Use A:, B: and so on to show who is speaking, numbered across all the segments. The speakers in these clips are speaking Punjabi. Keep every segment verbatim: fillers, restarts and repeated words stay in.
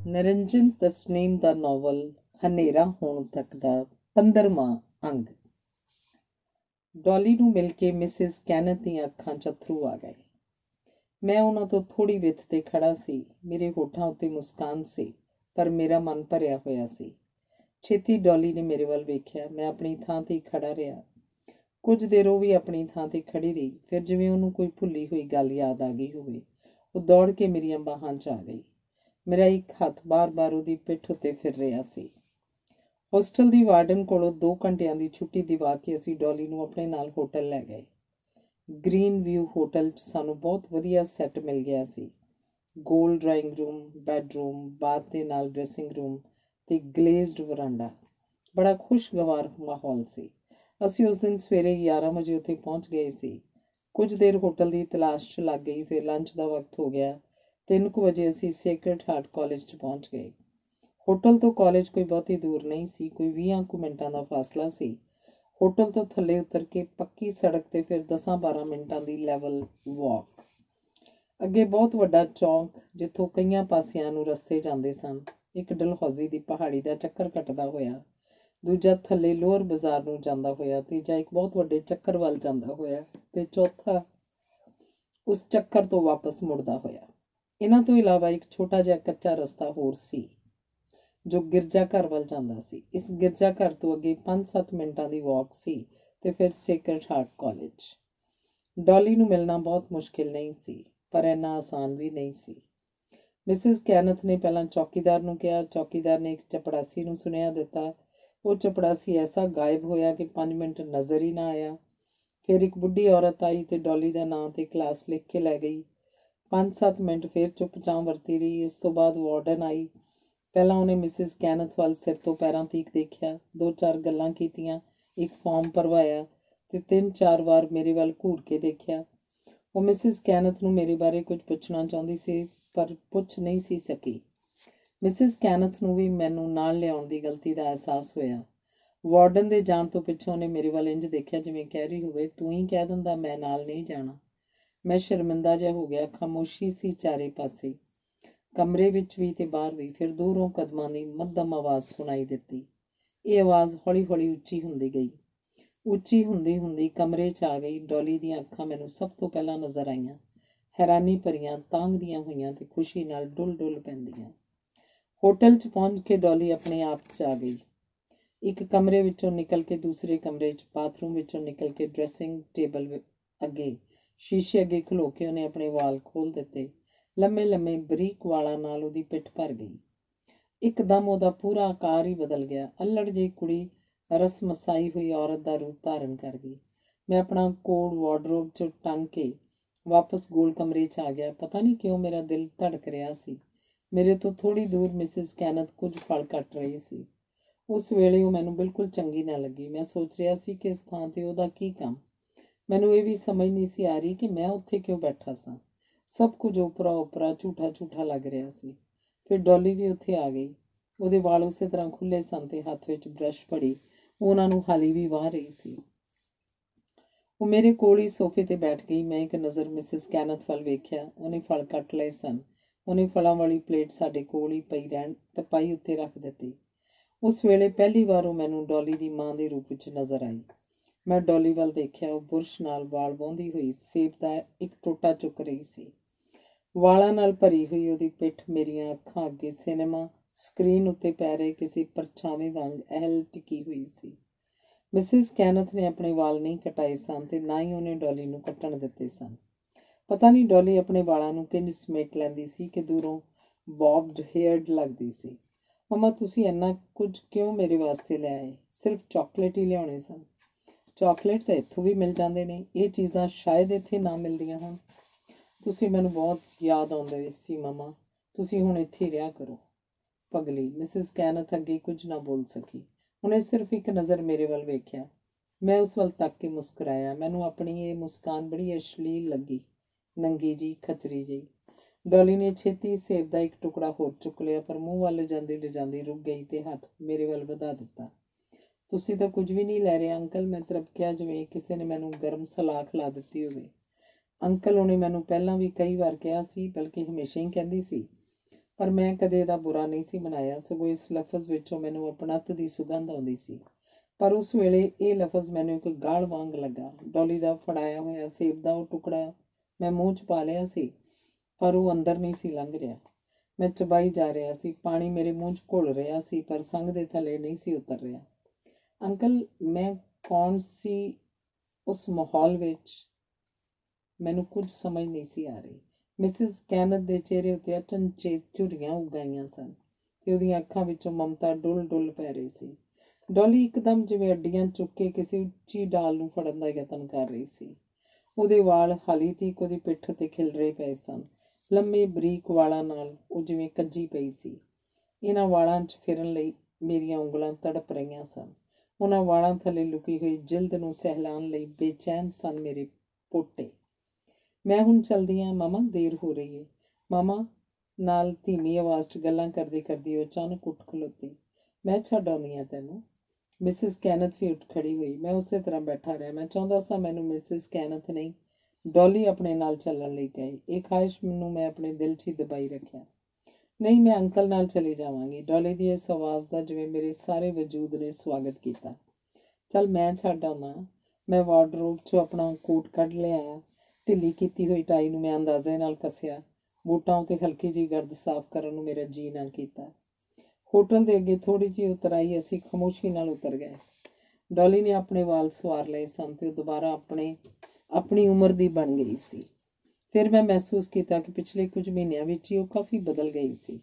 A: ਨਿਰੰਜਨ ਤਸਨੀਮ ਦਾ ਨਾਵਲ ਹਨੇਰਾ ਹੋਣ ਤੱਕ ਦਾ ਪੰਦਰਵਾਂ ਅੰਗ। ਡੌਲੀ ਨੂੰ ਮਿਲ ਕੇ ਮਿਸਿਸ ਕੈਨਥ ਦੀਆਂ ਅੱਖਾਂ 'ਚ ਅੱਥਰੂ ਆ ਗਏ। ਮੈਂ ਉਹਨਾਂ ਤੋਂ ਥੋੜ੍ਹੀ ਵਿੱਥ 'ਤੇ ਖੜ੍ਹਾ ਸੀ। ਮੇਰੇ ਹੋਠਾਂ ਉੱਤੇ ਮੁਸਕਾਨ ਸੀ, ਪਰ ਮੇਰਾ ਮਨ ਭਰਿਆ ਹੋਇਆ ਸੀ। ਛੇਤੀ ਡੌਲੀ ਨੇ ਮੇਰੇ ਵੱਲ ਵੇਖਿਆ। ਮੈਂ ਆਪਣੀ ਥਾਂ 'ਤੇ ਹੀ ਖੜ੍ਹਾ ਰਿਹਾ। ਕੁਝ ਦੇਰ ਉਹ ਵੀ ਆਪਣੀ ਥਾਂ 'ਤੇ ਖੜ੍ਹੀ ਰਹੀ। ਫਿਰ ਜਿਵੇਂ ਉਹਨੂੰ ਕੋਈ ਭੁੱਲੀ ਹੋਈ ਗੱਲ ਯਾਦ ਆ ਗਈ ਹੋਵੇ, ਉਹ ਦੌੜ ਕੇ ਮੇਰੀਆਂ ਬਾਹਾਂ 'ਚ ਆ ਗਈ। ਮੇਰਾ ਇੱਕ ਹੱਥ ਬਾਰ-ਬਾਰ ਉਹਦੀ ਪਿੱਠ ਉੱਤੇ ਫਿਰ ਰਿਹਾ ਸੀ। ਹੋਸਟਲ ਦੀ ਵਾਰਡਨ ਕੋਲੋਂ ਦੋ ਘੰਟਿਆਂ ਦੀ ਛੁੱਟੀ ਦਿਵਾ ਕੇ ਅਸੀਂ ਡੌਲੀ ਨੂੰ ਆਪਣੇ ਨਾਲ ਹੋਟਲ ਲੈ ਗਏ। ਗ੍ਰੀਨ ਵਿਊ ਹੋਟਲ 'ਚ ਸਾਨੂੰ ਬਹੁਤ ਵਧੀਆ ਸੈੱਟ ਮਿਲ ਗਿਆ ਸੀ। ਗੋਲ ਡਰਾਇੰਗ ਰੂਮ, ਬੈਡਰੂਮ, ਬਾਥ ਦੇ ਨਾਲ ਡਰੈਸਿੰਗ ਰੂਮ ਅਤੇ ਗਲੇਜ਼ਡ ਵਰਾਂਡਾ। ਬੜਾ ਖੁਸ਼ਗਵਾਰ ਮਾਹੌਲ ਸੀ। ਅਸੀਂ ਉਸ ਦਿਨ ਸਵੇਰੇ ਗਿਆਰਾਂ ਵਜੇ ਉੱਥੇ ਪਹੁੰਚ ਗਏ ਸੀ। ਕੁਝ ਦੇਰ ਹੋਟਲ ਦੀ ਤਲਾਸ਼ 'ਚ ਲੱਗ ਗਈ। ਫਿਰ ਲੰਚ ਦਾ ਵਕਤ ਹੋ ਗਿਆ। ਤਿੰਨ ਕੁ ਵਜੇ ਅਸੀਂ ਸੇਕਰਡ ਹਾਰਟ ਕਾਲਜ 'ਚ ਪਹੁੰਚ ਗਏ। ਹੋਟਲ ਤੋਂ ਕਾਲਜ ਕੋਈ ਬਹੁਤੀ ਦੂਰ ਨਹੀਂ ਸੀ, ਕੋਈ ਵੀਹਾਂ ਕੁ ਮਿੰਟਾਂ ਦਾ ਫਾਸਲਾ ਸੀ। ਹੋਟਲ ਤੋਂ ਥੱਲੇ ਉਤਰ ਕੇ ਪੱਕੀ ਸੜਕ 'ਤੇ ਫਿਰ ਦਸਾਂ ਬਾਰਾਂ ਮਿੰਟਾਂ ਦੀ ਲੈਵਲ ਵਾਕ। ਅੱਗੇ ਬਹੁਤ ਵੱਡਾ ਚੌਂਕ, ਜਿੱਥੋਂ ਕਈਆਂ ਪਾਸਿਆਂ ਨੂੰ ਰਸਤੇ ਜਾਂਦੇ ਸਨ। ਇੱਕ ਡਲਹੌਜ਼ੀ ਦੀ ਪਹਾੜੀ ਦਾ ਚੱਕਰ ਕੱਟਦਾ ਹੋਇਆ, ਦੂਜਾ ਥੱਲੇ ਲੋਅਰ ਬਾਜ਼ਾਰ ਨੂੰ ਜਾਂਦਾ ਹੋਇਆ, ਤੀਜਾ ਇੱਕ ਬਹੁਤ ਵੱਡੇ ਚੱਕਰ ਵੱਲ ਜਾਂਦਾ ਹੋਇਆ ਅਤੇ ਚੌਥਾ ਉਸ ਚੱਕਰ ਤੋਂ ਵਾਪਸ ਮੁੜਦਾ ਹੋਇਆ। ਇਹਨਾਂ ਤੋਂ ਇਲਾਵਾ ਇੱਕ ਛੋਟਾ ਜਿਹਾ ਕੱਚਾ ਰਸਤਾ ਹੋਰ ਸੀ, ਜੋ ਗਿਰਜਾ ਘਰ ਵੱਲ ਜਾਂਦਾ ਸੀ। ਇਸ ਗਿਰਜਾ ਘਰ ਤੋਂ ਅੱਗੇ ਪੰਜ ਸੱਤ ਮਿੰਟਾਂ ਦੀ ਵਾਕ ਸੀ ਅਤੇ ਫਿਰ ਸੇਕਰਡ ਹਾਰਟ ਕਾਲਜ। ਡੌਲੀ ਨੂੰ ਮਿਲਣਾ ਬਹੁਤ ਮੁਸ਼ਕਿਲ ਨਹੀਂ ਸੀ, ਪਰ ਇੰਨਾ ਆਸਾਨ ਵੀ ਨਹੀਂ ਸੀ। ਮਿਸਿਸ ਕੈਨਥ ਨੇ ਪਹਿਲਾਂ ਚੌਕੀਦਾਰ ਨੂੰ ਕਿਹਾ। ਚੌਕੀਦਾਰ ਨੇ ਇੱਕ ਚਪੜਾਸੀ ਨੂੰ ਸੁਨੇਹਾ ਦਿੱਤਾ। ਉਹ ਚਪੜਾਸੀ ਐਸਾ ਗਾਇਬ ਹੋਇਆ ਕਿ ਪੰਜ ਮਿੰਟ ਨਜ਼ਰ ਹੀ ਨਾ ਆਇਆ। ਫਿਰ ਇੱਕ ਬੁੱਢੀ ਔਰਤ ਆਈ ਅਤੇ ਡੌਲੀ ਦਾ ਨਾਂ ਤੇ ਕਲਾਸ ਲਿਖ ਕੇ ਲੈ ਗਈ। ਪੰਜ ਸੱਤ ਮਿੰਟ ਫਿਰ ਚੁੱਪ-ਚਾਂ ਵਰਤੀ ਰਹੀ। ਇਸ ਤੋਂ ਬਾਅਦ ਵਾਰਡਨ ਆਈ। ਪਹਿਲਾਂ ਉਹਨੇ ਮਿਸਿਸ ਕੈਨਥ ਵੱਲ ਸਿਰ ਤੋਂ ਪੈਰਾਂ ਤੀਕ ਦੇਖਿਆ, ਦੋ ਚਾਰ ਗੱਲਾਂ ਕੀਤੀਆਂ, ਇੱਕ ਫਾਰਮ ਭਰਵਾਇਆ ਅਤੇ ਤਿੰਨ ਚਾਰ ਵਾਰ ਮੇਰੇ ਵੱਲ ਘੂਰ ਕੇ ਦੇਖਿਆ। ਉਹ ਮਿਸਿਸ ਕੈਨਥ ਨੂੰ ਮੇਰੇ ਬਾਰੇ ਕੁਝ ਪੁੱਛਣਾ ਚਾਹੁੰਦੀ ਸੀ, ਪਰ ਪੁੱਛ ਨਹੀਂ ਸੀ ਸਕੀ। ਮਿਸਿਸ ਕੈਨਥ ਨੂੰ ਵੀ ਮੈਨੂੰ ਨਾਲ ਲਿਆਉਣ ਦੀ ਗਲਤੀ ਦਾ ਅਹਿਸਾਸ ਹੋਇਆ। ਵਾਰਡਨ ਦੇ ਜਾਣ ਤੋਂ ਪਿੱਛੋਂ ਉਹਨੇ ਮੇਰੇ ਵੱਲ ਇੰਝ ਦੇਖਿਆ ਜਿਵੇਂ ਕਹਿ ਰਹੀ ਹੋਵੇ, ਤੂੰ ਹੀ ਕਹਿ ਦਿੰਦਾ ਮੈਂ ਨਾਲ ਨਹੀਂ ਜਾਣਾ। ਮੈਂ ਸ਼ਰਮਿੰਦਾ ਜਿਹਾ ਹੋ ਗਿਆ। ਖਾਮੋਸ਼ੀ ਸੀ ਚਾਰੇ ਪਾਸੇ, ਕਮਰੇ ਵਿੱਚ ਵੀ ਤੇ ਬਾਹਰ ਵੀ। ਫਿਰ ਦੂਰੋਂ ਕਦਮਾਂ ਦੀ ਮੱਧਮ ਆਵਾਜ਼ ਸੁਣਾਈ ਦਿੱਤੀ। ਇਹ ਆਵਾਜ਼ ਹੌਲੀ-ਹੌਲੀ ਉੱਚੀ ਹੁੰਦੀ ਗਈ। ਉੱਚੀ ਹੁੰਦੀ ਹੁੰਦੀ ਕਮਰੇ 'ਚ ਆ ਗਈ। ਡੌਲੀ ਦੀਆਂ ਅੱਖਾਂ ਮੈਨੂੰ ਸਭ ਤੋਂ ਪਹਿਲਾਂ ਨਜ਼ਰ ਆਈਆਂ, ਹੈਰਾਨੀ ਭਰੀਆਂ, ਤਾਂਘਦੀਆਂ ਹੋਈਆਂ ਤੇ ਖੁਸ਼ੀ ਨਾਲ ਡੁੱਲ-ਡੁੱਲ ਪੈਂਦੀਆਂ। ਹੋਟਲ 'ਚ ਪਹੁੰਚ ਕੇ ਡੌਲੀ ਆਪਣੇ ਆਪ 'ਚ ਆ ਗਈ। ਇੱਕ ਕਮਰੇ ਵਿੱਚੋਂ ਨਿਕਲ ਕੇ ਦੂਸਰੇ ਕਮਰੇ 'ਚ, ਬਾਥਰੂਮ ਵਿੱਚੋਂ ਨਿਕਲ ਕੇ ਡਰੈਸਿੰਗ ਟੇਬਲ ਅੱਗੇ, ਸ਼ੀਸ਼ੇ ਅੱਗੇ ਖਲੋ ਕੇ ਉਹਨੇ ਆਪਣੇ ਵਾਲ ਖੋਲ੍ਹ ਦਿੱਤੇ। ਲੰਮੇ-ਲੰਮੇ ਬਰੀਕ ਵਾਲਾਂ ਨਾਲ ਉਹਦੀ ਪਿੱਠ ਭਰ ਗਈ। ਇੱਕਦਮ ਉਹਦਾ ਪੂਰਾ ਆਕਾਰ ਹੀ ਬਦਲ ਗਿਆ। ਅੱਲ੍ਹੜ ਜਿਹੀ ਕੁੜੀ ਰਸ-ਮਸਾਈ ਹੋਈ ਔਰਤ ਦਾ ਰੂਪ ਧਾਰਨ ਕਰ ਗਈ। ਮੈਂ ਆਪਣਾ ਕੋਟ ਵਾਰਡਰੋਬ 'ਚ ਟੰਗ ਕੇ ਵਾਪਸ ਗੋਲ ਕਮਰੇ 'ਚ ਆ ਗਿਆ। ਪਤਾ ਨਹੀਂ ਕਿਉਂ ਮੇਰਾ ਦਿਲ ਧੜਕ ਰਿਹਾ ਸੀ। ਮੇਰੇ ਤੋਂ ਥੋੜ੍ਹੀ ਦੂਰ ਮਿਸਿਸ ਕੈਨਥ ਕੁਝ ਫਲ ਕੱਟ ਰਹੀ ਸੀ। ਉਸ ਵੇਲੇ ਉਹ ਮੈਨੂੰ ਬਿਲਕੁਲ ਚੰਗੀ ਨਾ ਲੱਗੀ। ਮੈਂ ਸੋਚ ਰਿਹਾ ਸੀ ਕਿ ਇਸ ਥਾਂ 'ਤੇ ਉਹਦਾ ਕੀ ਕੰਮ। ਮੈਨੂੰ ਇਹ ਵੀ ਸਮਝ ਨਹੀਂ ਸੀ ਆ ਰਹੀ ਕਿ ਮੈਂ ਉੱਥੇ ਕਿਉਂ ਬੈਠਾ ਸਾਂ। ਸਭ ਕੁਝ ਓਪਰਾ-ਓਪਰਾ, ਝੂਠਾ-ਝੂਠਾ ਲੱਗ ਰਿਹਾ ਸੀ। ਫਿਰ ਡੌਲੀ ਵੀ ਉੱਥੇ ਆ ਗਈ। ਉਹਦੇ ਵਾਲ ਉਸੇ ਤਰ੍ਹਾਂ ਖੁੱਲ੍ਹੇ ਸਨ ਤੇ ਹੱਥ ਵਿੱਚ ਬਰੱਸ਼ ਫੜੀ ਉਹ ਉਹਨਾਂ ਨੂੰ ਹਾਲੀ ਵੀ ਵਾਹ ਰਹੀ ਸੀ। ਉਹ ਮੇਰੇ ਕੋਲ ਹੀ ਸੋਫੇ 'ਤੇ ਬੈਠ ਗਈ। ਮੈਂ ਇੱਕ ਨਜ਼ਰ ਮਿਸਿਸ ਕੈਨਥ ਵੱਲ ਵੇਖਿਆ। ਉਹਨੇ ਫਲ ਕੱਟ ਲਏ ਸਨ। ਉਹਨੇ ਫਲਾਂ ਵਾਲੀ ਪਲੇਟ ਸਾਡੇ ਕੋਲ ਹੀ ਪਈ ਰਹਿਣ ਤਪਾਈ ਉੱਤੇ ਰੱਖ ਦਿੱਤੀ। ਉਸ ਵੇਲੇ ਪਹਿਲੀ ਵਾਰ ਉਹ ਮੈਨੂੰ ਡੌਲੀ ਦੀ ਮਾਂ ਦੇ ਰੂਪ ਵਿੱਚ ਨਜ਼ਰ ਆਈ। ਮੈਂ ਡੌਲੀ ਵੱਲ ਦੇਖਿਆ। ਉਹ ਬੁਰਸ਼ ਨਾਲ ਵਾਲ ਵਾਹੁੰਦੀ ਹੋਈ ਸੇਬ ਦਾ ਇੱਕ ਟੋਟਾ ਚੁੱਕ ਰਹੀ ਸੀ। ਵਾਲਾਂ ਨਾਲ ਭਰੀ ਹੋਈ ਉਹਦੀ ਪਿੱਠ ਮੇਰੀਆਂ ਅੱਖਾਂ ਅੱਗੇ ਸਿਨੇਮਾ ਸਕਰੀਨ ਉੱਤੇ ਪੈ ਰਹੇ ਕਿਸੇ ਪਰਛਾਵੇਂ ਵਾਂਗ ਅਹਿਲ ਟਿਕੀ ਹੋਈ ਸੀ। ਮਿਸਿਸ ਕੈਨਥ ਨੇ ਆਪਣੇ ਵਾਲ ਨਹੀਂ ਕਟਾਏ ਸਨ ਤੇ ਨਾ ਹੀ ਉਹਨੇ ਡੌਲੀ ਨੂੰ ਕੱਟਣ ਦਿੱਤੇ ਸਨ। ਪਤਾ ਨਹੀਂ ਡੌਲੀ ਆਪਣੇ ਵਾਲਾਂ ਨੂੰ ਕਿੰਝ ਸਮੇਟ ਲੈਂਦੀ ਸੀ ਕਿ ਦੂਰੋਂ ਬੌਬਡ ਹੇਅਰਡ ਲੱਗਦੀ ਸੀ। ਮੰਮਾ, ਤੁਸੀਂ ਇੰਨਾ ਕੁਝ ਕਿਉਂ ਮੇਰੇ ਵਾਸਤੇ ਲੈ ਆਏ? ਸਿਰਫ ਚਾਕਲੇਟ ਹੀ ਲਿਆਉਣੇ ਸਨ। ਚਾਕਲੇਟ ਤਾਂ ਇੱਥੋਂ ਵੀ ਮਿਲ ਜਾਂਦੇ ਨੇ। ਇਹ ਚੀਜ਼ਾਂ ਸ਼ਾਇਦ ਇੱਥੇ ਨਾ ਮਿਲਦੀਆਂ ਹੋਣ। ਤੁਸੀਂ ਮੈਨੂੰ ਬਹੁਤ ਯਾਦ ਆਉਂਦੇ ਸੀ ਮੰਮਾ। ਤੁਸੀਂ ਹੁਣ ਇੱਥੇ ਹੀ ਰਿਹਾ ਕਰੋ। ਪਗਲੀ। ਮਿਸਿਸ ਕੈਨਥ ਅੱਗੇ ਕੁਝ ਨਾ ਬੋਲ ਸਕੀ। ਉਹਨੇ ਸਿਰਫ ਇੱਕ ਨਜ਼ਰ ਮੇਰੇ ਵੱਲ ਵੇਖਿਆ। ਮੈਂ ਉਸ ਵੱਲ ਤੱਕ ਕੇ ਮੁਸਕਰਾਇਆ। ਮੈਨੂੰ ਆਪਣੀ ਇਹ ਮੁਸਕਾਨ ਬੜੀ ਅਸ਼ਲੀਲ ਲੱਗੀ, ਨੰਗੀ ਜਿਹੀ, ਖਚਰੀ ਜਿਹੀ। ਡੌਲੀ ਨੇ ਛੇਤੀ ਸੇਬ ਦਾ ਇੱਕ ਟੁਕੜਾ ਹੋਰ ਚੁੱਕ ਲਿਆ, ਪਰ ਮੂੰਹ ਵੱਲ ਲਿਜਾਂਦੀ ਲਿਜਾਂਦੀ ਰੁਕ ਗਈ ਤੇ ਹੱਥ ਮੇਰੇ ਵੱਲ ਵਧਾ ਦਿੱਤਾ। ਤੁਸੀਂ ਤਾਂ ਕੁਝ ਵੀ ਨਹੀਂ ਲੈ ਰਹੇ ਅੰਕਲ। ਮੈਂ ਤ੍ਰਬਕਿਆ ਜਿਵੇਂ ਕਿਸੇ ਨੇ ਮੈਨੂੰ ਗਰਮ ਸਲਾਹ ਖਿਲਾ ਦਿੱਤੀ ਹੋਵੇ। ਅੰਕਲ, ਉਹਨੇ ਮੈਨੂੰ ਪਹਿਲਾਂ ਵੀ ਕਈ ਵਾਰ ਕਿਹਾ ਸੀ, ਬਲਕਿ ਹਮੇਸ਼ਾ ਹੀ ਕਹਿੰਦੀ ਸੀ, ਪਰ ਮੈਂ ਕਦੇ ਇਹਦਾ ਬੁਰਾ ਨਹੀਂ ਸੀ ਮਨਾਇਆ, ਸਗੋਂ ਇਸ ਲਫ਼ਜ਼ ਵਿੱਚੋਂ ਮੈਨੂੰ ਅਪਣੱਤ ਦੀ ਸੁਗੰਧ ਆਉਂਦੀ ਸੀ। ਪਰ ਉਸ ਵੇਲੇ ਇਹ ਲਫ਼ਜ਼ ਮੈਨੂੰ ਇੱਕ ਗਾਲ ਵਾਂਗ ਲੱਗਾ। ਡੌਲੀ ਦਾ ਫੜਾਇਆ ਹੋਇਆ ਸੇਬ ਦਾ ਉਹ ਟੁਕੜਾ ਮੈਂ ਮੂੰਹ 'ਚ ਪਾ ਲਿਆ ਸੀ, ਪਰ ਉਹ ਅੰਦਰ ਨਹੀਂ ਸੀ ਲੰਘ ਰਿਹਾ। ਮੈਂ ਚਬਾਈ ਜਾ ਰਿਹਾ ਸੀ। ਪਾਣੀ ਮੇਰੇ ਮੂੰਹ 'ਚ ਘੁਲ ਰਿਹਾ ਸੀ, ਪਰ ਸੰਘ ਦੇ ਥੱਲੇ ਨਹੀਂ ਸੀ ਉਤਰ ਰਿਹਾ। ਅੰਕਲ, ਮੈਂ ਕੌਣ ਸੀ ਉਸ ਮਾਹੌਲ ਵਿੱਚ? ਮੈਨੂੰ ਕੁਝ ਸਮਝ ਨਹੀਂ ਸੀ ਆ ਰਹੀ। ਮਿਸਿਸ ਕੈਨਥ ਦੇ ਚਿਹਰੇ ਉੱਤੇ ਅਚਨਚੇਤ ਝੁਰੜੀਆਂ ਉੱਗ ਆਈਆਂ ਸਨ ਤੇ ਉਹਦੀਆਂ ਅੱਖਾਂ ਵਿੱਚੋਂ ਮਮਤਾ ਡੁੱਲ ਡੁੱਲ ਪੈ ਰਹੀ ਸੀ। ਡੌਲੀ ਇੱਕਦਮ ਜਿਵੇਂ ਅੱਡੀਆਂ ਚੁੱਕ ਕੇ ਕਿਸੇ ਉੱਚੀ ਡਾਲ ਨੂੰ ਫੜਨ ਦਾ ਯਤਨ ਕਰ ਰਹੀ ਸੀ। ਉਹਦੇ ਵਾਲ ਹਾਲੀ ਤੀਕ ਉਹਦੀ ਪਿੱਠ 'ਤੇ ਖਿਲਰੇ ਪਏ ਸਨ। ਲੰਮੇ ਬਰੀਕ ਵਾਲਾਂ ਨਾਲ ਉਹ ਜਿਵੇਂ ਕੱਜੀ ਪਈ ਸੀ। ਇਹਨਾਂ ਵਾਲਾਂ 'ਚ ਫਿਰਨ ਲਈ ਮੇਰੀਆਂ ਉਂਗਲਾਂ ਤੜਪ ਰਹੀਆਂ ਸਨ। ਉਹਨਾਂ ਵਾਲਾਂ ਥੱਲੇ ਲੁਕੀ ਹੋਈ ਜਿਲਦ ਨੂੰ ਸਹਿਲਾਉਣ ਲਈ ਬੇਚੈਨ ਸਨ ਮੇਰੇ ਪੋਟੇ। ਮੈਂ ਹੁਣ ਚੱਲਦੀ ਹਾਂ ਮਾਮਾ, ਦੇਰ ਹੋ ਰਹੀ ਹੈ। ਮਾਮਾ ਨਾਲ ਧੀਮੀ ਆਵਾਜ਼ 'ਚ ਗੱਲਾਂ ਕਰਦੀ ਕਰਦੀ ਉਹ ਅਚਾਨਕ ਉੱਠ ਖਲੋਤੀ। ਮੈਂ ਛੱਡ ਆਉਂਦੀ ਹਾਂ ਤੈਨੂੰ। ਮਿਸਿਸ ਕੈਨਥ ਵੀ ਉੱਠ ਖੜੀ ਹੋਈ। ਮੈਂ ਉਸੇ ਤਰ੍ਹਾਂ ਬੈਠਾ ਰਿਹਾ। ਮੈਂ ਚਾਹੁੰਦਾ ਸਾਂ ਮੈਨੂੰ ਮਿਸਿਸ ਕੈਨਥ ਨਹੀਂ, ਡੌਲੀ ਆਪਣੇ ਨਾਲ ਚੱਲਣ ਲਈ ਕਹੇ। ਇਹ ਖਾਹਿਸ਼ ਨੂੰ ਮੈਂ ਆਪਣੇ ਦਿਲ 'ਚ ਹੀ ਦਬਾਈ ਰੱਖਿਆ। ਨਹੀਂ, ਮੈਂ ਅੰਕਲ ਨਾਲ ਚਲੀ ਜਾਵਾਂਗੀ। ਡੌਲੀ ਦੀ ਇਸ ਆਵਾਜ਼ ਦਾ ਜਿਵੇਂ ਮੇਰੇ ਸਾਰੇ ਵਜੂਦ ਨੇ ਸਵਾਗਤ ਕੀਤਾ। ਚੱਲ ਮੈਂ ਛੱਡ ਆਉਂਦਾ। ਮੈਂ ਵਾਰਡਰੋਬ 'ਚੋਂ ਆਪਣਾ ਕੋਟ ਕੱਢ ਲਿਆਇਆ। ਢਿੱਲੀ ਕੀਤੀ ਹੋਈ ਟਾਈ ਨੂੰ ਮੈਂ ਅੰਦਾਜ਼ੇ ਨਾਲ ਕੱਸਿਆ। ਬੂਟਾਂ ਉੱਤੇ ਹਲਕੀ ਜਿਹੀ ਗਰਦ ਸਾਫ਼ ਕਰਨ ਨੂੰ ਮੇਰਾ ਜੀਅ ਨਾ ਕੀਤਾ। ਹੋਟਲ ਦੇ ਅੱਗੇ ਥੋੜ੍ਹੀ ਜਿਹੀ ਉਤਰਾਈ ਅਸੀਂ ਖਾਮੋਸ਼ੀ ਨਾਲ ਉਤਰ ਗਏ। ਡੌਲੀ ਨੇ ਆਪਣੇ ਵਾਲ ਸੰਵਾਰ ਲਏ ਸਨ ਤੇ ਉਹ ਦੁਬਾਰਾ ਆਪਣੇ ਆਪਣੀ ਉਮਰ ਦੀ ਬਣ ਗਈ ਸੀ। ਫਿਰ ਮੈਂ ਮਹਿਸੂਸ ਕੀਤਾ ਕਿ ਪਿਛਲੇ ਕੁਝ ਮਹੀਨਿਆਂ ਵਿੱਚ ਹੀ ਉਹ ਕਾਫੀ ਬਦਲ ਗਈ ਸੀ।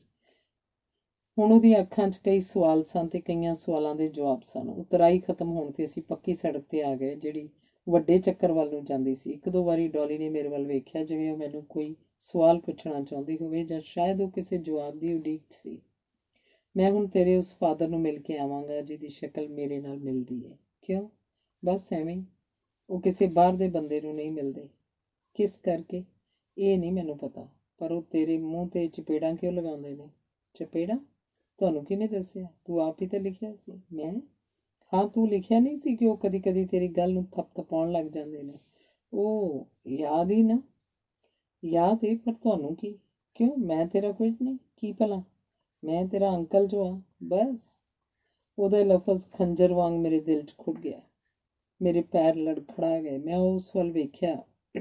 A: ਹੁਣ ਉਹਦੀਆਂ ਅੱਖਾਂ 'ਚ ਕਈ ਸਵਾਲ ਸਨ ਤੇ ਕਈਆਂ ਸਵਾਲਾਂ ਦੇ ਜਵਾਬ ਸਨ। ਉਤਰਾਈ ਖਤਮ ਹੋਣ ਤੇ ਅਸੀਂ ਪੱਕੀ ਸੜਕ 'ਤੇ ਆ ਗਏ, ਜਿਹੜੀ ਵੱਡੇ ਚੱਕਰ ਵੱਲ ਨੂੰ ਜਾਂਦੀ ਸੀ। ਇੱਕ ਦੋ ਵਾਰੀ ਡੌਲੀ ਨੇ ਮੇਰੇ ਵੱਲ ਵੇਖਿਆ, ਜਿਵੇਂ ਉਹ ਮੈਨੂੰ ਕੋਈ ਸਵਾਲ ਪੁੱਛਣਾ ਚਾਹੁੰਦੀ ਹੋਵੇ ਜਾਂ ਸ਼ਾਇਦ ਉਹ ਕਿਸੇ ਜਵਾਬ ਦੀ ਉਡੀਕ ਸੀ। ਮੈਂ ਹੁਣ ਤੇਰੇ ਉਸ ਫਾਦਰ ਨੂੰ ਮਿਲ ਕੇ ਆਵਾਂਗਾ ਜਿਹਦੀ ਸ਼ਕਲ ਮੇਰੇ ਨਾਲ ਮਿਲਦੀ ਹੈ। ਕਿਉਂ? ਬਸ ਐਵੇਂ। ਉਹ ਕਿਸੇ ਬਾਹਰ ਦੇ ਬੰਦੇ ਨੂੰ ਨਹੀਂ ਮਿਲਦੇ। ਕਿਸ ਕਰਕੇ? ਇਹ ਨਹੀਂ ਮੈਨੂੰ ਪਤਾ, ਪਰ ਉਹ ਤੇਰੇ ਮੂੰਹ 'ਤੇ ਚਪੇੜਾਂ ਕਿਉਂ ਲਗਾਉਂਦੇ ਨੇ? ਚਪੇੜਾਂ? ਤੁਹਾਨੂੰ ਕਿਹਨੇ ਦੱਸਿਆ? ਤੂੰ ਆਪ ਹੀ ਤਾਂ ਲਿਖਿਆ ਸੀ। ਮੈਂ? ਹਾਂ, ਤੂੰ ਲਿਖਿਆ ਨਹੀਂ ਸੀ ਕਿ ਉਹ ਕਦੀ ਕਦੀ ਤੇਰੀ ਗੱਲ ਨੂੰ ਥਪਥਪਾਉਣ ਲੱਗ ਜਾਂਦੇ ਨੇ। ਉਹ ਯਾਦ ਹੀ ਨਾ। ਯਾਦ ਏ, ਪਰ ਤੁਹਾਨੂੰ ਕੀ? ਕਿਉਂ? ਮੈਂ ਤੇਰਾ ਕੁਝ ਨਹੀਂ। ਕੀ ਭਲਾ? ਮੈਂ ਤੇਰਾ ਅੰਕਲ ਜੋ ਆ, ਬਸ। ਉਹਦਾ ਲਫ਼ਜ਼ ਖੰਜਰ ਵਾਂਗ ਮੇਰੇ ਦਿਲ 'ਚ ਖੁੱਭ ਗਿਆ। ਮੇਰੇ ਪੈਰ ਲੜਖੜਾ ਗਏ। ਮੈਂ ਉਸ ਵੱਲ ਵੇਖਿਆ।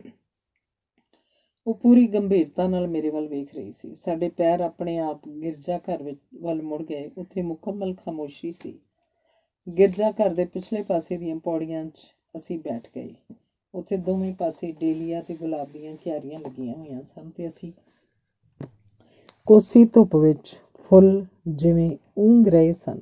A: ਉਹ ਪੂਰੀ ਗੰਭੀਰਤਾ ਨਾਲ ਮੇਰੇ ਵੱਲ ਵੇਖ ਰਹੀ ਸੀ। ਸਾਡੇ ਪੈਰ ਆਪਣੇ ਆਪ ਗਿਰਜਾ ਘਰ ਵਿੱਚ ਵੱਲ ਮੁੜ ਗਏ। ਉੱਥੇ ਮੁਕੰਮਲ ਖਾਮੋਸ਼ੀ ਸੀ। ਗਿਰਜਾ ਘਰ ਦੇ ਪਿਛਲੇ ਪਾਸੇ ਦੀਆਂ ਪੌੜੀਆਂ 'ਚ ਅਸੀਂ ਬੈਠ ਗਏ। ਉੱਥੇ ਦੋਵੇਂ ਪਾਸੇ ਡੇਲੀਆ ਤੇ ਗੁਲਾਬ ਦੀਆਂ ਕਿਆਰੀਆਂ ਲੱਗੀਆਂ ਹੋਈਆਂ ਸਨ ਤੇ ਅਸੀਂ ਕੋਸੀ ਧੁੱਪ ਵਿੱਚ ਫੁੱਲ ਜਿਵੇਂ ਊਂਘ ਰਹੇ ਸਨ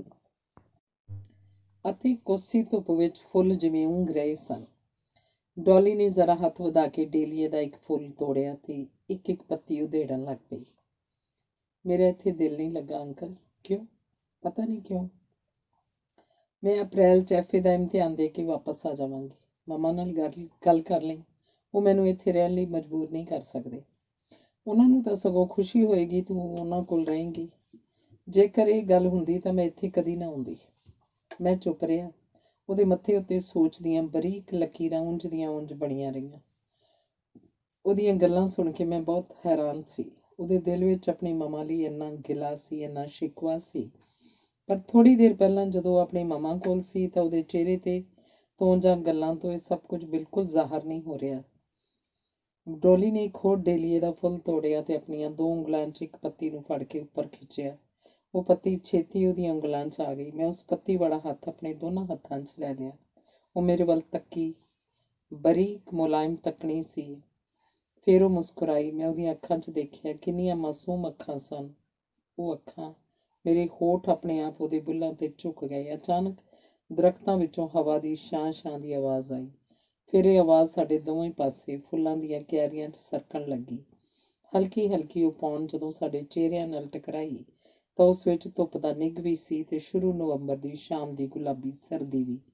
A: ਅਤੇ ਕੋਸੀ ਧੁੱਪ ਵਿੱਚ ਫੁੱਲ ਜਿਵੇਂ ਊਂਘ ਰਹੇ ਸਨ। ਡੌਲੀ ਨੇ ਜ਼ਰਾ ਹੱਥ ਵਧਾ ਕੇ ਡੇਲੀਏ ਦਾ ਇੱਕ ਫੁੱਲ ਤੋੜਿਆ ਤੇ ਇੱਕ ਇੱਕ ਪੱਤੀ ਉਧੇੜਨ ਲੱਗ ਪਈ। ਮੇਰਾ ਇੱਥੇ ਦਿਲ ਨਹੀਂ ਲੱਗਾ ਅੰਕਲ। ਕਿਉਂ? ਪਤਾ ਨਹੀਂ ਕਿਉਂ। ਮੈਂ ਅਪ੍ਰੈਲ 'ਚ ਐਫ ਏ ਦਾ ਇਮਤਿਹਾਨ ਦੇ ਕੇ ਵਾਪਸ ਆ ਜਾਵਾਂਗੀ। ਮੰਮਾ ਨਾਲ ਗੱਲ ਗੱਲ ਕਰ ਲਈ। ਉਹ ਮੈਨੂੰ ਇੱਥੇ ਰਹਿਣ ਲਈ ਮਜਬੂਰ ਨਹੀਂ ਕਰ ਸਕਦੇ। ਉਹਨਾਂ ਨੂੰ ਤਾਂ ਸਗੋਂ ਖੁਸ਼ੀ ਹੋਏਗੀ ਤੂੰ ਉਹਨਾਂ ਕੋਲ ਰਹੇਂਗੀ। ਜੇਕਰ ਇਹ ਗੱਲ ਹੁੰਦੀ ਤਾਂ ਮੈਂ ਇੱਥੇ ਕਦੀ ਨਾ ਆਉਂਦੀ। ਮੈਂ ਚੁੱਪ ਰਿਹਾ। ਉਹਦੇ ਮੱਥੇ ਉੱਤੇ ਸੋਚ ਦੀਆਂ ਬਰੀਕ ਲਕੀਰਾਂ ਉਂਝ ਦੀਆਂ ਉਂਝ ਬਣੀਆਂ ਰਹੀਆਂ। ਉਹਦੀਆਂ ਗੱਲਾਂ ਸੁਣ ਕੇ ਮੈਂ ਬਹੁਤ ਹੈਰਾਨ ਸੀ। ਉਹਦੇ ਦਿਲ ਵਿੱਚ ਆਪਣੀ ਮਮਾ ਲਈ ਇੰਨਾ ਗਿਲਾ ਸੀ, ਇੰਨਾ ਸ਼ਿਕਵਾ ਸੀ। ਪਰ ਥੋੜ੍ਹੀ ਦੇਰ ਪਹਿਲਾਂ ਜਦੋਂ ਉਹ ਆਪਣੀ ਮਮਾ ਕੋਲ ਸੀ ਤਾਂ ਉਹਦੇ ਚਿਹਰੇ 'ਤੇ ਤੋਂ ਜਾਂ ਗੱਲਾਂ ਤੋਂ ਇਹ ਸਭ ਕੁਝ ਬਿਲਕੁਲ ਜ਼ਾਹਰ ਨਹੀਂ ਹੋ ਰਿਹਾ। ਡੌਲੀ ਨੇ ਇੱਕ ਹੋਰ ਡੇਲੀਏ ਦਾ ਫੁੱਲ ਤੋੜਿਆ ਤੇ ਆਪਣੀਆਂ ਦੋ ਉਂਗਲਾਂ 'ਚ ਇੱਕ ਪੱਤੀ ਨੂੰ ਫੜ ਕੇ ਉੱਪਰ ਖਿੱਚਿਆ। ਉਹ ਪੱਤੀ ਛੇਤੀ ਉਹਦੀਆਂ ਉਂਗਲਾਂ 'ਚ ਆ ਗਈ। ਮੈਂ ਉਸ ਪੱਤੀ ਵਾਲਾ ਹੱਥ ਆਪਣੇ ਦੋਨਾਂ ਹੱਥਾਂ 'ਚ ਲੈ ਲਿਆ। ਉਹ ਮੇਰੇ ਵੱਲ ਤੱਕੀ। ਬਰੀਕ ਮੁਲਾਇਮ ਤੱਕਣੀ ਸੀ। ਫਿਰ ਉਹ ਮੁਸਕਰਾਈ। ਮੈਂ ਉਹਦੀਆਂ ਅੱਖਾਂ 'ਚ ਦੇਖਿਆ। ਕਿੰਨੀਆਂ ਮਾਸੂਮ ਅੱਖਾਂ ਸਨ ਉਹ ਅੱਖਾਂ। ਮੇਰੇ ਹੋਠ ਆਪਣੇ ਆਪ ਉਹਦੇ ਬੁੱਲ੍ਹਾਂ 'ਤੇ ਝੁਕ ਗਏ। ਅਚਾਨਕ ਦਰੱਖਤਾਂ ਵਿੱਚੋਂ ਹਵਾ ਦੀ ਸ਼ਾਂ ਸ਼ਾਂ ਦੀ ਆਵਾਜ਼ ਆਈ। ਫਿਰ ਇਹ ਆਵਾਜ਼ ਸਾਡੇ ਦੋਵੇਂ ਪਾਸੇ ਫੁੱਲਾਂ ਦੀਆਂ ਕਿਆਰੀਆਂ 'ਚ ਸਰਕਣ ਲੱਗੀ। ਹਲਕੀ ਹਲਕੀ ਉਹ ਪੌਣ ਜਦੋਂ ਸਾਡੇ ਚਿਹਰਿਆਂ ਨਾਲ ਟਕਰਾਈ ਤਾਂ ਉਸ ਵਿੱਚ ਧੁੱਪ ਦਾ ਨਿੱਘ ਵੀ ਸੀ ਤੇ ਸ਼ੁਰੂ ਨਵੰਬਰ ਦੀ ਸ਼ਾਮ ਦੀ ਗੁਲਾਬੀ ਸਰਦੀ ਵੀ।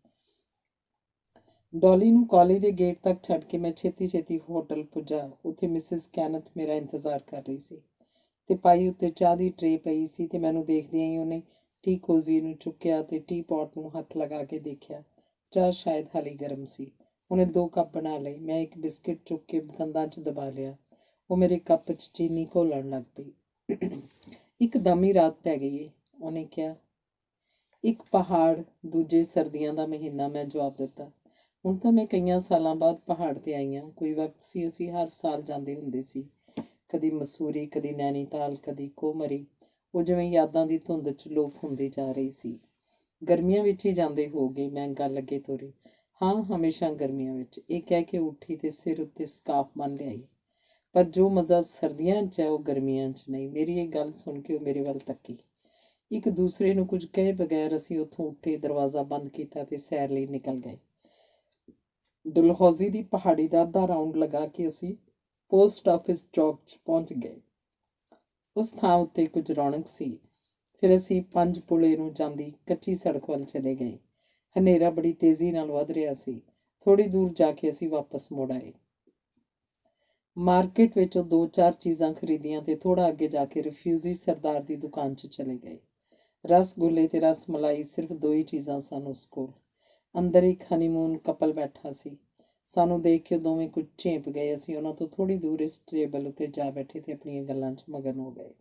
A: ਡੌਲੀ ਨੂੰ ਕਾਲਜ ਦੇ ਗੇਟ ਤੱਕ ਛੱਡ ਕੇ ਮੈਂ ਛੇਤੀ ਛੇਤੀ ਹੋਟਲ ਪੁੱਜਾ। ਉੱਥੇ ਮਿਸਿਸ ਕੈਨਥ ਮੇਰਾ ਇੰਤਜ਼ਾਰ ਕਰ ਰਹੀ ਸੀ ਤੇ ਪਾਈ ਉੱਤੇ ਚਾਹ ਦੀ ਟਰੇ ਪਈ ਸੀ ਤੇ ਮੈਨੂੰ ਦੇਖਦਿਆਂ ਹੀ ਉਹਨੇ ਟੀ ਕੋਜ਼ੀ ਨੂੰ ਚੁੱਕਿਆ ਤੇ ਟੀ ਪੋਟ ਨੂੰ ਹੱਥ ਲਗਾ ਕੇ ਦੇਖਿਆ। ਚਾਹ ਸ਼ਾਇਦ ਹਾਲੀ ਗਰਮ ਸੀ। ਉਹਨੇ ਦੋ ਕੱਪ ਬਣਾ ਲਏ। ਮੈਂ ਇੱਕ ਬਿਸਕਿਟ ਚੁੱਕ ਕੇ ਦੰਦਾਂ 'ਚ ਦਬਾ ਲਿਆ। ਉਹ ਮੇਰੇ ਕੱਪ 'ਚ ਚੀਨੀ ਘੋਲਣ ਲੱਗ ਪਈ। ਇੱਕਦਮ ਹੀ ਰਾਤ ਪੈ ਗਈ ਏ, ਉਹਨੇ ਕਿਹਾ। ਇੱਕ ਪਹਾੜ, ਦੂਜੇ ਸਰਦੀਆਂ ਦਾ ਮਹੀਨਾ, ਮੈਂ ਜਵਾਬ ਦਿੱਤਾ। ਹੁਣ ਤਾਂ ਮੈਂ ਕਈਆਂ ਸਾਲਾਂ ਬਾਅਦ ਪਹਾੜ 'ਤੇ ਆਈ ਹਾਂ। ਕੋਈ ਵਕਤ ਸੀ ਅਸੀਂ ਹਰ ਸਾਲ ਜਾਂਦੇ ਹੁੰਦੇ ਸੀ, ਕਦੀ ਮਸੂਰੀ, ਕਦੀ ਨੈਨੀਤਾਲ, ਕਦੀ ਕੋਮਰੀ। ਉਹ ਜਿਵੇਂ ਯਾਦਾਂ ਦੀ ਧੁੰਦ 'ਚ ਲੋਪ ਹੁੰਦੀ ਜਾ ਰਹੀ ਸੀ। ਗਰਮੀਆਂ ਵਿੱਚ ਹੀ ਜਾਂਦੇ ਹੋਗੇ, ਮੈਂ ਗੱਲ ਅੱਗੇ ਤੋਰੀ। ਹਾਂ, ਹਮੇਸ਼ਾ ਗਰਮੀਆਂ ਵਿੱਚ, ਇਹ ਕਹਿ ਕੇ ਉੱਠੀ ਤੇ ਸਿਰ ਉੱਤੇ ਸਕਾਫ ਬੰਨ੍ਹ ਲਿਆਈ। ਪਰ ਜੋ ਮਜ਼ਾ ਸਰਦੀਆਂ 'ਚ ਹੈ ਉਹ ਗਰਮੀਆਂ 'ਚ ਨਹੀਂ। ਮੇਰੀ ਇਹ ਗੱਲ ਸੁਣ ਕੇ ਉਹ ਮੇਰੇ ਵੱਲ ਤੱਕੀ। ਇੱਕ ਦੂਸਰੇ ਨੂੰ ਕੁਝ ਕਹੇ ਬਗੈਰ ਅਸੀਂ ਉੱਥੋਂ ਉੱਠੇ, ਦਰਵਾਜ਼ਾ ਬੰਦ ਕੀਤਾ ਤੇ ਸੈਰ ਲਈ ਨਿਕਲ ਗਏ। ਡਲਹੌਜ਼ੀ ਦੀ ਪਹਾੜੀ ਦਾ ਅੱਧਾ ਰਾਊਂਡ ਲਗਾ ਕੇ ਅਸੀਂ ਪੋਸਟ ਆਫਿਸ ਚੌਕ 'ਚ ਪਹੁੰਚ ਗਏ। ਉਸ ਥਾਂ ਉੱਤੇ ਕੁਝ ਰੌਣਕ ਸੀ। ਫਿਰ ਅਸੀਂ ਪੰਜ ਪੁਲੇ ਨੂੰ ਜਾਂਦੀ ਕੱਚੀ ਸੜਕ ਵੱਲ ਚਲੇ ਗਏ। ਹਨੇਰਾ ਬੜੀ ਤੇਜ਼ੀ ਨਾਲ ਵੱਧ ਰਿਹਾ ਸੀ। ਥੋੜ੍ਹੀ ਦੂਰ ਜਾ ਕੇ ਅਸੀਂ ਵਾਪਸ ਮੁੜ ਆਏ। ਮਾਰਕੀਟ ਵਿੱਚੋਂ ਦੋ ਚਾਰ ਚੀਜ਼ਾਂ ਖਰੀਦੀਆਂ ਤੇ ਥੋੜ੍ਹਾ ਅੱਗੇ ਜਾ ਕੇ ਰਿਫਿਊਜੀ ਸਰਦਾਰ ਦੀ ਦੁਕਾਨ 'ਚ ਚਲੇ ਗਏ। ਰਸਗੁੱਲੇ ਤੇ ਰਸ ਮਲਾਈ, ਸਿਰਫ ਦੋ ਹੀ ਚੀਜ਼ਾਂ ਸਨ ਉਸ ਕੋਲ। ਅੰਦਰ ਇੱਕ ਹਨੀਮੂਨ ਕਪਲ ਬੈਠਾ ਸੀ। ਸਾਨੂੰ ਦੇਖ ਕੇ ਉਹ ਦੋਵੇਂ ਕੁਝ ਝੇਂਪ ਗਏ। ਅਸੀਂ ਉਹਨਾਂ ਤੋਂ ਥੋੜ੍ਹੀ ਦੂਰ ਇਸ ਟੇਬਲ ਉੱਤੇ ਜਾ ਬੈਠੇ ਤੇ ਆਪਣੀਆਂ ਗੱਲਾਂ 'ਚ ਮਗਨ ਹੋ ਗਏ।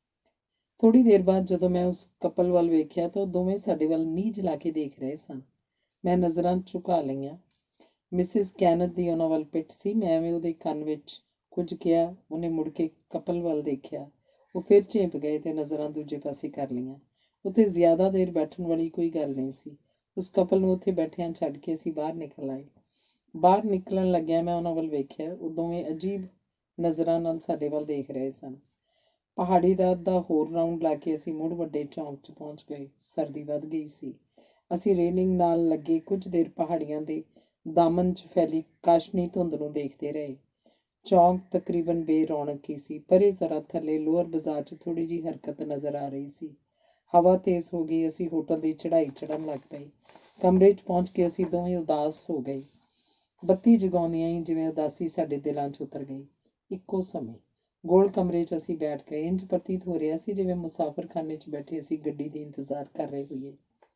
A: ਥੋੜ੍ਹੀ ਦੇਰ ਬਾਅਦ ਜਦੋਂ ਮੈਂ ਉਸ ਕਪਲ ਵੱਲ ਵੇਖਿਆ ਤਾਂ ਉਹ ਦੋਵੇਂ ਸਾਡੇ ਵੱਲ ਨੀਝ ਜਲਾ ਕੇ ਦੇਖ ਰਹੇ ਸਨ। ਮੈਂ ਨਜ਼ਰਾਂ ਝੁਕਾ ਲਈਆਂ। ਮਿਸਿਸ ਕੈਨਥ ਦੀ ਉਹਨਾਂ ਵੱਲ ਪਿੱਠ ਸੀ। ਮੈਂ ਐਵੇਂ ਉਹਦੇ ਕੰਨ ਵਿੱਚ ਕੁਝ ਕਿਹਾ। ਉਹਨੇ ਮੁੜ ਕੇ ਕਪਲ ਵੱਲ ਦੇਖਿਆ। ਉਹ ਫਿਰ ਝੇਂਪ ਗਏ ਤੇ ਨਜ਼ਰਾਂ ਦੂਜੇ ਪਾਸੇ ਕਰ ਲਈਆਂ। ਉੱਥੇ ਜ਼ਿਆਦਾ ਦੇਰ ਬੈਠਣ ਵਾਲੀ ਕੋਈ ਗੱਲ ਨਹੀਂ ਸੀ। ਉਸ ਕਪਲ ਨੂੰ ਉੱਥੇ ਬੈਠਿਆਂ ਛੱਡ ਕੇ ਅਸੀਂ ਬਾਹਰ ਨਿਕਲ ਆਏ। ਬਾਹਰ ਨਿਕਲਣ ਲੱਗਿਆ ਮੈਂ ਉਹਨਾਂ ਵੱਲ ਵੇਖਿਆ। ਉਹ ਦੋਵੇਂ ਅਜੀਬ ਨਜ਼ਰਾਂ ਨਾਲ ਸਾਡੇ ਵੱਲ ਦੇਖ ਰਹੇ ਸਨ। ਪਹਾੜੀ ਦਾ ਅੱਧਾ ਹੋਰ ਰਾਊਂਡ ਲਾ ਕੇ ਅਸੀਂ ਮੁੜ ਵੱਡੇ ਚੌਂਕ 'ਚ ਪਹੁੰਚ ਗਏ। ਸਰਦੀ ਵੱਧ ਗਈ ਸੀ। ਅਸੀਂ ਰੇਲਿੰਗ ਨਾਲ ਲੱਗੇ ਕੁਝ ਦੇਰ ਪਹਾੜੀਆਂ ਦੇ ਦਾਮਨ 'ਚ ਫੈਲੀ ਕਾਸ਼ਨੀ ਧੁੰਦ ਨੂੰ ਦੇਖਦੇ ਰਹੇ। ਚੌਂਕ ਤਕਰੀਬਨ ਬੇਰੌਣਕ ਹੀ ਸੀ। ਪਰੇ ਜ਼ਰਾ ਥੱਲੇ ਲੋਅਰ ਬਾਜ਼ਾਰ 'ਚ ਥੋੜ੍ਹੀ ਜਿਹੀ ਹਰਕਤ ਨਜ਼ਰ ਆ ਰਹੀ ਸੀ। ਹਵਾ ਤੇਜ਼ ਹੋ ਗਈ। ਅਸੀਂ ਹੋਟਲ ਦੀ ਚੜ੍ਹਾਈ ਚੜ੍ਹਨ ਲੱਗ ਪਏ। ਕਮਰੇ 'ਚ ਪਹੁੰਚ ਕੇ ਅਸੀਂ ਦੋਵੇਂ ਉਦਾਸ ਹੋ ਗਏ। ਬੱਤੀ ਜਗਾਉਂਦਿਆਂ ਹੀ ਜਿਵੇਂ ਉਦਾਸੀ ਸਾਡੇ ਦਿਲਾਂ 'ਚ ਉਤਰ ਗਈ। ਇੱਕੋ ਸਮੇਂ ਗੋਲ ਕਮਰੇ 'ਚ ਅਸੀਂ ਬੈਠ ਗਏ। ਇੰਝ ਪ੍ਰਤੀਤ ਹੋ ਰਿਹਾ ਸੀ ਜਿਵੇਂ ਮੁਸਾਫਰਖਾਨੇ 'ਚ ਬੈਠੇ ਅਸੀਂ ਗੱਡੀ ਦੀ ਇੰਤਜ਼ਾਰ ਕਰ ਰਹੇ ਹੋਈਏ।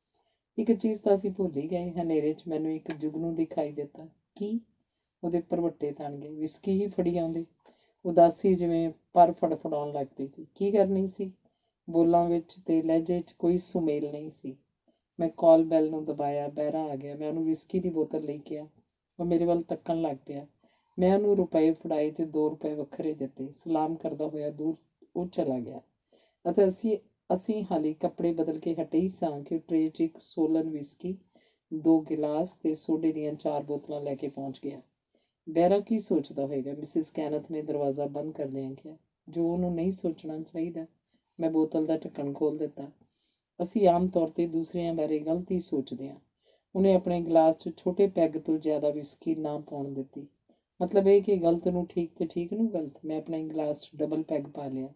A: ਇੱਕ ਚੀਜ਼ ਤਾਂ ਅਸੀਂ ਭੁੱਲ ਹੀ ਗਏ। ਹਨੇਰੇ 'ਚ ਮੈਨੂੰ ਇੱਕ ਜੁਗਨੂ ਦਿਖਾਈ ਦਿੱਤਾ। ਕੀ? ਉਹਦੇ ਭਰਵੱਟੇ ਤਣ ਗਏ। ਵਿਸਕੀ ਹੀ ਫੜੀ ਆਉਂਦੇ। ਉਦਾਸੀ ਜਿਵੇਂ ਪਰ ਫੜਫੜਾਉਣ ਲੱਗ ਪਈ ਸੀ। ਕੀ ਕਰਨੀ ਸੀ? ਬੋਲਾਂ ਵਿੱਚ ਤੇ ਲਹਿਜੇ 'ਚ ਕੋਈ ਸੁਮੇਲ ਨਹੀਂ ਸੀ। ਮੈਂ ਕਾਲ ਬੈਲ ਨੂੰ ਦਬਾਇਆ। ਬਹਿਰਾ ਆ ਗਿਆ। ਮੈਂ ਉਹਨੂੰ ਵਿਸਕੀ ਦੀ ਬੋਤਲ ਲਈ ਕਿਹਾ। ਉਹ ਮੇਰੇ ਵੱਲ ਤੱਕਣ ਲੱਗ ਪਿਆ। ਮੈਂ ਉਹਨੂੰ ਰੁਪਏ ਫੜਾਏ ਤੇ ਦੋ ਰੁਪਏ ਵੱਖਰੇ ਦਿੱਤੇ। ਸਲਾਮ ਕਰਦਾ ਹੋਇਆ ਦੂਰ ਉਹ ਚਲਾ ਗਿਆ ਅਤੇ ਅਸੀਂ ਅਸੀਂ ਹਾਲੇ ਕੱਪੜੇ ਬਦਲ ਕੇ ਹਟੇ ਹੀ ਸਾਂ ਕਿ ਟਰੇ 'ਚ ਇੱਕ ਸੋਲਨ ਵਿਸਕੀ, ਦੋ ਗਿਲਾਸ ਤੇ ਸੋਡੇ ਦੀਆਂ ਚਾਰ ਬੋਤਲਾਂ ਲੈ ਕੇ ਪਹੁੰਚ ਗਿਆ। ਬਹਿਰਾ ਕੀ ਸੋਚਦਾ ਹੋਏਗਾ? ਮਿਸਿਸ ਕੈਨਥ ਨੇ ਦਰਵਾਜ਼ਾ ਬੰਦ ਕਰਦਿਆਂ ਕਿਹਾ। ਜੋ ਉਹਨੂੰ ਨਹੀਂ ਸੋਚਣਾ ਚਾਹੀਦਾ। ਮੈਂ ਬੋਤਲ ਦਾ ਢੱਕਣ ਖੋਲ੍ਹ ਦਿੱਤਾ। ਅਸੀਂ ਆਮ ਤੌਰ 'ਤੇ ਦੂਸਰਿਆਂ ਬਾਰੇ ਗਲਤ ਹੀ ਸੋਚਦੇ ਹਾਂ। ਉਹਨੇ ਆਪਣੇ ਗਲਾਸ 'ਚ ਛੋਟੇ ਪੈਗ ਤੋਂ ਜ਼ਿਆਦਾ ਵਿਸਕੀ ਨਾ ਪਾਉਣ ਦਿੱਤੀ। ਮਤਲਬ ਇਹ ਕਿ ਗਲਤ ਨੂੰ ਠੀਕ ਤੇ ਠੀਕ ਨੂੰ ਗਲਤ। ਮੈਂ ਆਪਣੇ ਗਲਾਸ 'ਚ ਡਬਲ ਪੈਗ ਪਾ ਲਿਆ।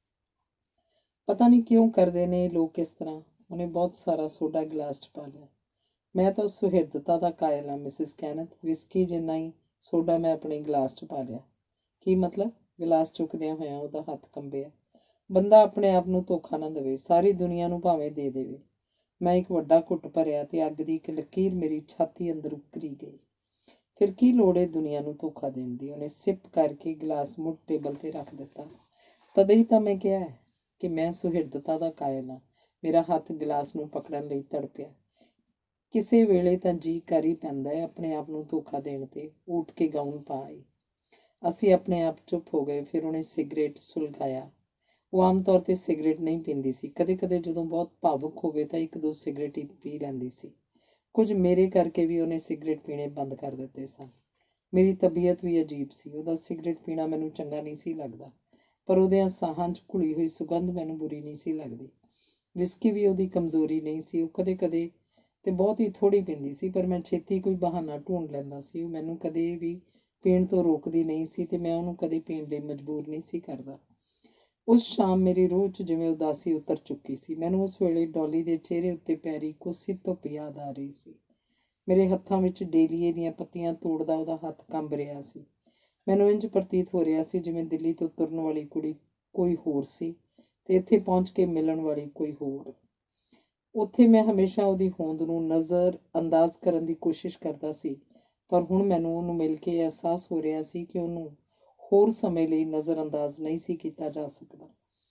A: ਪਤਾ ਨਹੀਂ ਕਿਉਂ ਕਰਦੇ ਨੇ ਇਹ ਲੋਕ ਇਸ ਤਰ੍ਹਾਂ। ਉਹਨੇ ਬਹੁਤ ਸਾਰਾ ਸੋਡਾ ਗਲਾਸ 'ਚ ਪਾ ਲਿਆ। ਮੈਂ ਤਾਂ ਸੁਹਿਰਦਤਾ ਦਾ ਕਾਇਲ ਹਾਂ ਮਿਸਿਸ ਕੈਨਥ। ਵਿਸਕੀ ਜਿੰਨਾ ਹੀ ਸੋਡਾ ਮੈਂ ਆਪਣੇ ਗਲਾਸ 'ਚ ਪਾ ਲਿਆ। ਕੀ ਮਤਲਬ? ਗਲਾਸ ਚੁੱਕਦਿਆਂ ਹੋਇਆਂ ਉਹਦਾ ਹੱਥ ਕੰਬਿਆ। ਬੰਦਾ ਆਪਣੇ ਆਪ ਨੂੰ ਧੋਖਾ ਨਾ ਦੇਵੇ, ਸਾਰੀ ਦੁਨੀਆ ਨੂੰ ਭਾਵੇਂ ਦੇ ਦੇਵੇ। ਮੈਂ ਇੱਕ ਵੱਡਾ ਘੁੱਟ ਭਰਿਆ ਤੇ ਅੱਗ ਦੀ ਇੱਕ ਲਕੀਰ ਮੇਰੀ ਛਾਤੀ ਅੰਦਰ ਉਕਰੀ ਗਈ। ਫਿਰ ਕੀ ਲੋੜ ਏ ਦੁਨੀਆ ਨੂੰ ਧੋਖਾ ਦੇਣ ਦੀ? ਉਹਨੇ ਸਿਪ ਕਰਕੇ ਗਲਾਸ ਮੁੜ ਟੇਬਲ 'ਤੇ ਰੱਖ ਦਿੱਤਾ। ਤਦੇ ਹੀ ਤਾਂ ਮੈਂ ਕਿਹਾ ਹੈ ਕਿ ਮੈਂ ਸੁਹਿਰਦਤਾ ਦਾ ਕਾਇਲ ਹਾਂ। ਮੇਰਾ ਹੱਥ ਗਲਾਸ ਨੂੰ ਪਕੜਨ ਲਈ ਤੜਪਿਆ। ਕਿਸੇ ਵੇਲੇ ਤਾਂ ਜੀਅ ਕਰ ਹੀ ਪੈਂਦਾ ਹੈ ਆਪਣੇ ਆਪ ਨੂੰ ਧੋਖਾ ਦੇਣ 'ਤੇ। ਉੱਠ ਕੇ ਗਾਊਨ ਪਾ ਆਈ। ਅਸੀਂ ਆਪਣੇ ਆਪ ਚੁੱਪ ਹੋ ਗਏ। ਫਿਰ ਉਹਨੇ ਸਿਗਰਟ ਸੁਲਗਾਇਆ। ਉਹ ਆਮ ਤੌਰ 'ਤੇ ਸਿਗਰਟ ਨਹੀਂ ਪੀਂਦੀ ਸੀ। ਕਦੇ ਕਦੇ ਜਦੋਂ ਬਹੁਤ ਭਾਵੁਕ ਹੋਵੇ ਤਾਂ ਇੱਕ ਦੋ ਸਿਗਰਟ ਹੀ ਪੀ ਲੈਂਦੀ ਸੀ। ਕੁਝ ਮੇਰੇ ਕਰਕੇ ਵੀ ਉਹਨੇ ਸਿਗਰਟ ਪੀਣੇ ਬੰਦ ਕਰ ਦਿੱਤੇ ਸਨ। ਮੇਰੀ ਤਬੀਅਤ ਵੀ ਅਜੀਬ ਸੀ। ਉਹਦਾ ਸਿਗਰਟ ਪੀਣਾ ਮੈਨੂੰ ਚੰਗਾ ਨਹੀਂ ਸੀ ਲੱਗਦਾ, ਪਰ ਉਹਦਿਆਂ ਸਾਹਾਂ 'ਚ ਘੁਲੀ ਹੋਈ ਸੁਗੰਧ ਮੈਨੂੰ ਬੁਰੀ ਨਹੀਂ ਸੀ ਲੱਗਦੀ। ਵਿਸਕੀ ਵੀ ਉਹਦੀ ਕਮਜ਼ੋਰੀ ਨਹੀਂ ਸੀ। ਉਹ ਕਦੇ ਕਦੇ ਤੇ ਬਹੁਤ ਹੀ ਥੋੜ੍ਹੀ ਪੀਂਦੀ ਸੀ, ਪਰ ਮੈਂ ਛੇਤੀ ਕੋਈ ਬਹਾਨਾ ਢੂੰਢ ਲੈਂਦਾ ਸੀ। ਉਹ ਮੈਨੂੰ ਕਦੇ ਵੀ ਪੀਣ ਤੋਂ ਰੋਕਦੀ ਨਹੀਂ ਸੀ ਤੇ ਮੈਂ ਉਹਨੂੰ ਕਦੇ ਪੀਣ ਲਈ ਮਜਬੂਰ ਨਹੀਂ ਸੀ ਕਰਦਾ। ਉਸ ਸ਼ਾਮ ਮੇਰੀ ਰੂਹ 'ਚ ਜਿਵੇਂ ਉਦਾਸੀ ਉਤਰ ਚੁੱਕੀ ਸੀ। ਮੈਨੂੰ ਉਸ ਵੇਲੇ ਡੌਲੀ ਦੇ ਚਿਹਰੇ ਉੱਤੇ ਪੈਰੀ ਕੋਸੀ ਧੁੱਪ ਯਾਦ ਆ ਰਹੀ ਸੀ। ਮੇਰੇ ਹੱਥਾਂ ਵਿੱਚ ਡੇਲੀਏ ਦੀਆਂ ਪੱਤੀਆਂ ਤੋੜਦਾ ਉਹਦਾ ਹੱਥ ਕੰਬ ਰਿਹਾ ਸੀ। ਮੈਨੂੰ ਇੰਝ ਪ੍ਰਤੀਤ ਹੋ ਰਿਹਾ ਸੀ ਜਿਵੇਂ ਦਿੱਲੀ ਤੋਂ ਤੁਰਨ ਵਾਲੀ ਕੁੜੀ ਕੋਈ ਹੋਰ ਸੀ ਤੇ ਇੱਥੇ ਪਹੁੰਚ ਕੇ ਮਿਲਣ ਵਾਲੀ ਕੋਈ ਹੋਰ। ਉੱਥੇ ਮੈਂ ਹਮੇਸ਼ਾ ਉਹਦੀ ਹੋਂਦ ਨੂੰ ਨਜ਼ਰ ਅੰਦਾਜ਼ ਕਰਨ ਦੀ ਕੋਸ਼ਿਸ਼ ਕਰਦਾ ਸੀ, ਪਰ ਹੁਣ ਮੈਨੂੰ ਉਹਨੂੰ ਮਿਲ ਕੇ ਅਹਿਸਾਸ ਹੋ ਰਿਹਾ ਸੀ ਕਿ ਉਹਨੂੰ ਹੋਰ ਸਮੇਂ ਲਈ ਨਜ਼ਰ ਅੰਦਾਜ਼ ਨਹੀਂ ਸੀ ਕੀਤਾ ਜਾ ਸਕਦਾ।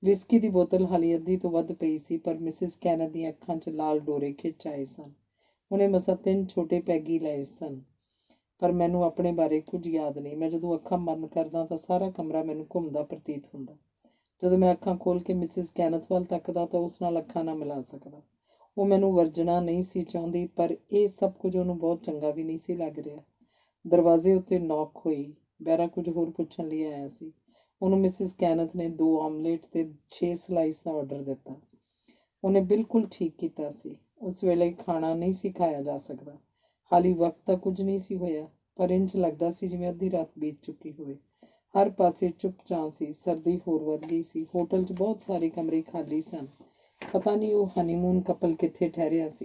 A: ਵਿਸਕੀ ਦੀ ਬੋਤਲ ਹਾਲੀ ਅੱਧੀ ਤੋਂ ਵੱਧ ਪਈ ਸੀ, ਪਰ ਮਿਸਿਸ ਕੈਨਥ ਦੀਆਂ ਅੱਖਾਂ 'ਚ ਲਾਲ ਡੋਰੇ ਖਿੱਚ ਆਏ ਸਨ। ਉਹਨੇ ਮਸਾਂ ਤਿੰਨ ਛੋਟੇ ਪੈਗੀ ਲਏ ਸਨ, ਪਰ ਮੈਨੂੰ ਆਪਣੇ ਬਾਰੇ ਕੁਝ ਯਾਦ ਨਹੀਂ। ਮੈਂ ਜਦੋਂ ਅੱਖਾਂ ਬੰਦ ਕਰਦਾ ਤਾਂ ਸਾਰਾ ਕਮਰਾ ਮੈਨੂੰ ਘੁੰਮਦਾ ਪ੍ਰਤੀਤ ਹੁੰਦਾ। ਜਦੋਂ ਮੈਂ ਅੱਖਾਂ ਖੋਲ੍ਹ ਕੇ ਮਿਸਿਸ ਕੈਨਥ ਵੱਲ ਤੱਕਦਾ ਤਾਂ ਉਸ ਨਾਲ ਅੱਖਾਂ ਨਾ ਮਿਲਾ ਸਕਦਾ। ਉਹ ਮੈਨੂੰ ਵਰਜਣਾ ਨਹੀਂ ਸੀ ਚਾਹੁੰਦੀ, ਪਰ ਇਹ ਸਭ ਕੁਝ ਉਹਨੂੰ ਬਹੁਤ ਚੰਗਾ ਵੀ ਨਹੀਂ ਸੀ ਲੱਗ ਰਿਹਾ। ਦਰਵਾਜ਼ੇ ਉੱਤੇ ਨੌਕ ਹੋਈ। ਬੈਰਾ ਕੁਝ ਹੋਰ ਪੁੱਛਣ ਲਈ ਆਇਆ ਸੀ। ਉਹਨੂੰ ਮਿਸਿਸ ਕੈਨਥ ਨੇ ਦੋ ਆਮਲੇਟ ਤੇ ਛੇ ਸਲਾਈਸ ਦਾ ਆਰਡਰ ਦਿੱਤਾ। ਉਹਨੇ ਬਿਲਕੁਲ ਠੀਕ ਕੀਤਾ ਸੀ। ਉਸ ਵੇਲੇ ਖਾਣਾ ਨਹੀਂ ਸੀ ਖਾਇਆ ਜਾ ਸਕਦਾ। ਹਾਲੀ ਵਕਤ ਤਾਂ ਕੁਝ ਨਹੀਂ ਸੀ ਹੋਇਆ, ਪਰ ਇੰਝ ਲੱਗਦਾ ਸੀ ਜਿਵੇਂ ਅੱਧੀ ਰਾਤ ਬੀਤ ਚੁੱਕੀ ਹੋਵੇ। ਹਰ ਪਾਸੇ ਚੁੱਪ-ਚਾਂ ਸੀ। ਸਰਦੀ ਹੋਰ ਵੱਧ ਗਈ ਸੀ। ਹੋਟਲ 'ਚ ਬਹੁਤ ਸਾਰੇ ਕਮਰੇ ਖਾਲੀ ਸਨ। ਪਤਾ ਨਹੀਂ ਉਹ ਹਨੀਮੂਨ ਕਪਲ ਕਿੱਥੇ ਠਹਿਰਿਆ ਸੀ।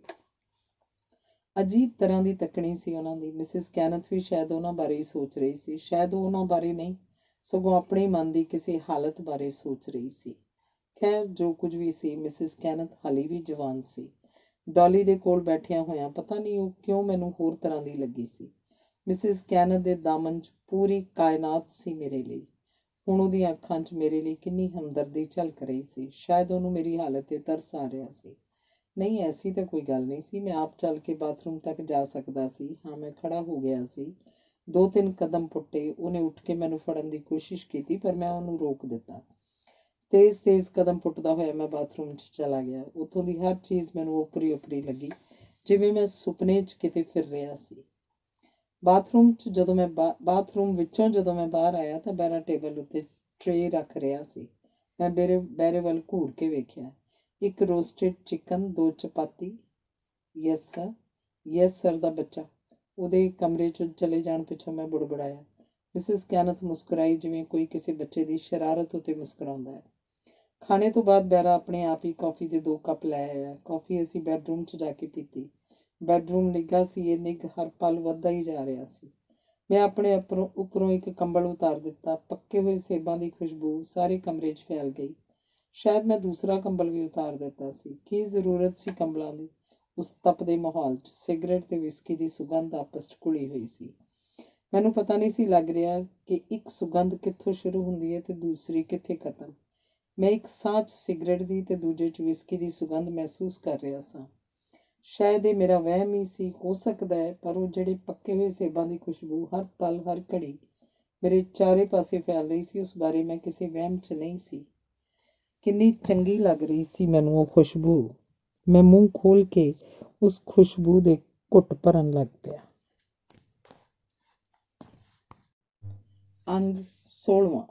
A: ਅਜੀਬ ਤਰ੍ਹਾਂ ਦੀ ਤੱਕਣੀ ਸੀ ਉਹਨਾਂ ਦੀ। ਮਿਸਿਸ ਕੈਨਥ ਵੀ ਸ਼ਾਇਦ ਉਹਨਾਂ ਬਾਰੇ ਹੀ ਸੋਚ ਰਹੀ ਸੀ। ਸ਼ਾਇਦ ਉਹ ਉਹਨਾਂ ਬਾਰੇ ਨਹੀਂ, ਸਗੋਂ ਆਪਣੇ ਮਨ ਦੀ ਕਿਸੇ ਹਾਲਤ ਬਾਰੇ ਸੋਚ ਰਹੀ ਸੀ। ਖੈਰ, ਜੋ ਕੁਝ ਵੀ ਸੀ, ਮਿਸਿਸ ਕੈਨਥ ਹਾਲੀ ਵੀ ਜਵਾਨ ਸੀ। ਡੌਲੀ ਦੇ ਕੋਲ ਬੈਠਿਆਂ ਹੋਇਆਂ ਪਤਾ ਨਹੀਂ ਉਹ ਕਿਉਂ ਮੈਨੂੰ ਹੋਰ ਤਰ੍ਹਾਂ ਦੀ ਲੱਗੀ ਸੀ। ਮਿਸਿਸ ਕੈਨਥ ਦੇ ਦਾਮਨ 'ਚ ਪੂਰੀ ਕਾਇਨਾਤ ਸੀ ਮੇਰੇ ਲਈ। ਹੁਣ ਉਹਦੀਆਂ ਅੱਖਾਂ 'ਚ ਮੇਰੇ ਲਈ ਕਿੰਨੀ ਹਮਦਰਦੀ ਝਲਕ ਰਹੀ ਸੀ। ਸ਼ਾਇਦ ਉਹਨੂੰ ਮੇਰੀ ਹਾਲਤ 'ਤੇ ਤਰਸ ਆ ਰਿਹਾ ਸੀ। ਨਹੀਂ, ਐਸੀ ਤਾਂ ਕੋਈ ਗੱਲ ਨਹੀਂ ਸੀ। ਮੈਂ ਆਪ ਚੱਲ ਕੇ ਬਾਥਰੂਮ ਤੱਕ ਜਾ ਸਕਦਾ ਸੀ। ਹਾਂ, ਮੈਂ ਖੜਾ ਹੋ ਗਿਆ ਸੀ। ਦੋ ਤਿੰਨ ਕਦਮ ਪੁੱਟੇ। ਉਹਨੇ ਉੱਠ ਕੇ ਮੈਨੂੰ ਫੜਨ ਦੀ ਕੋਸ਼ਿਸ਼ ਕੀਤੀ, ਪਰ ਮੈਂ ਉਹਨੂੰ ਰੋਕ ਦਿੱਤਾ। ਤੇਜ਼ ਤੇਜ਼ ਕਦਮ ਪੁੱਟਦਾ ਹੋਇਆ ਮੈਂ ਬਾਥਰੂਮ 'ਚ ਚਲਾ ਗਿਆ। ਉੱਥੋਂ ਦੀ ਹਰ ਚੀਜ਼ ਮੈਨੂੰ ਓਪਰੀ ਓਪਰੀ ਲੱਗੀ, ਜਿਵੇਂ ਮੈਂ ਸੁਪਨੇ 'ਚ ਕਿਤੇ ਫਿਰ ਰਿਹਾ ਸੀ। ਬਾਥਰੂਮ 'ਚ ਜਦੋਂ ਮੈਂ ਬਾ ਬਾਥਰੂਮ ਵਿੱਚੋਂ ਜਦੋਂ ਮੈਂ ਬਾਹਰ ਆਇਆ ਤਾਂ ਬੈਰਾ ਟੇਬਲ ਉੱਤੇ ਟਰੇ ਰੱਖ ਰਿਹਾ ਸੀ। ਮੈਂ ਬੇਰੇ ਬੈਰੇ ਵੱਲ ਘੂਰ ਕੇ ਵੇਖਿਆ। ਇੱਕ ਰੋਸਟਡ ਚਿਕਨ, ਦੋ chapati. Yes sir, yes sir ਦਾ ਬੱਚਾ। ਉਹਦੇ ਕਮਰੇ 'ਚ ਚਲੇ ਜਾਣ ਪਿੱਛੋਂ ਮੈਂ ਬੁੜਬੁੜਾਇਆ। ਮਿਸਿਸ ਕੈਨਥ ਮੁਸਕਰਾਈ, ਜਿਵੇਂ ਕੋਈ ਕਿਸੇ ਬੱਚੇ ਦੀ ਸ਼ਰਾਰਤ ਉੱਤੇ ਮੁਸਕਰਾਉਂਦਾ ਹੈ। ਖਾਣੇ ਤੋਂ ਬਾਅਦ ਬੈਰਾ ਆਪਣੇ ਆਪ ਹੀ ਕੌਫੀ ਦੇ ਦੋ ਕੱਪ ਲੈ ਆਇਆ। ਕੌਫੀ ਅਸੀਂ ਬੈਡਰੂਮ 'ਚ ਜਾ ਕੇ ਪੀਤੀ। ਬੈਡਰੂਮ ਨਿੱਘਾ ਸੀ। ਇਹ ਨਿੱਘ ਹਰ ਪਲ ਵੱਧਦਾ ਹੀ ਜਾ ਰਿਹਾ ਸੀ। ਮੈਂ ਆਪਣੇ ਉੱਪਰੋਂ ਉੱਪਰੋਂ ਇੱਕ ਕੰਬਲ ਉਤਾਰ ਦਿੱਤਾ। ਪੱਕੇ ਹੋਏ ਸੇਬਾਂ ਦੀ ਖੁਸ਼ਬੂ ਸਾਰੇ ਕਮਰੇ 'ਚ ਫੈਲ ਗਈ। ਸ਼ਾਇਦ ਮੈਂ ਦੂਸਰਾ ਕੰਬਲ ਵੀ ਉਤਾਰ ਦਿੱਤਾ ਸੀ। ਕੀ ਜ਼ਰੂਰਤ ਸੀ ਕੰਬਲਾਂ ਦੀ? ਉਸ ਤਪਦੇ ਮਾਹੌਲ 'ਚ ਸਿਗਰਟ ਤੇ ਵਿਸਕੀ ਦੀ ਸੁਗੰਧ ਆਪਸ 'ਚ ਘੁਲੀ ਹੋਈ ਸੀ। ਮੈਨੂੰ ਪਤਾ ਨਹੀਂ ਸੀ ਲੱਗ ਰਿਹਾ ਕਿ ਇੱਕ ਸੁਗੰਧ ਕਿੱਥੋਂ ਸ਼ੁਰੂ ਹੁੰਦੀ ਹੈ ਤੇ ਦੂਸਰੀ ਕਿੱਥੇ ਖਤਮ। ਮੈਂ ਇੱਕ ਸਾਹ 'ਚ ਸਿਗਰਟ ਦੀ ਤੇ ਦੂਜੇ 'ਚ ਵਿਸਕੀ ਦੀ ਸੁਗੰਧ ਮਹਿਸੂਸ ਕਰ ਰਿਹਾ ਸਾਂ। ਸ਼ਾਇਦ ਇਹ ਮੇਰਾ ਵਹਿਮ ਹੀ ਸੀ, ਹੋ ਸਕਦਾ ਹੈ, ਪਰ ਉਹ ਜਿਹੜੇ ਪੱਕੇ ਹੋਏ ਸੇਬਾਂ ਦੀ ਖੁਸ਼ਬੂ ਹਰ ਪਲ ਹਰ ਘੜੀ ਮੇਰੇ ਚਾਰੇ ਪਾਸੇ ਫੈਲ ਰਹੀ ਸੀ, ਉਸ ਬਾਰੇ ਮੈਂ ਕਿਸੇ ਵਹਿਮ 'ਚ ਨਹੀਂ ਸੀ। ਕਿੰਨੀ ਚੰਗੀ ਲੱਗ ਰਹੀ ਸੀ ਮੈਨੂੰ ਉਹ ਖੁਸ਼ਬੂ। ਮੈਂ ਮੂੰਹ ਖੋਲ੍ਹ ਕੇ ਉਸ ਖੁਸ਼ਬੂ ਦੇ ਘੁੱਟ ਭਰਨ ਲੱਗ ਪਿਆ। ਅੰਗ ਸੋਲ੍ਹਵਾਂ।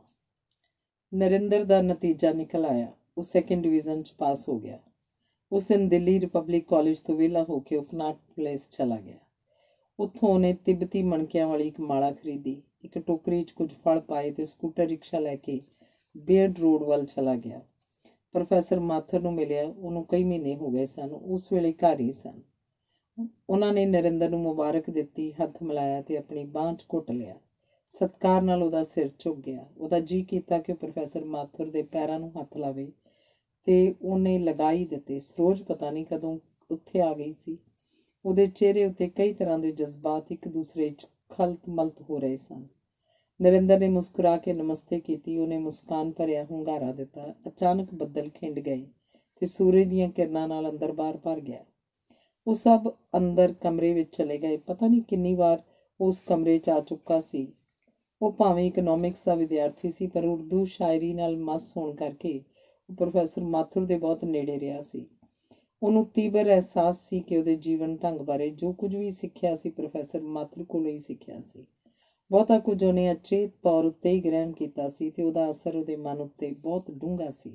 A: ਨਰਿੰਦਰ ਦਾ ਨਤੀਜਾ ਨਿਕਲ ਆਇਆ। ਉਹ ਸੈਕਿੰਡ ਡਿਵੀਜ਼ਨ 'ਚ ਪਾਸ ਹੋ ਗਿਆ। ਉਸ ਦਿਨ ਦਿੱਲੀ ਰਿਪਬਲਿਕ ਕਾਲਜ ਤੋਂ ਵਿਹਲਾ ਹੋ ਕੇ ਉਹ ਕਨਾਟ ਪਲੇਸ ਚਲਾ ਗਿਆ। ਉੱਥੋਂ ਉਹਨੇ ਤਿੱਬਤੀ ਮਣਕਿਆਂ ਵਾਲੀ ਇੱਕ ਮਾਲਾ ਖਰੀਦੀ, ਇੱਕ ਟੋਕਰੀ 'ਚ ਕੁਝ ਫਲ ਪਾਏ ਤੇ ਸਕੂਟਰ ਰਿਕਸ਼ਾ ਲੈ ਕੇ ਬੀਅਰਡ ਰੋਡ ਵੱਲ ਚਲਾ ਗਿਆ। ਪ੍ਰੋਫੈਸਰ ਮਾਥੁਰ ਨੂੰ ਮਿਲਿਆ। ਉਹਨੂੰ ਕਈ ਮਹੀਨੇ ਹੋ ਗਏ ਸਨ। ਉਸ ਵੇਲੇ ਘਰ ਹੀ ਸਨ। ਉਹਨਾਂ ਨੇ ਨਰਿੰਦਰ ਨੂੰ ਮੁਬਾਰਕ ਦਿੱਤੀ, ਹੱਥ ਮਿਲਾਇਆ ਤੇ ਆਪਣੀ ਬਾਂਹ 'ਚ ਘੁੱਟ ਲਿਆ। ਸਤਿਕਾਰ ਨਾਲ ਉਹਦਾ ਸਿਰ ਝੁਕ ਗਿਆ। ਉਹਦਾ ਜੀਅ ਕੀਤਾ ਕਿ ਪ੍ਰੋਫੈਸਰ ਮਾਥੁਰ ਦੇ ਪੈਰਾਂ ਨੂੰ ਹੱਥ ਲਾਵੇ ਤੇ ਉਹਨੇ ਲਗਾ ਹੀ ਦਿੱਤੇ। ਸਰੋਜ ਪਤਾ ਨਹੀਂ ਕਦੋਂ ਉੱਥੇ ਆ ਗਈ ਸੀ। ਉਹਦੇ ਚਿਹਰੇ ਉੱਤੇ ਕਈ ਤਰ੍ਹਾਂ ਦੇ ਜਜ਼ਬਾਤ ਇੱਕ ਦੂਸਰੇ 'ਚ ਖਲਤ ਮਲਤ ਹੋ ਰਹੇ ਸਨ। ਨਰਿੰਦਰ ਨੇ ਮੁਸਕਰਾ ਕੇ ਨਮਸਤੇ ਕੀਤੀ। ਉਹਨੇ ਮੁਸਕਾਨ ਭਰਿਆ ਹੁੰਗਾਰਾ ਦਿੱਤਾ। ਅਚਾਨਕ ਬੱਦਲ ਖਿੰਡ ਗਏ ਤੇ ਸੂਰਜ ਦੀਆਂ ਕਿਰਨਾਂ ਨਾਲ ਅੰਦਰ ਬਾਹਰ ਭਰ ਗਿਆ। ਉਹ ਸਭ ਅੰਦਰ ਕਮਰੇ ਵਿੱਚ ਚਲੇ ਗਏ। ਪਤਾ ਨਹੀਂ ਕਿੰਨੀ ਵਾਰ ਉਸ ਕਮਰੇ 'ਚ ਆ ਚੁੱਕਾ ਸੀ। ਉਹ ਭਾਵੇਂ ਇਕਨੋਮਿਕਸ ਦਾ ਵਿਦਿਆਰਥੀ ਸੀ, ਪਰ ਉਰਦੂ ਸ਼ਾਇਰੀ ਨਾਲ ਮਸ ਹੋਣ ਕਰਕੇ ਉਹ ਪ੍ਰੋਫੈਸਰ ਮਾਥੁਰ ਦੇ ਬਹੁਤ ਨੇੜੇ ਰਿਹਾ ਸੀ। ਉਹਨੂੰ ਤੀਬਰ ਅਹਿਸਾਸ ਸੀ ਕਿ ਉਹਦੇ ਜੀਵਨ ਢੰਗ ਬਾਰੇ ਜੋ ਕੁਝ ਵੀ ਸਿੱਖਿਆ ਸੀ, ਪ੍ਰੋਫੈਸਰ ਮਾਥੁਰ ਕੋਲੋਂ ਹੀ ਸਿੱਖਿਆ ਸੀ। ਬਹੁਤਾ ਕੁਝ ਉਹਨੇ ਅਚੇਤ ਤੌਰ ਉੱਤੇ ਹੀ ਗ੍ਰਹਿਣ ਕੀਤਾ ਸੀ ਤੇ ਉਹਦਾ ਅਸਰ ਉਹਦੇ ਮਨ ਉੱਤੇ ਬਹੁਤ ਡੂੰਘਾ ਸੀ।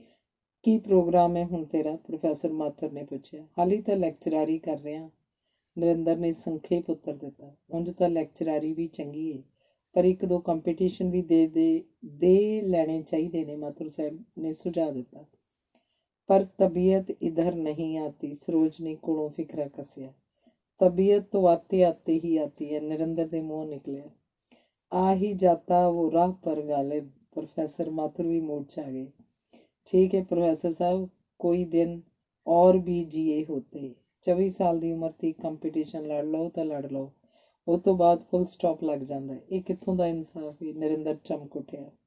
A: ਕੀ ਪ੍ਰੋਗਰਾਮ ਹੈ ਹੁਣ ਤੇਰਾ? ਪ੍ਰੋਫੈਸਰ ਮਾਥੁਰ ਨੇ ਪੁੱਛਿਆ। ਹਾਲੀ ਤਾਂ ਲੈਕਚਰਾਰੀ ਕਰ ਰਿਹਾ, ਨਰਿੰਦਰ ਨੇ ਸੰਖੇਪ ਉੱਤਰ ਦਿੱਤਾ। ਉਂਝ ਤਾਂ ਲੈਕਚਰਾਰੀ ਵੀ ਚੰਗੀ ਏ, ਪਰ ਇੱਕ ਦੋ ਕੰਪੀਟੀਸ਼ਨ ਵੀ ਦੇ ਦੇ ਦੇ ਲੈਣੇ ਚਾਹੀਦੇ ਨੇ, ਮਾਥੁਰ ਸਾਹਿਬ ਨੇ ਸੁਝਾਅ ਦਿੱਤਾ। ਪਰ ਤਬੀਅਤ ਇਧਰ ਨਹੀਂ ਆਤੀ, ਸਰੋਜ ਨੇ ਕੋਲੋਂ ਫਿਕਰਾ ਕੱਸਿਆ। ਤਬੀਅਤ ਤੋਂ ਆਤੇ ਆਤੇ ਹੀ ਆਤੀ ਹੈ, ਨਰਿੰਦਰ ਦੇ ਮੂੰਹੋਂ ਨਿਕਲਿਆ। ਆ ਹੀ ਜਾਤਾ ਉਹ ਰਾਹ ਪਰ ਗਾਲਿਬ। ਪ੍ਰੋਫੈਸਰ ਮਾਥੁਰ ਵੀ ਮੂਡ 'ਚ ਆ ਗਏ। ਠੀਕ ਹੈ ਪ੍ਰੋਫੈਸਰ ਸਾਹਿਬ, ਕੋਈ ਦਿਨ ਔਰ ਵੀ ਜੀਏ ਹੋਤੇ। ਚੌਵੀ ਸਾਲ ਦੀ ਉਮਰ 'ਤੇ ਕੰਪੀਟੀਸ਼ਨ ਲੜ ਲਓ ਤਾਂ ਲੜ ਲਓ, ਉਹ ਤੋਂ ਬਾਅਦ ਫੁੱਲ ਸਟਾਪ ਲੱਗ ਜਾਂਦਾ। ਇਹ ਕਿੱਥੋਂ ਦਾ ਇਨਸਾਫ ਹੈ? ਨਰਿੰਦਰ ਚਮਕ ਉੱਠਿਆ।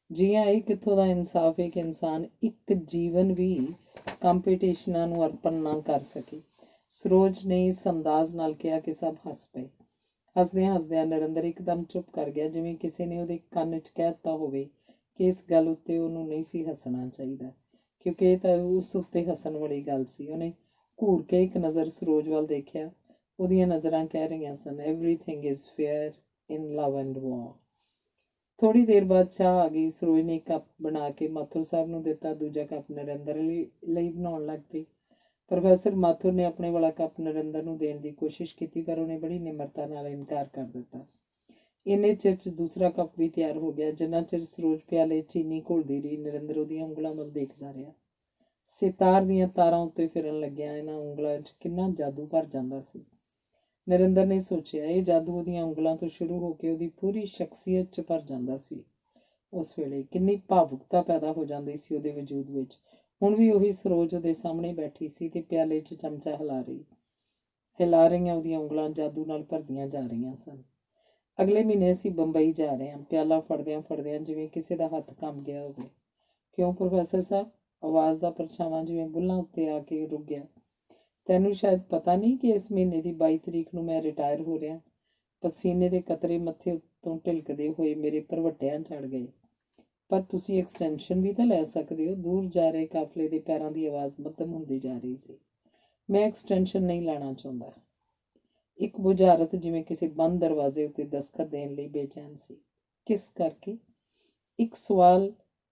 A: ਜੀਆਂ ਇਹ ਕਿੱਥੋਂ ਦਾ ਇਨਸਾਫ ਹੈ ਕਿ ਇਨਸਾਨ ਇੱਕ ਜੀਵਨ ਵੀ ਕੰਪੀਟੀਸ਼ਨਾਂ ਨੂੰ ਅਰਪਣ ਨਾ ਕਰ ਸਕੇ। ਸਰੋਜ ਨੇ ਇਸ ਅੰਦਾਜ਼ ਨਾਲ ਕਿਹਾ ਕਿ ਸਭ ਹੱਸ ਪਏ। ਹੱਸਦਿਆਂ ਹੱਸਦਿਆਂ ਨਰਿੰਦਰ ਇੱਕਦਮ ਚੁੱਪ ਕਰ ਗਿਆ, ਜਿਵੇਂ ਕਿਸੇ ਨੇ ਉਹਦੇ ਕੰਨ 'ਚ ਕਹਿ ਦਿੱਤਾ ਹੋਵੇ ਕਿ ਇਸ ਗੱਲ ਉੱਤੇ ਉਹਨੂੰ ਨਹੀਂ ਸੀ ਹੱਸਣਾ ਚਾਹੀਦਾ, ਕਿਉਂਕਿ ਇਹ ਤਾਂ ਉਸ ਉੱਤੇ ਹੱਸਣ ਵਾਲੀ ਗੱਲ ਸੀ। ਉਹਨੇ ਘੂਰ ਕੇ ਇੱਕ ਨਜ਼ਰ ਸਰੋਜ ਵੱਲ ਦੇਖਿਆ। ਉਹਦੀਆਂ ਨਜ਼ਰਾਂ ਕਹਿ ਰਹੀਆਂ ਸਨ, everything is fair in love and war. ਥੋੜ੍ਹੀ ਦੇਰ ਬਾਅਦ ਚਾਹ ਆ ਗਈ। ਸਰੋਜ ਨੇ ਇੱਕ ਕੱਪ ਬਣਾ ਕੇ ਮਾਥੁਰ ਸਾਹਿਬ ਨੂੰ ਦਿੱਤਾ, ਦੂਜਾ ਕੱਪ ਨਰਿੰਦਰ ਲਈ ਲਈ ਬਣਾਉਣ ਲੱਗ ਪਈ। ਪ੍ਰੋਫੈਸਰ ਮਾਥੁਰ ਨੇ ਆਪਣੇ ਵਾਲਾ ਕੱਪ ਨਰਿੰਦਰ ਨੂੰ ਦੇਣ ਦੀ ਕੋਸ਼ਿਸ਼ ਕੀਤੀ, ਪਰ ਉਹਨੇ ਬੜੀ ਨਿਮਰਤਾ ਨਾਲ ਇਨਕਾਰ ਕਰ ਦਿੱਤਾ। ਇੰਨੇ ਚਿਰ 'ਚ ਦੂਸਰਾ ਕੱਪ ਵੀ ਤਿਆਰ ਹੋ ਗਿਆ। ਜਿੰਨਾ ਚਿਰ ਸਰੋਜ ਪਿਆਲੇ ਚੀਨੀ ਘੋਲਦੀ ਰਹੀ, ਨਰਿੰਦਰ ਉਹਦੀਆਂ ਉਂਗਲਾਂ ਵੱਲ ਦੇਖਦਾ ਰਿਹਾ। ਸਿਤਾਰ ਦੀਆਂ ਤਾਰਾਂ ਉੱਤੇ ਫਿਰਨ ਲੱਗਿਆ ਇਹਨਾਂ ਉਂਗਲਾਂ 'ਚ ਕਿੰਨਾ ਜਾਦੂ ਭਰ ਜਾਂਦਾ ਸੀ। ਨਰਿੰਦਰ ਨੇ ਸੋਚਿਆ, ਇਹ ਜਾਦੂ ਉਹਦੀਆਂ ਉਂਗਲਾਂ ਤੋਂ ਸ਼ੁਰੂ ਹੋ ਕੇ ਉਹਦੀ ਪੂਰੀ ਸ਼ਖਸੀਅਤ 'ਚ ਭਰ ਜਾਂਦਾ ਸੀ। ਉਸ ਵੇਲੇ ਕਿੰਨੀ ਭਾਵੁਕਤਾ ਪੈਦਾ ਹੋ ਜਾਂਦੀ ਸੀ ਉਹਦੇ ਵਜੂਦ ਵਿੱਚ। ਹੁਣ ਵੀ ਉਹੀ ਸਰੋਜ ਉਹਦੇ ਸਾਹਮਣੇ ਬੈਠੀ ਸੀ ਤੇ ਪਿਆਲੇ 'ਚ ਚਮਚਾ ਹਿਲਾ ਰਹੀ ਹਿਲਾ ਰਹੀਆਂ ਉਹਦੀਆਂ ਉਂਗਲਾਂ ਜਾਦੂ ਨਾਲ ਭਰਦੀਆਂ ਜਾ ਰਹੀਆਂ ਸਨ। ਅਗਲੇ ਮਹੀਨੇ ਅਸੀਂ ਬੰਬਈ ਜਾ ਰਹੇ ਹਾਂ। ਪਿਆਲਾ ਫੜਦਿਆਂ ਫੜਦਿਆਂ ਜਿਵੇਂ ਕਿਸੇ ਦਾ ਹੱਥ ਕੰਬ ਗਿਆ ਹੋਵੇ। ਕਿਉਂ ਪ੍ਰੋਫੈਸਰ ਸਾਹਿਬ? ਆਵਾਜ਼ ਦਾ ਪਰਛਾਵਾਂ ਜਿਵੇਂ ਬੁੱਲ੍ਹਾਂ ਉੱਤੇ ਆ ਕੇ ਰੁਕ ਗਿਆ। ਤੈਨੂੰ ਸ਼ਾਇਦ ਪਤਾ ਨਹੀਂ ਕਿ ਇਸ ਮਹੀਨੇ ਦੀ ਬਾਈ ਤਰੀਕ ਨੂੰ ਮੈਂ ਰਿਟਾਇਰ ਹੋ ਰਿਹਾ। ਪਸੀਨੇ ਦੇ ਕਤਰੇ ਮੱਥੇ ਉੱਤੋਂ ਢਿਲਕਦੇ ਹੋਏ ਮੇਰੇ ਭਰਵੱਟਿਆਂ ਚੜ੍ਹ ਗਏ। ਪਰ ਤੁਸੀਂ ਐਕਸਟੈਂਸ਼ਨ ਵੀ ਤਾਂ ਲੈ ਸਕਦੇ ਹੋ। ਦੂਰ ਜਾ ਰਹੇ ਕਾਫਲੇ ਦੇ ਪੈਰਾਂ ਦੀ ਆਵਾਜ਼ ਮੱਧਮ ਹੁੰਦੀ ਜਾ ਰਹੀ ਸੀ। ਮੈਂ ਐਕਸਟੈਂਸ਼ਨ ਨਹੀਂ ਲੈਣਾ ਚਾਹੁੰਦਾ। ਇੱਕ ਬੁਝਾਰਤ ਜਿਵੇਂ ਕਿਸੇ ਬੰਦ ਦਰਵਾਜ਼ੇ ਉੱਤੇ ਦਸਤਖਤ ਦੇਣ ਲਈ ਬੇਚੈਨ ਸੀ। ਕਿਸ ਕਰਕੇ? ਇੱਕ ਸਵਾਲ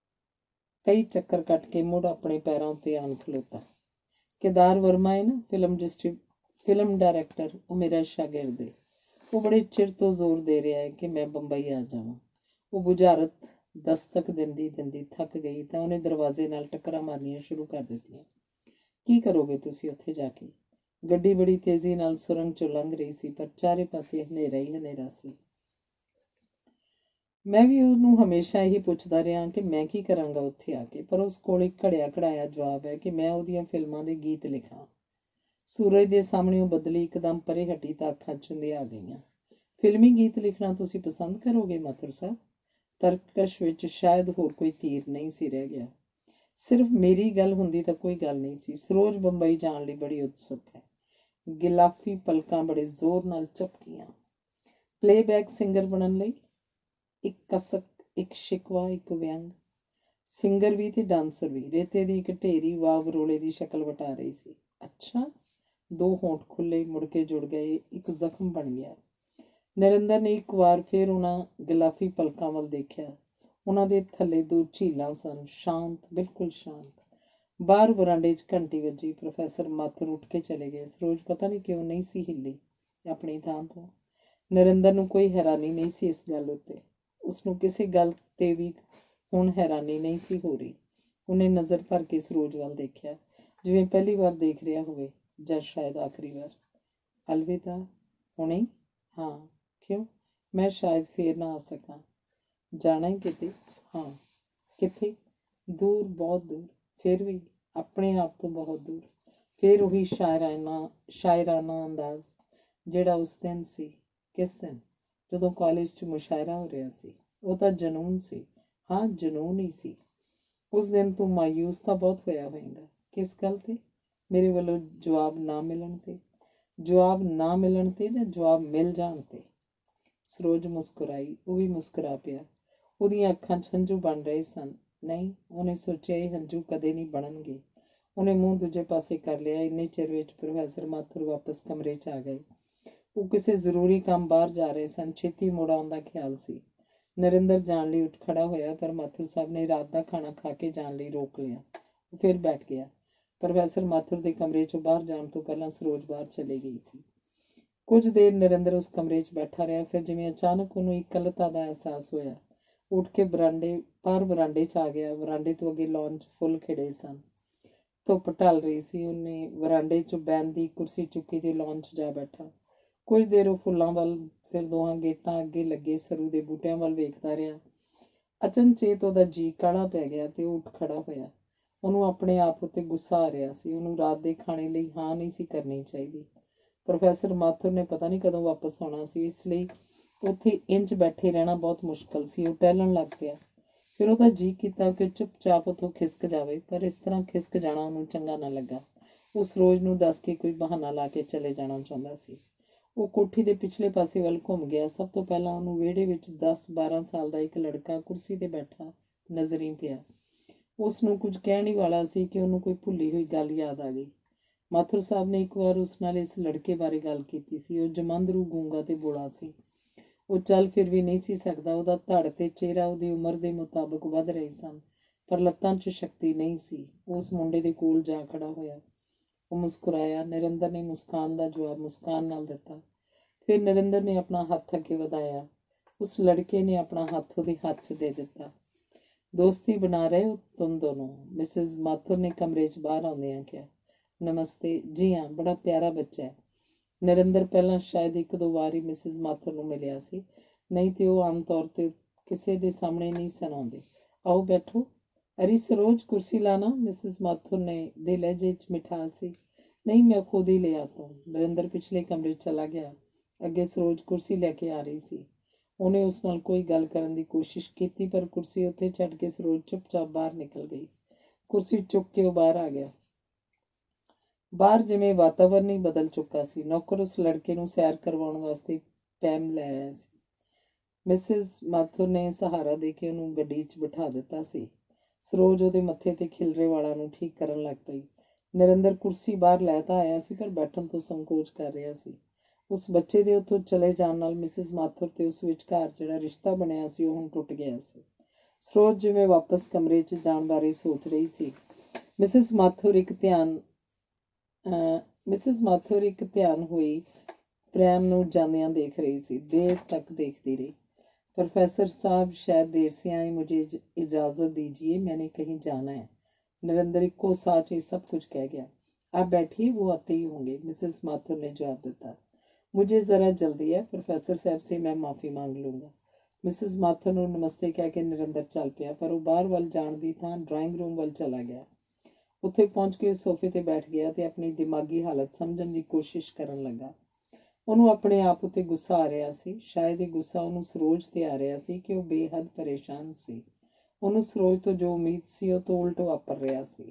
A: ਕਈ ਚੱਕਰ ਕੱਟ ਕੇ ਮੁੜ ਆਪਣੇ ਪੈਰਾਂ ਉੱਤੇ ਆਣ ਖਲੋਤਾ। ਕੇਦਾਰ ਵਰਮਾ ਹੈ ਨਾ, ਫਿਲਮ ਡਿਸਟਰੀ ਫਿਲਮ ਡਾਇਰੈਕਟਰ, ਉਹ ਮੇਰਾ ਸ਼ਾਗਿਰਦ ਹੈ। ਉਹ ਬੜੇ ਚਿਰ ਤੋਂ ਜ਼ੋਰ ਦੇ ਰਿਹਾ ਹੈ ਕਿ ਮੈਂ ਬੰਬਈ ਆ ਜਾਵਾਂ। ਉਹ ਬੁਝਾਰਤ ਦਸਤਕ ਦਿੰਦੀ ਦਿੰਦੀ ਥੱਕ ਗਈ ਤਾਂ ਉਹਨੇ ਦਰਵਾਜ਼ੇ ਨਾਲ ਟੱਕਰਾਂ ਮਾਰਨੀਆਂ ਸ਼ੁਰੂ ਕਰ ਦਿੱਤੀਆਂ। ਕੀ ਕਰੋਗੇ ਤੁਸੀਂ ਉੱਥੇ ਜਾ ਕੇ? ਗੱਡੀ ਬੜੀ ਤੇਜ਼ੀ ਨਾਲ ਸੁਰੰਗ 'ਚੋਂ ਲੰਘ ਰਹੀ ਸੀ, ਪਰ ਚਾਰੇ ਪਾਸੇ ਹਨੇਰਾ ਹੀ ਹਨੇਰਾ ਸੀ। ਮੈਂ ਵੀ ਉਹਨੂੰ ਹਮੇਸ਼ਾ ਇਹੀ ਪੁੱਛਦਾ ਰਿਹਾ ਕਿ ਮੈਂ ਕੀ ਕਰਾਂਗਾ ਉੱਥੇ ਆ ਕੇ, ਪਰ ਉਸ ਕੋਲ ਇੱਕ ਘੜਿਆ ਘੜਾਇਆ ਜਵਾਬ ਹੈ ਕਿ ਮੈਂ ਉਹਦੀਆਂ ਫਿਲਮਾਂ ਦੇ ਗੀਤ ਲਿਖਾਂ। ਸੂਰਜ ਦੇ ਸਾਹਮਣੇ ਉਹ ਬਦਲੀ ਇੱਕਦਮ ਪਰੇ ਹਟੀ ਤਾਂ ਅੱਖਾਂ ਚੁੰਦੀਆਂ ਗਈਆਂ। ਫਿਲਮੀ ਗੀਤ ਲਿਖਣਾ ਤੁਸੀਂ ਪਸੰਦ ਕਰੋਗੇ ਮਾਥੁਰ ਸਾਹਿਬ? ਤਰਕਸ਼ ਵਿੱਚ ਸ਼ਾਇਦ ਹੋਰ ਕੋਈ ਤੀਰ ਨਹੀਂ ਸੀ ਰਹਿ ਗਿਆ। ਸਿਰਫ ਮੇਰੀ ਗੱਲ ਹੁੰਦੀ ਤਾਂ ਕੋਈ ਗੱਲ ਨਹੀਂ ਸੀ। ਸਰੋਜ ਬੰਬਈ ਜਾਣ ਲਈ ਬੜੀ ਉਤਸੁਕ ਹੈ। ਗਿਲਾਫੀ ਪਲਕਾਂ ਬੜੇ ਜ਼ੋਰ ਨਾਲ ਝਪਕੀਆਂ। ਪਲੇਬੈਕ ਸਿੰਗਰ ਬਣਨ ਲਈ? ਇੱਕ ਕਸਕ, ਇੱਕ ਸ਼ਿਕਵਾ, ਇੱਕ ਵਿਅੰਗ। ਸਿੰਗਰ ਵੀ ਤੇ ਡਾਂਸਰ ਵੀ। ਰੇਤੇ ਦੀ ਇੱਕ ਢੇਰੀ ਵਾਵ ਰੋਲੇ ਦੀ ਸ਼ਕਲ ਵਟਾ ਰਹੀ ਸੀ। ਅੱਛਾ। ਦੋ ਹੋਂਠ ਖੁੱਲੇ ਮੁੜ ਕੇ ਜੁੜ ਗਏ, ਇੱਕ ਜ਼ਖਮ ਬਣ ਗਿਆ। ਨਰਿੰਦਰ ਨੇ ਇੱਕ ਵਾਰ ਫਿਰ ਉਹਨਾਂ ਗਿਲਾਫੀ ਪਲਕਾਂ ਵੱਲ ਦੇਖਿਆ। ਉਹਨਾਂ ਦੇ ਥੱਲੇ ਦੋ ਝੀਲਾਂ ਸਨ, ਸ਼ਾਂਤ, ਬਿਲਕੁਲ ਸ਼ਾਂਤ। ਬਾਹਰ ਵਰਾਂਡੇ 'ਚ ਘੰਟੀ ਵੱਜੀ। ਪ੍ਰੋਫੈਸਰ ਮਾਥੁਰ ਉੱਠ ਕੇ ਚਲੇ ਗਏ। ਸਰੋਜ ਪਤਾ ਨਹੀਂ ਕਿਉਂ ਨਹੀਂ ਸੀ ਹਿੱਲੀ ਆਪਣੀ ਥਾਂ ਤੋਂ। ਨਰਿੰਦਰ ਨੂੰ ਕੋਈ ਹੈਰਾਨੀ ਨਹੀਂ ਸੀ ਇਸ ਗੱਲ ਉੱਤੇ। ਉਸਨੂੰ ਕਿਸੇ ਗੱਲ 'ਤੇ ਵੀ ਹੁਣ ਹੈਰਾਨੀ ਨਹੀਂ ਸੀ ਹੋ ਰਹੀ। ਉਹਨੇ ਨਜ਼ਰ ਭਰ ਕੇ ਸਰੋਜ ਵੱਲ ਦੇਖਿਆ, ਜਿਵੇਂ ਪਹਿਲੀ ਵਾਰ ਦੇਖ ਰਿਹਾ ਹੋਵੇ ਜਾਂ ਸ਼ਾਇਦ ਆਖਰੀ ਵਾਰ। ਅਲਵਿਦਾ। ਹੁਣੇ? ਹਾਂ। ਕਿਉਂ? ਮੈਂ ਸ਼ਾਇਦ ਫੇਰ ਨਾ ਆ ਸਕਾਂ। ਜਾਣਾ ਹੈ ਕਿਤੇ? ਹਾਂ। ਕਿੱਥੇ? ਦੂਰ, ਬਹੁਤ ਦੂਰ। ਫਿਰ ਵੀ ਆਪਣੇ ਆਪ ਤੋਂ ਬਹੁਤ ਦੂਰ। ਫਿਰ ਉਹੀ ਸ਼ਾਇਰਾਨਾ ਸ਼ਾਇਰਾਨਾ ਅੰਦਾਜ਼ ਜਿਹੜਾ ਉਸ ਦਿਨ ਸੀ। ਕਿਸ ਦਿਨ? ਜਦੋਂ ਕਾਲਜ 'ਚ ਮੁਸ਼ਾਇਰਾ ਹੋ ਰਿਹਾ ਸੀ। ਉਹ ਤਾਂ ਜਨੂੰਨ ਸੀ। ਹਾਂ, ਜਨੂੰਨ ਹੀ ਸੀ। ਉਸ ਦਿਨ ਤੂੰ ਮਾਯੂਸ ਤਾਂ ਬਹੁਤ ਹੋਇਆ ਹੋਏਗਾ। ਕਿਸ ਗੱਲ 'ਤੇ? ਮੇਰੇ ਵੱਲੋਂ ਜਵਾਬ ਨਾ ਮਿਲਣ 'ਤੇ। ਜਵਾਬ ਨਾ ਮਿਲਣ 'ਤੇ ਜਾਂ ਜਵਾਬ ਮਿਲ ਜਾਣ 'ਤੇ? ਸਰੋਜ ਮੁਸਕਰਾਈ। ਉਹ ਵੀ ਮੁਸਕਰਾ ਪਿਆ। ਉਹਦੀਆਂ ਅੱਖਾਂ 'ਚ ਹੰਝੂ ਬਣ ਰਹੇ ਸਨ। ਨਹੀਂ, ਉਹਨੇ ਸੋਚਿਆ, ਇਹ ਹੰਝੂ ਕਦੇ ਨਹੀਂ ਬਣਨਗੇ। ਉਹਨੇ ਮੂੰਹ ਦੂਜੇ ਪਾਸੇ ਕਰ ਲਿਆ। ਇੰਨੇ ਚਿਰ ਵਿੱਚ ਪ੍ਰੋਫੈਸਰ ਮਾਥੁਰ ਵਾਪਸ ਕਮਰੇ 'ਚ ਆ ਗਏ। ਉਹ ਕਿਸੇ ਜ਼ਰੂਰੀ ਕੰਮ ਬਾਹਰ ਜਾ ਰਹੇ ਸਨ। ਛੇਤੀ ਮੁੜ ਆਉਣ ਦਾ ਖਿਆਲ ਸੀ। ਨਰਿੰਦਰ ਜਾਣ ਲਈ ਉੱਠ ਖੜ੍ਹਾ ਹੋਇਆ, ਪਰ ਮਾਥੁਰ ਸਾਹਿਬ ਨੇ ਰਾਤ ਦਾ ਖਾਣਾ ਖਾ ਕੇ ਜਾਣ ਲਈ ਰੋਕ ਲਿਆ। ਉਹ ਫਿਰ ਬੈਠ ਗਿਆ। ਪ੍ਰੋਫੈਸਰ ਮਾਥੁਰ ਦੇ ਕਮਰੇ 'ਚੋਂ ਬਾਹਰ ਜਾਣ ਤੋਂ ਪਹਿਲਾਂ ਸਰੋਜ ਬਾਹਰ ਚਲੀ ਗਈ ਸੀ। ਕੁਝ ਦੇਰ ਨਰਿੰਦਰ ਉਸ ਕਮਰੇ 'ਚ ਬੈਠਾ ਰਿਹਾ। ਫਿਰ ਜਿਵੇਂ ਅਚਾਨਕ ਉਹਨੂੰ ਇਕੱਲਤਾ ਦਾ ਅਹਿਸਾਸ ਹੋਇਆ। ਉੱਠ ਕੇ ਬਰਾਂਡੇ ਬਾਹਰ ਬਰਾਂਡੇ 'ਚ ਆ ਗਿਆ। ਬਰਾਂਡੇ ਤੋਂ ਅੱਗੇ ਲਾਅਨ 'ਚ ਫੁੱਲ ਖਿੜੇ ਸਨ। ਧੁੱਪ ਢਲ ਰਹੀ ਸੀ। ਉਹਨੇ ਬਰਾਂਡੇ 'ਚੋਂ ਬੈਨ ਦੀ ਕੁਰਸੀ ਚੁੱਕੀ ਤੇ ਲਾਅਨ 'ਚ ਜਾ ਬੈਠਾ। ਕੁਝ ਦੇਰ ਉਹ ਫੁੱਲਾਂ ਵੱਲ, ਫਿਰ ਦੋਹਾਂ ਗੇਟਾਂ ਅੱਗੇ ਲੱਗੇ ਸਰੂ ਦੇ ਬੂਟਿਆਂ ਵੱਲ ਵੇਖਦਾ ਰਿਹਾ। ਅਚਨਚੇਤ ਉਹਦਾ ਜੀਅ ਕਾਹਲਾ ਪੈ ਗਿਆ ਤੇ ਉਹ ਉੱਠ ਖੜ੍ਹਾ ਹੋਇਆ। ਉਹਨੂੰ ਆਪਣੇ ਆਪ ਉੱਤੇ ਗੁੱਸਾ ਆ ਰਿਹਾ ਸੀ। ਉਹਨੂੰ ਰਾਤ ਦੇ ਖਾਣੇ ਲਈ ਹਾਂ ਨਹੀਂ ਸੀ ਕਰਨੀ ਚਾਹੀਦੀ। ਪ੍ਰੋਫੈਸਰ ਮਾਥੁਰ ਨੇ ਪਤਾ ਨਹੀਂ ਕਦੋਂ ਵਾਪਸ ਆਉਣਾ ਸੀ, ਇਸ ਲਈ ਉੱਥੇ ਇੰਝ ਬੈਠੇ ਰਹਿਣਾ ਬਹੁਤ ਮੁਸ਼ਕਲ ਸੀ। ਉਹ ਟਹਿਲਣ ਲੱਗ ਪਿਆ। ਫਿਰ ਉਹਦਾ ਜੀ ਕੀਤਾ ਕਿ ਚੁੱਪਚਾਪ ਉੱਥੋਂ ਖਿਸਕ ਜਾਵੇ, ਪਰ ਇਸ ਤਰ੍ਹਾਂ ਖਿਸਕ ਜਾਣਾ ਉਹਨੂੰ ਚੰਗਾ ਨਾ ਲੱਗਾ। ਉਹ ਸਰੋਜ ਨੂੰ ਦੱਸ ਕੇ ਕੋਈ ਬਹਾਨਾ ਲਾ ਕੇ ਚਲੇ ਜਾਣਾ ਚਾਹੁੰਦਾ ਸੀ। ਉਹ ਕੋਠੀ ਦੇ ਪਿਛਲੇ ਪਾਸੇ ਵੱਲ ਘੁੰਮ ਗਿਆ। ਸਭ ਤੋਂ ਪਹਿਲਾਂ ਉਹਨੂੰ ਵਿਹੜੇ ਵਿੱਚ ਦਸ ਬਾਰਾਂ ਸਾਲ ਦਾ ਇੱਕ ਲੜਕਾ ਕੁਰਸੀ 'ਤੇ ਬੈਠਾ ਨਜ਼ਰੀ ਪਿਆ। ਉਸ ਨੂੰ ਕੁਝ ਕਹਿਣ ਹੀ ਵਾਲਾ ਸੀ ਕਿ ਉਹਨੂੰ ਕੋਈ ਭੁੱਲੀ ਹੋਈ ਗੱਲ ਯਾਦ ਆ ਗਈ। ਮਾਥੁਰ ਸਾਹਿਬ ਨੇ ਇੱਕ ਵਾਰ ਉਸ ਨਾਲ ਇਸ ਲੜਕੇ ਬਾਰੇ ਗੱਲ ਕੀਤੀ ਸੀ। ਉਹ ਜਮਾਂਦਰੂ, ਗੂੰਗਾ ਤੇ ਬੋਲਾ ਸੀ। ਉਹ ਚੱਲ ਫਿਰ ਵੀ ਨਹੀਂ ਸੀ ਸਕਦਾ। ਉਹਦਾ ਧੜ ਤੇ ਚਿਹਰਾ ਉਹਦੀ ਉਮਰ ਦੇ ਮੁਤਾਬਕ ਵੱਧ ਰਹੇ ਸਨ, ਪਰ ਲੱਤਾਂ 'ਚ ਸ਼ਕਤੀ ਨਹੀਂ ਸੀ। ਉਸ ਮੁੰਡੇ ਦੇ ਕੋਲ ਜਾ ਖੜਾ ਹੋਇਆ। ਉਹ ਮੁਸਕਰਾਇਆ। ਨਰਿੰਦਰ ਨੇ ਮੁਸਕਾਨ ਦਾ ਜਵਾਬ ਮੁਸਕਾਨ ਨਾਲ ਦਿੱਤਾ। ਫਿਰ ਨਰਿੰਦਰ ਨੇ ਆਪਣਾ ਹੱਥ ਅੱਗੇ ਵਧਾਇਆ। ਉਸ ਲੜਕੇ ਨੇ ਆਪਣਾ ਹੱਥ ਉਹਦੇ ਹੱਥ 'ਚ ਦੇ ਦਿੱਤਾ। ਦੋਸਤੀ ਬਣਾ ਰਹੇ ਹੋ ਤੁਮ ਦੋਨੋਂ? ਮਿਸਿਸ ਮਾਥੁਰ ਨੇ ਕਮਰੇ 'ਚ ਬਾਹਰ ਆਉਂਦਿਆਂ ਕਿਹਾ। ਨਮਸਤੇ। ਜੀ ਹਾਂ, ਬੜਾ ਪਿਆਰਾ ਬੱਚਾ ਹੈ। ਨਰਿੰਦਰ ਪਹਿਲਾਂ ਸ਼ਾਇਦ ਇੱਕ ਦੋ ਵਾਰ ਹੀ ਮਿਸਿਸ ਮਾਥੁਰ ਨੂੰ ਮਿਲਿਆ ਸੀ, ਨਹੀਂ ਤੇ ਉਹ ਆਮ ਤੌਰ ਤੇ ਕਿਸੇ ਦੇ ਸਾਹਮਣੇ ਨਹੀਂ ਸਨ ਆਉਂਦੇ। ਆਓ ਬੈਠੋ। ਅਰੀ ਸਰੋਜ, ਕੁਰਸੀ ਲਾਣਾ? ਮਿਸਿਸ ਮਾਥੁਰ ਨੇ ਦੇ ਲਹਿਜੇ 'ਚ ਮਿਠਾਸ ਸੀ। ਨਹੀਂ, ਮੈਂ ਖੁਦ ਹੀ ਲੈ ਆਤਾ ਹੂੰ। ਨਰਿੰਦਰ ਪਿਛਲੇ ਕਮਰੇ 'ਚ ਚਲਾ ਗਿਆ। ਅੱਗੇ ਸਰੋਜ ਕੁਰਸੀ ਲੈ ਕੇ ਆ ਰਹੀ ਸੀ। ਉਹਨੇ ਉਸ ਨਾਲ ਕੋਈ ਗੱਲ ਕਰਨ ਦੀ ਕੋਸ਼ਿਸ਼ ਕੀਤੀ, ਪਰ ਕੁਰਸੀ ਉੱਥੇ ਛੱਡ ਕੇ ਸਰੋਜ ਚੁੱਪਚਾਪ ਬਾਹਰ ਨਿਕਲ ਗਈ। ਕੁਰਸੀ ਚੁੱਕ ਕੇ ਉਹ ਬਾਹਰ ਆ ਗਿਆ। ਬਾਹਰ ਜਿਵੇਂ ਵਾਤਾਵਰਨ ਹੀ ਬਦਲ ਚੁੱਕਾ ਸੀ। ਨੌਕਰ ਉਸ ਲੜਕੇ ਨੂੰ ਸੈਰ ਕਰਵਾਉਣ ਵਾਸਤੇ ਪੈਮ ਲੈ ਆਇਆ ਸੀ। ਮਿਸਿਸ ਮਾਥੁਰ ਨੇ ਸਹਾਰਾ ਦੇ ਕੇ ਉਹਨੂੰ ਗੱਡੀ 'ਚ ਬਿਠਾ ਦਿੱਤਾ ਸੀ। ਸਰੋਜ ਉਹਦੇ ਮੱਥੇ ਤੇ ਖਿਲਰੇ ਵਾਲਾਂ ਨੂੰ ਠੀਕ ਕਰਨ ਲੱਗ ਪਈ। ਨਰਿੰਦਰ ਕੁਰਸੀ ਬਾਹਰ ਲੈ ਤਾਂ ਆਇਆ ਸੀ, ਪਰ ਬੈਠਣ ਤੋਂ ਸੰਕੋਚ ਕਰ ਰਿਹਾ ਸੀ। ਉਸ ਬੱਚੇ ਦੇ ਉੱਥੋਂ ਚਲੇ ਜਾਣ ਨਾਲ ਮਿਸਿਸ ਮਾਥੁਰ ਤੇ ਉਸ ਵਿਚਕਾਰ ਜਿਹੜਾ ਰਿਸ਼ਤਾ ਬਣਿਆ ਸੀ ਉਹ ਹੁਣ ਟੁੱਟ ਗਿਆ ਸੀ। ਸਰੋਜ ਜਿਵੇਂ ਵਾਪਸ ਕਮਰੇ 'ਚ ਜਾਣ ਬਾਰੇ ਸੋਚ ਰਹੀ ਸੀ। ਮਿਸਿਸ ਮਾਥੁਰ ਇੱਕ ਧਿਆਨ ਅਹ ਮਿਸਿਸ ਮਾਥੁਰ ਇੱਕ ਧਿਆਨ ਹੋਈ ਪ੍ਰੇਮ ਨੂੰ ਜਾਂਦਿਆਂ ਦੇਖ ਰਹੀ ਸੀ। ਦੇਰ ਤੱਕ ਦੇਖਦੀ ਰਹੀ। प्रोफेसर साहब शायद देर से आए, मुझे इजाज़त दीजिए, मैंने कहीं जाना है। नरेंद्र को साथ ही सब कुछ कह गया। आप बैठिए, वो आते ही होंगे, मिसेस माथुर ने जवाब दिया। मुझे ज़रा जल्दी है, प्रोफेसर साहब से मैं माफ़ी मांग लूँगा। मिसेस माथुर ਨੂੰ ਨਮਸਤੇ ਕਹਿ ਕੇ ਨਰਿੰਦਰ ਚੱਲ ਪਿਆ, ਪਰ ਉਹ ਬਾਹਰ ਵੱਲ ਜਾਣ ਦੀ ਥਾਂ ਡਰਾਇੰਗ ਰੂਮ ਵੱਲ ਚਲਾ ਗਿਆ। ਉੱਥੇ ਪਹੁੰਚ ਕੇ ਸੋਫੇ ਤੇ ਬੈਠ ਗਿਆ ਤੇ ਆਪਣੀ ਦਿਮਾਗੀ ਹਾਲਤ ਸਮਝਣ ਦੀ ਕੋਸ਼ਿਸ਼ ਕਰਨ ਲੱਗਾ। ਉਹਨੂੰ ਆਪਣੇ ਆਪ ਉੱਤੇ ਗੁੱਸਾ ਆ ਰਿਹਾ ਸੀ। ਸ਼ਾਇਦ ਇਹ ਗੁੱਸਾ ਉਹਨੂੰ ਸਰੋਜ ਤੇ ਆ ਰਿਹਾ ਸੀ ਕਿ ਉਹ ਬੇਹੱਦ ਪਰੇਸ਼ਾਨ ਸੀ। ਉਹਨੂੰ ਸਰੋਜ ਤੋਂ ਜੋ ਉਮੀਦ ਸੀ ਉਹ ਤੋਂ ਉਲਟ ਵਾਪਰ ਰਿਹਾ ਸੀ।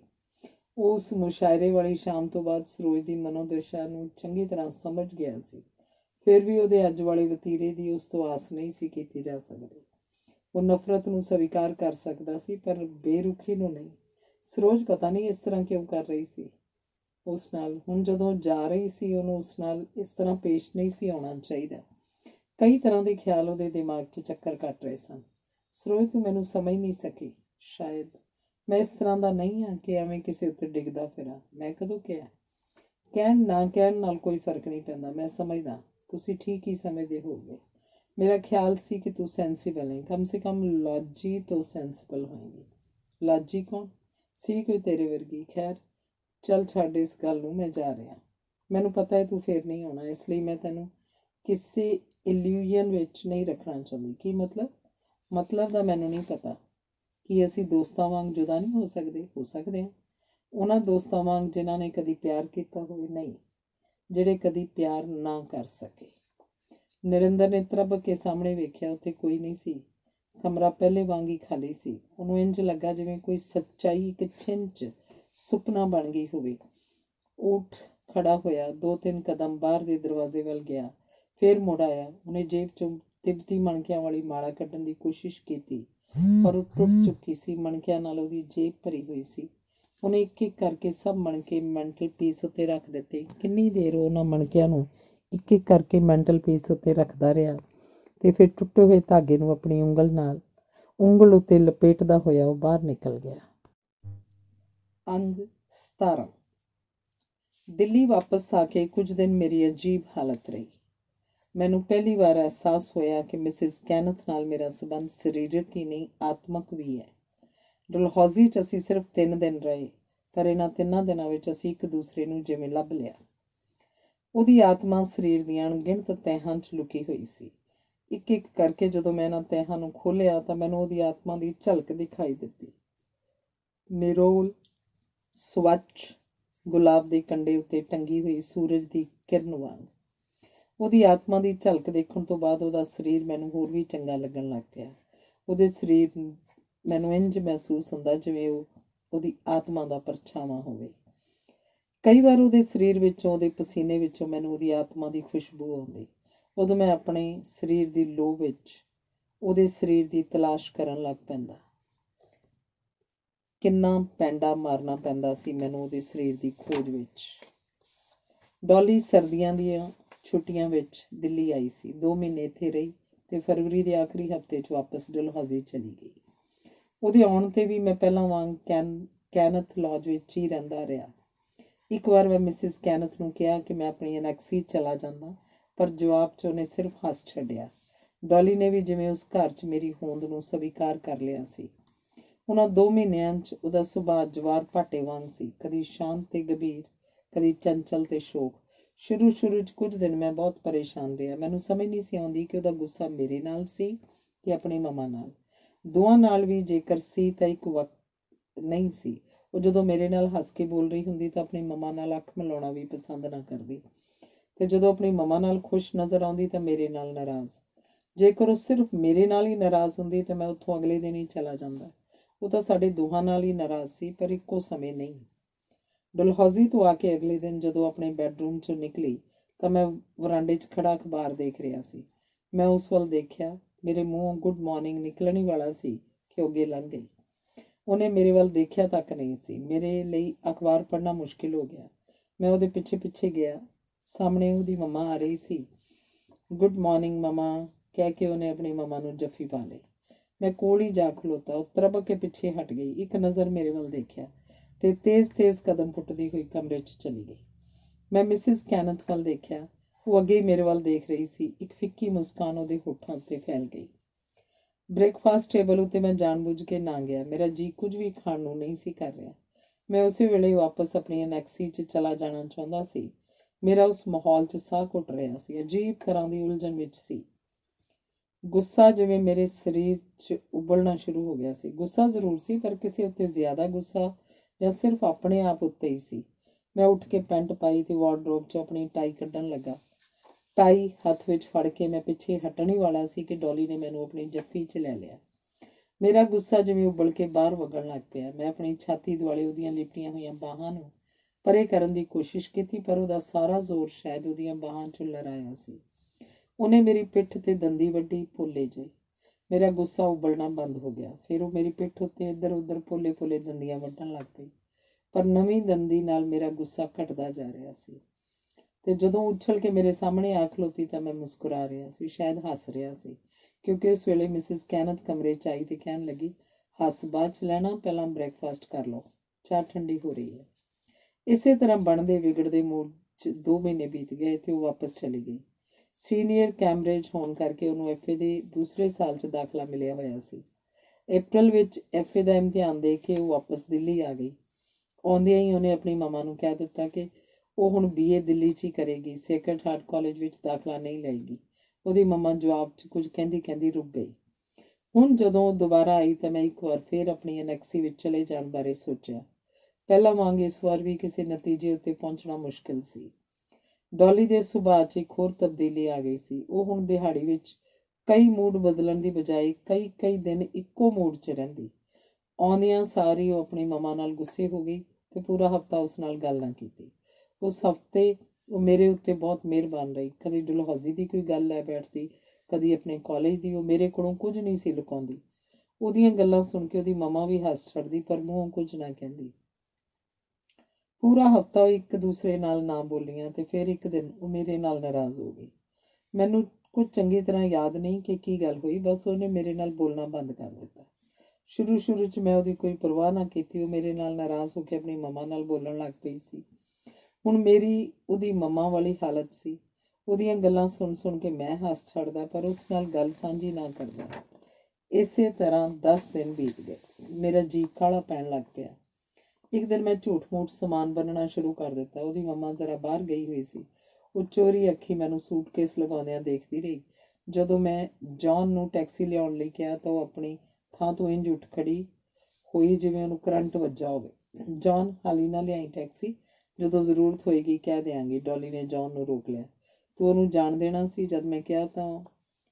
A: ਉਹ ਉਸ ਮੁਸ਼ਾਇਰੇ ਵਾਲੀ ਸ਼ਾਮ ਤੋਂ ਬਾਅਦ ਸਰੋਜ ਦੀ ਮਨੋਦਸ਼ਾ ਨੂੰ ਚੰਗੀ ਤਰ੍ਹਾਂ ਸਮਝ ਗਿਆ ਸੀ। ਫਿਰ ਵੀ ਉਹਦੇ ਅੱਜ ਵਾਲੇ ਵਤੀਰੇ ਦੀ ਉਸ ਤੋਂ ਆਸ ਨਹੀਂ ਸੀ ਕੀਤੀ ਜਾ ਸਕਦੀ। ਉਹ ਨਫ਼ਰਤ ਨੂੰ ਸਵੀਕਾਰ ਕਰ ਸਕਦਾ ਸੀ, ਪਰ ਬੇਰੁਖੀ ਨੂੰ ਨਹੀਂ। ਸਰੋਜ ਪਤਾ ਨਹੀਂ ਇਸ ਤਰ੍ਹਾਂ ਕਿਉਂ ਕਰ ਰਹੀ ਸੀ ਉਸ ਨਾਲ। ਹੁਣ ਜਦੋਂ ਜਾ ਰਹੀ ਸੀ, ਉਹਨੂੰ ਉਸ ਨਾਲ ਇਸ ਤਰ੍ਹਾਂ ਪੇਸ਼ ਨਹੀਂ ਸੀ ਆਉਣਾ ਚਾਹੀਦਾ। ਕਈ ਤਰ੍ਹਾਂ ਦੇ ਖਿਆਲ ਉਹਦੇ ਦਿਮਾਗ 'ਚ ਚੱਕਰ ਕੱਟ ਰਹੇ ਸਨ। ਸਰੋਜ, ਤੂੰ ਮੈਨੂੰ ਸਮਝ ਨਹੀਂ ਸਕੀ। ਸ਼ਾਇਦ ਮੈਂ ਇਸ ਤਰ੍ਹਾਂ ਦਾ ਨਹੀਂ ਹਾਂ ਕਿ ਐਵੇਂ ਕਿਸੇ ਉੱਤੇ ਡਿੱਗਦਾ ਫਿਰਾਂ। ਮੈਂ ਕਦੋਂ ਕਿਹਾ? ਕਹਿਣ ਨਾ ਕਹਿਣ ਨਾਲ ਕੋਈ ਫਰਕ ਨਹੀਂ ਪੈਂਦਾ। ਮੈਂ ਸਮਝਦਾ ਤੁਸੀਂ ਠੀਕ ਹੀ ਸਮਝਦੇ ਹੋਵੋਗੇ। ਮੇਰਾ ਖਿਆਲ ਸੀ ਕਿ ਤੂੰ ਸੈਂਸੀਬਲ ਨਹੀਂ, ਕਮ ਸੇ ਕਮ ਲੌਜੀ ਤੋਂ ਸੈਂਸੀਬਲ ਹੋਏਗੀ। ਲੌਜੀ ਕੌਣ ਸੀ? ਕੋਈ ਤੇਰੇ ਵਰਗੀ। ਖੈਰ ਚੱਲ ਛੱਡ ਇਸ ਗੱਲ ਨੂੰ, ਮੈਂ ਜਾ ਰਿਹਾ। ਮੈਨੂੰ ਪਤਾ ਹੈ ਤੂੰ ਫੇਰ ਨਹੀਂ ਆਉਣਾ, ਇਸ ਲਈ ਮੈਂ ਤੈਨੂੰ ਕਿਸੇ ਇਲਿਊਜ਼ਨ ਵਿੱਚ ਨਹੀਂ ਰੱਖਣਾ ਚਾਹੁੰਦੀ। ਕੀ ਮਤਲਬ? ਮਤਲਬ ਦਾ ਮੈਨੂੰ ਨਹੀਂ ਪਤਾ। ਕੀ ਅਸੀਂ ਦੋਸਤਾਂ ਵਾਂਗ ਜੁਦਾ ਨਹੀਂ ਹੋ ਸਕਦੇ? ਹੋ ਸਕਦੇ ਹਾਂ। ਉਹਨਾਂ ਦੋਸਤਾਂ ਵਾਂਗ ਜਿਨ੍ਹਾਂ ਨੇ ਕਦੀ ਪਿਆਰ ਕੀਤਾ ਹੋਵੇ? ਨਹੀਂ, ਜਿਹੜੇ ਕਦੀ ਪਿਆਰ ਨਾ ਕਰ ਸਕੇ। ਨਰਿੰਦਰ ਨੇ ਤਰਬ ਕੇ ਸਾਹਮਣੇ ਵੇਖਿਆ। ਉੱਥੇ ਕੋਈ ਨਹੀਂ ਸੀ। ਕਮਰਾ ਪਹਿਲੇ ਵਾਂਗ ਹੀ ਖਾਲੀ ਸੀ। ਉਹਨੂੰ ਇੰਝ ਲੱਗਾ ਜਿਵੇਂ ਕੋਈ ਸੱਚਾਈ ਇੱਕ ਛਿੰਝ ਸੁਪਨਾ ਬਣ ਗਈ ਹੋਵੇ। ਉੱਠ ਖੜਾ ਹੋਇਆ, ਦੋ ਤਿੰਨ ਕਦਮ ਬਾਹਰ ਦੇ ਦਰਵਾਜ਼ੇ ਵੱਲ ਗਿਆ, ਫਿਰ ਮੁੜ ਆਇਆ। ਉਹਨੇ ਜੇਬ 'ਚੋਂ ਤਿੱਬਤੀ ਮਣਕਿਆਂ ਵਾਲੀ ਮਾਲਾ ਕੱਢਣ ਦੀ ਕੋਸ਼ਿਸ਼ ਕੀਤੀ, ਪਰ ਉਹ ਟੁੱਟ ਚੁੱਕੀ ਸੀ। ਮਣਕਿਆਂ ਨਾਲ ਉਹਦੀ ਜੇਬ ਭਰੀ ਹੋਈ ਸੀ। ਉਹਨੇ ਇੱਕ ਇੱਕ ਕਰਕੇ ਸਭ ਮਣਕੇ ਮੈਂਟਲ ਪੀਸ ਉੱਤੇ ਰੱਖ ਦਿੱਤੇ। ਕਿੰਨੀ ਦੇਰ ਉਹ ਉਹਨਾਂ ਮਣਕਿਆਂ ਨੂੰ ਇੱਕ ਇੱਕ ਕਰਕੇ ਮੈਂਟਲ ਪੀਸ ਉੱਤੇ ਰੱਖਦਾ ਰਿਹਾ ਤੇ ਫਿਰ ਟੁੱਟੇ ਹੋਏ ਧਾਗੇ ਨੂੰ ਆਪਣੀ ਉਂਗਲ ਨਾਲ ਉਂਗਲ ਉੱਤੇ ਲਪੇਟਦਾ ਹੋਇਆ ਉਹ ਬਾਹਰ ਨਿਕਲ ਗਿਆ। ਅੰਗ ਸਤਾਰਾਂ। ਦਿੱਲੀ ਵਾਪਸ ਆ ਕੇ ਕੁਝ ਦਿਨ ਮੇਰੀ ਅਜੀਬ ਹਾਲਤ ਰਹੀ। ਮੈਨੂੰ ਪਹਿਲੀ ਵਾਰ ਅਹਿਸਾਸ ਹੋਇਆ ਕਿ ਮਿਸਿਸ ਕੈਨਥ ਨਾਲ ਮੇਰਾ ਸੰਬੰਧ ਸਰੀਰਕ ਹੀ ਨਹੀਂ, ਆਤਮਕ ਵੀ ਹੈ। ਡਲਹੌਜ਼ੀ 'ਚ ਅਸੀਂ ਸਿਰਫ ਤਿੰਨ ਦਿਨ ਰਹੇ, ਪਰ ਇਹਨਾਂ ਤਿੰਨਾਂ ਦਿਨਾਂ ਵਿੱਚ ਅਸੀਂ ਇੱਕ ਦੂਸਰੇ ਨੂੰ ਜਿਵੇਂ ਲੱਭ ਲਿਆ। ਉਹਦੀ ਆਤਮਾ ਸਰੀਰ ਦੀਆਂ ਅਣਗਿਣਤ ਤਹਿਾਂ 'ਚ ਲੁਕੀ ਹੋਈ ਸੀ। ਇੱਕ ਇੱਕ ਕਰਕੇ ਜਦੋਂ ਮੈਂ ਇਹਨਾਂ ਤਹਿਾਂ ਨੂੰ ਖੋਲ੍ਹਿਆ ਤਾਂ ਮੈਨੂੰ ਉਹਦੀ ਆਤਮਾ ਦੀ ਝਲਕ ਦਿਖਾਈ ਦਿੱਤੀ। ਨਿਰੋਲ, ਸਵੱਛ, ਗੁਲਾਬ ਦੇ ਕੰਡੇ ਉੱਤੇ ਟੰਗੀ ਹੋਈ ਸੂਰਜ ਦੀ ਕਿਰਨ ਵਾਂਗ। ਉਹਦੀ ਆਤਮਾ ਦੀ ਝਲਕ ਦੇਖਣ ਤੋਂ ਬਾਅਦ ਉਹਦਾ ਸਰੀਰ ਮੈਨੂੰ ਹੋਰ ਵੀ ਚੰਗਾ ਲੱਗਣ ਲੱਗ ਪਿਆ। ਉਹਦੇ ਸਰੀਰ ਮੈਨੂੰ ਇੰਝ ਮਹਿਸੂਸ ਹੁੰਦਾ ਜਿਵੇਂ ਉਹ ਉਹਦੀ ਆਤਮਾ ਦਾ ਪਰਛਾਵਾਂ ਹੋਵੇ। ਕਈ ਵਾਰ ਉਹਦੇ ਸਰੀਰ ਵਿੱਚੋਂ, ਉਹਦੇ ਪਸੀਨੇ ਵਿੱਚੋਂ ਮੈਨੂੰ ਉਹਦੀ ਆਤਮਾ ਦੀ ਖੁਸ਼ਬੂ ਆਉਂਦੀ। ਉਦੋਂ ਮੈਂ ਆਪਣੇ ਸਰੀਰ ਦੀ ਲੋਅ ਵਿੱਚ ਉਹਦੇ ਸਰੀਰ ਦੀ ਤਲਾਸ਼ ਕਰਨ ਲੱਗ ਪੈਂਦਾ। ਕਿੰਨਾ ਪੈਂਡਾ ਮਾਰਨਾ ਪੈਂਦਾ ਸੀ ਮੈਨੂੰ ਉਹਦੇ ਸਰੀਰ ਦੀ ਖੋਜ ਵਿੱਚ। ਡੌਲੀ ਸਰਦੀਆਂ ਦੀਆਂ ਛੁੱਟੀਆਂ ਵਿੱਚ ਦਿੱਲੀ ਆਈ ਸੀ। ਦੋ ਮਹੀਨੇ ਇੱਥੇ ਰਹੀ ਤੇ ਫਰਵਰੀ ਦੇ ਆਖਰੀ ਹਫ਼ਤੇ 'ਚ ਵਾਪਸ ਡਲਹੌਜ਼ੀ ਚਲੀ ਗਈ। ਉਹਦੇ ਆਉਣ 'ਤੇ ਵੀ ਮੈਂ ਪਹਿਲਾਂ ਵਾਂਗ ਕੈਨ ਕੈਨਥ ਲੌਜ ਵਿੱਚ ਹੀ ਰਹਿੰਦਾ ਰਿਹਾ। ਇੱਕ ਵਾਰ ਮੈਂ ਮਿਸਿਸ ਕੈਨਥ ਨੂੰ ਕਿਹਾ ਕਿ ਮੈਂ ਆਪਣੀ ਅਨੈਕਸੀ ਚਲਾ ਜਾਂਦਾ, ਪਰ ਜਵਾਬ 'ਚ ਉਹਨੇ ਸਿਰਫ ਹੱਸ ਛੱਡਿਆ। ਡੌਲੀ ਨੇ ਵੀ ਜਿਵੇਂ ਉਸ ਘਰ 'ਚ ਮੇਰੀ ਹੋਂਦ ਨੂੰ ਸਵੀਕਾਰ ਕਰ ਲਿਆ ਸੀ। ਉਹਨਾਂ ਦੋ ਮਹੀਨਿਆਂ 'ਚ ਉਹਦਾ ਸੁਭਾਅ ਜਵਾਰ ਭਾਟੇ ਵਾਂਗ ਸੀ, ਕਦੀ ਸ਼ਾਂਤ ਤੇ ਗੰਭੀਰ, ਕਦੀ ਚੰਚਲ ਤੇ ਸ਼ੋਕ। ਸ਼ੁਰੂ ਸ਼ੁਰੂ 'ਚ ਕੁਝ ਦਿਨ ਮੈਂ ਬਹੁਤ ਪਰੇਸ਼ਾਨ ਰਿਹਾ। ਮੈਨੂੰ ਸਮਝ ਨਹੀਂ ਸੀ ਆਉਂਦੀ ਕਿ ਉਹਦਾ ਗੁੱਸਾ ਮੇਰੇ ਨਾਲ ਸੀ ਕਿ ਆਪਣੀ ਮਮਾ ਨਾਲ। ਦੋਵਾਂ ਨਾਲ ਵੀ ਜੇਕਰ ਸੀ ਤਾਂ ਇੱਕ ਵਕਤ ਨਹੀਂ ਸੀ। ਉਹ ਜਦੋਂ ਮੇਰੇ ਨਾਲ ਹੱਸ ਕੇ ਬੋਲ ਰਹੀ ਹੁੰਦੀ ਤਾਂ ਆਪਣੀ ਮਮਾ ਨਾਲ ਅੱਖ ਮਿਲਾਉਣਾ ਵੀ ਪਸੰਦ ਨਾ ਕਰਦੀ, ਤੇ ਜਦੋਂ ਆਪਣੀ ਮਮਾ ਨਾਲ ਖੁਸ਼ ਨਜ਼ਰ ਆਉਂਦੀ ਤਾਂ ਮੇਰੇ ਨਾਲ ਨਾਰਾਜ਼। ਜੇਕਰ ਉਹ ਸਿਰਫ ਮੇਰੇ ਨਾਲ ਹੀ ਨਾਰਾਜ਼ ਹੁੰਦੀ ਤਾਂ ਮੈਂ ਉੱਥੋਂ ਅਗਲੇ ਦਿਨ ਹੀ ਚਲਾ ਜਾਂਦਾ। ਉਹ ਤਾਂ ਸਾਡੇ ਦੋਹਾਂ ਨਾਲ ਹੀ ਨਾਰਾਜ਼ ਸੀ, ਪਰ ਇੱਕੋ ਸਮੇਂ ਨਹੀਂ। ਡਲਹੌਜ਼ੀ ਤੋਂ ਆ ਕੇ ਅਗਲੇ ਦਿਨ ਜਦੋਂ ਆਪਣੇ ਬੈਡਰੂਮ 'ਚੋਂ ਨਿਕਲੀ ਤਾਂ ਮੈਂ ਵਰਾਂਡੇ 'ਚ ਖੜਾ ਅਖਬਾਰ ਦੇਖ ਰਿਹਾ ਸੀ। ਮੈਂ ਉਸ ਵੱਲ ਦੇਖਿਆ। ਮੇਰੇ ਮੂੰਹੋਂ ਗੁੱਡ ਮਾਰਨਿੰਗ ਨਿਕਲਣ ਹੀ ਵਾਲਾ ਸੀ ਕਿ ਉਹ ਅੱਗੇ ਲੰਘ ਗਈ। ਉਹਨੇ ਮੇਰੇ ਵੱਲ ਦੇਖਿਆ ਤੱਕ ਨਹੀਂ ਸੀ। ਮੇਰੇ ਲਈ ਅਖਬਾਰ ਪੜ੍ਹਨਾ ਮੁਸ਼ਕਿਲ ਹੋ ਗਿਆ। ਮੈਂ ਉਹਦੇ ਪਿੱਛੇ ਪਿੱਛੇ ਗਿਆ। ਸਾਹਮਣੇ ਉਹਦੀ ਮਮਾ ਆ ਰਹੀ ਸੀ। ਗੁੱਡ ਮਾਰਨਿੰਗ ਮਮਾ ਕਹਿ ਕੇ ਉਹਨੇ ਆਪਣੀ ਮਮਾ ਨੂੰ ਜੱਫੀ ਪਾ ਲਈ। ਮੈਂ ਕੋਲ ਹੀ ਜਾ ਖਲੋਤਾ। ਉਹ ਤਰਬਕ ਕੇ ਪਿੱਛੇ ਹਟ ਗਈ, ਇੱਕ ਨਜ਼ਰ ਮੇਰੇ ਵੱਲ ਦੇਖਿਆ ਤੇ ਤੇਜ਼-ਤੇਜ਼ ਕਦਮ ਪੁੱਟਦੀ ਹੋਈ ਕਮਰੇ 'ਚ ਚਲੀ ਗਈ। ਮੈਂ ਮਿਸਿਸ ਕੈਨਥ ਵੱਲ ਦੇਖਿਆ। ਉਹ ਅੱਗੇ ਹੀ ਮੇਰੇ ਵੱਲ ਦੇਖ ਰਹੀ ਸੀ। ਇੱਕ ਫਿੱਕੀ ਮੁਸਕਾਨ ਉਹਦੇ ਹੋਠਾਂ ਉੱਤੇ ਫੈਲ ਗਈ। ਬ੍ਰੇਕਫਾਸਟ ਟੇਬਲ ਉੱਤੇ ਮੈਂ ਜਾਣ-ਬੁੱਝ ਕੇ ਨਾ ਗਿਆ। ਮੇਰਾ ਜੀਅ ਕੁਝ ਵੀ ਖਾਣ ਨੂੰ ਨਹੀਂ ਸੀ ਕਰ ਰਿਹਾ। ਮੈਂ ਉਸੇ ਵੇਲੇ ਵਾਪਸ ਆਪਣੀ ਅਨੈਕਸੀ 'ਚ ਚਲਾ ਜਾਣਾ ਚਾਹੁੰਦਾ ਸੀ। ਮੇਰਾ ਉਸ ਮਾਹੌਲ 'ਚ ਸਾਹ ਘੁੱਟ ਰਿਹਾ ਸੀ। ਅਜੀਬ ਤਰ੍ਹਾਂ ਦੀ ਉਲਝਣ ਵਿੱਚ ਸੀ। ਗੁੱਸਾ ਜਿਵੇਂ ਮੇਰੇ ਸਰੀਰ 'ਚ ਉਬਲਣਾ ਸ਼ੁਰੂ ਹੋ ਗਿਆ ਸੀ। ਗੁੱਸਾ ਜ਼ਰੂਰ ਸੀ, ਪਰ ਕਿਸੇ ਉੱਤੇ ਜ਼ਿਆਦਾ ਗੁੱਸਾ ਜਾਂ ਸਿਰਫ ਆਪਣੇ ਆਪ ਉੱਤੇ ਹੀ ਸੀ। ਮੈਂ ਉੱਠ ਕੇ ਪੈਂਟ ਪਾਈ ਤੇ ਵਾਰਡਰੋਬ 'ਚੋਂ ਆਪਣੀ ਟਾਈ ਕੱਢਣ ਲੱਗਾ। ਟਾਈ ਹੱਥ ਵਿੱਚ ਫੜ ਕੇ ਮੈਂ ਪਿੱਛੇ ਹਟਣ ਹੀ ਵਾਲਾ ਸੀ ਕਿ ਡੌਲੀ ਨੇ ਮੈਨੂੰ ਆਪਣੀ ਜੱਫੀ 'ਚ ਲੈ ਲਿਆ। ਮੇਰਾ ਗੁੱਸਾ ਜਿਵੇਂ ਉਬਲ ਕੇ ਬਾਹਰ ਵਗਣ ਲੱਗ ਪਿਆ। ਮੈਂ ਆਪਣੀ ਛਾਤੀ ਦੁਆਲੇ ਉਹਦੀਆਂ ਲਿਪਟੀਆਂ ਹੋਈਆਂ ਬਾਹਾਂ ਨੂੰ ਪਰੇ ਕਰਨ ਦੀ ਕੋਸ਼ਿਸ਼ ਕੀਤੀ, ਪਰ ਉਹਦਾ ਸਾਰਾ ਜ਼ੋਰ ਸ਼ਾਇਦ ਉਹਦੀਆਂ ਬਾਹਾਂ 'ਚੋਂ ਲਹਿਰਾਇਆ ਸੀ। ਉਹਨੇ ਮੇਰੀ ਪਿੱਠ 'ਤੇ ਦੰਦੀ ਵੱਢੀ, ਪੋਲੇ ਜਿਹੇ। ਮੇਰਾ ਗੁੱਸਾ ਉਬਲਣਾ ਬੰਦ ਹੋ ਗਿਆ। ਫਿਰ ਉਹ ਮੇਰੀ ਪਿੱਠ ਉੱਤੇ ਇੱਧਰ-ਉੱਧਰ ਪੋਲੇ-ਪੋਲੇ ਦੰਦੀਆਂ ਵੱਢਣ ਲੱਗ ਪਈ, ਪਰ ਨਵੀਂ ਦੰਦੀ ਨਾਲ ਮੇਰਾ ਗੁੱਸਾ ਘਟਦਾ ਜਾ ਰਿਹਾ ਸੀ। ਤੇ ਜਦੋਂ ਉੱਛਲ ਕੇ ਮੇਰੇ ਸਾਹਮਣੇ ਆ ਖਲੋਤੀ ਤਾਂ ਮੈਂ ਮੁਸਕਰਾ ਰਿਹਾ ਸੀ, ਸ਼ਾਇਦ ਹੱਸ ਰਿਹਾ ਸੀ, ਕਿਉਂਕਿ ਉਸ ਵੇਲੇ ਮਿਸਿਸ ਕੈਨਥ ਕਮਰੇ 'ਚ ਆਈ ਤੇ ਕਹਿਣ ਲੱਗੀ, ਹੱਸ ਬਾਅਦ 'ਚ ਲੈਣਾ, ਪਹਿਲਾਂ ਬ੍ਰੇਕਫਾਸਟ ਕਰ ਲਓ, ਚਾਹ ਠੰਡੀ ਹੋ ਰਹੀ ਹੈ। ਇਸੇ ਤਰ੍ਹਾਂ ਬਣਦੇ ਵਿਗੜਦੇ ਮੂਡ 'ਚ ਦੋ ਮਹੀਨੇ ਬੀਤ ਗਏ ਤੇ ਉਹ ਵਾਪਸ ਚਲੀ ਗਈ। ਸੀਨੀਅਰ ਕੈਂਬਰਿਜ ਹੋਣ ਕਰਕੇ ਉਹਨੂੰ ਐਫ ਏ ਦੇ ਦੂਸਰੇ ਸਾਲ 'ਚ ਦਾਖਲਾ ਮਿਲਿਆ ਹੋਇਆ ਸੀ। ਅਪ੍ਰੈਲ ਵਿੱਚ ਐਫ ਏ ਦਾ ਇਮਤਿਹਾਨ ਦੇ ਕੇ ਉਹ ਵਾਪਸ ਦਿੱਲੀ ਆ ਗਈ। ਆਉਂਦਿਆਂ ਹੀ ਉਹਨੇ ਆਪਣੀ ਮਮਾ ਨੂੰ ਕਹਿ ਦਿੱਤਾ ਕਿ ਉਹ ਹੁਣ ਬੀ ਏ ਦਿੱਲੀ 'ਚ ਹੀ ਕਰੇਗੀ, ਸੇਕਰਡ ਹਾਰਟ ਕਾਲਜ ਵਿੱਚ ਦਾਖਲਾ ਨਹੀਂ ਲਏਗੀ। ਉਹਦੀ ਮਮਾ ਜਵਾਬ 'ਚ ਕੁਝ ਕਹਿੰਦੀ ਕਹਿੰਦੀ ਰੁਕ ਗਈ। ਹੁਣ ਜਦੋਂ ਉਹ ਦੁਬਾਰਾ ਆਈ ਤਾਂ ਮੈਂ ਇੱਕ ਵਾਰ ਫੇਰ ਆਪਣੀ ਅਨੈਕਸੀ ਵਿੱਚ ਚਲੇ ਜਾਣ ਬਾਰੇ ਸੋਚਿਆ। ਪਹਿਲਾਂ ਵਾਂਗ ਇਸ ਵਾਰ ਵੀ ਕਿਸੇ ਨਤੀਜੇ ਉੱਤੇ ਪਹੁੰਚਣਾ ਮੁਸ਼ਕਿਲ ਸੀ। ਡੌਲੀ ਦੇ ਸੁਭਾਅ 'ਚ ਇੱਕ ਹੋਰ ਤਬਦੀਲੀ ਆ ਗਈ ਸੀ। ਉਹ ਹੁਣ ਦਿਹਾੜੀ ਵਿੱਚ ਕਈ ਮੂਡ ਬਦਲਣ ਦੀ ਬਜਾਏ ਕਈ ਕਈ ਦਿਨ ਇੱਕੋ ਮੂਡ 'ਚ ਰਹਿੰਦੀ। ਆਉਂਦਿਆਂ ਸਾਰੀ ਉਹ ਆਪਣੀ ਮਮਾ ਨਾਲ ਗੁੱਸੇ ਹੋ ਗਈ ਤੇ ਪੂਰਾ ਹਫ਼ਤਾ ਉਸ ਨਾਲ ਗੱਲ ਨਾ ਕੀਤੀ। ਉਸ ਹਫ਼ਤੇ ਉਹ ਮੇਰੇ ਉੱਤੇ ਬਹੁਤ ਮਿਹਰਬਾਨ ਰਹੀ। ਕਦੀ ਡਲਹੌਜ਼ੀ ਦੀ ਕੋਈ ਗੱਲ ਲੈ ਬੈਠਦੀ, ਕਦੀ ਆਪਣੇ ਕਾਲਜ ਦੀ। ਉਹ ਮੇਰੇ ਕੋਲੋਂ ਕੁਝ ਨਹੀਂ ਸੀ ਲੁਕਾਉਂਦੀ। ਉਹਦੀਆਂ ਗੱਲਾਂ ਸੁਣ ਕੇ ਉਹਦੀ ਮਮਾ ਵੀ ਹੱਸ ਛੱਡਦੀ, ਪਰ ਮੂੰਹੋਂ ਕੁਝ ਨਾ ਕਹਿੰਦੀ। ਪੂਰਾ ਹਫ਼ਤਾ ਉਹ ਇੱਕ ਦੂਸਰੇ ਨਾਲ ਨਾ ਬੋਲੀਆਂ ਤੇ ਫਿਰ ਇੱਕ ਦਿਨ ਉਹ ਮੇਰੇ ਨਾਲ ਨਾਰਾਜ਼ ਹੋ ਗਈ। ਮੈਨੂੰ ਕੁਝ ਚੰਗੀ ਤਰ੍ਹਾਂ ਯਾਦ ਨਹੀਂ ਕਿ ਕੀ ਗੱਲ ਹੋਈ, ਬਸ ਉਹਨੇ ਮੇਰੇ ਨਾਲ ਬੋਲਣਾ ਬੰਦ ਕਰ ਦਿੱਤਾ। ਸ਼ੁਰੂ ਸ਼ੁਰੂ 'ਚ ਮੈਂ ਉਹਦੀ ਕੋਈ ਪਰਵਾਹ ਨਾ ਕੀਤੀ। ਉਹ ਮੇਰੇ ਨਾਲ ਨਾਰਾਜ਼ ਹੋ ਕੇ ਆਪਣੀ ਮਮਾ ਨਾਲ ਬੋਲਣ ਲੱਗ ਪਈ ਸੀ। ਹੁਣ ਮੇਰੀ ਉਹਦੀ ਮਮਾ ਵਾਲੀ ਹਾਲਤ ਸੀ। ਉਹਦੀਆਂ ਗੱਲਾਂ ਸੁਣ ਸੁਣ ਕੇ ਮੈਂ ਹੱਸ ਛੱਡਦਾ, ਪਰ ਉਸ ਨਾਲ ਗੱਲ ਸਾਂਝੀ ਨਾ ਕਰਦਾ। ਇਸੇ ਤਰ੍ਹਾਂ ਦਸ ਦਿਨ ਬੀਤ ਗਏ। ਮੇਰਾ ਜੀਅ ਕਾਹਲਾ ਪੈਣ ਲੱਗ ਪਿਆ। ਇੱਕ ਦਿਨ ਮੈਂ ਝੂਠ ਮੂਠ ਸਮਾਨ ਬੰਨਣਾ ਸ਼ੁਰੂ ਕਰ ਦਿੱਤਾ। ਉਹਦੀ ਮਮਾ ਜ਼ਰਾ ਬਾਹਰ ਗਈ ਹੋਈ ਸੀ। ਉਹ ਚੋਰੀ ਅੱਖੀ ਮੈਨੂੰ ਸੂਟਕੇਸ ਲਗਾਉਂਦਿਆਂ ਦੇਖਦੀ ਰਹੀ। ਜਦੋਂ ਮੈਂ ਜੌਨ ਨੂੰ ਟੈਕਸੀ ਲਿਆਉਣ ਲਈ ਕਿਹਾ ਤਾਂ ਉਹ ਆਪਣੀ ਥਾਂ ਤੋਂ ਇੰਝ ਉੱਠ ਖੜੀ ਹੋਈ ਜਿਵੇਂ ਉਹਨੂੰ ਕਰੰਟ ਵੱਜਾ ਹੋਵੇ। ਜੌਨ, ਹਾਲੀ ਨਾ ਲਿਆਈ ਟੈਕਸੀ, ਜਦੋਂ ਜ਼ਰੂਰਤ ਹੋਏਗੀ ਕਹਿ ਦਿਆਂਗੀ। ਡੌਲੀ ਨੇ ਜੌਨ ਨੂੰ ਰੋਕ ਲਿਆ। ਤੂੰ ਉਹਨੂੰ ਜਾਣ ਦੇਣਾ ਸੀ। ਜਦ ਮੈਂ ਕਿਹਾ ਤਾਂ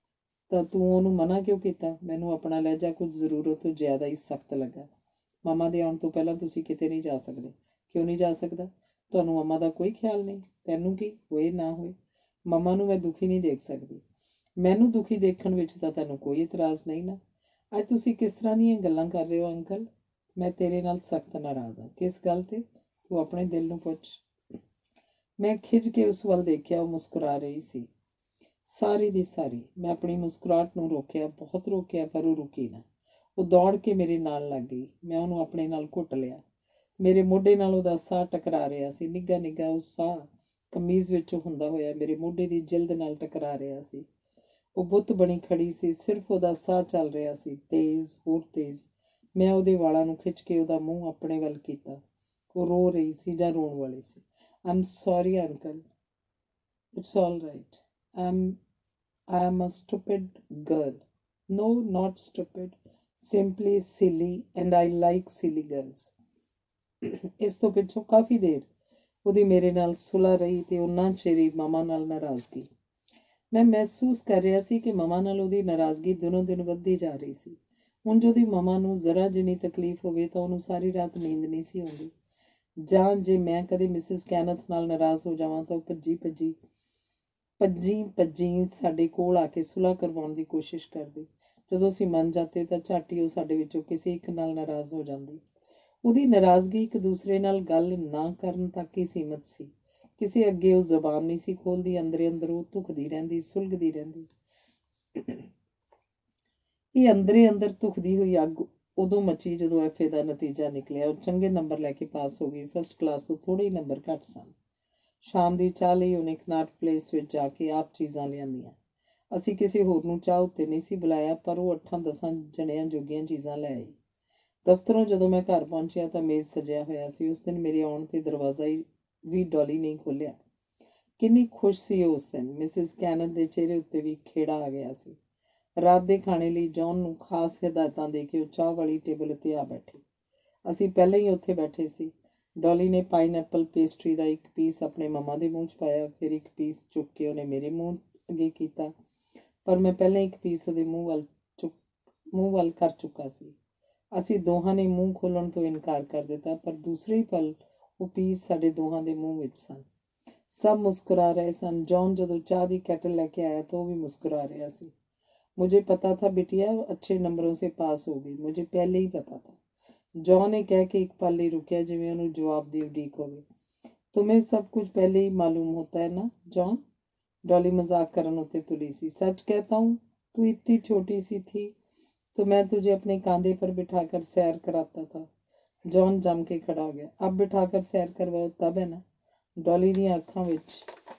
A: ਤਾਂ ਤੂੰ ਉਹਨੂੰ ਮਨਾ ਕਿਉਂ ਕੀਤਾ? ਮੈਨੂੰ ਆਪਣਾ ਲਹਿਜਾ ਕੁਝ ਜ਼ਰੂਰਤ ਤੋਂ ਜ਼ਿਆਦਾ ਹੀ ਸਖਤ ਲੱਗਾ। ਮੰਮਾ ਦੇ ਆਉਣ ਤੋਂ ਪਹਿਲਾਂ ਤੁਸੀਂ ਕਿਤੇ ਨਹੀਂ ਜਾ ਸਕਦੇ। ਕਿਉਂ ਨਹੀਂ ਜਾ ਸਕਦਾ? ਤੁਹਾਨੂੰ ਮੰਮਾ ਦਾ ਕੋਈ ਖਿਆਲ ਨਹੀਂ? ਤੈਨੂੰ ਕੀ ਹੋਏ ਨਾ ਹੋਏ, ਮੰਮਾ ਨੂੰ ਮੈਂ ਦੁਖੀ ਨਹੀਂ ਦੇਖ ਸਕਦੀ। ਮੈਨੂੰ ਦੁਖੀ ਦੇਖਣ ਵਿੱਚ ਤਾਂ ਤੈਨੂੰ ਕੋਈ ਇਤਰਾਜ਼ ਨਹੀਂ ਨਾ? ਅੱਜ ਤੁਸੀਂ ਕਿਸ ਤਰ੍ਹਾਂ ਦੀਆਂ ਗੱਲਾਂ ਕਰ ਰਹੇ ਹੋ ਅੰਕਲ? ਮੈਂ ਤੇਰੇ ਨਾਲ ਸਖਤ ਨਾਰਾਜ਼ ਹਾਂ। ਕਿਸ ਗੱਲ ਤੇ? ਤੂੰ ਆਪਣੇ ਦਿਲ ਨੂੰ ਪੁੱਛ। ਮੈਂ ਖਿਝ ਕੇ ਉਸ ਵੱਲ ਦੇਖਿਆ। ਉਹ ਮੁਸਕਰਾ ਰਹੀ ਸੀ, ਸਾਰੀ ਦੀ ਸਾਰੀ। ਮੈਂ ਆਪਣੀ ਮੁਸਕਰਾਹਟ ਨੂੰ ਰੋਕਿਆ, ਬਹੁਤ ਰੋਕਿਆ, ਪਰ ਉਹ ਰੁਕੀ ਨਾ। ਉਹ ਦੌੜ ਕੇ ਮੇਰੇ ਨਾਲ ਲੱਗ ਗਈ। ਮੈਂ ਉਹਨੂੰ ਆਪਣੇ ਨਾਲ ਘੁੱਟ ਲਿਆ। ਮੇਰੇ ਮੋਢੇ ਨਾਲ ਉਹਦਾ ਸਾਹ ਟਕਰਾ ਰਿਹਾ ਸੀ। ਨਿੱਘਾ ਨਿੱਘਾ ਉਹ ਸਾਹ ਕਮੀਜ਼ ਵਿੱਚੋਂ ਹੁੰਦਾ ਹੋਇਆ ਮੇਰੇ ਮੋਢੇ ਦੀ ਜਿਲਦ ਨਾਲ ਟਕਰਾ ਰਿਹਾ ਸੀ। ਉਹ ਬੁੱਤ ਬਣੀ ਖੜੀ ਸੀ, ਸਿਰਫ ਉਹਦਾ ਸਾਹ ਚੱਲ ਰਿਹਾ ਸੀ, ਤੇਜ਼, ਹੋਰ ਤੇਜ਼। ਮੈਂ ਉਹਦੇ ਵਾਲਾਂ ਨੂੰ ਖਿੱਚ ਕੇ ਉਹਦਾ ਮੂੰਹ ਆਪਣੇ ਵੱਲ ਕੀਤਾ। ਉਹ ਰੋ ਰਹੀ ਸੀ ਜਾਂ ਰੋਣ ਵਾਲੀ ਸੀ। I'm sorry, uncle. It's all right. I'm I am a stupid girl. No, not stupid. Simply silly, and I like silly girls. ਇਸ ਤੋਂ ਪਿੱਛੋਂ ਕਾਫੀ ਦੇਰ ਉਹਦੀ ਮੇਰੇ ਨਾਲ ਸੁਲ੍ਹਾ ਰਹੀ ਤੇ ਉਹਨਾਂ ਚਿਰ ਹੀ ਮਾਮਾ ਨਾਲ ਨਾਰਾਜ਼ਗੀ। ਮੈਂ ਮਹਿਸੂਸ ਕਰ ਰਿਹਾ ਸੀ ਕਿ ਮਾਮਾ ਨਾਲ ਉਹਦੀ ਨਾਰਾਜ਼ਗੀ ਦਿਨੋਂ ਦਿਨ ਵੱਧਦੀ ਜਾ ਰਹੀ ਸੀ। ਹੁਣ ਜਦੋਂ ਮਾਮਾ ਨੂੰ ਜ਼ਰਾ ਜਿੰਨੀ ਤਕਲੀਫ ਹੋਵੇ ਤਾਂ ਉਹਨੂੰ ਸਾਰੀ ਰਾਤ ਨੀਂਦ ਨਹੀਂ ਸੀ ਆਉਂਦੀ। ਜਾਂ ਜੇ ਮੈਂ ਕਦੇ ਮਿਸਿਸ ਕੈਨਥ ਨਾਲ ਨਾਰਾਜ਼ ਹੋ ਜਾਵਾਂ ਤਾਂ ਉਹ ਭੱਜੀ ਭੱਜੀ ਭੱਜੀ ਭੱਜੀ ਸਾਡੇ ਕੋਲ ਆ ਕੇ ਸੁਲ੍ਹਾ ਕਰਵਾਉਣ ਦੀ ਕੋਸ਼ਿਸ਼ ਕਰਦੀ। ਜਦੋਂ ਅਸੀਂ ਮੰਨ ਜਾਂਦੇ ਤਾਂ ਝੱਟ ਹੀ ਉਹ ਸਾਡੇ ਵਿੱਚੋਂ ਕਿਸੇ ਇੱਕ ਨਾਲ ਨਾਰਾਜ਼ ਹੋ ਜਾਂਦੀ। ਉਹਦੀ ਨਾਰਾਜ਼ਗੀ ਇੱਕ ਦੂਸਰੇ ਨਾਲ ਗੱਲ ਨਾ ਕਰਨ ਤੱਕ ਹੀ ਸੀਮਤ ਸੀ। ਕਿਸੇ ਅੱਗੇ ਉਹ ਜ਼ਬਾਨ ਨਹੀਂ ਸੀ ਖੋਲ੍ਹਦੀ। ਅੰਦਰੇ ਅੰਦਰ ਉਹ ਧੁਖਦੀ ਰਹਿੰਦੀ, ਸੁਲਗਦੀ ਰਹਿੰਦੀ। ਇਹ ਅੰਦਰੇ ਅੰਦਰ ਧੁਖਦੀ ਹੋਈ ਅੱਗ ਉਦੋਂ ਮੱਚੀ ਜਦੋਂ ਐਫ ਏ ਦਾ ਨਤੀਜਾ ਨਿਕਲਿਆ। ਉਹ ਚੰਗੇ ਨੰਬਰ ਲੈ ਕੇ ਪਾਸ ਹੋ ਗਈ। ਫਸਟ ਕਲਾਸ ਤੋਂ ਥੋੜ੍ਹੇ ਹੀ ਨੰਬਰ ਘੱਟ ਸਨ। ਸ਼ਾਮ ਦੀ ਚਾਹ ਲਈ ਉਹਨੇ ਕਨਾਟ ਪਲੇਸ ਵਿੱਚ ਜਾ ਕੇ ਆਪ ਚੀਜ਼ਾਂ ਲਿਆਂਦੀਆਂ। ਅਸੀਂ ਕਿਸੇ ਹੋਰ ਨੂੰ ਚਾਹ ਉੱਤੇ ਨਹੀਂ ਸੀ ਬੁਲਾਇਆ, ਪਰ ਉਹ ਅੱਠਾਂ ਦਸਾਂ ਜਣਿਆਂ ਜੋਗੀਆਂ ਚੀਜ਼ਾਂ ਲੈ ਆਈ। ਦਫ਼ਤਰੋਂ ਜਦੋਂ ਮੈਂ ਘਰ ਪਹੁੰਚਿਆ ਤਾਂ ਮੇਜ਼ ਸਜਿਆ ਹੋਇਆ ਸੀ। ਉਸ ਦਿਨ ਮੇਰੇ ਆਉਣ 'ਤੇ ਦਰਵਾਜ਼ਾ ਹੀ ਵੀ ਡੌਲੀ ਨਹੀਂ ਖੋਲ੍ਹਿਆ। ਕਿੰਨੀ ਖੁਸ਼ ਸੀ ਉਹ ਉਸ ਦਿਨ। ਮਿਸਿਸ ਕੈਨਥ ਦੇ ਚਿਹਰੇ ਉੱਤੇ ਵੀ ਖੇੜਾ ਆ ਗਿਆ ਸੀ। ਰਾਤ ਦੇ ਖਾਣੇ ਲਈ ਜੌਨ ਨੂੰ ਖਾਸ ਹਦਾਇਤਾਂ ਦੇ ਕੇ ਉਹ ਚਾਹ ਵਾਲੀ ਟੇਬਲ ਉੱਤੇ ਆ ਬੈਠੀ। ਅਸੀਂ ਪਹਿਲਾਂ ਹੀ ਉੱਥੇ ਬੈਠੇ ਸੀ। ਡੌਲੀ ਨੇ ਪਾਈਨਐਪਲ ਪੇਸਟਰੀ ਦਾ ਇੱਕ ਪੀਸ ਆਪਣੇ ਮੰਮਾ ਦੇ ਮੂੰਹ 'ਚ ਪਾਇਆ, ਫਿਰ ਇੱਕ ਪੀਸ ਚੁੱਕ ਕੇ ਉਹਨੇ ਮੇਰੇ ਮੂੰਹ ਅੱਗੇ ਕੀਤਾ, ਪਰ ਮੈਂ ਪਹਿਲਾਂ ਇੱਕ ਪੀਸ ਉਹਦੇ ਮੂੰਹ ਵੱਲ ਚੁੱਕ ਮੂੰਹ ਵੱਲ ਕਰ ਚੁੱਕਾ ਸੀ। ਅਸੀਂ ਦੋਹਾਂ ਨੇ ਮੂੰਹ ਖੋਲ੍ਹਣ ਤੋਂ ਇਨਕਾਰ ਕਰ ਦਿੱਤਾ, ਪਰ ਦੂਸਰੇ ਹੀ ਪਲ ਉਹ ਪੀਸ ਸਾਡੇ ਦੋਹਾਂ ਦੇ ਮੂੰਹ ਵਿੱਚ ਸਨ। ਸਭ ਮੁਸਕਰਾ ਰਹੇ ਸਨ। ਜੌਨ ਜਦੋਂ ਚਾਹ ਦੀ ਕੈਟਲ ਲੈ ਕੇ ਆਇਆ ਤਾਂ ਉਹ ਵੀ ਮੁਸਕਰਾ ਰਿਹਾ ਸੀ। मुझे पता था बिटिया अच्छे नंबरों से पास होगी, मुझे पहले ही पता था। जॉन ने कह के एक पल ही रुकिया जिवें ਉਹਨੂੰ जवाब ਦੀ ਉਡੀਕ ਹੋਵੇ। तुम्हें सब कुछ पहले ही मालूम होता है ना जॉन? डॉली मजाक करन उत्ते तुली सी। सच कहता हूँ, तू इतनी छोटी सी थी तो मैं तुझे अपने कांधे पर बिठाकर सैर कराता था। जॉन जम के खड़ा हो गया। अब बिठाकर सैर करवाओ तब है ना? डॉली दी आंखों विच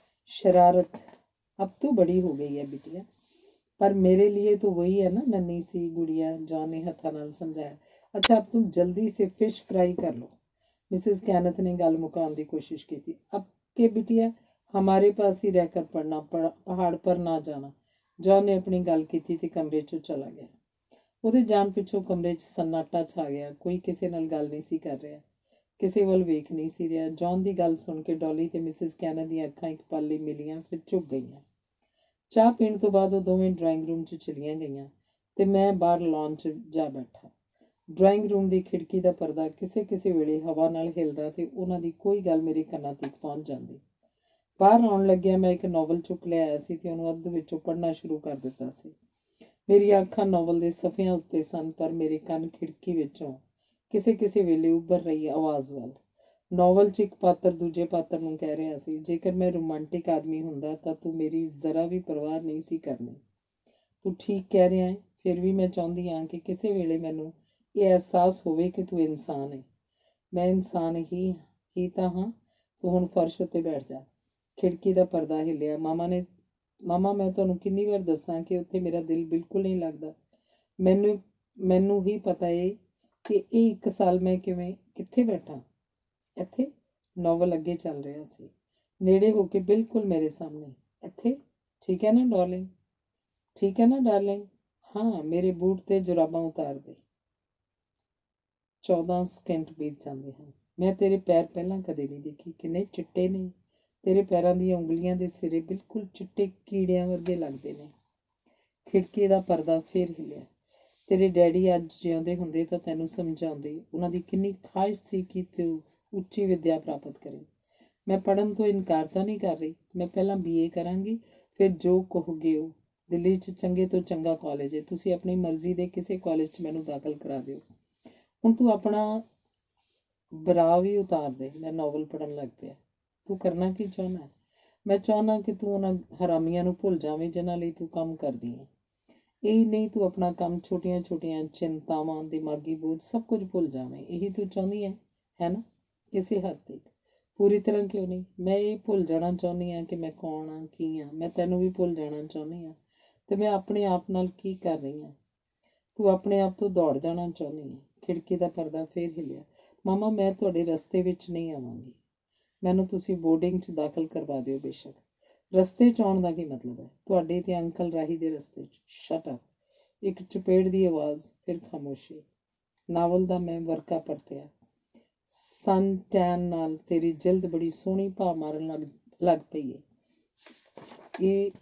A: शरारत। अब तू बड़ी हो गई है बिटिया, पर मेरे लिए तो वही है ना नन्ही सी गुड़िया। जॉन ने हथा नाल समझाया। अच्छा अब तुम जल्दी से फिश फ्राई कर लो। मिसेस कैनथ ने गल मुकाने की कोशिश की थी। अब के बिटिया हमारे पास ही रहकर पढ़ना, पहाड़ पर ना जाना। जॉन ने अपनी गल की थी ते कमरे चों चला गया। ਉਹਦੇ ਜਾਣ ਪਿੱਛੋਂ ਕਮਰੇ 'ਚ ਸन्नाटा ਛਾ ਗਿਆ। ਕੋਈ ਕਿਸੇ ਨਾਲ ਗੱਲ ਨਹੀਂ ਸੀ ਕਰ ਰਿਹਾ, ਕਿਸੇ ਵੱਲ ਵੇਖ ਨਹੀਂ ਸੀ ਰਿਹਾ। ਜੌਨ ਦੀ ਗੱਲ ਸੁਣ ਕੇ ਡੌਲੀ ਤੇ ਮਿਸਿਸ ਕੈਨਥ ਦੀਆਂ ਅੱਖਾਂ ਇੱਕ ਪਲ ਲਈ ਮਿਲੀਆਂ, ਫਿਰ ਝੁਕ ਗਈਆਂ। ਚਾਹ ਪੀਣ ਤੋਂ ਬਾਅਦ ਉਹ ਦੋਵੇਂ ਡਰਾਇੰਗ ਰੂਮ 'ਚ ਚਲੀਆਂ ਗਈਆਂ ਤੇ ਮੈਂ ਬਾਹਰ ਲੌਨ 'ਚ ਜਾ ਬੈਠਾ। ਡਰਾਇੰਗ ਰੂਮ ਦੀ ਖਿੜਕੀ ਦਾ ਪਰਦਾ ਕਿਸੇ ਕਿਸੇ ਵੇਲੇ ਹਵਾ ਨਾਲ ਹਿਲਦਾ ਤੇ ਉਹਨਾਂ ਦੀ ਕੋਈ ਗੱਲ ਮੇਰੇ ਕੰਨਾਂ ਤੱਕ ਪਹੁੰਚ ਜਾਂਦੀ। ਬਾਹਰ ਆਉਣ ਲੱਗਿਆ ਮੈਂ ਇੱਕ ਨਾਵਲ ਚੁੱਕ ਲਿਆਇਆ ਸੀ ਤੇ ਉਹਨੂੰ ਅੱਧ ਵਿੱਚੋਂ ਪੜ੍ਹਨਾ ਸ਼ੁਰੂ ਕਰ ਦਿੱਤਾ ਸੀ। ਮੇਰੀਆਂ ਅੱਖਾਂ ਨਾਵਲ ਦੇ ਸਫ਼ਿਆਂ ਉੱਤੇ ਸਨ, ਪਰ ਮੇਰੇ ਕੰਨ ਖਿੜਕੀ ਵਿੱਚੋਂ ਕਿਸੇ ਕਿਸੇ ਵੇਲੇ ਉੱਭਰ ਰਹੀ ਆਵਾਜ਼ ਵੱਲ। ਨਾਵਲ 'ਚ ਇੱਕ ਪਾਤਰ ਦੂਜੇ ਪਾਤਰ ਨੂੰ ਕਹਿ ਰਿਹਾ ਸੀ, ਜੇਕਰ ਮੈਂ ਰੋਮਾਂਟਿਕ ਆਦਮੀ ਹੁੰਦਾ ਤਾਂ ਤੂੰ ਮੇਰੀ ਜ਼ਰਾ ਵੀ ਪਰਵਾਹ ਨਹੀਂ ਸੀ ਕਰਨੀ। ਤੂੰ ਠੀਕ ਕਹਿ ਰਿਹਾ ਹੈ, ਫਿਰ ਵੀ ਮੈਂ ਚਾਹੁੰਦੀ ਹਾਂ ਕਿ ਕਿਸੇ ਵੇਲੇ ਮੈਨੂੰ ਇਹ ਅਹਿਸਾਸ ਹੋਵੇ ਕਿ ਤੂੰ ਇਨਸਾਨ ਹੈ। ਮੈਂ ਇਨਸਾਨ ਹੀ ਹੀ ਤਾਂ ਹਾਂ। ਤੂੰ ਹੁਣ ਫਰਸ਼ ਉੱਤੇ ਬੈਠ ਜਾ। ਖਿੜਕੀ ਦਾ ਪਰਦਾ ਹਿੱਲਿਆ। ਮਾਮਾ ਨੇ ਮਾਮਾ ਮੈਂ ਤੁਹਾਨੂੰ ਕਿੰਨੀ ਵਾਰ ਦੱਸਾਂ ਕਿ ਉੱਥੇ ਮੇਰਾ ਦਿਲ ਬਿਲਕੁਲ ਨਹੀਂ ਲੱਗਦਾ। ਮੈਨੂੰ ਮੈਨੂੰ ਹੀ ਪਤਾ ਏ ਕਿ ਇਹ ਇੱਕ ਸਾਲ ਮੈਂ ਕਿਵੇਂ ਕਿੱਥੇ ਬੈਠਾ। ਇੱਥੇ? ਨਾਵਲ ਅੱਗੇ ਚੱਲ ਰਿਹਾ ਸੀ, ਨੇੜੇ ਹੋ ਕੇ ਬਿਲਕੁਲ ਮੇਰੇ ਸਾਹਮਣੇ। ਇੱਥੇ? ਠੀਕ ਹੈ ਨਾ ਡਾਰਲਿੰਗ? ਠੀਕ ਹੈ ਨਾ ਡਾਰਲਿੰਗ? ਹਾਂ, ਮੇਰੇ ਬੂਟ ਤੇ ਜੁਰਾਬਾਂ ਉਤਾਰ ਦੇ। ਚੌਦਾਂ ਸਕਿੰਟ ਬੀਤ ਜਾਂਦੇ ਹਨ। ਮੈਂ ਤੇਰੇ ਪੈਰ ਪਹਿਲਾਂ ਕਦੇ ਨਹੀਂ ਦੇਖੇ। ਕਿੰਨੇ ਚਿੱਟੇ ਨੇ। ਤੇਰੇ ਪੈਰਾਂ ਦੀਆਂ ਉਂਗਲੀਆਂ ਦੇ ਸਿਰੇ ਬਿਲਕੁਲ ਚਿੱਟੇ ਕੀੜਿਆਂ ਵਰਗੇ ਲੱਗਦੇ ਨੇ। ਖਿੜਕੀ ਦਾ ਪਰਦਾ ਫੇਰ ਹਿੱਲਿਆ। ਤੇਰੇ ਡੈਡੀ ਅੱਜ ਜਿਉਂਦੇ ਹੁੰਦੇ ਤਾਂ ਤੈਨੂੰ ਸਮਝਾਉਂਦੇ। ਉਹਨਾਂ ਦੀ ਕਿੰਨੀ ਖਾਹਿਸ਼ ਸੀ ਕਿ ਤੂੰ ਉੱਚੀ ਵਿੱਦਿਆ ਪ੍ਰਾਪਤ ਕਰੇ। ਮੈਂ ਪੜ੍ਹਨ ਤੋਂ ਇਨਕਾਰ ਤਾਂ ਨਹੀਂ ਕਰ ਰਹੀ। ਮੈਂ ਪਹਿਲਾਂ ਬੀ ਏ ਕਰਾਂਗੀ, ਫਿਰ ਜੋ ਕਹੋਗੇ ਉਹ। ਦਿੱਲੀ 'ਚ ਚੰਗੇ ਤੋਂ ਚੰਗਾ ਕਾਲਜ ਹੈ, ਤੁਸੀਂ ਆਪਣੀ ਮਰਜ਼ੀ ਦੇ ਕਿਸੇ ਕਾਲਜ 'ਚ ਮੈਨੂੰ ਦਾਖਲ ਕਰਾ ਦਿਓ। ਹੁਣ ਤੂੰ ਆਪਣਾ ਬਰਾ ਵੀ ਉਤਾਰ ਦੇ। ਮੈਂ ਨਾਵਲ ਪੜ੍ਹਨ ਲੱਗ ਪਿਆ। ਤੂੰ ਕਰਨਾ ਕੀ ਚਾਹੁੰਦਾ? ਮੈਂ ਚਾਹੁੰਦਾ ਕਿ ਤੂੰ ਉਹਨਾਂ ਹਰਾਮੀਆਂ ਨੂੰ ਭੁੱਲ ਜਾਵੇਂ ਜਿਨ੍ਹਾਂ ਲਈ ਤੂੰ ਕੰਮ ਕਰਦੀ ਹੈ। ਇਹੀ ਨਹੀਂ, ਤੂੰ ਆਪਣਾ ਕੰਮ, ਛੋਟੀਆਂ ਛੋਟੀਆਂ ਚਿੰਤਾਵਾਂ, ਦਿਮਾਗੀ ਬੋਝ, ਸਭ ਕੁਝ ਭੁੱਲ ਜਾਵੇਂ। ਇਹੀ ਤੂੰ ਚਾਹੁੰਦੀ ਹੈ, ਹੈ ਨਾ? ਕਿਸੇ ਹੱਦ ਤੱਕ। ਪੂਰੀ ਤਰ੍ਹਾਂ ਕਿਉਂ ਨਹੀਂ? ਮੈਂ ਇਹ ਭੁੱਲ ਜਾਣਾ ਚਾਹੁੰਦੀ ਹਾਂ ਕਿ ਮੈਂ ਕੌਣ ਹਾਂ, ਕੀ ਹਾਂ। ਮੈਂ ਤੈਨੂੰ ਵੀ ਭੁੱਲ ਜਾਣਾ ਚਾਹੁੰਦੀ ਹਾਂ ਤੇ ਮੈਂ ਆਪਣੇ ਆਪ ਨਾਲ ਕੀ ਕਰ ਰਹੀ ਹਾਂ। ਤੂੰ ਆਪਣੇ ਆਪ ਤੋਂ ਦੌੜ ਜਾਣਾ ਚਾਹੁੰਦੀ ਹੈ। ਖਿੜਕੀ ਦਾ ਪਰਦਾ ਫੇਰ ਹਿੱਲਿਆ। ਮਾਮਾ, ਮੈਂ ਤੁਹਾਡੇ ਰਸਤੇ ਵਿੱਚ ਨਹੀਂ ਆਵਾਂਗੀ। ਮੈਨੂੰ ਤੁਸੀਂ ਬੋਰਡਿੰਗ 'ਚ ਦਾਖਲ ਕਰਵਾ ਦਿਓ ਬੇਸ਼ੱਕ। ਰਸਤੇ 'ਚ ਆਉਣ ਦਾ ਕੀ ਮਤਲਬ ਹੈ? ਤੁਹਾਡੇ ਤੇ ਅੰਕਲ ਰਾਹੀ ਦੇ ਰਸਤੇ 'ਚ। Shut up. ਇੱਕ ਚਪੇੜ ਦੀ ਆਵਾਜ਼, ਫਿਰ ਖਾਮੋਸ਼ੀ। ਨਾਵਲ ਦਾ ਮੈਂ ਵਰਕਾ ਪਰਤਿਆ। ਸਨ ਟੈਨ ਨਾਲ ਤੇਰੀ ਜਿਲਦ ਬੜੀ ਸੋਹਣੀ ਭਾ ਮਾਰਨ ਲੱਗ ਲੱਗ ਪਈ ਹੈ। ਇਹ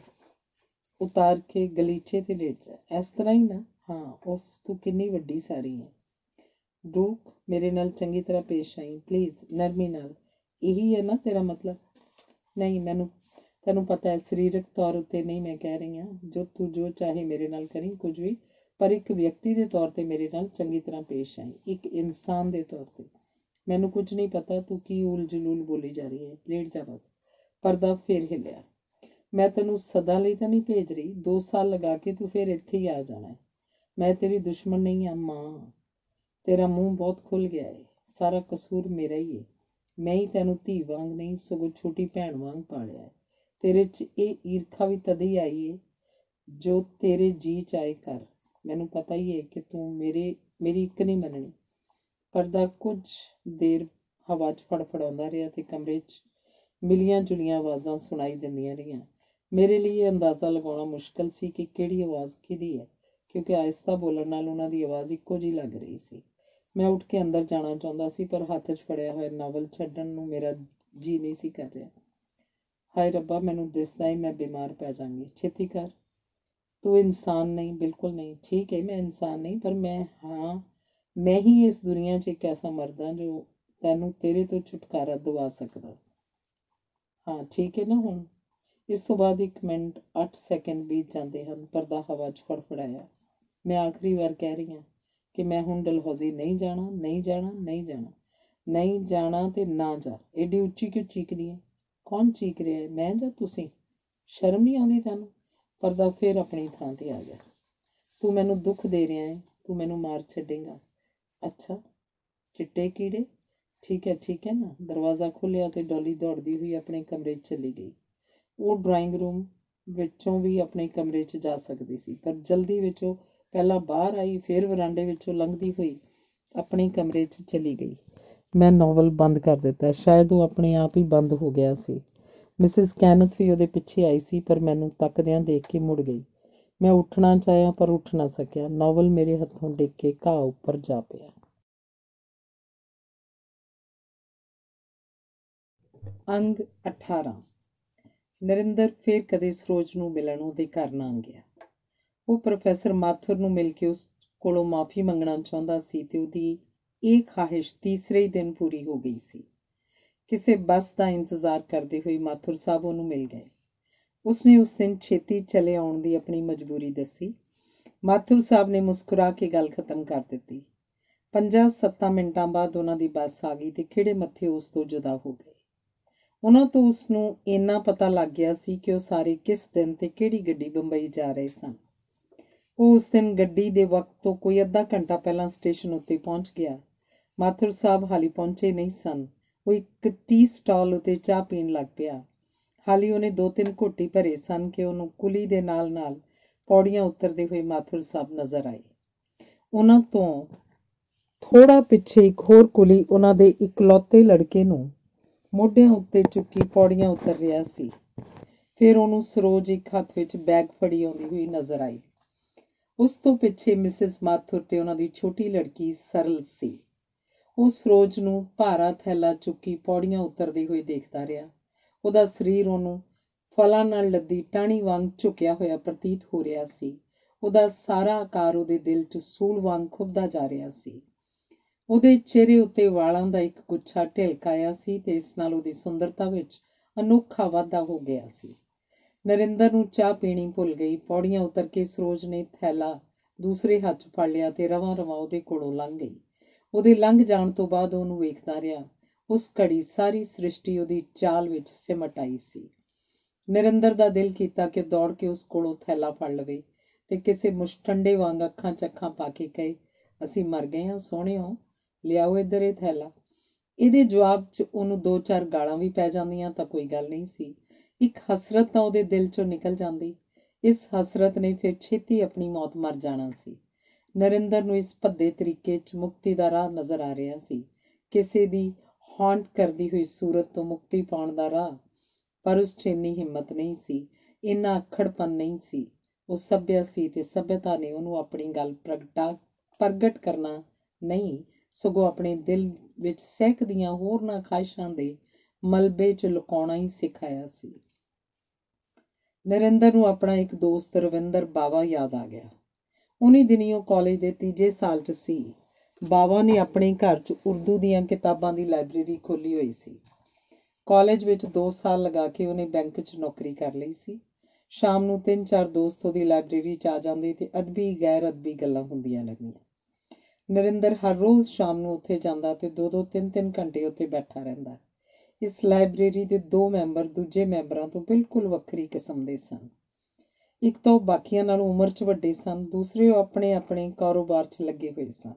A: ਉਤਾਰ ਕੇ ਗਲੀਚੇ ਤੇ ਲੇਟ ਜਾ। ਇਸ ਤਰ੍ਹਾਂ ਹੀ ਨਾ? ਹਾਂ। ਉਫ, ਤੂੰ ਕਿੰਨੀ ਵੱਡੀ ਸਾਰੀ ਹੈ। ਡੂਕ, ਮੇਰੇ ਨਾਲ ਚੰਗੀ ਤਰ੍ਹਾਂ ਪੇਸ਼ ਆਈ ਪਲੀਜ਼, ਨਰਮੀ ਨਾਲ। ਇਹੀ ਹੈ ਨਾ ਤੇਰਾ ਮਤਲਬ? ਨਹੀਂ, ਮੈਨੂੰ ਤੈਨੂੰ ਪਤਾ ਹੈ, ਸਰੀਰਕ ਤੌਰ ਉੱਤੇ ਨਹੀਂ ਮੈਂ ਕਹਿ ਰਹੀ ਹਾਂ। ਜੋ ਤੂੰ ਜੋ ਚਾਹੇ ਮੇਰੇ ਨਾਲ ਕਰੀ, ਕੁਝ ਵੀ, ਪਰ ਇੱਕ ਵਿਅਕਤੀ ਦੇ ਤੌਰ ਤੇ ਮੇਰੇ ਨਾਲ ਚੰਗੀ ਤਰ੍ਹਾਂ ਪੇਸ਼ ਆਈ, ਇੱਕ ਇਨਸਾਨ ਦੇ ਤੌਰ ਤੇ। ਮੈਨੂੰ ਕੁਝ ਨਹੀਂ ਪਤਾ ਤੂੰ ਕੀ ਉਲ ਜਲੂਲ ਬੋਲੀ ਜਾ ਰਹੀ ਹੈ। ਲੇਟ ਜਾ ਬਸ। ਪਰਦਾ ਫੇਰ ਹਿੱਲਿਆ। ਮੈਂ ਤੈਨੂੰ ਸਦਾ ਲਈ ਤਾਂ ਨਹੀਂ ਭੇਜ ਰਹੀ। ਦੋ ਸਾਲ ਲਗਾ ਕੇ ਤੂੰ ਫਿਰ ਇੱਥੇ ਹੀ ਆ ਜਾਣਾ ਹੈ। ਮੈਂ ਤੇਰੀ ਦੁਸ਼ਮਣ ਨਹੀਂ ਹਾਂ ਮਾਂ। ਤੇਰਾ ਮੂੰਹ ਬਹੁਤ ਖੁੱਲ ਗਿਆ ਹੈ। ਸਾਰਾ ਕਸੂਰ ਮੇਰਾ ਹੀ ਹੈ। ਮੈਂ ਹੀ ਤੈਨੂੰ ਧੀ ਵਾਂਗ ਨਹੀਂ, ਸਗੋਂ ਛੋਟੀ ਭੈਣ ਵਾਂਗ ਪਾਲਿਆ ਹੈ। ਤੇਰੇ 'ਚ ਇਹ ਈਰਖਾ ਵੀ ਤਦ ਹੀ ਆਈ ਹੈ ਜੋ ਤੇਰੇ ਜੀ 'ਚ ਆਏ ਕਰ। ਮੈਨੂੰ ਪਤਾ ਹੀ ਹੈ ਕਿ ਤੂੰ ਮੇਰੇ ਮੇਰੀ ਇੱਕ ਨਹੀਂ ਮੰਨਣੀ। ਪਰਦਾ ਕੁਝ ਦੇਰ ਹਵਾ 'ਚ ਫੜਫੜਾਉਂਦਾ ਰਿਹਾ ਤੇ ਕਮਰੇ 'ਚ ਮਿਲੀਆਂ ਜੁਲੀਆਂ ਆਵਾਜ਼ਾਂ ਸੁਣਾਈ ਦਿੰਦੀਆਂ ਰਹੀਆਂ। ਮੇਰੇ ਲਈ ਇਹ ਅੰਦਾਜ਼ਾ ਲਗਾਉਣਾ ਮੁਸ਼ਕਿਲ ਸੀ ਕਿ ਕਿਹੜੀ ਆਵਾਜ਼ ਕਿਹਦੀ ਹੈ, ਕਿਉਂਕਿ ਆਹਿਸਤਾ ਬੋਲਣ ਨਾਲ ਉਹਨਾਂ ਦੀ ਆਵਾਜ਼ ਇੱਕੋ ਜਿਹੀ ਲੱਗ ਰਹੀ ਸੀ। ਮੈਂ ਉੱਠ ਕੇ ਅੰਦਰ ਜਾਣਾ ਚਾਹੁੰਦਾ ਸੀ, ਪਰ ਹੱਥ 'ਚ ਫੜਿਆ ਹੋਇਆ ਨਾਵਲ ਛੱਡਣ ਨੂੰ ਮੇਰਾ ਜੀਅ ਨਹੀਂ ਸੀ ਕਰ ਰਿਹਾ। ਹਾਏ ਰੱਬਾ, ਮੈਨੂੰ ਦਿਸਦਾ ਹੀ ਮੈਂ ਬਿਮਾਰ ਪੈ ਜਾਵਾਂਗੀ। ਛੇਤੀ ਕਰ। ਤੂੰ ਇਨਸਾਨ ਨਹੀਂ, ਬਿਲਕੁਲ ਨਹੀਂ। ਠੀਕ ਹੈ, ਮੈਂ ਇਨਸਾਨ ਨਹੀਂ, ਪਰ ਮੈਂ ਹਾਂ ਮੈਂ ਹੀ ਇਸ ਦੁਨੀਆ 'ਚ ਇੱਕ ਐਸਾ ਮਰਦ ਹਾਂ ਜੋ ਤੈਨੂੰ ਤੇਰੇ ਤੋਂ ਛੁਟਕਾਰਾ ਦਿਵਾ ਸਕਦਾ। ਹਾਂ, ਠੀਕ ਹੈ ਨਾ ਹੁਣ? ਇਸ ਤੋਂ ਬਾਅਦ ਇੱਕ ਮਿੰਟ ਅੱਠ ਸੈਕਿੰਡ ਬੀਤ ਜਾਂਦੇ ਹਨ। ਪਰਦਾ ਹਵਾ 'ਚ ਫੜਫੜਾਇਆ। ਮੈਂ ਆਖਰੀ ਵਾਰ ਕਹਿ ਰਹੀ ਹਾਂ ਕਿ ਮੈਂ ਹੁਣ ਡਲਹੌਜ਼ੀ ਨਹੀਂ ਜਾਣਾ, ਨਹੀਂ ਜਾਣਾ, ਨਹੀਂ ਜਾਣਾ, ਨਹੀਂ ਜਾਣਾ ਤੇ ਨਾ ਜਾ। ਐਡੀ ਉੱਚੀ ਕਿਉਂ ਚੀਕਦੀ ਹੈ? ਕੌਣ ਚੀਕ ਰਿਹਾ ਹੈ, ਮੈਂ ਜਾਂ ਤੁਸੀਂ? ਸ਼ਰਮ ਨਹੀਂ ਆਉਂਦੀ ਤੈਨੂੰ? ਪਰਦਾ ਫਿਰ ਆਪਣੀ ਥਾਂ ਤੇ ਆ ਗਿਆ। ਤੂੰ ਮੈਨੂੰ ਦੁੱਖ ਦੇ ਰਿਹਾ ਹੈ, ਤੂੰ ਮੈਨੂੰ ਮਾਰ ਛੱਡੇਗਾ। ਅੱਛਾ, ਚਿੱਟੇ ਕੀੜੇ? ਠੀਕ ਹੈ, ਠੀਕ ਹੈ ਨਾ? ਦਰਵਾਜ਼ਾ ਖੋਲ੍ਹਿਆ ਤੇ ਡੌਲੀ ਦੌੜਦੀ ਹੋਈ ਆਪਣੇ ਕਮਰੇ 'ਚ ਚਲੀ ਗਈ। ਉਹ ਡਰਾਇੰਗ ਰੂਮ ਵਿੱਚੋਂ ਵੀ ਆਪਣੇ ਕਮਰੇ 'ਚ ਜਾ ਸਕਦੀ ਸੀ, ਪਰ ਜਲਦੀ ਵਿੱਚ ਉਹ ਪਹਿਲਾਂ ਬਾਹਰ ਆਈ, ਫਿਰ ਵਰਾਂਡੇ ਵਿੱਚੋਂ ਲੰਘਦੀ ਹੋਈ ਆਪਣੇ ਕਮਰੇ 'ਚ ਚਲੀ ਗਈ। ਮੈਂ ਨਾਵਲ ਬੰਦ ਕਰ ਦਿੱਤਾ। ਸ਼ਾਇਦ ਉਹ ਆਪਣੇ ਆਪ ਹੀ ਬੰਦ ਹੋ ਗਿਆ ਸੀ। ਮਿਸਿਸ ਕੈਨਥ ਵੀ ਉਹਦੇ ਪਿੱਛੇ ਆਈ ਸੀ, ਪਰ ਮੈਨੂੰ ਤੱਕਦਿਆਂ ਦੇਖ ਕੇ ਮੁੜ ਗਈ। ਮੈਂ ਉੱਠਣਾ ਚਾਹਿਆ, ਪਰ ਉੱਠ ਨਾ ਸਕਿਆ। ਨਾਵਲ ਮੇਰੇ ਹੱਥੋਂ ਡਿੱਗ ਕੇ ਘਾਹ ਉੱਪਰ ਜਾ ਪਿਆ। ਅੰਗ ਅਠਾਰਾਂ। ਨਰਿੰਦਰ ਫਿਰ ਕਦੇ ਸਰੋਜ ਨੂੰ ਮਿਲਣ ਉਹਦੇ ਘਰ ਨਾ ਗਿਆ। ਉਹ ਪ੍ਰੋਫੈਸਰ ਮਾਥੁਰ ਨੂੰ ਮਿਲ ਕੇ ਉਸ ਕੋਲੋਂ ਮਾਫ਼ੀ ਮੰਗਣਾ ਚਾਹੁੰਦਾ ਸੀ ਤੇ ਉਹਦੀ ਇਹ ਖਾਹਿਸ਼ ਤੀਸਰੇ ਹੀ ਦਿਨ ਪੂਰੀ ਹੋ ਗਈ ਸੀ। ਕਿਸੇ ਬੱਸ ਦਾ ਇੰਤਜ਼ਾਰ ਕਰਦੇ ਹੋਏ ਮਾਥੁਰ ਸਾਹਿਬ ਉਹਨੂੰ ਮਿਲ ਗਏ। ਉਸਨੇ ਉਸ ਦਿਨ ਛੇਤੀ ਚਲੇ ਆਉਣ ਦੀ ਆਪਣੀ ਮਜਬੂਰੀ ਦੱਸੀ। ਮਾਥੁਰ ਸਾਹਿਬ ਨੇ ਮੁਸਕਰਾ ਕੇ ਗੱਲ ਖਤਮ ਕਰ ਦਿੱਤੀ। ਪੰਜਾਂ ਸੱਤਾਂ ਮਿੰਟਾਂ ਬਾਅਦ ਉਹਨਾਂ ਦੀ ਬੱਸ ਆ ਗਈ ਤੇ ਖਿੜੇ ਮੱਥੇ ਉਸ ਤੋਂ ਜੁਦਾ ਹੋ ਗਏ। ਉਹਨਾਂ ਤੋਂ ਉਸਨੂੰ ਇੰਨਾ ਪਤਾ ਲੱਗ ਗਿਆ ਸੀ ਕਿ ਉਹ ਸਾਰੇ ਕਿਸ ਦਿਨ ਤੇ ਕਿਹੜੀ ਗੱਡੀ ਬੰਬਈ ਜਾ ਰਹੇ ਸਨ। ਉਹ ਉਸ ਦਿਨ ਗੱਡੀ ਦੇ ਵਕਤ ਤੋਂ ਕੋਈ ਅੱਧਾ ਘੰਟਾ ਪਹਿਲਾਂ ਸਟੇਸ਼ਨ ਉੱਤੇ ਪਹੁੰਚ ਗਿਆ। ਮਾਥੁਰ ਸਾਹਿਬ ਹਾਲੀ ਪਹੁੰਚੇ ਨਹੀਂ ਸਨ। ਉਹ ਇੱਕ ਟੀ ਸਟਾਲ ਉੱਤੇ ਚਾਹ ਪੀਣ ਲੱਗ ਪਿਆ। ਹਾਲੀ ਉਹਨੇ ਦੋ ਤਿੰਨ ਘੋਟੀ ਭਰੇ ਸਨ ਕਿ ਉਹਨੂੰ ਕੁਲੀ ਦੇ ਨਾਲ ਨਾਲ ਪੌੜੀਆਂ ਉਤਰਦੇ ਹੋਏ ਮਾਥੁਰ ਸਾਹਿਬ ਨਜ਼ਰ ਆਏ। ਉਹਨਾਂ ਤੋਂ ਥੋੜ੍ਹਾ ਪਿੱਛੇ ਇੱਕ ਹੋਰ ਕੁਲੀ ਉਹਨਾਂ ਦੇ ਇਕਲੌਤੇ ਲੜਕੇ ਨੂੰ ਮੋਢਿਆਂ ਉੱਤੇ ਚੁੱਕੀ ਪੌੜੀਆਂ ਉਤਰ ਰਿਹਾ ਸੀ। ਫਿਰ ਉਹਨੂੰ ਸਰੋਜ ਇੱਕ ਹੱਥ ਵਿੱਚ ਬੈਗ ਫੜੀ ਆਉਂਦੀ ਹੋਈ ਨਜ਼ਰ ਆਈ। ਉਸ ਤੋਂ ਪਿੱਛੇ ਮਿਸਿਸ ਮਾਥੁਰ ਤੇ ਉਹਨਾਂ ਦੀ ਛੋਟੀ ਲੜਕੀ ਸਰਲ ਸੀ। ਉਹ ਸਰੋਜ ਨੂੰ ਭਾਰਾ ਥੈਲਾ ਚੁੱਕੀ ਪੌੜੀਆਂ ਉਤਰਦੀ ਹੋਈ ਦੇਖਦਾ ਰਿਹਾ। ਉਹਦਾ ਸਰੀਰ ਉਹਨੂੰ ਫਲਾਂ ਨਾਲ ਲੱਦੀ ਟਾਹਣੀ ਵਾਂਗ ਝੁਕਿਆ ਹੋਇਆ ਪ੍ਰਤੀਤ ਹੋ ਰਿਹਾ ਸੀ। ਉਹਦਾ ਸਾਰਾ ਆਕਾਰ ਉਹਦੇ ਦਿਲ 'ਚ ਸੂਲ ਵਾਂਗ ਖੁੱਭਦਾ ਜਾ ਰਿਹਾ ਸੀ। ਉਹਦੇ ਚਿਹਰੇ ਉੱਤੇ ਵਾਲਾਂ ਦਾ ਇੱਕ ਗੁੱਛਾ ਢਿਲਕ ਆਇਆ ਸੀ ਤੇ ਇਸ ਨਾਲ ਉਹਦੀ ਸੁੰਦਰਤਾ ਵਿੱਚ ਅਨੋਖਾ ਵਾਧਾ ਹੋ ਗਿਆ ਸੀ। ਨਰਿੰਦਰ ਨੂੰ ਚਾਹ ਪੀਣੀ ਭੁੱਲ ਗਈ। ਪੌੜੀਆਂ ਉਤਰ ਕੇ ਸਰੋਜ ਨੇ ਥੈਲਾ ਦੂਸਰੇ ਹੱਥ 'ਚ ਫੜ ਲਿਆ ਤੇ ਰਵਾਂ ਰਵਾਂ ਉਹਦੇ ਕੋਲੋਂ ਲੰਘ ਗਈ। ਉਹਦੇ ਲੰਘ ਜਾਣ ਤੋਂ ਬਾਅਦ ਉਹਨੂੰ ਵੇਖਦਾ ਰਿਹਾ। ਉਸ ਘੜੀ ਸਾਰੀ ਸ੍ਰਿਸ਼ਟੀ ਉਹਦੀ ਚਾਲ ਵਿੱਚ ਸਿਮਟ ਆਈ ਸੀ। ਨਰਿੰਦਰ ਦਾ ਦਿਲ ਕੀਤਾ ਕਿ ਦੌੜ ਕੇ ਉਸ ਕੋਲੋਂ ਥੈਲਾ ਫੜ ਲਵੇ ਤੇ ਕਿਸੇ ਮੁਸ਼ਟੰਡੇ ਵਾਂਗ ਅੱਖਾਂ 'ਚ ਅੱਖਾਂ ਪਾ ਕੇ ਕਹੇ, ਅਸੀਂ ਮਰ ਗਏ ਹਾਂ ਸੋਹਣਿਓ, ਲਿਆਓ ਇੱਧਰ ਇਹ ਥੈਲਾ। ਇਹਦੇ ਜਵਾਬ 'ਚ ਉਹਨੂੰ ਦੋ ਚਾਰ ਗਾਲਾਂ ਵੀ ਪੈ ਜਾਂਦੀਆਂ ਤਾਂ ਕੋਈ ਗੱਲ ਨਹੀਂ ਸੀ। ਇੱਕ ਹਸਰਤ ਤਾਂ ਉਹਦੇ ਦਿਲ 'ਚੋਂ ਨਿਕਲ ਜਾਂਦੀ। ਇਸ ਹਸਰਤ ਨੇ ਫਿਰ ਛੇਤੀ ਆਪਣੀ ਮੌਤ ਮਰ ਜਾਣਾ ਸੀ। ਨਰਿੰਦਰ ਨੂੰ ਇਸ ਭੱਦੇ ਤਰੀਕੇ 'ਚ ਮੁਕਤੀ ਦਾ ਰਾਹ ਨਜ਼ਰ ਆ ਰਿਹਾ ਸੀ, ਕਿਸੇ ਦੀ ਹੌਂਟ ਕਰਦੀ ਹੋਈ ਸੂਰਤ ਤੋਂ ਮੁਕਤੀ ਪਾਉਣ ਦਾ ਰਾਹ। ਪਰ ਉਸ 'ਚ ਇੰਨੀ ਹਿੰਮਤ ਨਹੀਂ ਸੀ, ਇੰਨਾ ਅੱਖੜਪਨ ਨਹੀਂ ਸੀ। ਉਹ ਸੱਭਿਆ ਸੀ ਤੇ ਸੱਭਿਅਤਾ ਨੇ ਉਹਨੂੰ ਆਪਣੀ ਗੱਲ ਪ੍ਰਗਟਾ ਪ੍ਰਗਟ ਕਰਨਾ ਨਹੀਂ, ਸਗੋਂ ਆਪਣੇ ਦਿਲ ਵਿੱਚ ਸਹਿਕਦੀਆਂ ਹੋਰਨਾਂ ਖਾਹਿਸ਼ਾਂ ਦੇ ਮਲਬੇ 'ਚ ਲੁਕਾਉਣਾ ਹੀ ਸਿਖਾਇਆ ਸੀ। ਨਰਿੰਦਰ ਨੂੰ ਆਪਣਾ ਇੱਕ ਦੋਸਤ ਰਵਿੰਦਰ ਬਾਵਾ ਯਾਦ ਆ ਗਿਆ। ਉਨੀ ਦਿਨੀਂ ਉਹ ਕਾਲਜ ਦੇ ਤੀਜੇ ਸਾਲ 'ਚ ਸੀ। ਬਾਵਾ ਨੇ ਆਪਣੇ ਘਰ 'ਚ ਉਰਦੂ ਦੀਆਂ ਕਿਤਾਬਾਂ ਦੀ ਲਾਇਬ੍ਰੇਰੀ ਖੋਲ੍ਹੀ ਹੋਈ ਸੀ। ਕਾਲਜ ਵਿੱਚ ਦੋ ਸਾਲ ਲਗਾ ਕੇ ਉਹਨੇ ਬੈਂਕ 'ਚ ਨੌਕਰੀ ਕਰ ਲਈ ਸੀ। ਸ਼ਾਮ ਨੂੰ ਤਿੰਨ ਚਾਰ ਦੋਸਤ ਉਹਦੀ ਲਾਇਬ੍ਰੇਰੀ 'ਚ ਆ ਜਾਂਦੇ ਤੇ ਅਦਬੀ ਗੈਰ ਅਦਬੀ ਗੱਲਾਂ ਹੁੰਦੀਆਂ ਰਹਿੰਦੀਆਂ। ਨਰਿੰਦਰ ਹਰ ਰੋਜ਼ ਸ਼ਾਮ ਨੂੰ ਉੱਥੇ ਜਾਂਦਾ ਤੇ ਦੋ ਦੋ ਤਿੰਨ ਤਿੰਨ ਘੰਟੇ ਉੱਥੇ ਬੈਠਾ ਰਹਿੰਦਾ। ਇਸ ਲਾਇਬ੍ਰੇਰੀ ਦੇ ਦੋ ਮੈਂਬਰ ਦੂਜੇ ਮੈਂਬਰਾਂ ਤੋਂ ਬਿਲਕੁਲ ਵੱਖਰੀ ਕਿਸਮ ਦੇ ਸਨ। ਇੱਕ ਤਾਂ ਉਹ ਬਾਕੀਆਂ ਨਾਲੋਂ ਉਮਰ 'ਚ ਵੱਡੇ ਸਨ, ਦੂਸਰੇ ਉਹ ਆਪਣੇ ਆਪਣੇ ਕਾਰੋਬਾਰ 'ਚ ਲੱਗੇ ਹੋਏ ਸਨ।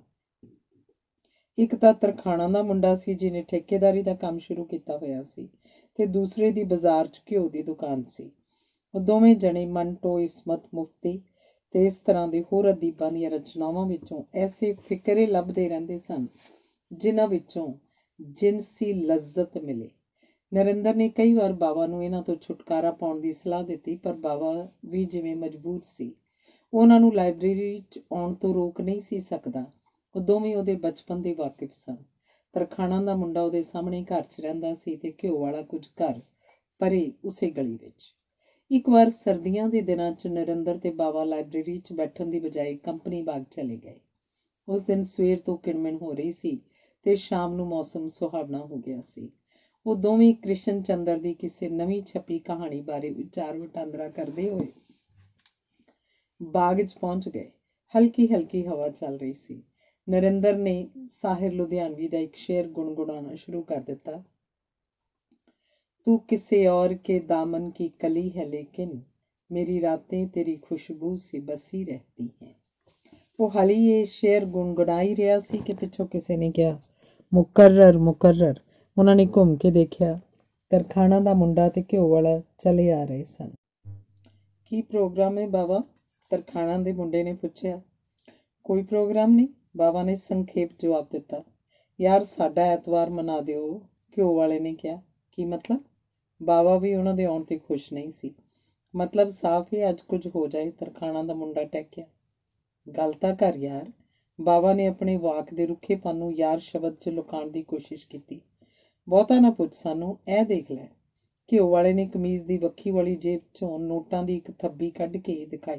A: ਇੱਕ ਤਾਂ ਤਰਖਾਣਾ ਦਾ ਮੁੰਡਾ ਸੀ ਜਿਹਨੇ ਠੇਕੇਦਾਰੀ ਦਾ ਕੰਮ ਸ਼ੁਰੂ ਕੀਤਾ ਹੋਇਆ ਸੀ ਤੇ ਦੂਸਰੇ ਦੀ ਬਾਜ਼ਾਰ 'ਚ ਘਿਓ ਦੀ ਦੁਕਾਨ ਸੀ। ਉਹ ਦੋਵੇਂ ਜਣੇ ਮੰਟੋ, ਇਸਮਤ, ਮੁਫਤੀ ਤੇ ਇਸ ਤਰ੍ਹਾਂ ਦੇ ਹੋਰ ਅਦੀਬਾਂ ਦੀਆਂ ਰਚਨਾਵਾਂ ਵਿੱਚੋਂ ਐਸੇ ਫਿਕਰੇ ਲੱਭਦੇ ਰਹਿੰਦੇ ਸਨ ਜਿਨ੍ਹਾਂ ਵਿੱਚੋਂ ਜਿਨਸੀ ਲਜ਼ਤ ਮਿਲੇ। ਨਰਿੰਦਰ ਨੇ ਕਈ ਵਾਰ ਬਾਵਾ ਨੂੰ ਇਹਨਾਂ ਤੋਂ ਛੁਟਕਾਰਾ ਪਾਉਣ ਦੀ ਸਲਾਹ ਦਿੱਤੀ, ਪਰ ਬਾਵਾ ਵੀ ਜਿਵੇਂ ਮਜਬੂਰ ਸੀ, ਉਹਨਾਂ ਨੂੰ ਲਾਇਬ੍ਰੇਰੀ 'ਚ ਆਉਣ ਤੋਂ ਰੋਕ ਨਹੀਂ ਸੀ ਸਕਦਾ। ਉਹ ਦੋਵੇਂ ਉਹਦੇ ਬਚਪਨ ਦੇ ਵਾਕਿਫ ਸਨ। ਤਰਖਾਣਾ ਦਾ ਮੁੰਡਾ ਉਹਦੇ ਸਾਹਮਣੇ ਘਰ 'ਚ ਰਹਿੰਦਾ ਸੀ ਤੇ ਘਿਓ ਵਾਲਾ ਕੁਝ ਘਰ ਪਰੇ ਉਸੇ ਗਲੀ ਵਿੱਚ। ਇੱਕ ਵਾਰ ਸਰਦੀਆਂ ਦੇ ਦਿਨਾਂ 'ਚ ਨਰਿੰਦਰ ਤੇ ਬਾਵਾ ਲਾਇਬ੍ਰੇਰੀ 'ਚ ਬੈਠਣ ਦੀ ਬਜਾਏ ਕੰਪਨੀ ਬਾਗ ਚਲੇ ਗਏ। ਉਸ ਦਿਨ ਸਵੇਰ ਤੋਂ ਕਿਣਮਿਣ ਹੋ ਰਹੀ ਸੀ ਤੇ ਸ਼ਾਮ ਨੂੰ ਮੌਸਮ ਸੁਹਾਵਣਾ ਹੋ ਗਿਆ ਸੀ। ਉਹ ਦੋਵੇਂ ਕ੍ਰਿਸ਼ਨ ਚੰਦਰ ਦੀ ਕਿਸੇ ਨਵੀਂ ਛਪੀ ਕਹਾਣੀ ਬਾਰੇ ਵਿਚਾਰ ਵਟਾਂਦਰਾ ਕਰਦੇ ਹੋਏ ਬਾਗ 'ਚ ਪਹੁੰਚ ਗਏ। ਹਲਕੀ ਹਲਕੀ ਹਵਾ ਚੱਲ ਰਹੀ ਸੀ। ਨਰਿੰਦਰ ਨੇ ਸਾਹਿਰ ਲੁਧਿਆਣਵੀ ਦਾ ਇੱਕ ਸ਼ੇਰ ਗੁਣਗੁਣਾਉਣਾ ਸ਼ੁਰੂ ਕਰ ਦਿੱਤਾ। तू किसे और के दामन की कली है लेकिन मेरी रातें तेरी खुशबू सी बसी रहती हैं। ਉਹ ਹਾਲੀ ਇਹ ਸ਼ੇਰ ਗੁਣਗੁਣਾਈ ਰਿਹਾ ਸੀ ਕਿ ਪਿੱਛੋਂ ਕਿਸੇ ਨੇ ਕਿਹਾ, ਮੁਕਰਰ ਮੁਕਰਰ। ਉਹਨਾਂ ਨੇ ਘੁੰਮ ਕੇ ਦੇਖਿਆ। ਤਰਖਾਣਾ ਦਾ ਮੁੰਡਾ ਤੇ ਘਿਓ ਵਾਲਾ ਚਲੇ ਆ ਰਹੇ ਸਨ। ਕੀ ਪ੍ਰੋਗਰਾਮ ਹੈ ਬਾਵਾ? ਤਰਖਾਣਾ ਦੇ ਮੁੰਡੇ ਨੇ ਪੁੱਛਿਆ। ਕੋਈ ਪ੍ਰੋਗਰਾਮ ਨਹੀਂ, ਬਾਵਾ ਨੇ ਸੰਖੇਪ ਜਵਾਬ ਦਿੱਤਾ। ਯਾਰ ਸਾਡਾ ਐਤਵਾਰ ਮਨਾ ਦਿਓ, ਘਿਓ ਵਾਲੇ ਨੇ ਕਿਹਾ। ਕੀ ਮਤਲਬ? ਬਾਵਾ ਵੀ ਉਹਨਾਂ ਦੇ ਆਉਣ ਤੇ ਖੁਸ਼ ਨਹੀਂ ਸੀ। ਮਤਲਬ ਸਾਫ਼ ਹੀ ਅੱਜ ਕੁਝ ਹੋ ਜਾਏ, ਤਰਖਾਣਾ ਦਾ ਮੁੰਡਾ ਟਹਿਕਿਆ। ਗੱਲ ਤਾਂ ਕਰ ਯਾਰ। ਬਾਵਾ ਨੇ ਆਪਣੇ ਵਾਕ ਦੇ ਰੁੱਖੇਪਨ ਨੂੰ ਯਾਰ ਸ਼ਬਦ 'ਚ ਲੁਕਾਉਣ ਦੀ ਕੋਸ਼ਿਸ਼ ਕੀਤੀ। ਬਹੁਤਾ ਨਾ ਪੁੱਛ ਸਾਨੂੰ, ਇਹ ਦੇਖ ਲੈ। ਘਿਓ ਵਾਲੇ ਨੇ ਕਮੀਜ਼ ਦੀ ਵੱਖੀ ਵਾਲੀ ਜੇਬ 'ਚੋਂ ਨੋਟਾਂ ਦੀ ਇੱਕ ਥੱਬੀ ਕੱਢ ਕੇ ਦਿਖਾਈ।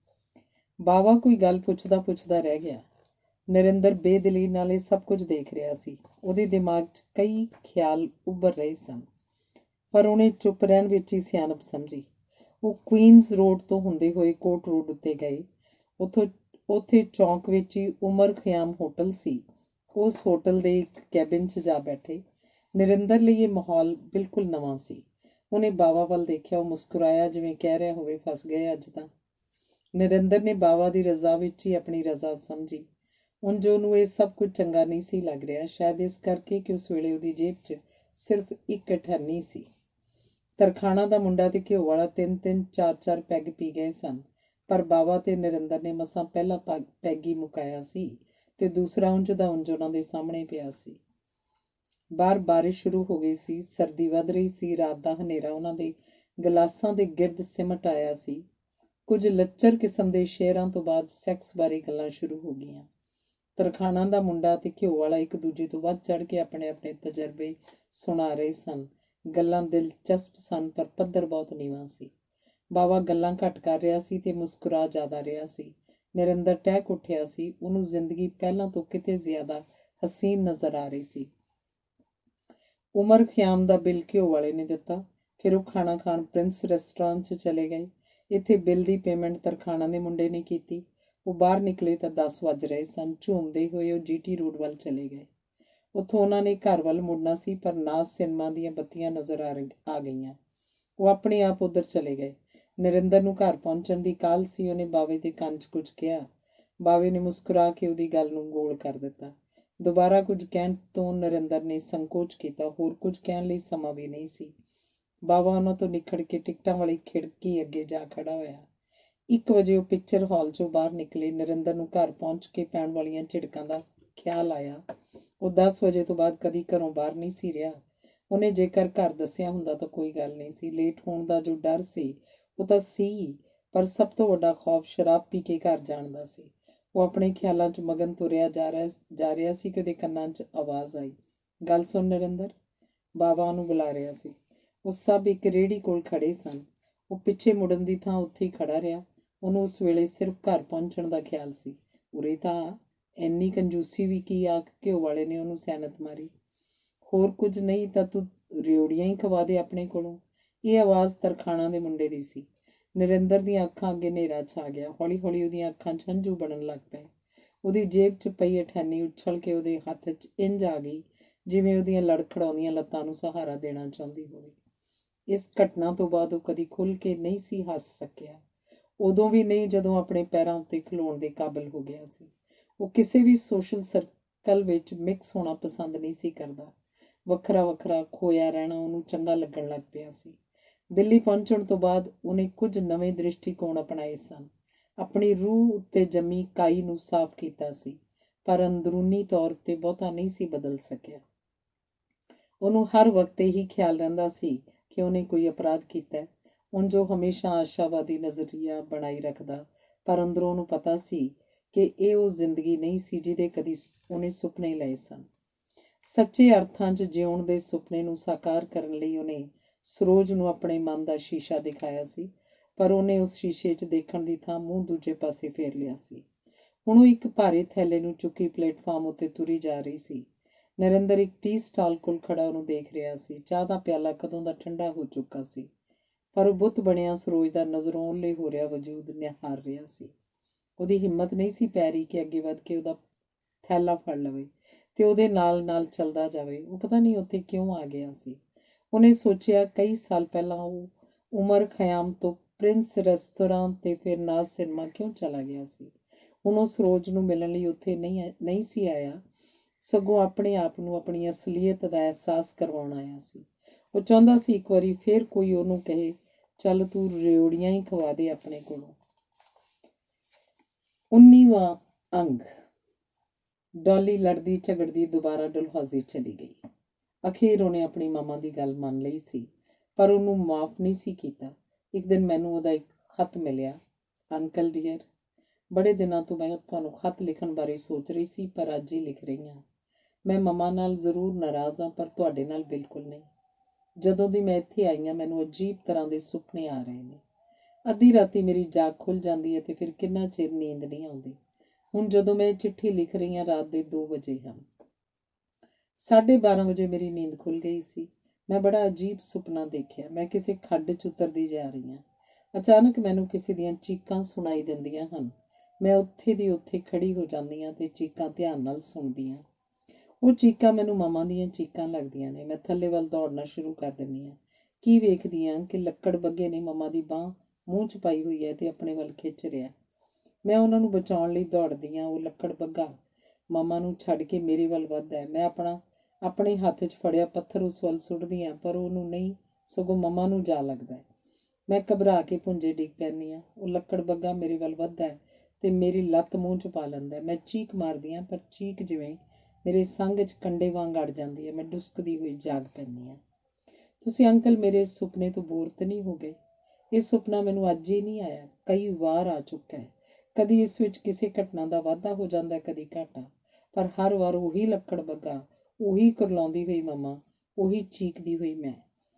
A: ਬਾਵਾ ਕੋਈ ਗੱਲ ਪੁੱਛਦਾ ਪੁੱਛਦਾ ਰਹਿ ਗਿਆ। ਨਰਿੰਦਰ ਬੇਦਿਲੀ ਨਾਲ ਇਹ ਸਭ ਕੁਝ ਦੇਖ ਰਿਹਾ ਸੀ। ਉਹਦੇ ਦਿਮਾਗ 'ਚ ਕਈ ਖਿਆਲ ਉੱਭਰ ਰਹੇ ਸਨ, ਪਰ ਉਹਨੇ ਚੁੱਪ ਰਹਿਣ ਵਿੱਚ ਹੀ ਸਿਆਣਪ ਸਮਝੀ। ਉਹ ਕੁਈਨਜ਼ ਰੋਡ ਤੋਂ ਹੁੰਦੇ ਹੋਏ ਕੋਟ ਰੋਡ ਉੱਤੇ ਗਏ। ਉੱਥੋਂ ਉੱਥੇ ਚੌਂਕ ਵਿੱਚ ਹੀ ਉਮਰ ਖਿਆਮ ਹੋਟਲ ਸੀ। ਉਸ ਹੋਟਲ ਦੇ ਇੱਕ ਕੈਬਿਨ 'ਚ ਜਾ ਬੈਠੇ। ਨਰਿੰਦਰ ਲਈ ਇਹ ਮਾਹੌਲ ਬਿਲਕੁਲ ਨਵਾਂ ਸੀ। ਉਹਨੇ ਬਾਵਾ ਵੱਲ ਦੇਖਿਆ। ਉਹ ਮੁਸਕਰਾਇਆ, ਜਿਵੇਂ ਕਹਿ ਰਿਹਾ ਹੋਵੇ, ਫਸ ਗਏ ਅੱਜ ਤਾਂ। ਨਰਿੰਦਰ ਨੇ ਬਾਵਾ ਦੀ ਰਜ਼ਾ ਵਿੱਚ ਹੀ ਆਪਣੀ ਰਜ਼ਾ ਸਮਝੀ। ਉਂਝ ਉਹਨੂੰ ਇਹ ਸਭ ਕੁਝ ਚੰਗਾ ਨਹੀਂ ਸੀ ਲੱਗ ਰਿਹਾ, ਸ਼ਾਇਦ ਇਸ ਕਰਕੇ ਕਿ ਉਸ ਵੇਲੇ ਉਹਦੀ ਜੇਬ 'ਚ ਸਿਰਫ ਇੱਕ ਅਠਾਨੀ ਸੀ। ਤਰਖਾਣਾ ਦਾ ਮੁੰਡਾ ਤੇ ਘਿਓ ਵਾਲਾ ਤਿੰਨ ਤਿੰਨ ਚਾਰ ਚਾਰ ਪੈਗ ਪੀ ਗਏ ਸਨ, ਪਰ ਬਾਵਾ ਤੇ ਨਰਿੰਦਰ ਨੇ ਮਸਾਂ ਪਹਿਲਾ ਪੈਗ ਹੀ ਮੁਕਾਇਆ ਸੀ ਤੇ ਦੂਸਰਾ ਉਂਝ ਦਾ ਉਂਝ ਉਹਨਾਂ ਦੇ ਸਾਹਮਣੇ ਪਿਆ ਸੀ। ਬਾਹਰ ਬਾਰਿਸ਼ ਸ਼ੁਰੂ ਹੋ ਗਈ ਸੀ। ਸਰਦੀ ਵੱਧ ਰਹੀ ਸੀ। ਰਾਤ ਦਾ ਹਨੇਰਾ ਉਹਨਾਂ ਦੇ ਗਲਾਸਾਂ ਦੇ ਗਿਰਦ ਸਿਮਟ ਆਇਆ ਸੀ। ਕੁਝ ਲੱਚਰ ਕਿਸਮ ਦੇ ਸ਼ੇਰਾਂ ਤੋਂ ਬਾਅਦ ਸੈਕਸ ਬਾਰੇ ਗੱਲਾਂ ਸ਼ੁਰੂ ਹੋ ਗਈਆਂ। ਤਰਖਾਣਾ ਦਾ ਮੁੰਡਾ ਤੇ ਘਿਓ ਵਾਲਾ ਇੱਕ ਦੂਜੇ ਤੋਂ ਵੱਧ ਚੜ੍ਹ ਕੇ ਆਪਣੇ ਆਪਣੇ ਤਜਰਬੇ ਸੁਣਾ ਰਹੇ ਸਨ। ਗੱਲਾਂ ਦਿਲਚਸਪ ਸਨ, ਪਰ ਪੱਧਰ ਬਹੁਤ ਨੀਵਾਂ ਸੀ। ਬਾਵਾ ਗੱਲਾਂ ਘੱਟ ਕਰ ਰਿਹਾ ਸੀ ਤੇ ਮੁਸਕਰਾ ਜ਼ਿਆਦਾ ਰਿਹਾ ਸੀ। ਨਰਿੰਦਰ ਟਹਿਕ ਉੱਠਿਆ ਸੀ। ਉਹਨੂੰ ਜ਼ਿੰਦਗੀ ਪਹਿਲਾਂ ਤੋਂ ਕਿਤੇ ਜ਼ਿਆਦਾ ਹਸੀਨ ਨਜ਼ਰ ਆ ਰਹੀ ਸੀ। ਉਮਰ ਖਿਆਮ ਦਾ ਬਿੱਲ ਘਿਓ ਵਾਲੇ ਨੇ ਦਿੱਤਾ। ਫਿਰ ਉਹ ਖਾਣਾ ਖਾਣ ਪ੍ਰਿੰਸ ਰੈਸਟੋਰੈਂਟ 'ਚ ਚਲੇ ਗਏ। ਇੱਥੇ ਬਿੱਲ ਦੀ ਪੇਮੈਂਟ ਤਰਖਾਣਾ ਦੇ ਮੁੰਡੇ ਨੇ ਕੀਤੀ। ਉਹ ਬਾਹਰ ਨਿਕਲੇ ਤਾਂ ਦਸ ਵੱਜ ਰਹੇ ਸਨ। ਝੂਮਦੇ ਹੋਏ ਉਹ ਜੀਟੀ ਰੋਡ ਵੱਲ ਚਲੇ ਗਏ। ਉੱਥੋਂ ਉਹਨਾਂ ਨੇ ਘਰ ਵੱਲ ਮੁੜਨਾ ਸੀ, ਪਰ ਨਾਜ਼ ਸਿਨੇਮਾ ਦੀਆਂ ਬੱਤੀਆਂ ਨਜ਼ਰ ਆ ਆ ਗਈਆਂ। ਉਹ ਆਪਣੇ ਆਪ ਉੱਧਰ ਚਲੇ ਗਏ। ਨਰਿੰਦਰ ਨੂੰ ਘਰ ਪਹੁੰਚਣ ਦੀ ਕਾਹਲ ਸੀ। ਉਹਨੇ ਬਾਵੇ ਦੇ ਕੰਨ 'ਚ ਕੁਝ ਕਿਹਾ। ਬਾਵੇ ਨੇ ਮੁਸਕਰਾ ਕੇ ਉਹਦੀ ਗੱਲ ਨੂੰ ਗੋਲ ਕਰ ਦਿੱਤਾ। ਦੁਬਾਰਾ ਕੁਝ ਕਹਿਣ ਤੋਂ ਨਰਿੰਦਰ ਨੇ ਸੰਕੋਚ ਕੀਤਾ। ਹੋਰ ਕੁਝ ਕਹਿਣ ਲਈ ਸਮਾਂ ਵੀ ਨਹੀਂ ਸੀ। ਬਾਵਾ ਉਹਨਾਂ ਤੋਂ ਨਿਖੜ ਕੇ ਟਿਕਟਾਂ ਵਾਲੀ ਖਿੜਕੀ ਅੱਗੇ ਜਾ ਖੜਾ ਹੋਇਆ। ਇੱਕ ਵਜੇ ਉਹ ਪਿਕਚਰ ਹਾਲ 'ਚੋਂ ਬਾਹਰ ਨਿਕਲੇ। ਨਰਿੰਦਰ ਨੂੰ ਘਰ ਪਹੁੰਚ ਕੇ ਪੈਣ ਵਾਲੀਆਂ ਝਿੜਕਾਂ ਦਾ ਖਿਆਲ ਆਇਆ। ਉਹ ਦਸ ਵਜੇ ਤੋਂ ਬਾਅਦ ਕਦੀ ਘਰੋਂ ਬਾਹਰ ਨਹੀਂ ਸੀ ਰਿਹਾ। ਉਹਨੇ ਜੇਕਰ ਘਰ ਦੱਸਿਆ ਹੁੰਦਾ ਤਾਂ ਕੋਈ ਗੱਲ ਨਹੀਂ ਸੀ। ਲੇਟ ਹੋਣ ਦਾ ਜੋ ਡਰ ਸੀ ਉਹ ਤਾਂ ਸੀ, ਪਰ ਸਭ ਤੋਂ ਵੱਡਾ ਖੌਫ ਸ਼ਰਾਬ ਪੀ ਕੇ ਘਰ ਜਾਣ ਦਾ ਸੀ। ਉਹ ਆਪਣੇ ਖਿਆਲਾਂ 'ਚ ਮਗਨ ਤੁਰਿਆ ਜਾ ਰਿਹਾ ਜਾ ਰਿਹਾ ਸੀ ਕਿ ਉਹਦੇ ਕੰਨਾਂ 'ਚ ਆਵਾਜ਼ ਆਈ, ਗੱਲ ਸੁਣ ਨਰਿੰਦਰ। ਬਾਵਾ ਉਹਨੂੰ ਬੁਲਾ ਰਿਹਾ ਸੀ। ਉਹ ਸਭ ਇੱਕ ਰੇਹੜੀ ਕੋਲ ਖੜੇ ਸਨ। ਉਹ ਪਿੱਛੇ ਮੁੜਨ ਦੀ ਥਾਂ ਉੱਥੇ ਹੀ ਖੜਾ ਰਿਹਾ। ਉਹਨੂੰ ਉਸ ਵੇਲੇ ਸਿਰਫ ਘਰ ਪਹੁੰਚਣ ਦਾ ਖਿਆਲ ਸੀ। ਉਰੇ ਤਾਂ ਇੰਨੀ ਕੰਜੂਸੀ ਵੀ ਕੀ, ਆਖ ਘਿਓ ਵਾਲੇ ਨੇ ਉਹਨੂੰ ਸੈਨਤ ਮਾਰੀ। ਹੋਰ ਕੁਝ ਨਹੀਂ ਤਾਂ ਤੂੰ ਰਿਓੜੀਆਂ ਹੀ ਖਵਾ ਦੇ ਆਪਣੇ ਕੋਲੋਂ। ਇਹ ਆਵਾਜ਼ ਤਰਖਾਣਾ ਦੇ ਮੁੰਡੇ ਦੀ ਸੀ। ਨਰਿੰਦਰ ਦੀਆਂ ਅੱਖਾਂ ਅੱਗੇ ਹਨੇਰਾ ਛਾ ਗਿਆ। ਹੌਲੀ ਹੌਲੀ ਉਹਦੀਆਂ ਅੱਖਾਂ 'ਚ ਹੰਝੂ ਬਣਨ ਲੱਗ ਪਏ। ਉਹਦੀ ਜੇਬ 'ਚ ਪਈ ਅਠੈਨੀ ਉਛਲ ਕੇ ਉਹਦੇ ਹੱਥ 'ਚ ਇੰਝ ਆ ਗਈ ਜਿਵੇਂ ਉਹਦੀਆਂ ਲੜਖੜਾਉਂਦੀਆਂ ਲੱਤਾਂ ਨੂੰ ਸਹਾਰਾ ਦੇਣਾ ਚਾਹੁੰਦੀ ਹੋਵੇ। ਇਸ ਘਟਨਾ ਤੋਂ ਬਾਅਦ ਉਹ ਕਦੀ ਖੁੱਲ੍ਹ ਕੇ ਨਹੀਂ ਸੀ ਹੱਸ ਸਕਿਆ। ਉਦੋਂ ਵੀ ਨਹੀਂ ਜਦੋਂ ਆਪਣੇ ਪੈਰਾਂ ਉੱਤੇ ਖਲੋਣ ਦੇ ਕਾਬਲ ਹੋ ਗਿਆ ਸੀ। ਉਹ ਕਿਸੇ ਵੀ ਸੋਸ਼ਲ ਸਰਕਲ ਵਿੱਚ ਮਿਕਸ ਹੋਣਾ ਪਸੰਦ ਨਹੀਂ ਸੀ ਕਰਦਾ। ਵੱਖਰਾ ਵੱਖਰਾ ਖੋਇਆ ਰਹਿਣਾ ਉਹਨੂੰ ਚੰਗਾ ਲੱਗਣ ਲੱਗ ਪਿਆ ਸੀ। ਦਿੱਲੀ ਪਹੁੰਚਣ ਤੋਂ ਬਾਅਦ ਉਹਨੇ ਕੁਝ ਨਵੇਂ ਦ੍ਰਿਸ਼ਟੀਕੋਣ ਅਪਣਾਏ ਸਨ। ਆਪਣੀ ਰੂਹ ਉੱਤੇ ਜੰਮੀ ਕਾਈ ਨੂੰ ਸਾਫ਼ ਕੀਤਾ ਸੀ, ਪਰ ਅੰਦਰੂਨੀ ਤੌਰ 'ਤੇ ਬਹੁਤਾ ਨਹੀਂ ਸੀ ਬਦਲ ਸਕਿਆ। ਉਹਨੂੰ ਹਰ ਵਕਤ ਇਹੀ ਖਿਆਲ ਰਹਿੰਦਾ ਸੀ ਕਿ ਉਹਨੇ ਕੋਈ ਅਪਰਾਧ ਕੀਤਾ। ਉਂਝ ਉਹ ਹਮੇਸ਼ਾ ਆਸ਼ਾਵਾਦੀ ਨਜ਼ਰੀਆ ਬਣਾਈ ਰੱਖਦਾ, ਪਰ ਅੰਦਰੋਂ ਉਹਨੂੰ ਪਤਾ ਸੀ ਕਿ ਇਹ ਉਹ ਜ਼ਿੰਦਗੀ ਨਹੀਂ ਸੀ ਜਿਹਦੇ ਕਦੀ ਉਹਨੇ ਸੁਪਨੇ ਲਏ ਸਨ। ਸੱਚੇ ਅਰਥਾਂ 'ਚ ਜਿਉਣ ਦੇ ਸੁਪਨੇ ਨੂੰ ਸਾਕਾਰ ਕਰਨ ਲਈ ਉਹਨੇ ਸਰੋਜ ਨੂੰ ਆਪਣੇ ਮਨ ਦਾ ਸ਼ੀਸ਼ਾ ਦਿਖਾਇਆ ਸੀ, ਪਰ ਉਹਨੇ ਉਸ ਸ਼ੀਸ਼ੇ 'ਚ ਦੇਖਣ ਦੀ ਥਾਂ ਮੂੰਹ ਦੂਜੇ ਪਾਸੇ ਫੇਰ ਲਿਆ ਸੀ। ਹੁਣ ਉਹ ਇੱਕ ਭਾਰੇ ਥੈਲੇ ਨੂੰ ਚੁੱਕੀ ਪਲੇਟਫਾਰਮ ਉੱਤੇ ਤੁਰੀ ਜਾ ਰਹੀ ਸੀ। ਨਰਿੰਦਰ ਇੱਕ ਟੀ ਸਟਾਲ ਕੋਲ ਖੜਾ ਉਹਨੂੰ ਦੇਖ ਰਿਹਾ ਸੀ। ਚਾਹ ਦਾ ਪਿਆਲਾ ਕਦੋਂ ਦਾ ਠੰਡਾ ਹੋ ਚੁੱਕਾ ਸੀ, ਪਰ ਉਹ ਬੁੱਤ ਬਣਿਆ ਸਰੋਜ ਦਾ ਨਜ਼ਰੋਂ ਓਹਲੇ ਹੋ ਰਿਹਾ ਵਜੂਦ ਨਿਹਾਰ ਰਿਹਾ ਸੀ। ਉਹਦੀ ਹਿੰਮਤ ਨਹੀਂ ਸੀ ਪੈ ਰਹੀ ਕਿ ਅੱਗੇ ਵੱਧ ਕੇ ਉਹਦਾ ਥੈਲਾ ਫੜ ਲਵੇ ਤੇ ਉਹਦੇ ਨਾਲ ਨਾਲ ਚੱਲਦਾ ਜਾਵੇ। ਉਹ ਪਤਾ ਨਹੀਂ ਉੱਥੇ ਕਿਉਂ ਆ ਗਿਆ ਸੀ। ਉਹਨੇ ਸੋਚਿਆ, ਕਈ ਸਾਲ ਪਹਿਲਾਂ ਉਹ ਉਮਰ ਖਿਆਮ ਤੋਂ ਪ੍ਰਿੰਸ ਰੈਸਟੋਰੈਂਟ ਤੇ ਫਿਰ ਨਾਜ਼ ਸਿਨੇਮਾ ਕਿਉਂ ਚਲਾ ਗਿਆ ਸੀ। ਹੁਣ ਉਹ ਸਰੋਜ ਨੂੰ ਮਿਲਣ ਲਈ ਉੱਥੇ ਨਹੀਂ ਨਹੀਂ ਸੀ ਆਇਆ, ਸਗੋਂ ਆਪਣੇ ਆਪ ਨੂੰ ਆਪਣੀ ਅਸਲੀਅਤ ਦਾ ਅਹਿਸਾਸ ਕਰਵਾਉਣ ਆਇਆ ਸੀ। ਉਹ ਚਾਹੁੰਦਾ ਸੀ ਇੱਕ ਵਾਰੀ ਫਿਰ ਕੋਈ ਉਹਨੂੰ ਕਹੇ, ਚੱਲ ਤੂੰ ਰਿਓੜੀਆਂ ਹੀ ਖਵਾ ਦੇ ਆਪਣੇ ਕੋਲੋਂ। ਉੱਨੀਵਾਂ ਅੰਗ। ਡੌਲੀ ਲੜਦੀ ਝਗੜਦੀ ਦੁਬਾਰਾ ਡਲਹੌਜ਼ੀ ਚਲੀ ਗਈ। ਅਖੀਰ ਉਹਨੇ ਆਪਣੀ ਮਾਮਾ ਦੀ ਗੱਲ ਮੰਨ ਲਈ ਸੀ, ਪਰ ਉਹਨੂੰ ਮਾਫ਼ ਨਹੀਂ ਸੀ ਕੀਤਾ। ਇੱਕ ਦਿਨ ਮੈਨੂੰ ਉਹਦਾ ਇੱਕ ਖੱਤ ਮਿਲਿਆ। ਅੰਕਲ ਡੀਅਰ, ਬੜੇ ਦਿਨਾਂ ਤੋਂ ਮੈਂ ਤੁਹਾਨੂੰ ਖੱਤ ਲਿਖਣ ਬਾਰੇ ਸੋਚ ਰਹੀ ਸੀ, ਪਰ ਅੱਜ ਹੀ ਲਿਖ ਰਹੀ ਹਾਂ। ਮੈਂ ਮੰਮਾ ਨਾਲ ਜ਼ਰੂਰ ਨਾਰਾਜ਼ ਹਾਂ, ਪਰ ਤੁਹਾਡੇ ਨਾਲ ਬਿਲਕੁਲ ਨਹੀਂ। ਜਦੋਂ ਦੀ ਮੈਂ ਇੱਥੇ ਆਈ ਹਾਂ ਮੈਨੂੰ ਅਜੀਬ ਤਰ੍ਹਾਂ ਦੇ ਸੁਪਨੇ ਆ ਰਹੇ ਨੇ। ਅੱਧੀ ਰਾਤੀ ਮੇਰੀ ਜਾਗ ਖੁੱਲ੍ਹ ਜਾਂਦੀ ਹੈ ਤੇ ਫਿਰ ਕਿੰਨਾ ਚਿਰ ਨੀਂਦ ਨਹੀਂ ਆਉਂਦੀ। ਹੁਣ ਜਦੋਂ ਮੈਂ ਇਹ ਚਿੱਠੀ ਲਿਖ ਰਹੀ ਹਾਂ ਰਾਤ ਦੇ ਦੋ ਵਜੇ ਹਨ। ਸਾਢੇ ਬਾਰਾਂ ਵਜੇ ਮੇਰੀ ਨੀਂਦ ਖੁੱਲ੍ਹ ਗਈ ਸੀ। ਮੈਂ ਬੜਾ ਅਜੀਬ ਸੁਪਨਾ ਦੇਖਿਆ। ਮੈਂ ਕਿਸੇ ਖੱਡ 'ਚ ਉਤਰਦੀ ਜਾ ਰਹੀ ਹਾਂ। ਅਚਾਨਕ ਮੈਨੂੰ ਕਿਸੇ ਦੀਆਂ ਚੀਕਾਂ ਸੁਣਾਈ ਦਿੰਦੀਆਂ ਹਨ। ਮੈਂ ਉੱਥੇ ਦੀ ਉੱਥੇ ਖੜੀ ਹੋ ਜਾਂਦੀ ਹਾਂ ਤੇ ਚੀਕਾਂ ਧਿਆਨ ਨਾਲ ਸੁਣਦੀ ਹਾਂ। ਉਹ ਚੀਕਾਂ ਮੈਨੂੰ ਮਾਮਾ ਦੀਆਂ ਚੀਕਾਂ ਲੱਗਦੀਆਂ ਨੇ। ਮੈਂ ਥੱਲੇ ਵੱਲ ਦੌੜਨਾ ਸ਼ੁਰੂ ਕਰ ਦਿੰਦੀ ਹਾਂ। ਕੀ ਵੇਖਦੀ ਹਾਂ ਕਿ ਲੱਕੜ ਬੱਗੇ ਨੇ ਮਾਮਾ ਦੀ ਬਾਂਹ ਮੂੰਹ 'ਚ ਪਾਈ ਹੋਈ ਹੈ ਤੇ ਆਪਣੇ ਵੱਲ ਖਿੱਚ ਰਿਹਾ। ਮੈਂ ਉਹਨਾਂ ਨੂੰ ਬਚਾਉਣ ਲਈ ਦੌੜਦੀ ਹਾਂ। ਉਹ ਲੱਕੜ ਬੱਗਾ ਮਾਮਾ ਨੂੰ ਛੱਡ ਕੇ ਮੇਰੇ ਵੱਲ ਵੱਧਦਾ ਹੈ। ਮੈਂ ਆਪਣਾ ਆਪਣੇ ਹੱਥ 'ਚ ਫੜਿਆ ਪੱਥਰ ਉਸ ਵੱਲ ਸੁੱਟਦੀ ਹਾਂ, ਪਰ ਉਹਨੂੰ ਨਹੀਂ, ਸਗੋਂ ਮਾਮਾ ਨੂੰ ਜਾ ਲੱਗਦਾ ਹੈ। ਮੈਂ ਘਬਰਾ ਕੇ ਭੁੰਜੇ ਡਿੱਗ ਪੈਂਦੀ ਹਾਂ। ਉਹ ਲੱਕੜ ਬੱਗਾ ਮੇਰੇ ਵੱਲ ਵੱਧਦਾ ਹੈ ਤੇ ਮੇਰੀ ਲੱਤ ਮੂੰਹ 'ਚ ਪਾ ਲੈਂਦਾ। ਮੈਂ ਚੀਕ ਮਾਰਦੀ ਹਾਂ, ਪਰ ਚੀਕ ਜਿਵੇਂ ਮੇਰੇ ਸੰਗ 'ਚ ਕੰਡੇ ਵਾਂਗ ਅੜ ਜਾਂਦੀ ਹੈ। ਮੈਂ ਡੁਸਕਦੀ ਹੋਈ ਜਾਗ ਪੈਂਦੀ ਹਾਂ। ਤੁਸੀਂ ਅੰਕਲ ਮੇਰੇ ਇਸ ਸੁਪਨੇ ਤੋਂ ਬੋਰ ਤਾਂ ਨਹੀਂ ਹੋ ਗਏ? ਇਹ ਸੁਪਨਾ ਮੈਨੂੰ ਅੱਜ ਹੀ ਨਹੀਂ ਆਇਆ, ਕਈ ਵਾਰ ਆ ਚੁੱਕਾ ਹੈ। ਕਦੀ ਇਸ ਵਿੱਚ ਕਿਸੇ ਘਟਨਾ ਦਾ ਵਾਧਾ ਹੋ ਜਾਂਦਾ, ਕਦੀ ਘਾਟਾ, ਪਰ ਹਰ ਵਾਰ ਉਹੀ ਲੱਕੜ ਬੱਗਾ, ਉਹੀ ਕੁਰਲਾਉਂਦੀ ਹੋਈ ਮੰਮਾ, ਉਹੀ ਚੀਕਦੀ ਹੋਈ ਮੈਂ।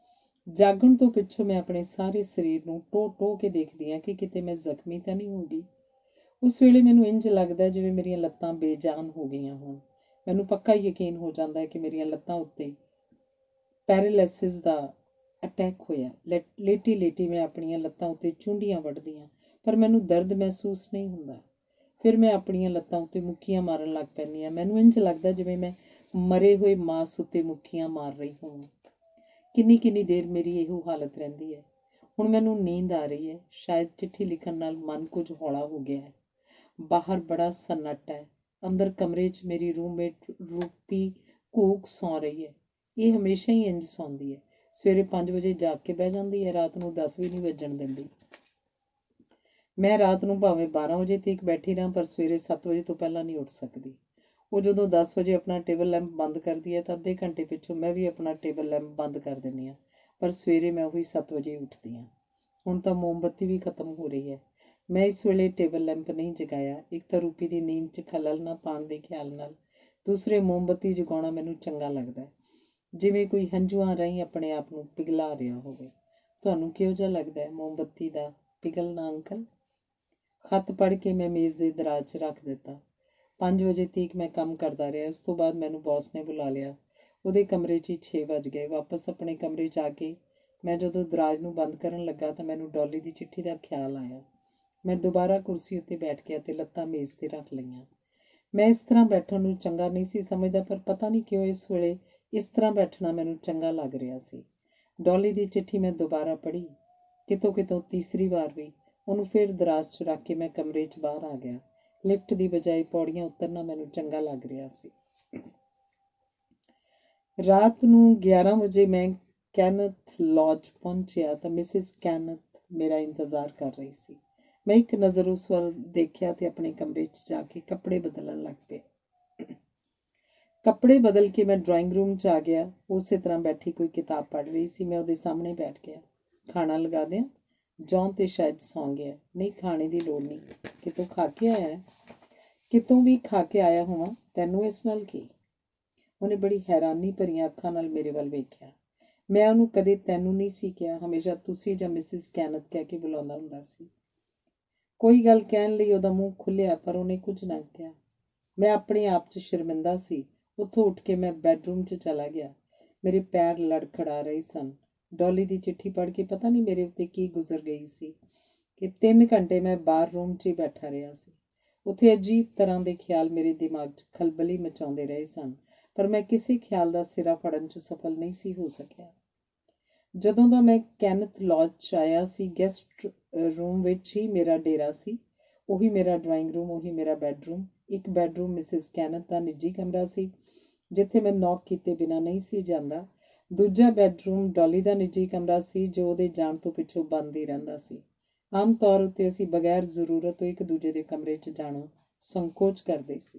A: ਜਾਗਣ ਤੋਂ ਪਿੱਛੋਂ ਮੈਂ ਆਪਣੇ ਸਾਰੇ ਸਰੀਰ ਨੂੰ ਟੋ ਟੋ ਕੇ ਦੇਖਦੀ ਹਾਂ ਕਿ ਕਿਤੇ ਮੈਂ ਜ਼ਖਮੀ ਤਾਂ ਨਹੀਂ ਹੋ ਗਈ। ਉਸ ਵੇਲੇ ਮੈਨੂੰ ਇੰਝ ਲੱਗਦਾ ਜਿਵੇਂ ਮੇਰੀਆਂ ਲੱਤਾਂ ਬੇਜਾਨ ਹੋ ਗਈਆਂ ਹੋਣ। ਮੈਨੂੰ ਪੱਕਾ ਯਕੀਨ ਹੋ ਜਾਂਦਾ ਹੈ ਕਿ ਮੇਰੀਆਂ ਲੱਤਾਂ ਉੱਤੇ ਪੈਰਾਲਿਸਿਸ ਦਾ ਅਟੈਕ ਹੋਇਆ। ਲੇਟੀ ਲੇਟੀ ਮੈਂ ਆਪਣੀਆਂ ਲੱਤਾਂ ਉੱਤੇ ਚੁੰਡੀਆਂ ਵੱਢਦੀ ਹਾਂ, ਪਰ ਮੈਨੂੰ ਦਰਦ ਮਹਿਸੂਸ ਨਹੀਂ ਹੁੰਦਾ। ਫਿਰ ਮੈਂ ਆਪਣੀਆਂ ਲੱਤਾਂ ਉੱਤੇ ਮੁੱਕੀਆਂ ਮਾਰਨ ਲੱਗ ਪੈਂਦੀ ਹਾਂ। ਮੈਨੂੰ ਇੰਝ ਲੱਗਦਾ ਜਿਵੇਂ ਮੈਂ ਮਰੇ ਹੋਏ ਮਾਸ ਉੱਤੇ ਮੁੱਕੀਆਂ ਮਾਰ ਰਹੀ ਹੋਵਾਂ। ਕਿੰਨੀ ਕਿੰਨੀ ਦੇਰ ਮੇਰੀ ਇਹੋ ਹਾਲਤ ਰਹਿੰਦੀ ਹੈ। ਹੁਣ ਮੈਨੂੰ ਨੀਂਦ ਆ ਰਹੀ ਹੈ। ਸ਼ਾਇਦ ਚਿੱਠੀ ਲਿਖਣ ਨਾਲ ਮਨ ਕੁਝ ਹੌਲਾ ਹੋ ਗਿਆ ਹੈ। ਬਾਹਰ ਬੜਾ ਸन्नाटा ਹੈ। ਅੰਦਰ ਕਮਰੇ 'ਚ ਮੇਰੀ ਰੂਮਮੇਟ ਰੂਪੀ ਘੂਕ ਸੌਂ ਰਹੀ ਹੈ। ਇਹ ਹਮੇਸ਼ਾ ਹੀ ਇੰਝ ਸੌਂਦੀ ਹੈ। ਸਵੇਰੇ ਪੰਜ ਵਜੇ ਜਾਗ ਕੇ ਬਹਿ ਜਾਂਦੀ ਹੈ, ਰਾਤ ਨੂੰ ਦਸ ਵੀ ਨਹੀਂ ਵੱਜਣ ਦਿੰਦੀ। ਮੈਂ ਰਾਤ ਨੂੰ ਭਾਵੇਂ ਬਾਰਾਂ ਵਜੇ ਤੱਕ ਬੈਠੀ ਰਹਾਂ, ਪਰ ਸਵੇਰੇ ਸੱਤ ਵਜੇ ਤੋਂ ਪਹਿਲਾਂ ਨਹੀਂ ਉੱਠ ਸਕਦੀ। ਉਹ ਜਦੋਂ ਦਸ ਵਜੇ ਆਪਣਾ ਟੇਬਲ ਲੈਂਪ ਬੰਦ ਕਰਦੀ ਹੈ ਤਾਂ ਅੱਧੇ ਘੰਟੇ ਪਿੱਛੋਂ ਮੈਂ ਵੀ ਆਪਣਾ ਟੇਬਲ ਲੈਂਪ ਬੰਦ ਕਰ ਦਿੰਦੀ ਹਾਂ, ਪਰ ਸਵੇਰੇ ਮੈਂ ਉਹੀ ਸੱਤ ਵਜੇ ਉੱਠਦੀ ਹਾਂ। ਹੁਣ ਤਾਂ ਮੋਮਬੱਤੀ ਵੀ ਖਤਮ ਹੋ ਰਹੀ ਹੈ। ਮੈਂ ਇਸ ਵੇਲੇ ਟੇਬਲ ਲੈਂਪ ਨਹੀਂ ਜਗਾਇਆ। ਇੱਕ ਤਾਂ ਰੂਪੀ ਦੀ ਨੀਂਦ 'ਚ ਖਲਲ ਨਾ ਪਾਉਣ ਦੇ ਖਿਆਲ ਨਾਲ, ਦੂਸਰੇ ਮੋਮਬੱਤੀ ਜਗਾਉਣਾ ਮੈਨੂੰ ਚੰਗਾ ਲੱਗਦਾ, ਜਿਵੇਂ ਕੋਈ ਹੰਝੂਆਂ ਰਾਹੀਂ ਆਪਣੇ ਆਪ ਨੂੰ ਪਿਘਲਾ ਰਿਹਾ ਹੋਵੇ। ਤੁਹਾਨੂੰ ਕਿਹੋ ਜਿਹਾ ਲੱਗਦਾ ਹੈ ਮੋਮਬੱਤੀ ਦਾ ਪਿਘਲਣਾ ਅੰਕਲ? ਖੱਤ ਪੜ੍ਹ ਕੇ ਮੈਂ ਮੇਜ਼ ਦੇ ਦਰਾਜ਼ 'ਚ ਰੱਖ ਦਿੱਤਾ। ਪੰਜ ਵਜੇ ਤੀਕ ਮੈਂ ਕੰਮ ਕਰਦਾ ਰਿਹਾ। ਉਸ ਤੋਂ ਬਾਅਦ ਮੈਨੂੰ ਬੌਸ ਨੇ ਬੁਲਾ ਲਿਆ। ਉਹਦੇ ਕਮਰੇ 'ਚ ਹੀ ਛੇ ਵੱਜ ਗਏ। ਵਾਪਸ ਆਪਣੇ ਕਮਰੇ 'ਚ ਆ ਕੇ ਮੈਂ ਜਦੋਂ ਦਰਾਜ਼ ਨੂੰ ਬੰਦ ਕਰਨ ਲੱਗਾ ਤਾਂ ਮੈਨੂੰ ਡੌਲੀ ਦੀ ਚਿੱਠੀ ਦਾ ਖਿਆਲ ਆਇਆ। ਮੈਂ ਦੁਬਾਰਾ ਕੁਰਸੀ ਉੱਤੇ ਬੈਠ ਗਿਆ ਅਤੇ ਲੱਤਾਂ ਮੇਜ਼ 'ਤੇ ਰੱਖ ਲਈਆਂ। ਮੈਂ ਇਸ ਤਰ੍ਹਾਂ ਬੈਠਣ ਨੂੰ ਚੰਗਾ ਨਹੀਂ ਸੀ ਸਮਝਦਾ, ਪਰ ਪਤਾ ਨਹੀਂ ਕਿਉਂ ਇਸ ਵੇਲੇ ਇਸ ਤਰ੍ਹਾਂ ਬੈਠਣਾ ਮੈਨੂੰ ਚੰਗਾ ਲੱਗ ਰਿਹਾ ਸੀ। ਡੌਲੀ ਦੀ ਚਿੱਠੀ ਮੈਂ ਦੁਬਾਰਾ ਪੜ੍ਹੀ, ਕਿਤੋਂ ਕਿਤੋਂ ਤੀਸਰੀ ਵਾਰ ਵੀ। ਉਹਨੂੰ ਫਿਰ ਦਰਾਜ਼ 'ਚ ਰੱਖ ਕੇ ਮੈਂ ਕਮਰੇ 'ਚ ਬਾਹਰ ਆ ਗਿਆ। ਲਿਫਟ ਦੀ ਬਜਾਏ ਪੌੜੀਆਂ ਉਤਰਨਾ ਮੈਨੂੰ ਚੰਗਾ ਲੱਗ ਰਿਹਾ ਸੀ। ਰਾਤ ਨੂੰ ਗਿਆਰਾਂ ਵਜੇ ਮੈਂ ਕੈਨਥ ਲੌਜ ਪਹੁੰਚਿਆ ਤਾਂ ਮਿਸਿਸ ਕੈਨਥ ਮੇਰਾ ਇੰਤਜ਼ਾਰ ਕਰ ਰਹੀ ਸੀ। ਮੈਂ ਇੱਕ ਨਜ਼ਰ ਉਸ ਵੱਲ ਦੇਖਿਆ ਤੇ ਆਪਣੇ ਕਮਰੇ 'ਚ ਜਾ ਕੇ ਕੱਪੜੇ ਬਦਲਣ ਲੱਗ ਪਿਆ। ਕੱਪੜੇ ਬਦਲ ਕੇ ਮੈਂ ਡਰਾਇੰਗ ਰੂਮ 'ਚ ਆ ਗਿਆ। ਉਸੇ ਤਰ੍ਹਾਂ ਬੈਠੀ ਕੋਈ ਕਿਤਾਬ ਪੜ੍ਹ ਰਹੀ ਸੀ। ਮੈਂ ਉਹਦੇ ਸਾਹਮਣੇ ਬੈਠ ਗਿਆ। ਖਾਣਾ ਲਗਾ ਦਿਆਂ? ਜੌਨ ਤੇ ਸ਼ਾਇਦ ਸੌਂ ਗਿਆ। ਨਹੀਂ, ਖਾਣੇ ਦੀ ਲੋੜ ਨਹੀਂ। ਕਿਤੋਂ ਖਾ ਕੇ ਆਇਆ? ਕਿਤੋਂ ਵੀ ਖਾ ਕੇ ਆਇਆ ਹੋਵਾਂ, ਤੈਨੂੰ ਇਸ ਨਾਲ ਕੀ? ਉਹਨੇ ਬੜੀ ਹੈਰਾਨੀ ਭਰੀਆਂ ਅੱਖਾਂ ਨਾਲ ਮੇਰੇ ਵੱਲ ਵੇਖਿਆ। ਮੈਂ ਉਹਨੂੰ ਕਦੇ ਤੈਨੂੰ ਨਹੀਂ ਸੀ ਕਿਹਾ, ਹਮੇਸ਼ਾ ਤੁਸੀਂ ਜਾਂ ਮਿਸਿਸ ਕੈਨਥ ਕਹਿ ਕੇ ਬੁਲਾਉਂਦਾ ਹੁੰਦਾ ਸੀ। ਕੋਈ ਗੱਲ ਕਹਿਣ ਲਈ ਉਹਦਾ ਮੂੰਹ ਖੁੱਲ੍ਹਿਆ, ਪਰ ਉਹਨੇ ਕੁਝ ਨਾ ਕਿਹਾ। ਮੈਂ ਆਪਣੇ ਆਪ 'ਚ ਸ਼ਰਮਿੰਦਾ ਸੀ। ਉੱਥੋਂ ਉੱਠ ਕੇ ਮੈਂ ਬੈਡਰੂਮ 'ਚ ਚਲਾ ਗਿਆ। ਮੇਰੇ ਪੈਰ ਲੜਖੜਾ ਰਹੇ ਸਨ। ਡੌਲੀ ਦੀ ਚਿੱਠੀ ਪੜ੍ਹ ਕੇ ਪਤਾ ਨਹੀਂ ਮੇਰੇ ਉੱਤੇ ਕੀ ਗੁਜ਼ਰ ਗਈ ਸੀ ਕਿ ਤਿੰਨ ਘੰਟੇ ਮੈਂ ਬਾਰ ਰੂਮ 'ਚ ਹੀ ਬੈਠਾ ਰਿਹਾ ਸੀ। ਉੱਥੇ ਅਜੀਬ ਤਰ੍ਹਾਂ ਦੇ ਖਿਆਲ ਮੇਰੇ ਦਿਮਾਗ 'ਚ ਖਲਬਲੀ ਮਚਾਉਂਦੇ ਰਹੇ ਸਨ, ਪਰ ਮੈਂ ਕਿਸੇ ਖਿਆਲ ਦਾ ਸਿਰਾ ਫੜਨ 'ਚ ਸਫਲ ਨਹੀਂ ਸੀ ਹੋ ਸਕਿਆ। ਜਦੋਂ ਦਾ ਮੈਂ ਕੈਨਥ ਲੌਜ 'ਚ ਆਇਆ ਸੀ, ਗੈਸਟ ਰੂਮ ਵਿੱਚ ਹੀ ਮੇਰਾ ਡੇਰਾ ਸੀ। ਉਹੀ ਮੇਰਾ ਡਰਾਇੰਗ ਰੂਮ, ਉਹੀ ਮੇਰਾ ਬੈਡਰੂਮ। ਇੱਕ ਬੈਡਰੂਮ ਮਿਸਿਸ ਕੈਨਥ ਦਾ ਨਿੱਜੀ ਕਮਰਾ ਸੀ, ਜਿੱਥੇ ਮੈਂ ਨੌਕ ਕੀਤੇ ਬਿਨਾਂ ਨਹੀਂ ਸੀ ਜਾਂਦਾ। ਦੂਜਾ ਬੈਡਰੂਮ ਡੌਲੀ ਦਾ ਨਿੱਜੀ ਕਮਰਾ ਸੀ, ਜੋ ਉਹਦੇ ਜਾਣ ਤੋਂ ਪਿੱਛੋਂ ਬੰਦ ਹੀ ਰਹਿੰਦਾ ਸੀ। ਆਮ ਤੌਰ ਉੱਤੇ ਅਸੀਂ ਬਗੈਰ ਜ਼ਰੂਰਤ ਤੋਂ ਇੱਕ ਦੂਜੇ ਦੇ ਕਮਰੇ 'ਚ ਜਾਣੋਂ ਸੰਕੋਚ ਕਰਦੇ ਸੀ।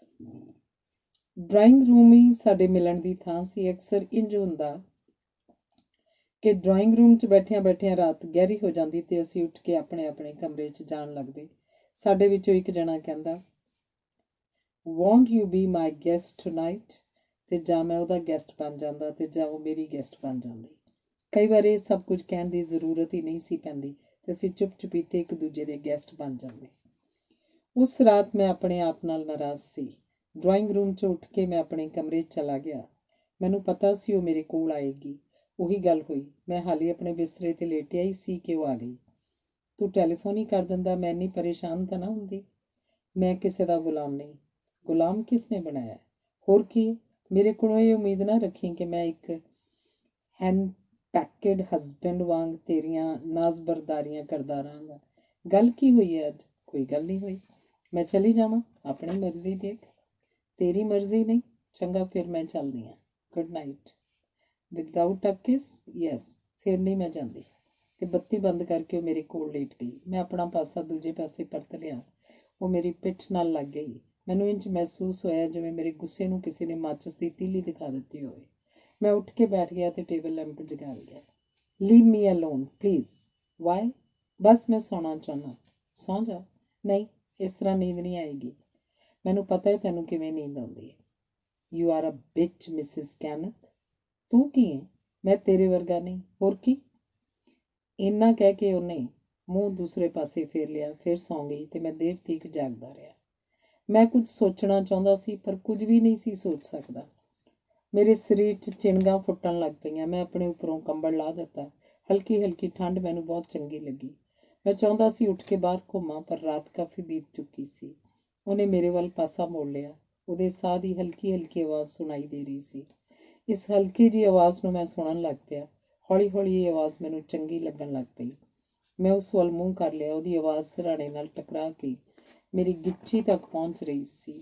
A: ਡਰਾਇੰਗ ਰੂਮ ਹੀ ਸਾਡੇ ਮਿਲਣ ਦੀ ਥਾਂ ਸੀ। ਅਕਸਰ ਇੰਝ ਹੁੰਦਾ ਕਿ ਡਰਾਇੰਗ ਰੂਮ 'ਚ ਬੈਠਿਆਂ ਬੈਠਿਆਂ ਰਾਤ ਗਹਿਰੀ ਹੋ ਜਾਂਦੀ ਤੇ ਅਸੀਂ ਉੱਠ ਕੇ ਆਪਣੇ ਆਪਣੇ ਕਮਰੇ 'ਚ ਜਾਣ ਲੱਗਦੇ। ਸਾਡੇ ਵਿੱਚੋਂ ਇੱਕ ਜਣਾ ਕਹਿੰਦਾ, won't you be my guest tonight? ਤੇ ਜਾਂ ਮੈਂ ਉਹਦਾ ਗੈਸਟ ਬਣ ਜਾਂਦਾ ਤੇ ਜਾਂ ਉਹ ਮੇਰੀ ਗੈਸਟ ਬਣ ਜਾਂਦੀ। ਕਈ ਵਾਰ ਇਹ ਸਭ ਕੁਝ ਕਹਿਣ ਦੀ ਜ਼ਰੂਰਤ ਹੀ ਨਹੀਂ ਸੀ ਪੈਂਦੀ ਤੇ ਅਸੀਂ ਚੁੱਪ ਚੁਪੀਤੇ ਇੱਕ ਦੂਜੇ ਦੇ ਗੈਸਟ ਬਣ ਜਾਂਦੇ। ਉਸ ਰਾਤ ਮੈਂ ਆਪਣੇ ਆਪ ਨਾਲ ਨਾਰਾਜ਼ ਸੀ। ਡਰਾਇੰਗ ਰੂਮ 'ਚ ਉੱਠ ਕੇ ਮੈਂ ਆਪਣੇ ਕਮਰੇ 'ਚ ਚਲਾ ਗਿਆ। ਮੈਨੂੰ ਪਤਾ ਸੀ ਉਹ ਮੇਰੇ ਕੋਲ ਆਏਗੀ। ਉਹੀ ਗੱਲ ਹੋਈ। ਮੈਂ ਹਾਲੇ ਆਪਣੇ ਬਿਸਤਰੇ 'ਤੇ ਲੇਟਿਆ ਹੀ ਸੀ ਕਿ ਉਹ ਆ ਗਈ। ਤੂੰ ਟੈਲੀਫੋਨ ਹੀ ਕਰ ਦਿੰਦਾ, ਮੈਂ ਇੰਨੀ ਪਰੇਸ਼ਾਨ ਤਾਂ ਨਾ ਹੁੰਦੀ। ਮੈਂ ਕਿਸੇ ਦਾ ਗੁਲਾਮ ਨਹੀਂ। ਗੁਲਾਮ ਕਿਸ ਨੇ ਬਣਾਇਆ? ਹੋਰ ਕੀ? ਮੇਰੇ ਕੋਲੋਂ ਇਹ ਉਮੀਦ ਨਾ ਰੱਖੀ ਕਿ ਮੈਂ ਇੱਕ ਹੈਨ ਪੈਕਡ ਹਸਬੈਂਡ ਵਾਂਗ ਤੇਰੀਆਂ ਨਾਜ਼ਬਰਦਾਰੀਆਂ ਕਰਦਾ ਰਹਾਂਗਾ। ਗੱਲ ਕੀ ਹੋਈ ਹੈ ਅੱਜ? ਕੋਈ ਗੱਲ ਨਹੀਂ ਹੋਈ। ਮੈਂ ਚਲੀ ਜਾਵਾਂ? ਆਪਣੀ ਮਰਜ਼ੀ ਦੇਖ। ਤੇਰੀ ਮਰਜ਼ੀ ਨਹੀਂ? ਚੰਗਾ, ਫਿਰ ਮੈਂ ਚੱਲਦੀ ਹਾਂ। Good night. ਵਿਦਆਊਟ ਅ ਕਿਸ? ਯੈਸ। ਫਿਰ ਨਹੀਂ ਮੈਂ ਜਾਂਦੀ। ਤੇ ਬੱਤੀ ਬੰਦ ਕਰਕੇ ਉਹ ਮੇਰੇ ਕੋਲ ਲੇਟ ਗਈ। ਮੈਂ ਆਪਣਾ ਪਾਸਾ ਦੂਜੇ ਪਾਸੇ ਪਰਤ ਲਿਆ। ਉਹ ਮੇਰੀ ਪਿੱਠ ਨਾਲ ਲੱਗ ਗਈ। ਮੈਨੂੰ ਇੰਝ ਮਹਿਸੂਸ ਹੋਇਆ ਜਿਵੇਂ ਮੇਰੇ ਗੁੱਸੇ ਨੂੰ ਕਿਸੇ ਨੇ ਮਾਚਿਸ ਦੀ ਤੀਲੀ ਦਿਖਾ ਦਿੱਤੀ ਹੋਵੇ। ਮੈਂ ਉੱਠ ਕੇ ਬੈਠ ਗਿਆ ਤੇ ਟੇਬਲ ਲੈਂਪ ਜਗਾ ਲਿਆ। Leave me alone please. Why? ਬਸ ਮੈਂ ਸੌਣਾ ਚਾਹੁੰਦਾ। ਸੌਂ ਜਾ। ਨਹੀਂ, ਇਸ ਤਰ੍ਹਾਂ ਨੀਂਦ ਨਹੀਂ ਆਏਗੀ। ਮੈਨੂੰ ਪਤਾ ਹੈ ਤੈਨੂੰ ਕਿਵੇਂ ਨੀਂਦ ਆਉਂਦੀ ਹੈ। You are a bitch Mrs Kenneth. ਤੂੰ ਕੀ ਹੈ? ਮੈਂ ਤੇਰੇ ਵਰਗਾ ਨਹੀਂ, ਹੋਰ ਕੀ। ਇੰਨਾ ਕਹਿ ਕੇ ਉਹਨੇ ਮੂੰਹ ਦੂਸਰੇ ਪਾਸੇ ਫੇਰ ਲਿਆ। ਫਿਰ ਸੌਂ ਗਈ ਤੇ ਮੈਂ ਦੇਰ ਤੀਕ ਜਾਗਦਾ ਰਿਹਾ। ਮੈਂ ਕੁਝ ਸੋਚਣਾ ਚਾਹੁੰਦਾ ਸੀ, ਪਰ ਕੁਝ ਵੀ ਨਹੀਂ ਸੀ ਸੋਚ ਸਕਦਾ। ਮੇਰੇ ਸਰੀਰ 'ਚ ਚਿਣਗਾਂ ਫੁੱਟਣ ਲੱਗ ਪਈਆਂ। ਮੈਂ ਆਪਣੇ ਉੱਪਰੋਂ ਕੰਬਲ ਲਾਹ ਦਿੱਤਾ। ਹਲਕੀ ਹਲਕੀ ਠੰਡ ਮੈਨੂੰ ਬਹੁਤ ਚੰਗੀ ਲੱਗੀ। ਮੈਂ ਚਾਹੁੰਦਾ ਸੀ ਉੱਠ ਕੇ ਬਾਹਰ ਘੁੰਮਾਂ, ਪਰ ਰਾਤ ਕਾਫੀ ਬੀਤ ਚੁੱਕੀ ਸੀ। ਉਹਨੇ ਮੇਰੇ ਵੱਲ ਪਾਸਾ ਮੋੜ ਲਿਆ। ਉਹਦੇ ਸਾਹ ਦੀ ਹਲਕੀ ਹਲਕੀ ਆਵਾਜ਼ ਸੁਣਾਈ ਦੇ ਰਹੀ ਸੀ। ਇਸ ਹਲਕੀ ਜਿਹੀ ਆਵਾਜ਼ ਨੂੰ ਮੈਂ ਸੁਣਨ ਲੱਗ ਪਿਆ। ਹੌਲੀ ਹੌਲੀ ਇਹ ਆਵਾਜ਼ ਮੈਨੂੰ ਚੰਗੀ ਲੱਗਣ ਲੱਗ ਪਈ। ਮੈਂ ਉਸ ਵੱਲ ਮੂੰਹ ਕਰ ਲਿਆ। ਉਹਦੀ ਆਵਾਜ਼ ਸਿਰਹਾਣੇ ਨਾਲ ਟਕਰਾ ਕੇ ਮੇਰੀ ਗਿੱਚੀ ਤੱਕ ਪਹੁੰਚ ਰਹੀ ਸੀ।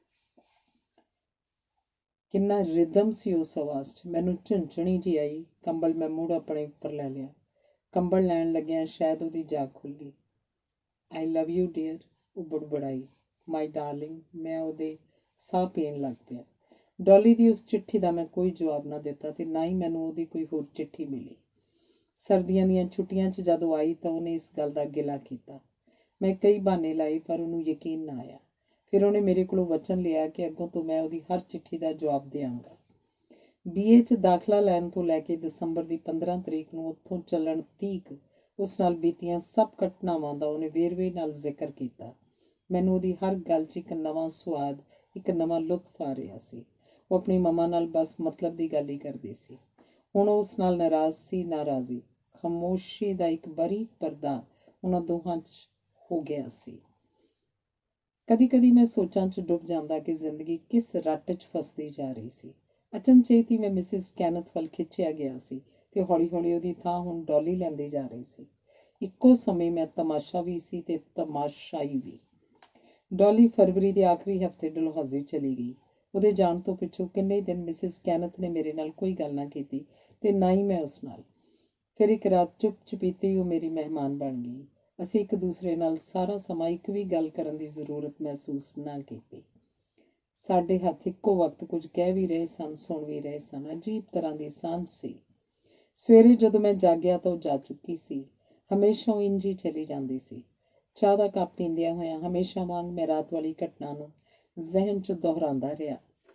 A: ਕਿੰਨਾ ਰਿਦਮ ਸੀ ਉਸ ਆਵਾਜ਼ 'ਚ। ਮੈਨੂੰ ਝੁੰਝਣੀ ਜਿਹੀ ਆਈ। ਕੰਬਲ ਮੈਂ ਮੁੜ ਆਪਣੇ ਉੱਪਰ ਲੈ ਲਿਆ। ਕੰਬਲ ਲੈਣ ਲੱਗਿਆ ਸ਼ਾਇਦ ਉਹਦੀ ਜਾਗ ਖੁੱਲ੍ਹ ਗਈ। ਆਈ ਲਵ ਯੂ ਡੀਅਰ, ਉਹ ਬੁੜਬੁੜਾਈ। ਮਾਈ ਡਾਰਲਿੰਗ। ਮੈਂ ਉਹਦੇ ਸਾਹ ਪੀਣ ਲੱਗ ਪਿਆ। ਡੌਲੀ ਦੀ ਉਸ ਚਿੱਠੀ ਦਾ ਮੈਂ ਕੋਈ ਜਵਾਬ ਨਾ ਦਿੱਤਾ ਤੇ ਨਾ ਹੀ ਮੈਨੂੰ ਉਹਦੀ ਕੋਈ ਹੋਰ ਚਿੱਠੀ ਮਿਲੀ। ਸਰਦੀਆਂ ਦੀਆਂ ਛੁੱਟੀਆਂ 'ਚ ਜਦੋਂ ਆਈ ਤਾਂ ਉਹਨੇ ਇਸ ਗੱਲ ਦਾ ਗਿਲਾ ਕੀਤਾ। ਮੈਂ ਕਈ ਬਹਾਨੇ ਲਾਏ, ਪਰ ਉਹਨੂੰ ਯਕੀਨ ਨਾ ਆਇਆ। ਫਿਰ ਉਹਨੇ ਮੇਰੇ ਕੋਲੋਂ ਵਚਨ ਲਿਆ ਕਿ ਅੱਗੋਂ ਤੋਂ ਮੈਂ ਉਹਦੀ ਹਰ ਚਿੱਠੀ ਦਾ ਜਵਾਬ ਦਿਆਂਗਾ। ਬੀ ਏ 'ਚ ਦਾਖਲਾ ਲੈਣ ਤੋਂ ਲੈ ਕੇ ਦਸੰਬਰ ਦੀ ਪੰਦਰਾਂ ਤਰੀਕ ਨੂੰ ਉੱਥੋਂ ਚੱਲਣ ਤੀਕ ਉਸ ਨਾਲ ਬੀਤੀਆਂ ਸਭ ਘਟਨਾਵਾਂ ਦਾ ਉਹਨੇ ਵੇਰਵੇ ਨਾਲ ਜ਼ਿਕਰ ਕੀਤਾ। ਮੈਨੂੰ ਉਹਦੀ ਹਰ ਗੱਲ 'ਚ ਇੱਕ ਨਵਾਂ ਸੁਆਦ, ਇੱਕ ਨਵਾਂ ਲੁਤਫ ਆ ਰਿਹਾ ਸੀ। ਉਹ ਆਪਣੀ ਮੰਮਾ ਨਾਲ ਬਸ ਮਤਲਬ ਦੀ ਗੱਲ ਹੀ ਕਰਦੀ ਸੀ। ਹੁਣ ਉਹ ਉਸ ਨਾਲ ਨਾਰਾਜ਼ ਸੀ, ਨਾ ਰਾਜ਼ੀ। ਖਾਮੋਸ਼ੀ ਦਾ ਇੱਕ ਬਾਰੀਕ ਪਰਦਾ ਉਹਨਾਂ ਦੋਹਾਂ 'ਚ ਹੋ ਗਿਆ ਸੀ। ਕਦੀ ਕਦੀ ਮੈਂ ਸੋਚਾਂ 'ਚ ਡੁੱਬ ਜਾਂਦਾ ਕਿ ਜ਼ਿੰਦਗੀ ਕਿਸ ਰੱਟ 'ਚ ਫਸਦੀ ਜਾ ਰਹੀ ਸੀ। ਅਚਨਚੇਤ ਹੀ ਮੈਂ ਮਿਸਿਸ ਕੈਨਥ ਵੱਲ ਖਿੱਚਿਆ ਗਿਆ ਸੀ ਤੇ ਹੌਲੀ ਹੌਲੀ ਉਹਦੀ ਥਾਂ ਹੁਣ ਡੌਲੀ ਲੈਂਦੀ ਜਾ ਰਹੀ ਸੀ। ਇੱਕੋ ਸਮੇਂ ਮੈਂ ਤਮਾਸ਼ਾ ਵੀ ਸੀ ਤੇ ਤਮਾਸ਼ਾਈ ਵੀ। ਡੌਲੀ ਫਰਵਰੀ ਦੇ ਆਖਰੀ ਹਫ਼ਤੇ ਡਲਹੌਜ਼ੀ ਚਲੀ ਗਈ। ਉਹਦੇ ਜਾਣ ਤੋਂ ਪਿੱਛੋਂ ਕਿੰਨੇ ਦਿਨ ਮਿਸਿਸ ਕੈਨਥ ਨੇ ਮੇਰੇ ਨਾਲ ਕੋਈ ਗੱਲ ਨਾ ਕੀਤੀ ਤੇ ਨਾ ਹੀ ਮੈਂ ਉਸ ਨਾਲ। ਫਿਰ ਇੱਕ ਰਾਤ ਚੁੱਪ ਚੁਪੀਤੇ ਉਹ ਮੇਰੀ ਮਹਿਮਾਨ ਬਣ ਗਈ। ਅਸੀਂ ਇੱਕ ਦੂਸਰੇ ਨਾਲ ਸਾਰਾ ਸਮਾਂ ਇੱਕ ਵੀ ਗੱਲ ਕਰਨ ਦੀ ਜ਼ਰੂਰਤ ਮਹਿਸੂਸ ਨਾ ਕੀਤੀ। ਸਾਡੇ ਹੱਥ ਇੱਕੋ ਵਕਤ ਕੁਝ ਕਹਿ ਵੀ ਰਹੇ ਸਨ, ਸੁਣ ਵੀ ਰਹੇ ਸਨ। ਅਜੀਬ ਤਰ੍ਹਾਂ ਦੀ ਸਾਂਝ ਸੀ। ਸਵੇਰੇ ਜਦੋਂ ਮੈਂ ਜਾਗਿਆ ਤਾਂ ਉਹ ਜਾ ਚੁੱਕੀ ਸੀ। ਹਮੇਸ਼ਾ ਉਹ ਇੰਝ ਹੀ ਚਲੀ ਜਾਂਦੀ ਸੀ। ਚਾਹ ਦਾ ਕੱਪ ਪੀਂਦਿਆਂ ਹੋਇਆਂ ਹਮੇਸ਼ਾ ਵਾਂਗ ਮੈਂ ਰਾਤ ਵਾਲੀ ਘਟਨਾ ਨੂੰ ਜ਼ਿਹਨ 'ਚ ਦੁਹਰਾਉਂਦਾ ਰਿਹਾ।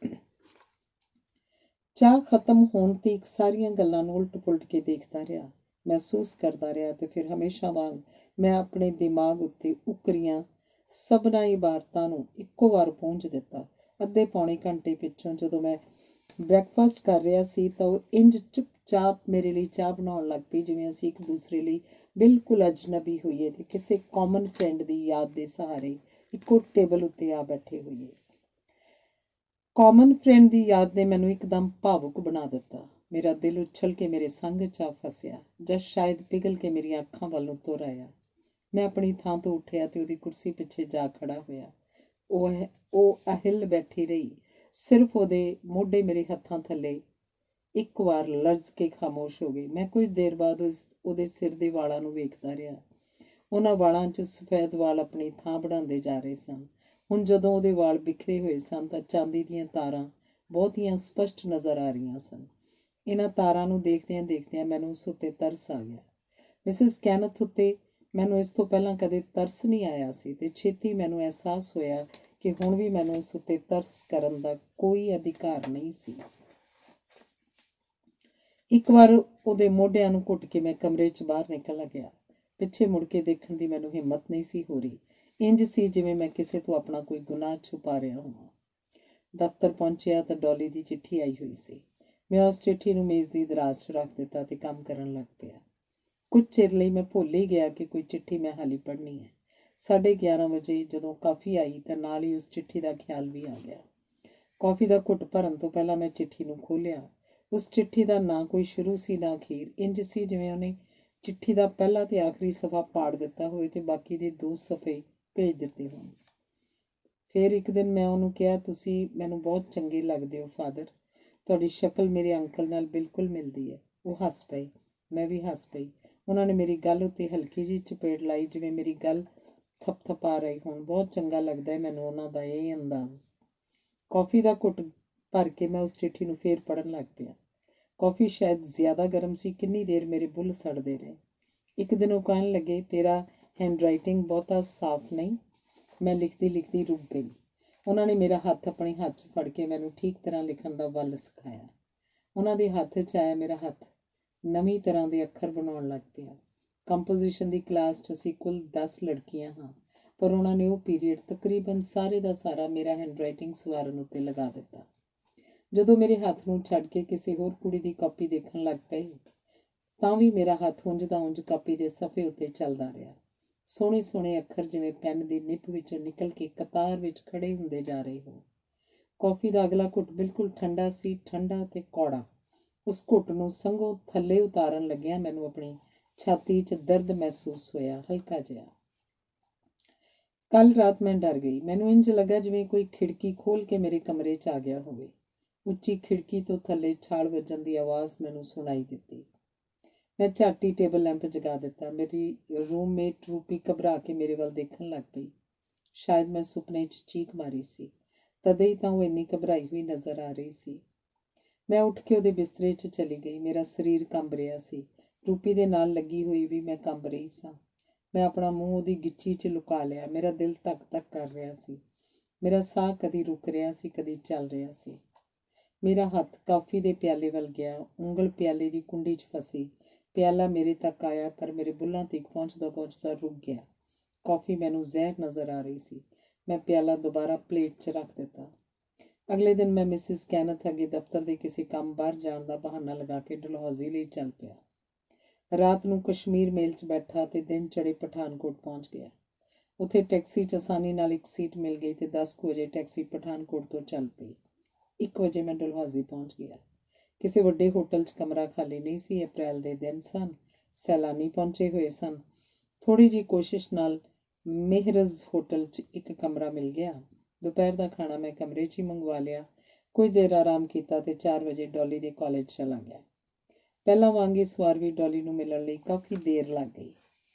A: ਚਾਹ ਖਤਮ ਹੋਣ ਤੀਕ ਸਾਰੀਆਂ ਗੱਲਾਂ ਨੂੰ ਉਲਟ ਪੁਲਟ ਕੇ ਦੇਖਦਾ ਰਿਹਾ, ਮਹਿਸੂਸ ਕਰਦਾ ਰਿਹਾ ਤੇ ਫਿਰ ਹਮੇਸ਼ਾ ਵਾਂਗ ਮੈਂ ਆਪਣੇ ਦਿਮਾਗ ਉੱਤੇ ਉਕਰੀਆਂ ਸਭਨਾਂ ਇਬਾਰਤਾਂ ਨੂੰ ਇੱਕੋ ਵਾਰ ਪੂੰਝ ਦਿੱਤਾ। ਅੱਧੇ ਪੌਣੇ ਘੰਟੇ ਪਿੱਛੋਂ ਜਦੋਂ ਮੈਂ ਬ੍ਰੈਕਫਾਸਟ ਕਰ ਰਿਹਾ ਸੀ ਤਾਂ ਉਹ ਇੰਝ ਚੁੱਪਚਾਪ ਮੇਰੇ ਲਈ ਚਾਹ ਬਣਾਉਣ ਲੱਗ ਪਈ ਜਿਵੇਂ ਅਸੀਂ ਇੱਕ ਦੂਸਰੇ ਲਈ ਬਿਲਕੁਲ ਅਜਨਬੀ ਹੋਈਏ ਤੇ ਕਿਸੇ ਕਾਮਨ ਫਰੈਂਡ ਦੀ ਯਾਦ ਦੇ ਸਹਾਰੇ ਇੱਕੋ ਟੇਬਲ ਉੱਤੇ ਆ ਬੈਠੇ ਹੋਈਏ। ਕਾਮਨ ਫਰੈਂਡ ਦੀ ਯਾਦ ਨੇ ਮੈਨੂੰ ਇੱਕਦਮ ਭਾਵੁਕ ਬਣਾ ਦਿੱਤਾ। ਮੇਰਾ ਦਿਲ ਉਛਲ ਕੇ ਮੇਰੇ ਸੰਗ 'ਚ ਆ ਫਸਿਆ ਜਾਂ ਸ਼ਾਇਦ ਪਿਘਲ ਕੇ ਮੇਰੀਆਂ ਅੱਖਾਂ ਵੱਲੋਂ ਤੁਰ ਆਇਆ। ਮੈਂ ਆਪਣੀ ਥਾਂ ਤੋਂ ਉੱਠਿਆ ਤੇ ਉਹਦੀ ਕੁਰਸੀ ਪਿੱਛੇ ਜਾ ਖੜਾ ਹੋਇਆ। ਉਹ ਉਹ ਅਹਿੱਲ ਬੈਠੀ ਰਹੀ। ਸਿਰਫ ਉਹਦੇ ਮੋਢੇ ਮੇਰੇ ਹੱਥਾਂ ਥੱਲੇ ਇੱਕ ਵਾਰ ਲਰਜ਼ ਕੇ ਖਾਮੋਸ਼ ਹੋ ਗਈ। ਮੈਂ ਕੁਝ ਦੇਰ ਬਾਅਦ ਉਸ ਉਹਦੇ ਸਿਰ ਦੇ ਵਾਲਾਂ ਨੂੰ ਵੇਖਦਾ ਰਿਹਾ। ਉਹਨਾਂ ਵਾਲਾਂ 'ਚ ਸਫੈਦ ਵਾਲ ਆਪਣੀ ਥਾਂ ਬਣਾਉਂਦੇ ਜਾ ਰਹੇ ਸਨ। ਹੁਣ ਜਦੋਂ ਉਹਦੇ ਵਾਲ ਬਿਖਰੇ ਹੋਏ ਸਨ ਤਾਂ ਚਾਂਦੀ ਦੀਆਂ ਤਾਰਾਂ ਬਹੁਤੀਆਂ ਸਪਸ਼ਟ ਨਜ਼ਰ ਆ ਰਹੀਆਂ ਸਨ। ਇਹਨਾਂ ਤਾਰਾਂ ਨੂੰ ਦੇਖਦਿਆਂ ਦੇਖਦਿਆਂ ਮੈਨੂੰ ਉਸ ਉੱਤੇ ਤਰਸ ਆ ਗਿਆ। ਮਿਸਿਸ ਕੈਨਥ ਉੱਤੇ ਮੈਨੂੰ ਇਸ ਤੋਂ ਪਹਿਲਾਂ ਕਦੇ ਤਰਸ ਨਹੀਂ ਆਇਆ ਸੀ ਤੇ ਛੇਤੀ ਮੈਨੂੰ ਅਹਿਸਾਸ ਹੋਇਆ ਕਿ ਹੁਣ ਵੀ ਮੈਨੂੰ ਉਸ ਉੱਤੇ ਤਰਸ ਕਰਨ ਦਾ ਕੋਈ ਅਧਿਕਾਰ ਨਹੀਂ ਸੀ। ਇੱਕ ਵਾਰ ਉਹਦੇ ਮੋਢਿਆਂ ਨੂੰ ਘੁੱਟ ਕੇ ਮੈਂ ਕਮਰੇ 'ਚ ਬਾਹਰ ਨਿਕਲ ਗਿਆ। ਪਿੱਛੇ ਮੁੜ ਕੇ ਦੇਖਣ ਦੀ ਮੈਨੂੰ ਹਿੰਮਤ ਨਹੀਂ ਸੀ ਹੋ ਰਹੀ। ਇੰਝ ਸੀ ਜਿਵੇਂ ਮੈਂ ਕਿਸੇ ਤੋਂ ਆਪਣਾ ਕੋਈ ਗੁਨਾਹ ਛੁਪਾ ਰਿਹਾ ਹੋਵਾਂ। ਦਫ਼ਤਰ ਪਹੁੰਚਿਆ ਤਾਂ ਡੌਲੀ ਦੀ ਚਿੱਠੀ ਆਈ ਹੋਈ ਸੀ। ਮੈਂ ਉਸ ਚਿੱਠੀ ਨੂੰ ਮੇਜ਼ ਦੀ ਦਰਾਜ਼ 'ਚ ਰੱਖ ਦਿੱਤਾ ਤੇ ਕੰਮ ਕਰਨ ਲੱਗ ਪਿਆ। ਕੁਝ ਚਿਰ ਲਈ ਮੈਂ ਭੁੱਲ ਹੀ ਗਿਆ ਕਿ ਕੋਈ ਚਿੱਠੀ ਮੈਂ ਹਾਲੀ ਪੜ੍ਹਨੀ ਹੈ। ਸਾਢੇ ਗਿਆਰਾਂ ਵਜੇ ਜਦੋਂ ਕਾਫੀ ਆਈ ਤਾਂ ਨਾਲ ਹੀ ਉਸ ਚਿੱਠੀ ਦਾ ਖਿਆਲ ਵੀ ਆ ਗਿਆ। ਕੌਫੀ ਦਾ ਘੁੱਟ ਭਰਨ ਤੋਂ ਪਹਿਲਾਂ ਮੈਂ ਚਿੱਠੀ ਨੂੰ ਖੋਲ੍ਹਿਆ। ਉਸ ਚਿੱਠੀ ਦਾ ਨਾ ਕੋਈ ਸ਼ੁਰੂ ਸੀ ਨਾ ਅਖੀਰ। ਇੰਝ ਸੀ ਜਿਵੇਂ ਉਹਨੇ ਚਿੱਠੀ ਦਾ ਪਹਿਲਾ ਤੇ ਆਖਰੀ ਸਫ਼ਾ ਪਾੜ ਦਿੱਤਾ ਹੋਵੇ ਤੇ ਬਾਕੀ ਦੇ ਦੋ ਸਫ਼ੇ ਭੇਜ ਦਿੱਤੇ ਹੋਣ। ਫਿਰ ਇੱਕ ਦਿਨ ਮੈਂ ਉਹਨੂੰ ਕਿਹਾ, ਤੁਸੀਂ ਮੈਨੂੰ ਬਹੁਤ ਚੰਗੇ ਲੱਗਦੇ ਹੋ ਫਾਦਰ। ਤੁਹਾਡੀ ਸ਼ਕਲ ਮੇਰੇ ਅੰਕਲ ਨਾਲ ਬਿਲਕੁਲ ਮਿਲਦੀ ਹੈ। ਉਹ ਹੱਸ ਪਏ। ਮੈਂ ਵੀ ਹੱਸ ਪਈ। ਉਹਨਾਂ ਨੇ ਮੇਰੀ ਗੱਲ ਉੱਤੇ ਹਲਕੀ ਜਿਹੀ ਚਪੇੜ ਲਾਈ ਜਿਵੇਂ ਮੇਰੀ ਗੱਲ ਥਪਥਪਾ ਰਹੀ ਹੋਣ। ਬਹੁਤ ਚੰਗਾ ਲੱਗਦਾ ਹੈ ਮੈਨੂੰ ਉਹਨਾਂ ਦਾ ਇਹ ਅੰਦਾਜ਼। ਕੌਫੀ ਦਾ ਘੁੱਟ ਭਰ ਕੇ ਮੈਂ ਉਸ ਚਿੱਠੀ ਨੂੰ ਫੇਰ ਪੜ੍ਹਨ ਲੱਗ ਪਿਆ। ਕੌਫੀ ਸ਼ਾਇਦ ਜ਼ਿਆਦਾ ਗਰਮ ਸੀ। ਕਿੰਨੀ ਦੇਰ ਮੇਰੇ ਬੁੱਲ੍ਹ ਸੜਦੇ ਰਹੇ। ਇੱਕ ਦਿਨ ਉਹ ਕਹਿਣ ਲੱਗੇ, ਤੇਰਾ ਹੈਂਡ ਰਾਈਟਿੰਗ ਬਹੁਤਾ ਸਾਫ਼ ਨਹੀਂ। ਮੈਂ ਲਿਖਦੀ ਲਿਖਦੀ ਰੁਕ ਗਈ। ਉਹਨਾਂ ਨੇ ਮੇਰਾ ਹੱਥ ਆਪਣੇ ਹੱਥ 'ਚ ਫੜ ਕੇ ਮੈਨੂੰ ਠੀਕ ਤਰ੍ਹਾਂ ਲਿਖਣ ਦਾ ਵੱਲ ਸਿਖਾਇਆ। ਉਹਨਾਂ ਦੇ ਹੱਥ 'ਚ ਆਇਆ ਮੇਰਾ ਹੱਥ ਨਵੀਂ ਤਰ੍ਹਾਂ ਦੇ ਅੱਖਰ ਬਣਾਉਣ ਲੱਗ ਪਿਆ। ਕੰਪੋਜੀਸ਼ਨ ਦੀ ਕਲਾਸ 'ਚ ਅਸੀਂ ਕੁੱਲ ਦਸ ਲੜਕੀਆਂ ਹਾਂ, ਪਰ ਉਹਨਾਂ ਨੇ ਉਹ ਪੀਰੀਅਡ ਤਕਰੀਬਨ ਸਾਰੇ ਦਾ ਸਾਰਾ ਮੇਰਾ ਹੈਂਡਰਾਈਟਿੰਗ ਸਵਾਰਨ ਉੱਤੇ ਲਗਾ ਦਿੱਤਾ। ਜਦੋਂ ਮੇਰੇ ਹੱਥ ਨੂੰ ਛੱਡ ਕੇ ਕਿਸੇ ਹੋਰ ਕੁੜੀ ਦੀ ਕਾਪੀ ਦੇਖਣ ਲੱਗ ਪਏ ਤਾਂ ਵੀ ਮੇਰਾ ਹੱਥ ਉਂਝ ਦਾ ਉਂਝ ਕਾਪੀ ਦੇ ਸਫ਼ੇ ਉੱਤੇ ਚੱਲਦਾ ਰਿਹਾ। ਸੋਹਣੇ ਸੋਹਣੇ ਅੱਖਰ ਜਿਵੇਂ ਪੈਨ ਦੀ ਨਿੱਪ ਵਿੱਚੋਂ ਨਿਕਲ ਕੇ ਕਤਾਰ ਵਿੱਚ ਖੜੇ ਹੁੰਦੇ ਜਾ ਰਹੇ ਹੋ। ਕੌਫੀ ਦਾ ਅਗਲਾ ਘੁੱਟ ਬਿਲਕੁਲ ਠੰਡਾ ਸੀ, ਠੰਡਾ ਤੇ ਕੌੜਾ। ਉਸ ਘੁੱਟ ਨੂੰ ਸੰਘੋਂ ਥੱਲੇ ਉਤਾਰਨ ਲੱਗਿਆ ਮੈਨੂੰ ਆਪਣੀ ਛਾਤੀ 'ਚ ਦਰਦ ਮਹਿਸੂਸ ਹੋਇਆ, ਹਲਕਾ ਜਿਹਾ। ਕੱਲ ਰਾਤ ਮੈਂ ਡਰ ਗਈ। ਮੈਨੂੰ ਇੰਝ ਲੱਗਾ ਜਿਵੇਂ ਕੋਈ ਖਿੜਕੀ ਖੋਲ੍ਹ ਕੇ ਮੇਰੇ ਕਮਰੇ 'ਚ ਆ ਗਿਆ ਹੋਵੇ। ਉੱਚੀ ਖਿੜਕੀ ਤੋਂ ਥੱਲੇ ਛਾਲ ਵੱਜਣ ਦੀ ਆਵਾਜ਼ ਮੈਨੂੰ ਸੁਣਾਈ ਦਿੱਤੀ। ਮੈਂ ਝੱਟ ਹੀ ਟੇਬਲ ਲੈਂਪ ਜਗਾ ਦਿੱਤਾ। ਮੇਰੀ ਰੂਮਮੇਟ ਰੂਪੀ ਘਬਰਾ ਕੇ ਮੇਰੇ ਵੱਲ ਦੇਖਣ ਲੱਗ ਪਈ। ਸ਼ਾਇਦ ਮੈਂ ਸੁਪਨੇ 'ਚ ਚੀਕ ਮਾਰੀ ਸੀ, ਤਦੇ ਹੀ ਤਾਂ ਉਹ ਇੰਨੀ ਘਬਰਾਈ ਹੋਈ ਨਜ਼ਰ ਆ ਰਹੀ ਸੀ। ਮੈਂ ਉੱਠ ਕੇ ਉਹਦੇ ਬਿਸਤਰੇ 'ਚ ਚਲੀ ਗਈ। ਮੇਰਾ ਸਰੀਰ ਕੰਬ ਰਿਹਾ ਸੀ। ਰੂਪੀ ਦੇ ਨਾਲ ਲੱਗੀ ਹੋਈ ਵੀ ਮੈਂ ਕੰਬ ਰਹੀ ਸਾਂ। ਮੈਂ ਆਪਣਾ ਮੂੰਹ ਉਹਦੀ ਗਿੱਚੀ 'ਚ ਲੁਕਾ ਲਿਆ। ਮੇਰਾ ਦਿਲ ਧੱਕ ਧੱਕ ਕਰ ਰਿਹਾ ਸੀ। ਮੇਰਾ ਸਾਹ ਕਦੀ ਰੁਕ ਰਿਹਾ ਸੀ, ਕਦੀ ਚੱਲ ਰਿਹਾ ਸੀ। ਮੇਰਾ ਹੱਥ ਕਾਫੀ ਦੇ ਪਿਆਲੇ ਵੱਲ ਗਿਆ। ਉਂਗਲ ਪਿਆਲੇ ਦੀ ਕੁੰਡੀ 'ਚ ਫਸੀ। ਪਿਆਲਾ ਮੇਰੇ ਤੱਕ ਆਇਆ, ਪਰ ਮੇਰੇ ਬੁੱਲ੍ਹਾਂ ਤੀਕ ਪਹੁੰਚਦਾ ਪਹੁੰਚਦਾ ਰੁਕ ਗਿਆ। ਕੌਫੀ ਮੈਨੂੰ ਜ਼ਹਿਰ ਨਜ਼ਰ ਆ ਰਹੀ ਸੀ। ਮੈਂ ਪਿਆਲਾ ਦੁਬਾਰਾ ਪਲੇਟ 'ਚ ਰੱਖ ਦਿੱਤਾ। ਅਗਲੇ ਦਿਨ ਮੈਂ ਮਿਸਿਸ ਕੈਨਥ ਅੱਗੇ ਦਫ਼ਤਰ ਦੇ ਕਿਸੇ ਕੰਮ ਬਾਹਰ ਜਾਣ ਦਾ ਬਹਾਨਾ ਲਗਾ ਕੇ ਡਲਹੌਜ਼ੀ ਲਈ ਚੱਲ ਪਿਆ। ਰਾਤ ਨੂੰ ਕਸ਼ਮੀਰ ਮੇਲ 'ਚ ਬੈਠਾ ਤੇ ਦਿਨ ਚੜ੍ਹੇ ਪਠਾਨਕੋਟ ਪਹੁੰਚ ਗਿਆ। ਉੱਥੇ ਟੈਕਸੀ 'ਚ ਆਸਾਨੀ ਨਾਲ ਇੱਕ ਸੀਟ ਮਿਲ ਗਈ ਤੇ ਦਸ ਕੁ ਵਜੇ ਟੈਕਸੀ ਪਠਾਨਕੋਟ ਤੋਂ ਚੱਲ ਪਈ। ਇੱਕ ਵਜੇ ਮੈਂ ਡਲਹੌਜ਼ੀ ਪਹੁੰਚ ਗਿਆ। ਕਿਸੇ ਵੱਡੇ ਹੋਟਲ 'ਚ ਕਮਰਾ ਖਾਲੀ ਨਹੀਂ ਸੀ। ਅਪ੍ਰੈਲ ਦੇ ਦਿਨ ਸਨ, ਸੈਲਾਨੀ ਪਹੁੰਚੇ ਹੋਏ ਸਨ। ਥੋੜ੍ਹੀ ਜਿਹੀ ਕੋਸ਼ਿਸ਼ ਨਾਲ ਮੇਹਰਜ਼ ਹੋਟਲ 'ਚ ਇੱਕ ਕਮਰਾ ਮਿਲ ਗਿਆ। ਦੁਪਹਿਰ ਦਾ ਖਾਣਾ ਮੈਂ ਕਮਰੇ 'ਚ ਹੀ ਮੰਗਵਾ ਲਿਆ। ਕੁਝ ਦੇਰ ਆਰਾਮ ਕੀਤਾ ਤੇ ਚਾਰ ਵਜੇ ਡੌਲੀ ਦੇ ਕਾਲਜ ਚਲਾ ਗਿਆ। ਪਹਿਲਾਂ ਵਾਂਗ ਇਸ ਵਾਰ ਵੀ ਡੌਲੀ ਨੂੰ ਮਿਲਣ ਲਈ ਕਾਫੀ ਦੇਰ ਲੱਗ ਗਈ।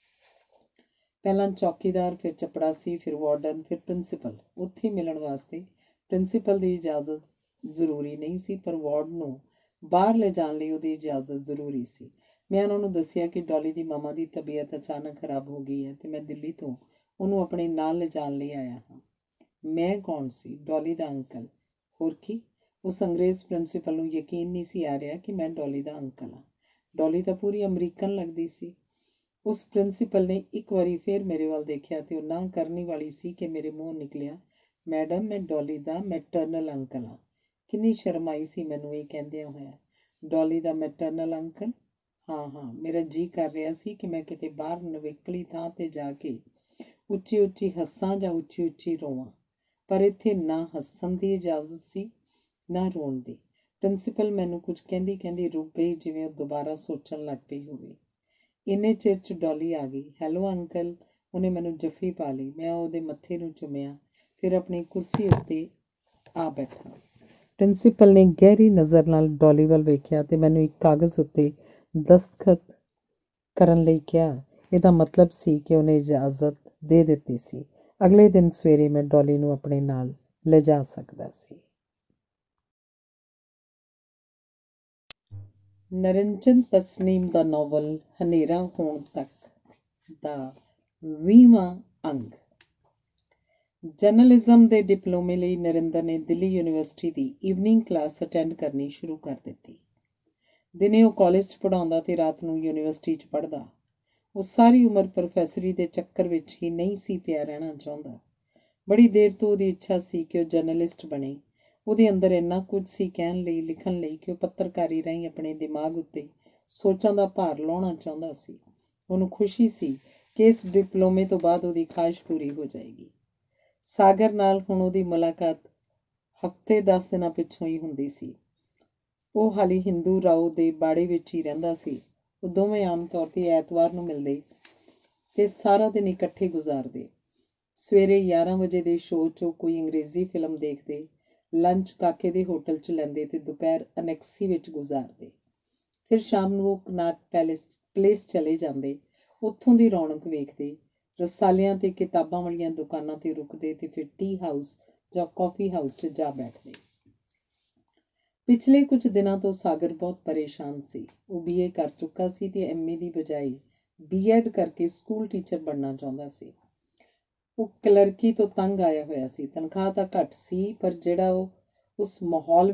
A: ਪਹਿਲਾਂ ਚੌਕੀਦਾਰ, ਫਿਰ ਚਪੜਾਸੀ, ਫਿਰ ਵਾਰਡਨ, ਫਿਰ ਪ੍ਰਿੰਸੀਪਲ। ਉੱਥੇ ਮਿਲਣ ਵਾਸਤੇ ਪ੍ਰਿੰਸੀਪਲ ਦੀ ਇਜਾਜ਼ਤ ਜ਼ਰੂਰੀ ਨਹੀਂ ਸੀ, ਪਰ ਵਾਰਡ ਨੂੰ ਬਾਹਰ ਲਿਜਾਣ ਲਈ ਉਹਦੀ ਇਜਾਜ਼ਤ ਜ਼ਰੂਰੀ ਸੀ। ਮੈਂ ਉਹਨਾਂ ਨੂੰ ਦੱਸਿਆ ਕਿ ਡੌਲੀ ਦੀ ਮਾਮਾ ਦੀ ਤਬੀਅਤ ਅਚਾਨਕ ਖਰਾਬ ਹੋ ਗਈ ਹੈ ਤੇ ਮੈਂ ਦਿੱਲੀ ਤੋਂ ਉਹਨੂੰ ਆਪਣੇ ਨਾਲ ਲਿਜਾਣ ਲਈ ਆਇਆ ਹਾਂ। ਮੈਂ ਕੌਣ ਸੀ? ਡੌਲੀ ਦਾ ਅੰਕਲ। ਹੋਰ ਕੀ? ਉਸ ਅੰਗਰੇਜ਼ ਪ੍ਰਿੰਸੀਪਲ ਨੂੰ ਯਕੀਨ ਨਹੀਂ ਸੀ ਆ ਰਿਹਾ ਕਿ ਮੈਂ ਡੌਲੀ ਦਾ ਅੰਕਲ ਹਾਂ। ਡੌਲੀ ਤਾਂ ਪੂਰੀ ਅਮਰੀਕਨ ਲੱਗਦੀ ਸੀ। ਉਸ ਪ੍ਰਿੰਸੀਪਲ ਨੇ ਇੱਕ ਵਾਰੀ ਫੇਰ ਮੇਰੇ ਵੱਲ ਦੇਖਿਆ ਤੇ ਉਹ ਨਾ ਕਰਨੀ ਵਾਲੀ ਸੀ ਕਿ ਮੇਰੇ ਮੂੰਹ ਨਿਕਲਿਆ, ਮੈਡਮ, ਮੈਂ ਡੌਲੀ ਦਾ ਮੈਟਰਨਲ ਅੰਕਲ ਹਾਂ। ਕਿੰਨੀ ਸ਼ਰਮ ਆਈ ਸੀ ਮੈਨੂੰ ਇਹ ਕਹਿੰਦਿਆਂ ਹੋਇਆ। ਡੌਲੀ ਦਾ ਮੈਟਰਨਲ ਅੰਕਲ? ਹਾਂ ਹਾਂ ਮੇਰਾ ਜੀਅ ਕਰ ਰਿਹਾ ਸੀ ਕਿ ਮੈਂ ਕਿਤੇ ਬਾਹਰ ਨਵੇਕਲੀ ਥਾਂ 'ਤੇ ਜਾ ਕੇ ਉੱਚੀ ਉੱਚੀ ਹੱਸਾਂ ਜਾਂ ਉੱਚੀ ਉੱਚੀ ਰੋਵਾਂ, ਪਰ ਇੱਥੇ ਨਾ ਹੱਸਣ ਦੀ ਇਜਾਜ਼ਤ ਸੀ ਨਾ ਰੋਣ ਦੀ। ਪ੍ਰਿੰਸੀਪਲ ਮੈਨੂੰ ਕੁਝ ਕਹਿੰਦੀ ਕਹਿੰਦੀ ਰੁਕ ਗਈ, ਜਿਵੇਂ ਉਹ ਦੁਬਾਰਾ ਸੋਚਣ ਲੱਗ ਪਈ ਹੋਵੇ। ਇੰਨੇ ਚਿਰ 'ਚ ਡੌਲੀ ਆ ਗਈ। Hello uncle. ਉਹਨੇ ਮੈਨੂੰ ਜੱਫੀ ਪਾ ਲਈ। ਮੈਂ ਉਹਦੇ ਮੱਥੇ ਨੂੰ ਚੁੰਮਿਆ, ਫਿਰ ਆਪਣੀ ਕੁਰਸੀ ਉੱਤੇ ਆ ਬੈਠਾ। ਪ੍ਰਿੰਸੀਪਲ ਨੇ ਗਹਿਰੀ ਨਜ਼ਰ ਨਾਲ ਡੌਲੀ ਵੱਲ ਵੇਖਿਆ ਤੇ ਮੈਨੂੰ ਇੱਕ ਕਾਗਜ਼ ਉੱਤੇ ਦਸਤਖਤ ਕਰਨ ਲਈ ਕਿਹਾ। ਇਹਦਾ ਮਤਲਬ ਸੀ ਕਿ ਉਹਨੇ ਇਜਾਜ਼ਤ ਦੇ ਦਿੱਤੀ ਸੀ। ਅਗਲੇ ਦਿਨ ਸਵੇਰੇ ਮੈਂ ਡੌਲੀ ਨੂੰ ਆਪਣੇ ਨਾਲ ਲਿਜਾ ਸਕਦਾ ਸੀ। ਨਰਿੰਜਨ ਤਸਨੀਮ ਦਾ ਨਾਵਲ ਹਨੇਰਾ ਹੋਣ ਤੱਕ ਦਾ ਵੀਹਵਾਂ ਅੰਗ। ਜਰਨਲਿਜ਼ਮ ਦੇ ਡਿਪਲੋਮੇ ਲਈ ਨਰਿੰਦਰ ਨੇ ਦਿੱਲੀ ਯੂਨੀਵਰਸਿਟੀ ਦੀ ਈਵਨਿੰਗ ਕਲਾਸ ਅਟੈਂਡ ਕਰਨੀ ਸ਼ੁਰੂ ਕਰ ਦਿੱਤੀ। ਦਿਨੇ ਉਹ ਕਾਲਜ 'ਚ ਪੜ੍ਹਾਉਂਦਾ ਤੇ ਰਾਤ ਨੂੰ ਯੂਨੀਵਰਸਿਟੀ 'ਚ ਪੜ੍ਹਦਾ। ਉਹ ਸਾਰੀ ਉਮਰ ਪ੍ਰੋਫੈਸਰੀ ਦੇ ਚੱਕਰ ਵਿੱਚ ਹੀ ਨਹੀਂ ਸੀ ਪਿਆ ਰਹਿਣਾ ਚਾਹੁੰਦਾ। ਬੜੀ ਦੇਰ ਤੋਂ ਉਹਦੀ ਇੱਛਾ ਸੀ ਕਿ ਉਹ ਜਰਨਲਿਸਟ ਬਣੇ। ਉਹਦੇ ਅੰਦਰ ਇੰਨਾ ਕੁਝ ਸੀ ਕਹਿਣ ਲਈ, ਲਿਖਣ ਲਈ, ਕਿ ਉਹ ਪੱਤਰਕਾਰੀ ਰਾਹੀਂ ਆਪਣੇ ਦਿਮਾਗ ਉੱਤੇ ਸੋਚਾਂ ਦਾ ਭਾਰ ਲਾਉਣਾ ਚਾਹੁੰਦਾ ਸੀ। ਉਹਨੂੰ ਖੁਸ਼ੀ ਸੀ ਕਿ ਇਸ ਡਿਪਲੋਮੇ ਤੋਂ ਬਾਅਦ ਉਹਦੀ ਖਾਹਿਸ਼ ਪੂਰੀ ਹੋ ਜਾਏਗੀ। ਸਾਗਰ ਨਾਲ ਹੁਣ ਉਹਦੀ ਮੁਲਾਕਾਤ ਹਫ਼ਤੇ ਦਸ ਦਿਨਾਂ ਪਿੱਛੋਂ ਹੀ ਹੁੰਦੀ ਸੀ। ਉਹ ਹਾਲੀ ਹਿੰਦੂ ਰਾਓ ਦੇ ਬਾੜੇ ਵਿੱਚ ਹੀ ਰਹਿੰਦਾ ਸੀ। ਉਹ ਦੋਵੇਂ ਆਮ ਤੌਰ 'ਤੇ ਐਤਵਾਰ ਨੂੰ ਮਿਲਦੇ ਤੇ ਸਾਰਾ ਦਿਨ ਇਕੱਠੇ ਗੁਜ਼ਾਰਦੇ। ਸਵੇਰੇ ਗਿਆਰਾਂ ਵਜੇ ਦੇ ਸ਼ੋਅ 'ਚੋਂ ਕੋਈ ਅੰਗਰੇਜ਼ੀ ਫਿਲਮ ਦੇਖਦੇ, ਲੰਚ ਕਾਕੇ ਦੇ ਹੋਟਲ 'ਚ ਲੈਂਦੇ ਤੇ ਦੁਪਹਿਰ ਅਨੈਕਸੀ ਵਿੱਚ ਗੁਜ਼ਾਰਦੇ। ਫਿਰ ਸ਼ਾਮ ਨੂੰ ਉਹ ਕਨਾਟ ਪੈਲੇਸ ਪਲੇਸ ਚਲੇ ਜਾਂਦੇ। ਉੱਥੋਂ ਦੀ ਰੌਣਕ ਵੇਖਦੇ, ਰਸਾਲਿਆਂ ਤੇ ਕਿਤਾਬਾਂ ਵਾਲੀਆਂ ਦੁਕਾਨਾਂ 'ਤੇ ਰੁਕਦੇ ਤੇ ਫਿਰ ਟੀ ਹਾਊਸ ਜਾਂ ਕੌਫੀ ਹਾਊਸ 'ਚ ਜਾ ਬੈਠਦੇ। ਪਿਛਲੇ ਕੁਝ ਦਿਨਾਂ ਤੋਂ ਸਾਗਰ ਬਹੁਤ ਪਰੇਸ਼ਾਨ ਸੀ। ਉਹ ਬੀ ਏ ਕਰ ਚੁੱਕਾ ਸੀ ਤੇ ਐਮ ਏ ਦੀ ਬਜਾਏ ਬੀ ਐਡ ਕਰਕੇ ਸਕੂਲ ਟੀਚਰ ਬਣਨਾ ਚਾਹੁੰਦਾ ਸੀ। ਉਹ ਕਲਰਕੀ ਤੋਂ ਤੰਗ ਆਇਆ ਹੋਇਆ ਸੀ। ਤਨਖਾਹ ਤਾਂ ਘੱਟ ਸੀ, ਪਰ ਜਿਹੜਾ ਉਹ ਉਸ ਮਾਹੌਲ ਵਿੱਚ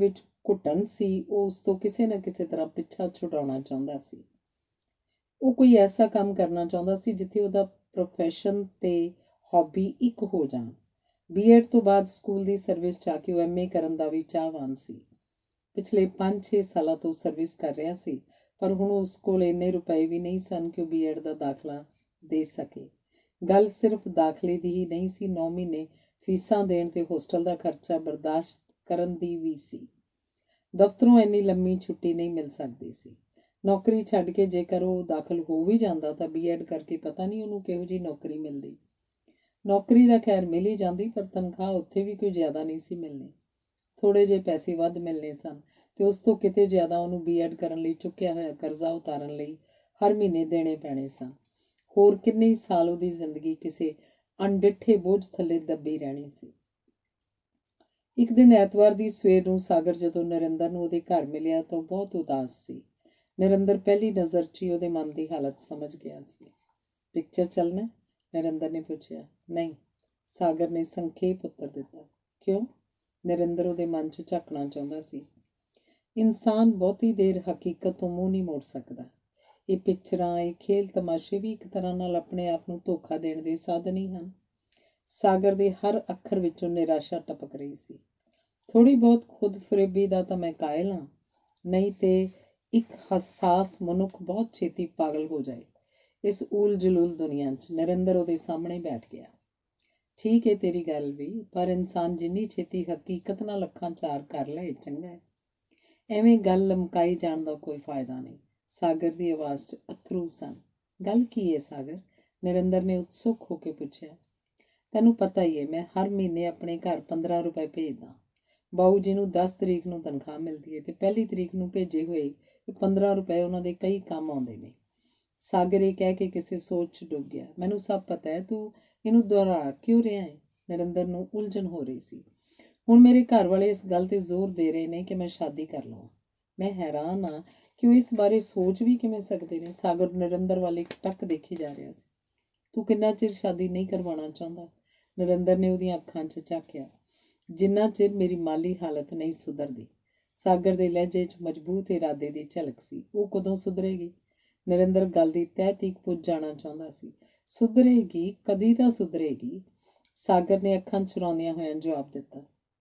A: ਘੁੱਟਣ ਸੀ, ਉਹ ਉਸ ਤੋਂ ਕਿਸੇ ਨਾ ਕਿਸੇ ਤਰ੍ਹਾਂ ਪਿੱਛਾ ਛੁਡਾਉਣਾ ਚਾਹੁੰਦਾ ਸੀ। ਉਹ ਕੋਈ ਐਸਾ ਕੰਮ ਕਰਨਾ ਚਾਹੁੰਦਾ ਸੀ ਜਿੱਥੇ ਉਹਦਾ ਪ੍ਰੋਫੈਸ਼ਨ ਤੇ ਹੌਬੀ ਇੱਕ ਹੋ ਜਾਣ। ਬੀ ਐਡ ਤੋਂ ਬਾਅਦ ਸਕੂਲ ਦੀ ਸਰਵਿਸ 'ਚ ਆ ਕੇ ਉਹ ਐਮ ਏ ਕਰਨ ਦਾ ਵੀ ਚਾਹਵਾਨ ਸੀ। ਪਿਛਲੇ ਪੰਜ ਛੇ ਸਾਲਾਂ ਤੋਂ ਸਰਵਿਸ ਕਰ ਰਿਹਾ ਸੀ, ਪਰ ਹੁਣ ਉਸ ਕੋਲ ਇੰਨੇ ਰੁਪਏ ਵੀ ਨਹੀਂ ਸਨ ਕਿ ਉਹ ਬੀ ਐਡ ਦਾ ਦਾਖਲਾ ਦੇ ਸਕੇ। ਗੱਲ ਸਿਰਫ ਦਾਖਲੇ ਦੀ ਹੀ ਨਹੀਂ ਸੀ, ਨੌ ਮਹੀਨੇ ਫੀਸਾਂ ਦੇਣ ਤੇ ਹੋਸਟਲ ਦਾ ਖਰਚਾ ਬਰਦਾਸ਼ਤ ਕਰਨ ਦੀ ਵੀ ਸੀ। ਦਫ਼ਤਰੋਂ ਇੰਨੀ ਲੰਮੀ ਛੁੱਟੀ ਨਹੀਂ ਮਿਲ ਸਕਦੀ ਸੀ। ਨੌਕਰੀ ਛੱਡ ਕੇ ਜੇਕਰ ਉਹ ਦਾਖਲ ਹੋ ਵੀ ਜਾਂਦਾ ਤਾਂ ਬੀ ਐਡ ਕਰਕੇ ਪਤਾ ਨਹੀਂ ਉਹਨੂੰ ਕਿਹੋ ਜਿਹੀ ਨੌਕਰੀ ਮਿਲਦੀ। ਨੌਕਰੀ ਦਾ ਖੈਰ ਮਿਲ ਹੀ ਜਾਂਦੀ, ਪਰ ਤਨਖਾਹ ਉੱਥੇ ਵੀ ਕੋਈ ਜ਼ਿਆਦਾ ਨਹੀਂ ਸੀ ਮਿਲਣੀ। ਥੋੜ੍ਹੇ ਜਿਹੇ ਪੈਸੇ ਵੱਧ ਮਿਲਣੇ ਸਨ ਤੇ ਉਸ ਤੋਂ ਕਿਤੇ ਜ਼ਿਆਦਾ ਉਹਨੂੰ ਬੀ ਐਡ ਕਰਨ ਲਈ ਚੁੱਕਿਆ ਹੋਇਆ ਕਰਜ਼ਾ ਉਤਾਰਨ ਲਈ ਹਰ ਮਹੀਨੇ ਦੇਣੇ ਪੈਣੇ ਸਨ। ਹੋਰ ਕਿੰਨੇ ਹੀ ਸਾਲ ਉਹਦੀ ਜ਼ਿੰਦਗੀ ਕਿਸੇ ਅਣਡਿੱਠੇ ਬੋਝ ਥੱਲੇ ਦੱਬੀ ਰਹਿਣੀ ਸੀ। ਇੱਕ ਦਿਨ ਐਤਵਾਰ ਦੀ ਸਵੇਰ ਨੂੰ ਸਾਗਰ ਜਦੋਂ ਨਰਿੰਦਰ ਨੂੰ ਉਹਦੇ ਘਰ ਮਿਲਿਆ ਤਾਂ ਉਹ ਬਹੁਤ ਉਦਾਸ ਸੀ। ਨਰਿੰਦਰ ਪਹਿਲੀ ਨਜ਼ਰ 'ਚ ਹੀ ਉਹਦੇ ਮਨ ਦੀ ਹਾਲਤ ਸਮਝ ਗਿਆ ਸੀ। ਪਿਕਚਰ ਚੱਲਣਾ? ਨਰਿੰਦਰ ਨੇ ਪੁੱਛਿਆ। ਨਹੀਂ, ਸਾਗਰ ਨੇ ਸੰਖੇਪ ਉੱਤਰ ਦਿੱਤਾ। ਕਿਉਂ? ਨਰਿੰਦਰ ਉਹਦੇ ਮਨ 'ਚ ਝਾਕਣਾ ਚਾਹੁੰਦਾ ਸੀ। ਇਨਸਾਨ ਬਹੁਤੀ ਦੇਰ ਹਕੀਕਤ ਤੋਂ ਮੂੰਹ ਨਹੀਂ ਮੋੜ ਸਕਦਾ। ਇਹ ਪਿਕਚਰਾਂ, ਇਹ ਖੇਲ ਤਮਾਸ਼ੇ ਵੀ ਇੱਕ ਤਰ੍ਹਾਂ ਨਾਲ ਆਪਣੇ ਆਪ ਨੂੰ ਧੋਖਾ ਦੇਣ ਦੇ ਸਾਧਨ ਹੀ ਹਨ। ਸਾਗਰ ਦੇ ਹਰ ਅੱਖਰ ਵਿੱਚੋਂ ਨਿਰਾਸ਼ਾ ਟਪਕ ਰਹੀ ਸੀ। ਥੋੜ੍ਹੀ ਬਹੁਤ ਖੁਦ ਫਰੇਬੀ ਦਾ ਤਾਂ ਮੈਂ ਕਾਇਲ ਹਾਂ, ਨਹੀਂ ਤੇ ਇੱਕ ਹਸਾਸ ਮਨੁੱਖ ਬਹੁਤ ਛੇਤੀ ਪਾਗਲ ਹੋ ਜਾਏ ਇਸ ਊਲ ਜਲੂਲ ਦੁਨੀਆ 'ਚ। ਨਰਿੰਦਰ ਉਹਦੇ ਸਾਹਮਣੇ ਬੈਠ ਗਿਆ। ਠੀਕ ਹੈ ਤੇਰੀ ਗੱਲ ਵੀ, ਪਰ ਇਨਸਾਨ ਜਿੰਨੀ ਛੇਤੀ ਹਕੀਕਤ ਨਾਲ ਅੱਖਾਂ ਚਾਰ ਕਰ ਲਏ ਚੰਗਾ ਹੈ। ਐਵੇਂ ਗੱਲ ਲਮਕਾਈ ਜਾਣ ਦਾ ਕੋਈ ਫਾਇਦਾ ਨਹੀਂ। ਸਾਗਰ ਦੀ ਆਵਾਜ਼ 'ਚ ਅੱਥਰੂ ਸਨ। ਗੱਲ ਕੀ ਹੈ ਸਾਗਰ? ਨਰਿੰਦਰ ਨੇ ਉਤਸੁਕ ਹੋ ਕੇ ਪੁੱਛਿਆ। ਤੈਨੂੰ ਪਤਾ ਹੀ ਹੈ, ਮੈਂ ਹਰ ਮਹੀਨੇ ਆਪਣੇ ਘਰ ਪੰਦਰਾਂ ਰੁਪਏ ਭੇਜਦਾ। ਬਾਊ ਜੀ ਨੂੰ ਦਸ ਤਰੀਕ ਨੂੰ ਤਨਖਾਹ ਮਿਲਦੀ ਹੈ ਤੇ ਪਹਿਲੀ ਤਰੀਕ ਨੂੰ ਭੇਜੇ ਹੋਏ ਪੰਦਰਾਂ ਰੁਪਏ ਉਹਨਾਂ ਦੇ ਕਈ ਕੰਮ ਆਉਂਦੇ ਨੇ। ਸਾਗਰ ਇਹ ਕਹਿ ਕੇ ਕਿਸੇ ਸੋਚ 'ਚ ਡੁੱਬ ਗਿਆ। ਮੈਨੂੰ ਸਭ ਪਤਾ ਹੈ, ਤੂੰ ਇਹਨੂੰ ਦੁਹਰਾ ਕਿਉਂ ਰਿਹਾ ਹੈ? ਨਰਿੰਦਰ ਨੂੰ ਉਲਝਣ ਹੋ ਰਹੀ ਸੀ। ਹੁਣ ਮੇਰੇ ਘਰ ਵਾਲੇ ਇਸ ਗੱਲ ਤੇ ਜ਼ੋਰ ਦੇ ਰਹੇ ਨੇ ਕਿ ਮੈਂ ਸ਼ਾਦੀ ਕਰ ਲਵਾਂ। ਮੈਂ ਹੈਰਾਨ ਹਾਂ ਕਿ ਉਹ ਇਸ ਬਾਰੇ ਸੋਚ ਵੀ ਕਿਵੇਂ ਸਕਦੇ ਨੇ। ਸਾਗਰ ਨਰਿੰਦਰ ਵੱਲ ਇੱਕ ਟੱਕ ਦੇਖੀ ਜਾ ਰਿਹਾ ਸੀ। ਤੂੰ ਕਿੰਨਾ ਚਿਰ ਸ਼ਾਦੀ ਨਹੀਂ ਕਰਵਾਉਣਾ ਚਾਹੁੰਦਾ? ਨਰਿੰਦਰ ਨੇ ਉਹਦੀਆਂ ਅੱਖਾਂ 'ਚ ਝਾਕਿਆ। ਜਿੰਨਾ ਚਿਰ ਮੇਰੀ ਮਾਲੀ ਹਾਲਤ ਨਹੀਂ ਸੁਧਰਦੀ। ਸਾਗਰ ਦੇ ਲਹਿਜੇ 'ਚ ਮਜ਼ਬੂਤ ਇਰਾਦੇ ਦੀ ਝਲਕ ਸੀ। ਉਹ ਕਦੋਂ ਸੁਧਰੇਗੀ? ਨਰਿੰਦਰ ਗੱਲ ਦੀ ਤਹਿ ਤੀਕ ਪੁੱਜ ਜਾਣਾ ਚਾਹੁੰਦਾ ਸੀ। ਸੁਧਰੇਗੀ? ਕਦੀ ਤਾਂ ਸੁਧਰੇਗੀ। ਸਾਗਰ ਨੇ ਅੱਖਾਂ ਚੁਰਾਉਂਦਿਆਂ ਹੋਇਆਂ ਜਵਾਬ ਦਿੱਤਾ।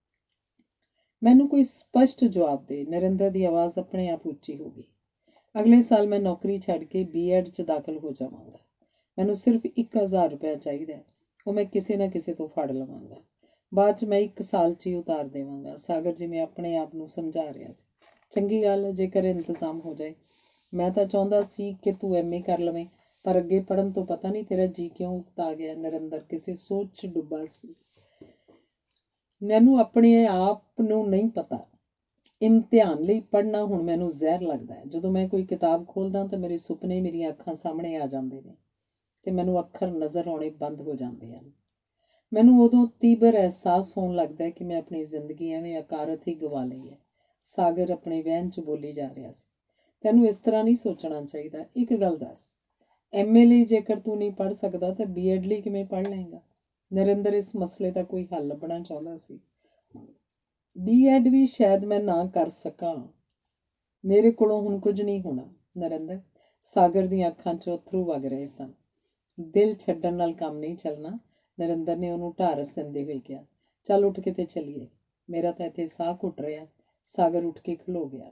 A: ਮੈਨੂੰ ਕੋਈ ਸਪਸ਼ਟ ਜਵਾਬ ਦੇ। ਨਰਿੰਦਰ ਦੀ ਆਵਾਜ਼ ਆਪਣੇ ਆਪ ਉੱਚੀ ਹੋ ਗਈ। ਅਗਲੇ ਸਾਲ ਮੈਂ ਨੌਕਰੀ ਛੱਡ ਕੇ ਬੀ ਐਡ 'ਚ ਦਾਖਲ ਹੋ ਜਾਵਾਂਗਾ। ਮੈਨੂੰ ਸਿਰਫ ਇੱਕ ਹਜ਼ਾਰ ਰੁਪਇਆ ਚਾਹੀਦਾ। ਉਹ ਮੈਂ ਕਿਸੇ ਨਾ ਕਿਸੇ ਤੋਂ ਫੜ ਲਵਾਂਗਾ। ਬਾਅਦ 'ਚ ਮੈਂ ਇੱਕ ਸਾਲ 'ਚ ਹੀ ਉਤਾਰ ਦੇਵਾਂਗਾ। ਸਾਗਰ ਜਿਵੇਂ ਆਪਣੇ ਆਪ ਨੂੰ ਸਮਝਾ ਰਿਹਾ ਸੀ। ਚੰਗੀ ਗੱਲ, ਜੇਕਰ ਇੰਤਜ਼ਾਮ ਹੋ ਜਾਏ। ਮੈਂ ਤਾਂ ਚਾਹੁੰਦਾ ਸੀ ਕਿ ਤੂੰ ਐਮ ਏ ਕਰ ਲਵੇਂ, ਪਰ ਅੱਗੇ ਪੜ੍ਹਨ ਤੋਂ ਪਤਾ ਨਹੀਂ ਤੇਰਾ ਜੀ ਕਿਉਂ ਉਕਤਾ ਗਿਆ। ਨਰਿੰਦਰ ਕਿਸੇ ਸੋਚ 'ਚ ਡੁੱਬਾ ਸੀ। ਮੈਨੂੰ ਆਪਣੇ ਆਪ ਨੂੰ ਨਹੀਂ ਪਤਾ। ਇਮਤਿਹਾਨ ਲਈ ਪੜ੍ਹਨਾ ਹੁਣ ਮੈਨੂੰ ਜ਼ਹਿਰ ਲੱਗਦਾ ਹੈ। ਜਦੋਂ ਮੈਂ ਕੋਈ ਕਿਤਾਬ ਖੋਲ੍ਹਦਾ ਤਾਂ ਮੇਰੇ ਸੁਪਨੇ ਮੇਰੀਆਂ ਅੱਖਾਂ ਸਾਹਮਣੇ ਆ ਜਾਂਦੇ ਨੇ ਤੇ ਮੈਨੂੰ ਅੱਖਰ ਨਜ਼ਰ ਆਉਣੇ ਬੰਦ ਹੋ ਜਾਂਦੇ ਹਨ। ਮੈਨੂੰ ਉਦੋਂ ਤੀਬਰ ਅਹਿਸਾਸ ਹੋਣ ਲੱਗਦਾ ਕਿ ਮੈਂ ਆਪਣੀ ਜ਼ਿੰਦਗੀ ਐਵੇਂ ਅਕਾਰਤ ਹੀ ਗਵਾ ਲਈ ਹੈ। ਸਾਗਰ ਆਪਣੇ ਵਹਿਣ 'ਚ ਬੋਲੀ ਜਾ ਰਿਹਾ ਸੀ। ਤੈਨੂੰ ਇਸ ਤਰ੍ਹਾਂ ਨਹੀਂ ਸੋਚਣਾ ਚਾਹੀਦਾ। ਇੱਕ ਗੱਲ ਦੱਸ, ਐਮ ਏ ਲਈ ਜੇਕਰ ਤੂੰ ਨਹੀਂ ਪੜ੍ਹ ਸਕਦਾ ਤਾਂ ਬੀ ਐਡ ਲਈ ਕਿਵੇਂ ਪੜ੍ਹ ਲਏਗਾ? ਨਰਿੰਦਰ ਇਸ ਮਸਲੇ ਦਾ ਕੋਈ ਹੱਲ ਲੱਭਣਾ ਚਾਹੁੰਦਾ ਸੀ। ਬੀ ਐਡ ਵੀ ਸ਼ਾਇਦ ਮੈਂ ਨਾ ਕਰ ਸਕਾਂ। ਮੇਰੇ ਕੋਲੋਂ ਹੁਣ ਕੁਝ ਨਹੀਂ ਹੋਣਾ। ਨਰਿੰਦਰ, ਸਾਗਰ ਦੀਆਂ ਅੱਖਾਂ 'ਚੋਂ ਅੱਥਰੂ ਵਗ ਰਹੇ ਸਨ। ਦਿਲ ਛੱਡਣ ਨਾਲ ਕੰਮ ਨਹੀਂ ਚੱਲਣਾ। ਨਰਿੰਦਰ ਨੇ ਉਹਨੂੰ ਢਾਰਸ ਦਿੰਦੇ ਹੋਏ ਕਿਹਾ। ਚੱਲ ਉੱਠ ਕੇ ਤੇ ਚੱਲੀਏ, ਮੇਰਾ ਤਾਂ ਇੱਥੇ ਸਾਹ ਘੁੱਟ ਰਿਹਾ। ਸਾਗਰ ਉੱਠ ਕੇ ਖਲੋ ਗਿਆ।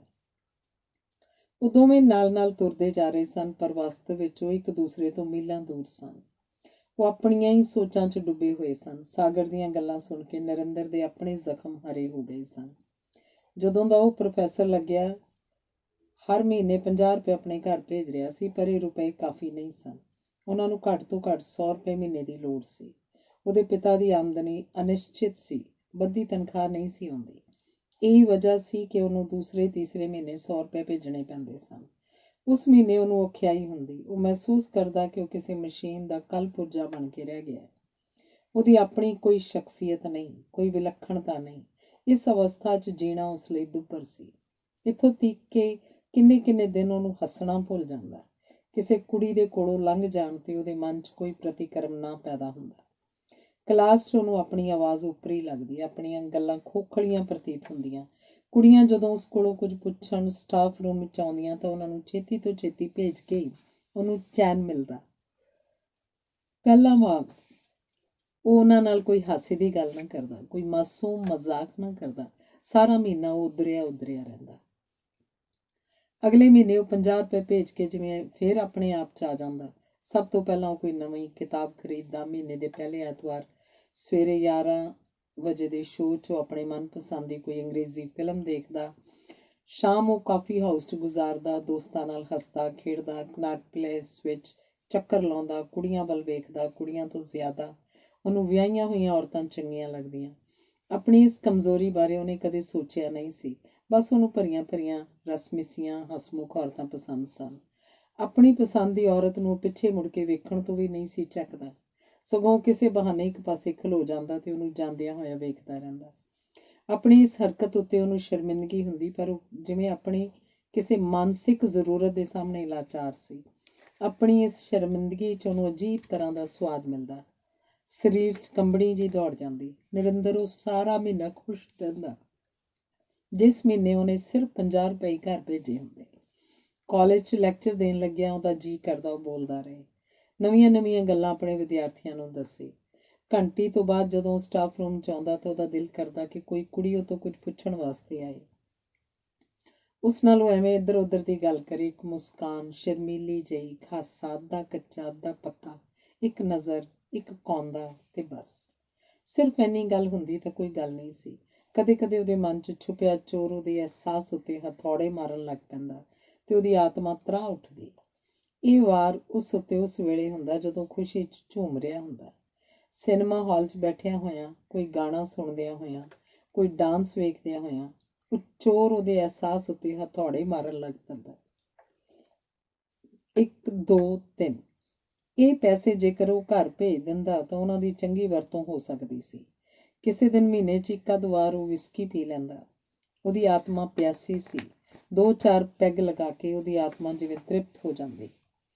A: ਉਹ ਦੋਵੇਂ ਨਾਲ ਨਾਲ ਤੁਰਦੇ ਜਾ ਰਹੇ ਸਨ, ਪਰ ਵਾਸਤਵ ਵਿੱਚ ਉਹ ਇੱਕ ਦੂਸਰੇ ਤੋਂ ਮੀਲਾਂ ਦੂਰ ਸਨ। ਉਹ ਆਪਣੀਆਂ ਹੀ ਸੋਚਾਂ 'ਚ ਡੁੱਬੇ ਹੋਏ ਸਨ। ਸਾਗਰ ਦੀਆਂ ਗੱਲਾਂ ਸੁਣ ਕੇ ਨਰਿੰਦਰ ਦੇ ਆਪਣੇ ਜ਼ਖਮ ਹਰੇ ਹੋ ਗਏ ਸਨ। ਜਦੋਂ ਦਾ ਉਹ ਪ੍ਰੋਫੈਸਰ ਲੱਗਿਆ, ਹਰ ਮਹੀਨੇ ਪੰਜਾਹ ਰੁਪਏ ਆਪਣੇ ਘਰ ਭੇਜ ਰਿਹਾ ਸੀ, ਪਰ ਇਹ ਰੁਪਏ ਕਾਫੀ ਨਹੀਂ ਸਨ। ਉਹਨਾਂ ਨੂੰ ਘੱਟ ਤੋਂ ਘੱਟ ਸੌ ਰੁਪਏ ਮਹੀਨੇ ਦੀ ਲੋੜ ਸੀ। ਉਹਦੇ ਪਿਤਾ ਦੀ ਆਮਦਨੀ ਅਨਿਸ਼ਚਿਤ ਸੀ, ਵੱਧਦੀ ਤਨਖਾਹ ਨਹੀਂ ਸੀ ਆਉਂਦੀ। ਇਹੀ ਵਜ੍ਹਾ ਸੀ ਕਿ ਉਹਨੂੰ ਦੂਸਰੇ ਤੀਸਰੇ ਮਹੀਨੇ ਸੌ ਰੁਪਏ ਭੇਜਣੇ ਪੈਂਦੇ ਸਨ। ਉਸ ਮਹੀਨੇ ਉਹਨੂੰ ਔਖਿਆਈ ਹੁੰਦੀ। ਉਹ ਮਹਿਸੂਸ ਕਰਦਾ ਕਿ ਉਹ ਕਿਸੇ ਮਸ਼ੀਨ ਦਾ ਕਲ ਪੁਰਜਾ ਬਣ ਕੇ ਰਹਿ ਗਿਆ। ਉਹਦੀ ਆਪਣੀ ਕੋਈ ਸ਼ਖਸੀਅਤ ਨਹੀਂ, ਕੋਈ ਵਿਲੱਖਣਤਾ ਨਹੀਂ। ਇਸ ਅਵਸਥਾ 'ਚ ਜੀਣਾ ਉਸ ਲਈ ਦੁੱਭਰ ਸੀ। ਇੱਥੋਂ ਤੀਕ ਕਿ ਕਿੰਨੇ ਕਿੰਨੇ ਦਿਨ ਉਹਨੂੰ ਹੱਸਣਾ ਭੁੱਲ ਜਾਂਦਾ। ਕਿਸੇ ਕੁੜੀ ਦੇ ਕੋਲੋਂ ਲੰਘ ਜਾਣ ਤੇ ਉਹਦੇ ਮਨ 'ਚ ਕੋਈ ਪ੍ਰਤੀਕਰਮ ਨਾ ਪੈਦਾ ਹੁੰਦਾ। ਕਲਾਸ 'ਚ ਉਹਨੂੰ ਆਪਣੀ ਆਵਾਜ਼ ਉੱਪਰੀ ਲੱਗਦੀ, ਆਪਣੀਆਂ ਗੱਲਾਂ ਖੋਖਲੀਆਂ ਪ੍ਰਤੀਤ ਹੁੰਦੀਆਂ। ਕੁੜੀਆਂ ਜਦੋਂ ਉਸ ਕੋਲੋਂ ਕੁਝ ਪੁੱਛਣ ਸਟਾਫ ਰੂਮ ਵਿੱਚ ਆਉਂਦੀਆਂ ਤਾਂ ਉਹਨਾਂ ਨੂੰ ਛੇਤੀ ਤੋਂ ਛੇਤੀ ਭੇਜ ਕੇ ਉਹਨੂੰ ਚੈਨ ਮਿਲਦਾ। ਪਹਿਲਾਂ ਵਾਂਗ ਉਹ ਉਹਨਾਂ ਨਾਲ ਕੋਈ ਹਾਸੇ ਦੀ ਗੱਲ ਨਾ ਕਰਦਾ, ਕੋਈ ਮਾਸੂਮ ਮਜ਼ਾਕ ਨਾ ਕਰਦਾ। ਸਾਰਾ ਮਹੀਨਾ ਉਹ ਉਧਰਿਆ ਉਧਰਿਆ ਰਹਿੰਦਾ। ਅਗਲੇ ਮਹੀਨੇ ਉਹ ਪੰਜਾਹ ਰੁਪਏ ਭੇਜ ਕੇ ਜਿਵੇਂ ਫਿਰ ਆਪਣੇ ਆਪ 'ਚ ਆ ਜਾਂਦਾ। ਸਭ ਤੋਂ ਪਹਿਲਾਂ ਉਹ ਕੋਈ ਨਵੀਂ ਕਿਤਾਬ ਖਰੀਦਦਾ। ਮਹੀਨੇ ਦੇ ਪਹਿਲੇ ਐਤਵਾਰ ਸਵੇਰੇ ਗਿਆਰਾਂ ਵਜੇ ਦੇ ਸ਼ੋਅ 'ਚ ਉਹ ਆਪਣੇ ਮਨਪਸੰਦ ਦੀ ਕੋਈ ਅੰਗਰੇਜ਼ੀ ਫਿਲਮ ਦੇਖਦਾ। ਸ਼ਾਮ ਉਹ ਕਾਫੀ ਹਾਊਸ 'ਚ ਗੁਜ਼ਾਰਦਾ, ਦੋਸਤਾਂ ਨਾਲ ਹੱਸਦਾ ਖੇਡਦਾ, ਕਨਾਟ ਪਲੇਸ ਵਿੱਚ ਚੱਕਰ ਲਾਉਂਦਾ, ਕੁੜੀਆਂ ਵੱਲ ਵੇਖਦਾ। ਕੁੜੀਆਂ ਤੋਂ ਜ਼ਿਆਦਾ ਉਹਨੂੰ ਵਿਆਹੀਆਂ ਹੋਈਆਂ ਔਰਤਾਂ ਚੰਗੀਆਂ ਲੱਗਦੀਆਂ। ਆਪਣੀ ਇਸ ਕਮਜ਼ੋਰੀ ਬਾਰੇ ਉਹਨੇ ਕਦੇ ਸੋਚਿਆ ਨਹੀਂ ਸੀ। ਬਸ ਉਹਨੂੰ ਭਰੀਆਂ ਭਰੀਆਂ ਰਸਮਿਸੀਆਂ ਹਸਮੁਖ ਔਰਤਾਂ ਪਸੰਦ ਸਨ। ਆਪਣੀ ਪਸੰਦ ਦੀ ਔਰਤ ਨੂੰ ਪਿੱਛੇ ਮੁੜ ਕੇ ਵੇਖਣ ਤੋਂ ਵੀ ਨਹੀਂ ਸੀ ਝੱਕਦਾ, ਸਗੋਂ ਕਿਸੇ ਬਹਾਨੇ ਇੱਕ ਪਾਸੇ ਖਲੋ ਜਾਂਦਾ ਤੇ ਉਹਨੂੰ ਜਾਂਦਿਆਂ ਹੋਇਆ ਵੇਖਦਾ ਰਹਿੰਦਾ। ਆਪਣੀ ਇਸ ਹਰਕਤ ਉੱਤੇ ਉਹਨੂੰ ਸ਼ਰਮਿੰਦਗੀ ਹੁੰਦੀ, ਪਰ ਉਹ ਜਿਵੇਂ ਆਪਣੀ ਕਿਸੇ ਮਾਨਸਿਕ ਜ਼ਰੂਰਤ ਦੇ ਸਾਹਮਣੇ ਲਾਚਾਰ ਸੀ। ਆਪਣੀ ਇਸ ਸ਼ਰਮਿੰਦਗੀ 'ਚ ਉਹਨੂੰ ਅਜੀਬ ਤਰ੍ਹਾਂ ਦਾ ਸੁਆਦ ਮਿਲਦਾ। ਸਰੀਰ 'ਚ ਕੰਬਣੀ ਜਿਹੀ ਦੌੜ ਜਾਂਦੀ। ਨਰਿੰਦਰ ਉਹ ਸਾਰਾ ਮਹੀਨਾ ਖੁਸ਼ ਰਹਿੰਦਾ ਜਿਸ ਮਹੀਨੇ ਉਹਨੇ ਸਿਰਫ ਪੰਜਾਹ ਰੁਪਏ ਹੀ ਘਰ ਭੇਜੇ ਹੁੰਦੇ। ਕਾਲਜ 'ਚ ਲੈਕਚਰ ਦੇਣ ਲੱਗਿਆ ਉਹਦਾ ਜੀਅ ਕਰਦਾ ਉਹ ਬੋਲਦਾ ਰਹੇ, ਨਵੀਆਂ ਨਵੀਆਂ ਗੱਲਾਂ ਆਪਣੇ ਵਿਦਿਆਰਥੀਆਂ ਨੂੰ ਦੱਸੇ। ਘੰਟੀ ਤੋਂ ਬਾਅਦ ਜਦੋਂ ਉਹ ਸਟਾਫ ਰੂਮ 'ਚ ਆਉਂਦਾ ਤਾਂ ਉਹਦਾ ਦਿਲ ਕਰਦਾ ਕਿ ਕੋਈ ਕੁੜੀ ਉਹ ਤੋਂ ਕੁਝ ਪੁੱਛਣ ਵਾਸਤੇ ਆਏ। ਉਸ ਨਾਲ ਉਹ ਐਵੇਂ ਇੱਧਰ ਉੱਧਰ ਦੀ ਗੱਲ ਕਰੇ। ਇੱਕ ਮੁਸਕਾਨ, ਸ਼ਰਮੀਲੀ ਜਿਹੀ, ਇੱਕ ਹਾਸਾ, ਅੱਧਾ ਕੱਚਾ ਅੱਧਾ ਪੱਕਾ, ਇੱਕ ਨਜ਼ਰ, ਇੱਕ ਕੌਂਦਾ ਤੇ ਬਸ। ਸਿਰਫ ਇੰਨੀ ਗੱਲ ਹੁੰਦੀ ਤਾਂ ਕੋਈ ਗੱਲ ਨਹੀਂ ਸੀ। ਕਦੇ ਕਦੇ ਉਹਦੇ ਮਨ 'ਚ ਛੁਪਿਆ ਚੋਰ ਉਹਦੇ ਅਹਿਸਾਸ ਉੱਤੇ ਹਥੌੜੇ ਮਾਰਨ ਲੱਗ ਪੈਂਦਾ ਤੇ ਉਹਦੀ ਆਤਮਾ ਤਰਾਹ ਉੱਠਦੀ। ਇਹ ਵਾਰ ਉਸ ਉੱਤੇ ਉਸ ਵੇਲੇ ਹੁੰਦਾ ਜਦੋਂ ਖੁਸ਼ੀ 'ਚ ਝੂਮ ਰਿਹਾ ਹੁੰਦਾ। ਸਿਨੇਮਾ ਹਾਲ 'ਚ ਬੈਠਿਆਂ ਹੋਇਆਂ, ਕੋਈ ਗਾਣਾ ਸੁਣਦਿਆਂ ਹੋਇਆਂ, ਕੋਈ ਡਾਂਸ ਵੇਖਦਿਆਂ ਹੋਇਆਂ ਉਹ ਚੋਰ ਉਹਦੇ ਅਹਿਸਾਸ ਉੱਤੇ ਹਥੌੜੇ ਮਾਰਨ ਲੱਗ ਪੈਂਦਾ। ਇੱਕ ਦੋ ਤਿੰਨ ਇਹ ਪੈਸੇ ਜੇਕਰ ਉਹ ਘਰ ਭੇਜ ਦਿੰਦਾ ਤਾਂ ਉਹਨਾਂ ਦੀ ਚੰਗੀ ਵਰਤੋਂ ਹੋ ਸਕਦੀ ਸੀ। ਕਿਸੇ ਦਿਨ ਮਹੀਨੇ 'ਚ ਇੱਕ ਅੱਧ ਵਾਰ ਉਹ ਵਿਸਕੀ ਪੀ ਲੈਂਦਾ। ਉਹਦੀ ਆਤਮਾ ਪਿਆਸੀ ਸੀ। ਦੋ ਚਾਰ ਪੈਗ ਲਗਾ ਕੇ ਉਹਦੀ ਆਤਮਾ ਜਿਵੇਂ ਤ੍ਰਿਪਤ ਹੋ ਜਾਂਦੀ।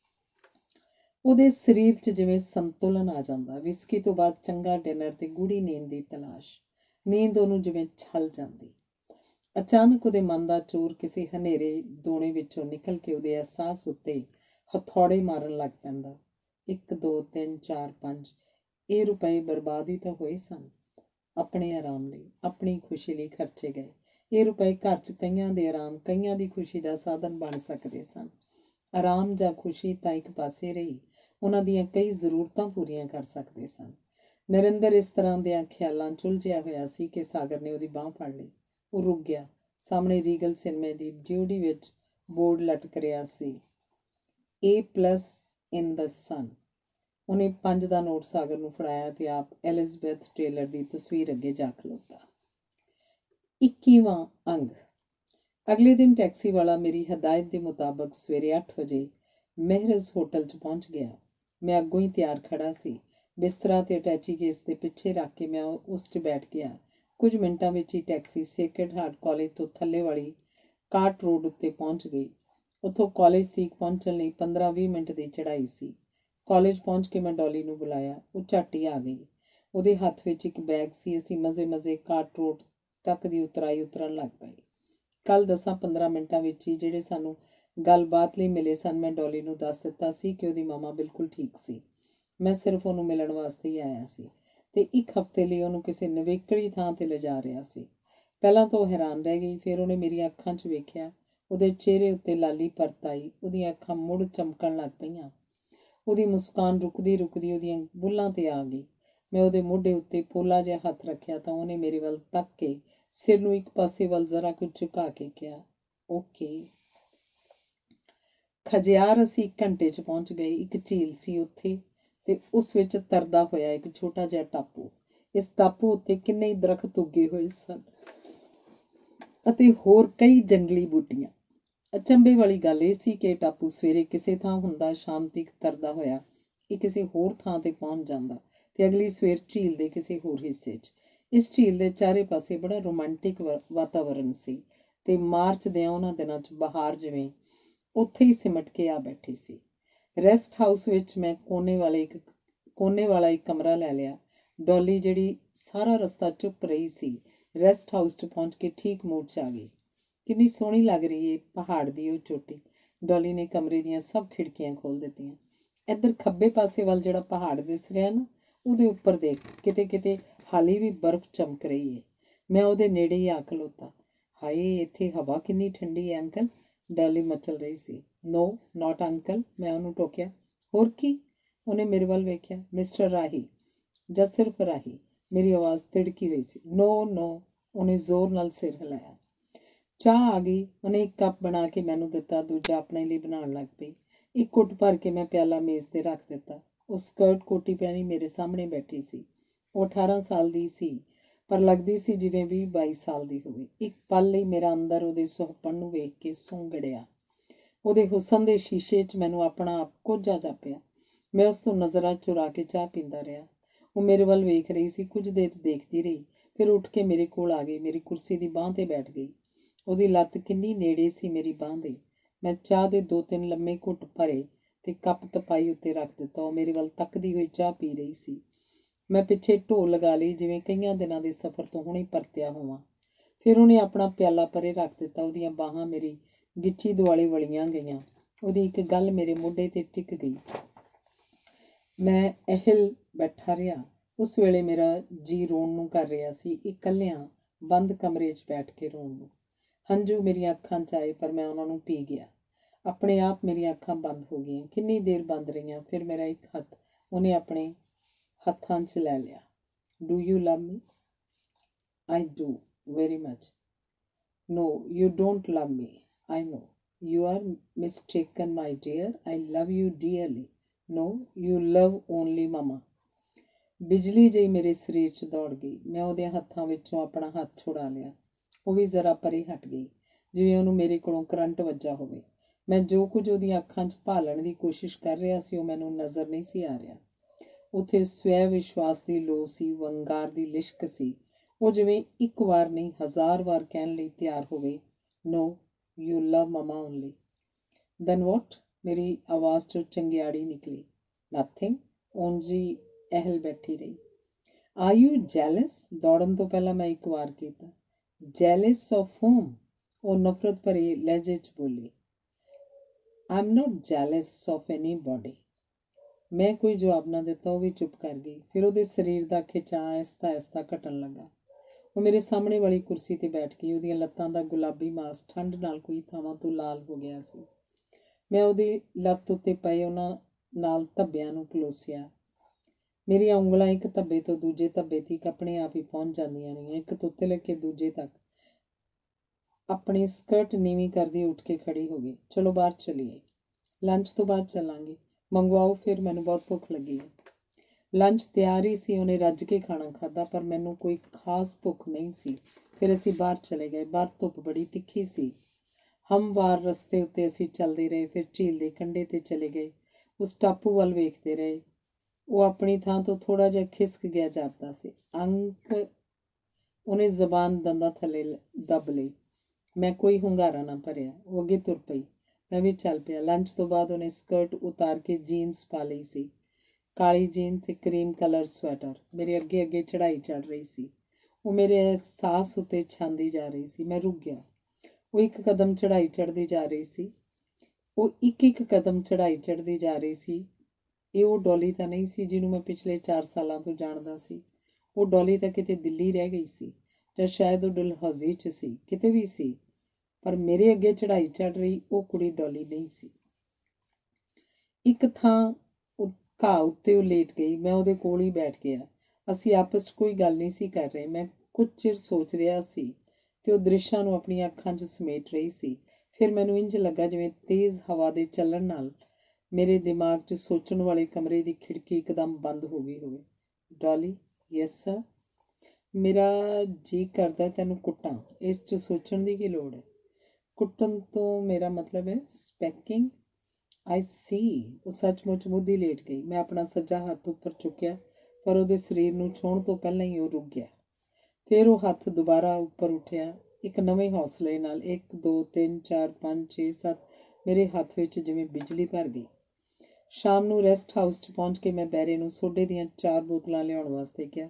A: ਉਹਦੇ ਸਰੀਰ 'ਚ ਜਿਵੇਂ ਸੰਤੁਲਨ ਆ ਜਾਂਦਾ। ਵਿਸਕੀ ਤੋਂ ਬਾਅਦ ਚੰਗਾ ਡਿਨਰ ਤੇ ਗੂੜੀ ਨੀਂਦ ਦੀ ਤਲਾਸ਼। ਨੀਂਦ ਉਹਨੂੰ ਜਿਵੇਂ ਛਲ ਜਾਂਦੀ। ਅਚਾਨਕ ਉਹਦੇ ਮਨ ਦਾ ਚੋਰ ਕਿਸੇ ਹਨੇਰੇ ਦੋਣੇ ਵਿੱਚੋਂ ਨਿਕਲ ਕੇ ਉਹਦੇ ਅਹਿਸਾਸ ਉੱਤੇ ਹਥੌੜੇ ਮਾਰਨ ਲੱਗ ਪੈਂਦਾ। ਇੱਕ ਦੋ ਤਿੰਨ ਚਾਰ ਪੰਜ ਇਹ ਰੁਪਏ ਬਰਬਾਦ ਹੀ ਤਾਂ ਹੋਏ ਸਨ। ਆਪਣੇ ਆਰਾਮ ਲਈ, ਆਪਣੀ ਖੁਸ਼ੀ ਲਈ ਖਰਚੇ ਗਏ। ਇਹ ਰੁਪਏ ਘਰ 'ਚ ਕਈਆਂ ਦੇ ਆਰਾਮ, ਕਈਆਂ ਦੀ ਖੁਸ਼ੀ ਦਾ ਸਾਧਨ ਬਣ ਸਕਦੇ ਸਨ। ਆਰਾਮ ਜਾਂ ਖੁਸ਼ੀ ਤਾਂ ਇੱਕ ਪਾਸੇ ਰਹੀ, ਉਹਨਾਂ ਦੀਆਂ ਕਈ ਜ਼ਰੂਰਤਾਂ ਪੂਰੀਆਂ ਕਰ ਸਕਦੇ ਸਨ। ਨਰਿੰਦਰ ਇਸ ਤਰ੍ਹਾਂ ਦਿਆਂ ਖਿਆਲਾਂ 'ਚ ਉਲਝਿਆ ਹੋਇਆ ਸੀ ਕਿ ਸਾਗਰ ਨੇ ਉਹਦੀ ਬਾਂਹ ਫੜ ਲਈ। ਉਹ ਰੁਕ ਗਿਆ। ਸਾਹਮਣੇ ਰੀਗਲ ਸਿਨੇਮੇ ਦੀ ਡਿਊਡੀ ਵਿੱਚ ਬੋਰਡ ਲਟਕ ਰਿਹਾ ਸੀ, ਏ ਪਲੱਸ ਇਨ ਦ ਸਨ। ਉਹਨੇ ਪੰਜ ਦਾ ਨੋਟ ਸਾਗਰ ਨੂੰ ਫੜਾਇਆ ਤੇ ਆਪ ਐਲਿਜ਼ਬੈਥ ਟੇਲਰ ਦੀ ਤਸਵੀਰ ਅੱਗੇ ਜਾ ਖਲੋਤਾ। ਇੱਕੀਵਾਂ ਅੰਗ। ਅਗਲੇ ਦਿਨ ਟੈਕਸੀ ਵਾਲਾ ਮੇਰੀ ਹਦਾਇਤ ਦੇ ਮੁਤਾਬਕ ਸਵੇਰੇ ਅੱਠ ਵਜੇ ਮਹਿਰਜ਼ ਹੋਟਲ 'ਚ ਪਹੁੰਚ ਗਿਆ। ਮੈਂ ਅੱਗੋਂ ਹੀ ਤਿਆਰ ਖੜਾ ਸੀ। ਬਿਸਤਰਾ ਤੇ ਅਟੈਚੀ ਕੇਸ ਦੇ ਪਿੱਛੇ ਰੱਖ ਕੇ ਮੈਂ ਉਸ 'ਚ ਬੈਠ ਗਿਆ। ਕੁਝ ਮਿੰਟਾਂ ਵਿੱਚ ਹੀ ਟੈਕਸੀ ਸੇਕਰਡ ਹਾਰਟ ਕਾਲਜ ਤੋਂ ਥੱਲੇ ਵਾਲੀ ਕਾਟ ਰੋਡ ਉੱਤੇ ਪਹੁੰਚ ਗਈ। ਉੱਥੋਂ ਕਾਲਜ ਤੀਕ ਪਹੁੰਚਣ ਲਈ ਪੰਦਰਾਂ ਵੀਹ ਮਿੰਟ ਦੀ ਚੜ੍ਹਾਈ ਸੀ। ਕਾਲਜ ਪਹੁੰਚ ਕੇ ਮੈਂ ਡੋਲੀ ਨੂੰ ਬੁਲਾਇਆ। ਉਹ ਝੱਟ ਹੀ ਆ ਗਈ। ਉਹਦੇ ਹੱਥ ਵਿੱਚ ਇੱਕ ਬੈਗ ਸੀ। ਅਸੀਂ ਮਜ਼ੇ ਮਜ਼ੇ ਕਾਟ ਰੋਡ ਤੱਕ ਦੀ ਉਤਰਾਈ ਉਤਰਨ ਲੱਗ ਪਏ। ਕੱਲ੍ਹ ਦਸਾਂ ਪੰਦਰਾਂ ਮਿੰਟਾਂ ਵਿੱਚ ਹੀ ਜਿਹੜੇ ਸਾਨੂੰ ਗੱਲਬਾਤ ਲਈ ਮਿਲੇ ਸਨ, ਮੈਂ ਡੋਲੀ ਨੂੰ ਦੱਸ ਦਿੱਤਾ ਸੀ ਕਿ ਉਹਦੀ ਮਾਮਾ ਬਿਲਕੁਲ ਠੀਕ ਸੀ। ਮੈਂ ਸਿਰਫ ਉਹਨੂੰ ਮਿਲਣ ਵਾਸਤੇ ਹੀ ਆਇਆ ਸੀ ਤੇ ਇੱਕ ਹਫ਼ਤੇ ਲਈ ਉਹਨੂੰ ਕਿਸੇ ਨਵੇਕਲੀ ਥਾਂ 'ਤੇ ਲਿਜਾ ਰਿਹਾ ਸੀ। ਪਹਿਲਾਂ ਤਾਂ ਉਹ ਹੈਰਾਨ ਰਹਿ ਗਈ, ਫਿਰ ਉਹਨੇ ਮੇਰੀਆਂ ਅੱਖਾਂ 'ਚ ਵੇਖਿਆ। ਉਹਦੇ ਚਿਹਰੇ ਉੱਤੇ ਲਾਲੀ ਪਰਤ ਆਈ। ਉਹਦੀਆਂ ਅੱਖਾਂ ਮੁੜ ਚਮਕਣ ਲੱਗ ਪਈਆਂ। ਉਹਦੀ ਮੁਸਕਾਨ ਰੁਕਦੀ ਰੁਕਦੀ ਉਹਦੀਆਂ ਬੁੱਲ੍ਹਾਂ 'ਤੇ ਆ ਗਈ। ਮੈਂ ਉਹਦੇ ਮੋਢੇ ਉੱਤੇ ਪੋਲਾ ਜਿਹਾ ਹੱਥ ਰੱਖਿਆ ਤਾਂ ਉਹਨੇ ਮੇਰੇ ਵੱਲ ਤੱਕ ਕੇ ਸਿਰ ਨੂੰ ਇੱਕ ਪਾਸੇ ਵੱਲ ਜ਼ਰਾ ਕੁ ਝੁਕਾ ਕੇ ਕਿਹਾ, ਓਕੇ। ਖਜਿਆਰ ਅਸੀਂ ਇੱਕ ਘੰਟੇ 'ਚ ਪਹੁੰਚ ਗਏ। ਇੱਕ ਝੀਲ ਸੀ ਉੱਥੇ ਤੇ ਉਸ ਵਿੱਚ ਤਰਦਾ ਹੋਇਆ ਇੱਕ ਛੋਟਾ ਜਿਹਾ ਟਾਪੂ। ਇਸ ਟਾਪੂ ਉੱਤੇ ਕਿੰਨੇ ਹੀ ਦਰਖਤ ਉੱਗੇ ਹੋਏ ਸਨ ਅਤੇ ਹੋਰ ਕਈ ਜੰਗਲੀ ਬੂਟੀਆਂ। ਅਚੰਭੇ ਵਾਲੀ ਗੱਲ ਇਹ ਸੀ ਕਿ ਟਾਪੂ ਸਵੇਰੇ ਕਿਸੇ ਥਾਂ ਹੁੰਦਾ, ਸ਼ਾਮ ਤੀਕ ਤਰਦਾ ਹੋਇਆ ਇਹ ਕਿਸੇ ਹੋਰ ਥਾਂ 'ਤੇ ਪਹੁੰਚ ਜਾਂਦਾ ਤੇ ਅਗਲੀ ਸਵੇਰ ਝੀਲ ਦੇ ਕਿਸੇ ਹੋਰ ਹਿੱਸੇ 'ਚ। ਇਸ ਝੀਲ ਦੇ ਚਾਰੇ ਪਾਸੇ ਬੜਾ ਰੋਮਾਂਟਿਕ ਵਾਤਾਵਰਨ ਸੀ ਤੇ ਮਾਰਚ ਦੇ ਉਹਨਾਂ ਦਿਨਾਂ 'ਚ ਬਹਾਰ ਜਿਵੇਂ ਉੱਥੇ ਹੀ ਸਿਮਟ ਕੇ ਆ ਬੈਠੀ ਸੀ। ਰੈਸਟ ਹਾਊਸ ਵਿੱਚ ਮੈਂ ਕੋਨੇ ਵਾਲੇ ਇੱਕ ਕੋਨੇ ਵਾਲਾ ਇੱਕ ਕਮਰਾ ਲੈ ਲਿਆ। ਡੋਲੀ, ਜਿਹੜੀ ਸਾਰਾ ਰਸਤਾ ਚੁੱਪ ਰਹੀ ਸੀ, ਰੈਸਟ ਹਾਊਸ 'ਚ ਪਹੁੰਚ ਕੇ ਠੀਕ ਮੂਡ 'ਚ ਆ ਗਈ। ਕਿੰਨੀ ਸੋਹਣੀ ਲੱਗ ਰਹੀ ਏ ਪਹਾੜ ਦੀ ਉਹ ਚੋਟੀ। ਡੋਲੀ ਨੇ ਕਮਰੇ ਦੀਆਂ ਸਭ ਖਿੜਕੀਆਂ ਖੋਲ੍ਹ ਦਿੱਤੀਆਂ। ਇੱਧਰ ਖੱਬੇ ਪਾਸੇ ਵੱਲ ਜਿਹੜਾ ਪਹਾੜ ਦਿਸ ਰਿਹਾ ਨਾ, ਉਹਦੇ ਉੱਪਰ ਦੇਖ, ਕਿਤੇ ਕਿਤੇ ਹਾਲੀ ਵੀ ਬਰਫ਼ ਚਮਕ ਰਹੀ ਏ। ਮੈਂ ਉਹਦੇ ਨੇੜੇ ਹੀ ਆ ਖਲੋਤਾ। ਹਾਏ, ਇੱਥੇ ਹਵਾ ਕਿੰਨੀ ਠੰਡੀ ਹੈ ਅੰਕਲ, ਡੋਲੀ ਮਚਲ ਰਹੀ ਸੀ। ਨੋ ਨਾਟ ਅੰਕਲ, ਮੈਂ ਉਹਨੂੰ ਟੋਕਿਆ। ਹੋਰ ਕੀ? ਉਹਨੇ ਮੇਰੇ ਵੱਲ ਵੇਖਿਆ। ਮਿਸਟਰ ਰਾਹੀ, ਜਾਂ ਸਿਰਫ ਰਾਹੀ। ਮੇਰੀ ਆਵਾਜ਼ ਤਿੜਕੀ ਰਹੀ ਸੀ। ਨੋ ਨੋ, ਉਹਨੇ ਜ਼ੋਰ ਨਾਲ ਸਿਰ ਹਿਲਾਇਆ। ਚਾਹ ਆ ਗਈ। ਉਹਨੇ ਇੱਕ ਕੱਪ ਬਣਾ ਕੇ ਮੈਨੂੰ ਦਿੱਤਾ, ਦੂਜਾ ਆਪਣੇ ਲਈ ਬਣਾਉਣ ਲੱਗ ਪਈ। ਇੱਕ ਘੁੱਟ ਭਰ ਕੇ ਮੈਂ ਪਿਆਲਾ ਮੇਜ਼ 'ਤੇ ਰੱਖ ਦਿੱਤਾ। ਉਹ ਸਕਰਟ ਕੋਟੀ ਪਹਿਨੀ ਮੇਰੇ ਸਾਹਮਣੇ ਬੈਠੀ ਸੀ। ਉਹ ਅਠਾਰਾਂ ਸਾਲ ਦੀ ਸੀ, ਪਰ ਲੱਗਦੀ ਸੀ ਜਿਵੇਂ ਵੀਹ ਬਾਈ ਸਾਲ ਦੀ ਹੋਵੇ। ਇੱਕ ਪਲ ਲਈ ਮੇਰਾ ਅੰਦਰ ਉਹਦੇ ਸੁਹੱਪਣ ਨੂੰ ਵੇਖ ਕੇ ਸੁੰਗੜਿਆ। ਉਹਦੇ ਹੁਸਨ ਦੇ ਸ਼ੀਸ਼ੇ 'ਚ ਮੈਨੂੰ ਆਪਣਾ ਆਪ ਕੋਝਾ ਜਾਪਿਆ। ਮੈਂ ਉਸ ਤੋਂ ਨਜ਼ਰਾਂ ਚੁਰਾ ਕੇ ਚਾਹ ਪੀਂਦਾ ਰਿਹਾ। ਉਹ ਮੇਰੇ ਵੱਲ ਵੇਖ ਰਹੀ ਸੀ। ਕੁਝ ਦੇਰ ਦੇਖਦੀ ਰਹੀ, ਫਿਰ ਉੱਠ ਕੇ ਮੇਰੇ ਕੋਲ ਆ ਗਈ। ਮੇਰੀ ਕੁਰਸੀ ਦੀ ਬਾਂਹ 'ਤੇ ਬੈਠ ਗਈ। ਉਹਦੀ ਲੱਤ ਕਿੰਨੀ ਨੇੜੇ ਸੀ ਮੇਰੀ ਬਾਂਹ ਦੇ। ਮੈਂ ਚਾਹ ਦੇ ਦੋ ਤਿੰਨ ਲੰਮੇ ਘੁੱਟ ਭਰੇ ਤੇ ਕੱਪ ਤਪਾਈ ਉੱਤੇ ਰੱਖ ਦਿੱਤਾ। ਉਹ ਮੇਰੇ ਵੱਲ ਤੱਕਦੀ ਹੋਈ ਚਾਹ ਪੀ ਰਹੀ ਸੀ। ਮੈਂ ਪਿੱਛੇ ਢੋਲ ਲਗਾ ਲਈ, ਜਿਵੇਂ ਕਈਆਂ ਦਿਨਾਂ ਦੇ ਸਫ਼ਰ ਤੋਂ ਹੁਣੇ ਪਰਤਿਆ ਹੋਵਾਂ। ਫਿਰ ਉਹਨੇ ਆਪਣਾ ਪਿਆਲਾ ਪਰੇ ਰੱਖ ਦਿੱਤਾ। ਉਹਦੀਆਂ ਬਾਹਾਂ ਮੇਰੀ ਗਿੱਚੀ ਦੁਆਲੇ ਵਲੀਆਂ ਗਈਆਂ। ਉਹਦੀ ਇੱਕ ਗੱਲ ਮੇਰੇ ਮੋਢੇ 'ਤੇ ਟਿਕ ਗਈ। ਮੈਂ ਅਹਿਲ ਬੈਠਾ ਰਿਹਾ। ਉਸ ਵੇਲੇ ਮੇਰਾ ਜੀ ਰੋਣ ਨੂੰ ਕਰ ਰਿਹਾ ਸੀ, ਇਕੱਲਿਆਂ ਬੰਦ ਕਮਰੇ 'ਚ ਬੈਠ ਕੇ ਰੋਣ ਨੂੰ। ਹੰਝੂ ਮੇਰੀਆਂ ਅੱਖਾਂ 'ਚ ਆਏ, ਪਰ ਮੈਂ ਉਹਨਾਂ ਨੂੰ ਪੀ ਗਿਆ। ਆਪਣੇ ਆਪ ਮੇਰੀਆਂ ਅੱਖਾਂ ਬੰਦ ਹੋ ਗਈਆਂ। ਕਿੰਨੀ ਦੇਰ ਬੰਦ ਰਹੀਆਂ। ਫਿਰ ਮੇਰਾ ਇੱਕ ਹੱਥ ਉਹਨੇ ਆਪਣੇ ਹੱਥਾਂ 'ਚ ਲੈ ਲਿਆ। Do you love me? I do, very much. No, you don't love me, I know. You are mistaken my dear, I love you dearly. No, you love only mama. ਬਿਜਲੀ ਜਿਹੀ ਮੇਰੇ ਸਰੀਰ 'ਚ ਦੌੜ ਗਈ। ਮੈਂ ਉਹਦੇ ਹੱਥਾਂ ਵਿੱਚੋਂ ਆਪਣਾ ਹੱਥ ਛੁਡਾ ਲਿਆ। ਉਹ ਵੀ ਜ਼ਰਾ ਪਰੇ ਹਟ ਗਈ, ਜਿਵੇਂ ਉਹਨੂੰ ਮੇਰੇ ਕੋਲੋਂ ਕਰੰਟ ਵੱਜਾ ਹੋਵੇ। ਮੈਂ ਜੋ ਕੁਝ ਉਹਦੀਆਂ ਅੱਖਾਂ 'ਚ ਭਾਲਣ ਦੀ ਕੋਸ਼ਿਸ਼ ਕਰ ਰਿਹਾ ਸੀ, ਉਹ ਮੈਨੂੰ ਨਜ਼ਰ ਨਹੀਂ ਸੀ ਆ ਰਿਹਾ। ਉੱਥੇ ਸਵੈ ਵਿਸ਼ਵਾਸ ਦੀ ਲੋ ਸੀ, ਵੰਗਾਰ ਦੀ ਲਿਸ਼ਕ ਸੀ। ਉਹ ਜਿਵੇਂ ਇੱਕ ਵਾਰ ਨਹੀਂ, ਹਜ਼ਾਰ ਵਾਰ ਕਹਿਣ ਲਈ ਤਿਆਰ ਹੋਵੇ, no, you love mama only. Then what? ਮੇਰੀ ਆਵਾਜ਼ 'ਚੋਂ ਚੰਗਿਆੜੀ ਨਿਕਲੀ। ਨਥਿੰਗ, ਉਂਝ ਹੀ ਅਹਿਲ ਬੈਠੀ ਰਹੀ। Are you jealous? ਦੌੜਨ ਤੋਂ ਪਹਿਲਾਂ ਮੈਂ ਇੱਕ ਵਾਰ ਕੀਤਾ। Jealous of whom? ਉਹ ਨਫ਼ਰਤ ਭਰੇ ਲਹਿਜੇ 'ਚ ਬੋਲੀ। I am not jealous of anybody. ਮੈਂ ਕੋਈ ਜਵਾਬ ਨਾ ਦਿੱਤਾ। ਉਹ ਵੀ ਚੁੱਪ ਕਰ ਗਈ। ਫਿਰ ਉਹਦੇ ਸਰੀਰ ਦਾ ਖਿਚਾਅ ਆਹਿਸਤਾ ਆਹਿਸਤਾ ਘਟਣ ਲੱਗਾ। ਉਹ ਮੇਰੇ ਸਾਹਮਣੇ ਵਾਲੀ ਕੁਰਸੀ 'ਤੇ ਬੈਠ ਗਈ। ਉਹਦੀਆਂ ਲੱਤਾਂ ਦਾ ਗੁਲਾਬੀ ਮਾਸ ਠੰਡ ਨਾਲ ਕਈ ਥਾਵਾਂ ਤੋਂ ਲਾਲ ਹੋ ਗਿਆ ਸੀ। ਮੈਂ ਉਹਦੀ ਲੱਤ ਉੱਤੇ ਪਏ ਉਹਨਾਂ ਨਾਲ ਧੱਬਿਆਂ ਨੂੰ ਪਲੋਸਿਆ। ਮੇਰੀਆਂ ਉਂਗਲਾਂ ਇੱਕ ਧੱਬੇ ਤੋਂ ਦੂਜੇ ਧੱਬੇ ਤੀਕ ਆਪਣੇ ਆਪ ਹੀ ਪਹੁੰਚ ਜਾਂਦੀਆਂ ਰਹੀਆਂ, ਇੱਕ ਤੋਂ ਤਿਲਕ ਕੇ ਦੂਜੇ ਤੱਕ। ਆਪਣੀ ਸਕਰਟ ਨੀਵੀਂ ਕਰਦੀ ਉੱਠ ਕੇ ਖੜੀ ਹੋ ਗਈ। ਚਲੋ ਬਾਹਰ ਚੱਲੀਏ। ਲੰਚ ਤੋਂ ਬਾਅਦ ਚੱਲਾਂਗੇ। ਮੰਗਵਾਓ ਫਿਰ, ਮੈਨੂੰ ਬਹੁਤ ਭੁੱਖ ਲੱਗੀ ਹੈ। ਲੰਚ ਤਿਆਰ ਹੀ ਸੀ। ਉਹਨੇ ਰੱਜ ਕੇ ਖਾਣਾ ਖਾਧਾ, ਪਰ ਮੈਨੂੰ ਕੋਈ ਖਾਸ ਭੁੱਖ ਨਹੀਂ ਸੀ। ਫਿਰ ਅਸੀਂ ਬਾਹਰ ਚਲੇ ਗਏ। ਬਾਹਰ ਧੁੱਪ ਬੜੀ ਤਿੱਖੀ ਸੀ। ਹਮਵਾਰ ਰਸਤੇ ਉੱਤੇ ਅਸੀਂ ਚੱਲਦੇ ਰਹੇ। ਫਿਰ ਝੀਲ ਦੇ ਕੰਢੇ 'ਤੇ ਚਲੇ ਗਏ। ਉਸ ਟਾਪੂ ਵੱਲ ਵੇਖਦੇ ਰਹੇ। ਉਹ ਆਪਣੀ ਥਾਂ ਤੋਂ ਥੋੜ੍ਹਾ ਜਿਹਾ ਖਿਸਕ ਗਿਆ ਜਾਪਦਾ ਸੀ। ਅੰਕ, ਉਹਨੇ ਜ਼ਬਾਨ ਦੰਦਾਂ ਥੱਲੇ ਦੱਬ ਲਈ। ਮੈਂ ਕੋਈ ਹੁੰਗਾਰਾ ਨਾ ਭਰਿਆ। ਉਹ ਅੱਗੇ ਤੁਰ ਪਈ। ਮੈਂ ਵੀ ਚੱਲ ਪਿਆ। ਲੰਚ ਤੋਂ ਬਾਅਦ ਉਹਨੇ ਸਕਰਟ ਉਤਾਰ ਕੇ ਜੀਨਸ ਪਾ ਲਈ ਸੀ। ਕਾਲੀ ਜੀਨਸ ਤੇ ਕਰੀਮ ਕਲਰ ਸਵੈਟਰ। ਮੇਰੇ ਅੱਗੇ ਅੱਗੇ ਚੜ੍ਹਾਈ ਚੜ੍ਹ ਰਹੀ ਸੀ। ਉਹ ਮੇਰੇ ਅਹਿਸਾਸ ਉੱਤੇ ਛਾਂਦੀ ਜਾ ਰਹੀ ਸੀ। ਮੈਂ ਰੁਕ ਗਿਆ। ਉਹ ਇੱਕ ਕਦਮ ਚੜ੍ਹਾਈ ਚੜ੍ਹਦੀ ਜਾ ਰਹੀ ਸੀ। ਉਹ ਇੱਕ ਇੱਕ ਕਦਮ ਚੜ੍ਹਾਈ ਚੜ੍ਹਦੀ ਜਾ ਰਹੀ ਸੀ। ਇਹ ਉਹ ਡੋਲੀ ਤਾਂ ਨਹੀਂ ਸੀ ਜਿਹਨੂੰ ਮੈਂ ਪਿਛਲੇ ਚਾਰ ਸਾਲਾਂ ਤੋਂ ਜਾਣਦਾ ਸੀ। ਉਹ ਡੋਲੀ ਤਾਂ ਕਿਤੇ ਦਿੱਲੀ ਰਹਿ ਗਈ ਸੀ, ਜਾਂ ਸ਼ਾਇਦ ਉਹ ਡਲਹੌਜ਼ੀ 'ਚ ਸੀ। ਕਿਤੇ ਵੀ ਸੀ, ਪਰ ਮੇਰੇ ਅੱਗੇ ਚੜ੍ਹਾਈ ਚੜ੍ਹ ਰਹੀ ਉਹ ਕੁੜੀ ਡੋਲੀ ਨਹੀਂ ਸੀ। ਇੱਕ ਥਾਂ ਘਾਹ ਉੱਤੇ ਉਹ ਲੇਟ ਗਈ। ਮੈਂ ਉਹਦੇ ਕੋਲ ਹੀ ਬੈਠ ਗਿਆ। ਅਸੀਂ ਆਪਸ 'ਚ ਕੋਈ ਗੱਲ ਨਹੀਂ ਸੀ ਕਰ ਰਹੇ। ਮੈਂ ਕੁਝ ਚਿਰ ਸੋਚ ਰਿਹਾ ਸੀ ਤੇ ਉਹ ਦ੍ਰਿਸ਼ਾਂ ਨੂੰ ਆਪਣੀਆਂ ਅੱਖਾਂ 'ਚ ਸਮੇਟ ਰਹੀ ਸੀ। ਫਿਰ ਮੈਨੂੰ ਇੰਝ ਲੱਗਾ ਜਿਵੇਂ ਤੇਜ਼ ਹਵਾ ਦੇ ਚੱਲਣ ਨਾਲ ਮੇਰੇ ਦਿਮਾਗ 'ਚ ਸੋਚਣ ਵਾਲੇ ਕਮਰੇ ਦੀ ਖਿੜਕੀ ਇੱਕਦਮ ਬੰਦ ਹੋ ਗਈ ਹੋਵੇ। ਡੋਲੀ? Yes sir. ਮੇਰਾ ਜੀਅ ਕਰਦਾ ਤੈਨੂੰ ਕੁੱਟਾਂ। ਇਸ 'ਚ ਸੋਚਣ ਦੀ ਕੀ ਲੋੜ ਹੈ? ਕੁੱਟਣ ਤੋਂ ਮੇਰਾ ਮਤਲਬ ਹੈ ਸਪੈਕਿੰਗ। ਆਈ ਸੀ। ਉਹ ਸੱਚਮੁੱਚ ਮੁੱਧੀ ਲੇਟ ਗਈ। ਮੈਂ ਆਪਣਾ ਸੱਜਾ ਹੱਥ ਉੱਪਰ ਚੁੱਕਿਆ, ਪਰ ਉਹਦੇ ਸਰੀਰ ਨੂੰ ਛੂਹਣ ਤੋਂ ਪਹਿਲਾਂ ਹੀ ਉਹ ਰੁਕ ਗਿਆ। ਫਿਰ ਉਹ ਹੱਥ ਦੁਬਾਰਾ ਉੱਪਰ ਉੱਠਿਆ, ਇੱਕ ਨਵੇਂ ਹੌਸਲੇ ਨਾਲ। ਇੱਕ, ਦੋ, ਤਿੰਨ, ਚਾਰ, ਪੰਜ, ਛੇ, ਸੱਤ। ਮੇਰੇ ਹੱਥ ਵਿੱਚ ਜਿਵੇਂ ਬਿਜਲੀ ਭਰ ਗਈ। ਸ਼ਾਮ ਨੂੰ ਰੈਸਟ ਹਾਊਸ 'ਚ ਪਹੁੰਚ ਕੇ ਮੈਂ ਬੈਰੇ ਨੂੰ ਸੋਡੇ ਦੀਆਂ ਚਾਰ ਬੋਤਲਾਂ ਲਿਆਉਣ ਵਾਸਤੇ ਕਿਹਾ।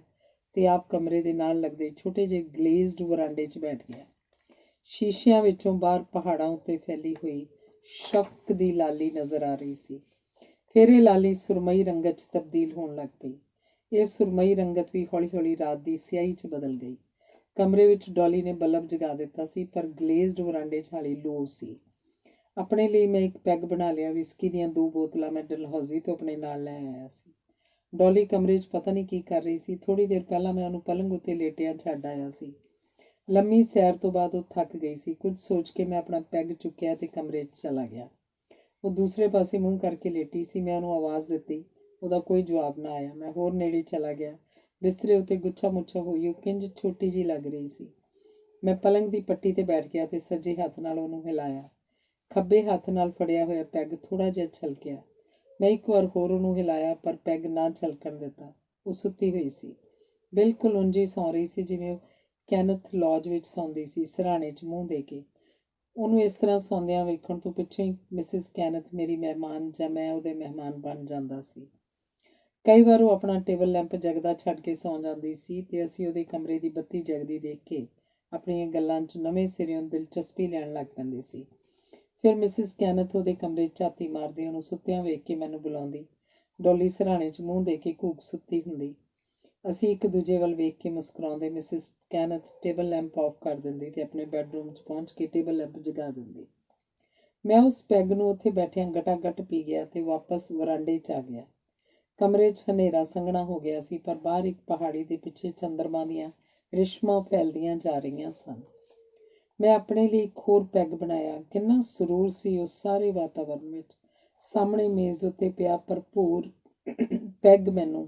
A: ਤੇ ਆਪ ਕਮਰੇ ਦੇ ਨਾਲ ਲੱਗਦੇ ਛੋਟੇ ਜਿਹੇ ਗਲੇਜ਼ਡ ਵਰਾਂਡੇ 'ਚ ਬੈਠ ਗਿਆ। ਸ਼ੀਸ਼ਿਆਂ ਵਿੱਚੋਂ ਬਾਹਰ ਪਹਾੜਾਂ ਉੱਤੇ ਫੈਲੀ ਹੋਈ ਸ਼ਫਕ ਦੀ ਲਾਲੀ ਨਜ਼ਰ ਆ ਰਹੀ ਸੀ। ਫਿਰ ਇਹ ਲਾਲੀ ਸੁਰਮਈ ਰੰਗਤ 'ਚ ਤਬਦੀਲ ਹੋਣ ਲੱਗ ਪਈ। ਇਹ ਸੁਰਮਈ ਰੰਗਤ ਵੀ ਹੌਲੀ ਹੌਲੀ ਰਾਤ ਦੀ ਸਿਆਹੀ 'ਚ ਬਦਲ ਗਈ। ਕਮਰੇ ਵਿੱਚ ਡੌਲੀ ਨੇ ਬਲਬ ਜਗਾ ਦਿੱਤਾ ਸੀ, ਪਰ ਗਲੇਜ਼ਡ ਵਰਾਂਡੇ 'ਚ ਹਾਲੀ ਲੋ ਸੀ। ਆਪਣੇ ਲਈ ਮੈਂ ਇੱਕ ਪੈਗ ਬਣਾ ਲਿਆ। ਵਿਸਕੀ ਦੀਆਂ ਦੋ ਬੋਤਲਾਂ ਮੈਂ ਡਲਹੌਜ਼ੀ ਤੋਂ ਆਪਣੇ ਨਾਲ ਲੈ ਆਇਆ ਸੀ। ਡੌਲੀ ਕਮਰੇ 'ਚ ਪਤਾ ਨਹੀਂ ਕੀ ਕਰ ਰਹੀ ਸੀ। ਥੋੜ੍ਹੀ ਦੇਰ ਪਹਿਲਾਂ ਮੈਂ ਉਹਨੂੰ ਪਲੰਗ ਉੱਤੇ ਲੇਟਿਆ ਛੱਡ ਆਇਆ ਸੀ। ਲੰਮੀ ਸੈਰ ਤੋਂ ਬਾਅਦ ਉਹ ਥੱਕ ਗਈ ਸੀ। ਕੁਝ ਸੋਚ ਕੇ ਮੈਂ ਆਪਣਾ ਪੈਗ ਚੁੱਕਿਆ ਤੇ ਕਮਰੇ 'ਚ ਚਲਾ ਗਿਆ। ਉਹ ਦੂਸਰੇ ਪਾਸੇ ਮੂੰਹ ਕਰਕੇ ਲੇਟੀ ਸੀ। ਮੈਂ ਉਹਨੂੰ ਆਵਾਜ਼ ਦਿੱਤੀ, ਉਹਦਾ ਕੋਈ ਜਵਾਬ ਨਾ ਆਇਆ। ਮੈਂ ਹੋਰ ਨੇੜੇ ਚਲਾ ਗਿਆ। ਬਿਸਤਰੇ ਉੱਤੇ ਗੁੱਛਾ ਮੁੱਛਾ ਹੋਈ ਉਹ ਕਿੰਜ ਛੋਟੀ ਜਿਹੀ ਲੱਗ ਰਹੀ ਸੀ। ਮੈਂ ਪਲੰਗ ਦੀ ਪੱਟੀ ਤੇ ਬੈਠ ਗਿਆ ਤੇ ਸੱਜੇ ਹੱਥ ਨਾਲ ਉਹਨੂੰ ਹਿਲਾਇਆ। ਖੱਬੇ ਹੱਥ ਨਾਲ ਫੜਿਆ ਹੋਇਆ ਪੈਗ ਥੋੜ੍ਹਾ ਜਿਹਾ ਛਲਕਿਆ। ਮੈਂ ਇੱਕ ਵਾਰ ਹੋਰ ਉਹਨੂੰ ਹਿਲਾਇਆ, ਪਰ ਪੈਗ ਨਾ ਛਲਕਣ ਦਿੱਤਾ। ਉਹ ਸੁੱਤੀ ਹੋਈ ਸੀ, ਬਿਲਕੁਲ ਉਂਝ ਹੀ ਸੌਂ ਰਹੀ ਸੀ ਜਿਵੇਂ ਉਹ ਕੈਨਥ ਲੌਜ ਵਿੱਚ ਸੌਂਦੀ ਸੀ, ਸਿਰਹਾਣੇ 'ਚ ਮੂੰਹ ਦੇ ਕੇ। ਉਹਨੂੰ ਇਸ ਤਰ੍ਹਾਂ ਸੌਂਦਿਆਂ ਵੇਖਣ ਤੋਂ ਪਿੱਛੋਂ ਹੀ ਮਿਸਿਸ ਕੈਨਥ ਮੇਰੀ ਮਹਿਮਾਨ ਜਾਂ ਮੈਂ ਉਹਦੇ ਮਹਿਮਾਨ ਬਣ ਜਾਂਦਾ ਸੀ। ਕਈ ਵਾਰ ਉਹ ਆਪਣਾ ਟੇਬਲ ਲੈਂਪ ਜਗਦਾ ਛੱਡ ਕੇ ਸੌਂ ਜਾਂਦੀ ਸੀ ਤੇ ਅਸੀਂ ਉਹਦੇ ਕਮਰੇ ਦੀ ਬੱਤੀ ਜਗਦੀ ਦੇਖ ਕੇ ਆਪਣੀਆਂ ਗੱਲਾਂ 'ਚ ਨਵੇਂ ਸਿਰਿਓਂ ਦਿਲਚਸਪੀ ਲੈਣ ਲੱਗ ਪੈਂਦੇ ਸੀ। ਫਿਰ ਮਿਸਿਸ ਕੈਨਥ ਉਹਦੇ ਕਮਰੇ 'ਚ ਝਾਤੀ ਮਾਰਦੀ ਉਹਨੂੰ ਸੁੱਤਿਆਂ ਵੇਖ ਕੇ ਮੈਨੂੰ ਬੁਲਾਉਂਦੀ। ਡੌਲੀ ਸਿਰਹਾਣੇ 'ਚ ਮੂੰਹ ਦੇ ਕੇ ਘੂਕ ਸੁੱਤੀ ਹੁੰਦੀ। ਅਸੀਂ ਇੱਕ ਦੂਜੇ ਵੱਲ ਵੇਖ ਕੇ ਮੁਸਕਰਾਉਂਦੇ। Mrs Kenneth table lamp off ਕਰ ਦਿੰਦੀ ਤੇ ਆਪਣੇ ਬੈਡਰੂਮ 'ਚ ਪਹੁੰਚ ਕੇ ਟੇਬਲ ਲੈਂਪ ਜਗਾ ਦਿੰਦੀ। ਮੈਂ ਉਸ ਪੈਗ ਨੂੰ ਉੱਥੇ ਬੈਠਿਆਂ ਗਟਾ-ਗਟ ਪੀ ਗਿਆ ਤੇ ਵਾਪਸ ਵਰਾਂਡੇ 'ਚ ਆ ਗਿਆ। ਕਮਰੇ 'ਚ ਹਨੇਰਾ ਸੰਘਣਾ ਹੋ ਗਿਆ ਸੀ, ਪਰ ਬਾਹਰ ਇੱਕ ਪਹਾੜੀ ਦੇ ਪਿੱਛੇ ਚੰਦਰਮਾ ਦੀਆਂ ਰਿਸ਼ਮਾਂ ਫੈਲਦੀਆਂ ਜਾ ਰਹੀਆਂ ਸਨ। ਮੈਂ ਆਪਣੇ ਲਈ ਇੱਕ ਹੋਰ ਪੈਗ ਬਣਾਇਆ। ਕਿੰਨਾ ਸਰੂਰ ਸੀ ਉਸ ਸਾਰੇ ਵਾਤਾਵਰਨ ਵਿੱਚ। ਸਾਹਮਣੇ ਮੇਜ਼ ਉੱਤੇ ਪਿਆ ਭਰਪੂਰ ਪੈਗ ਮੈਨੂੰ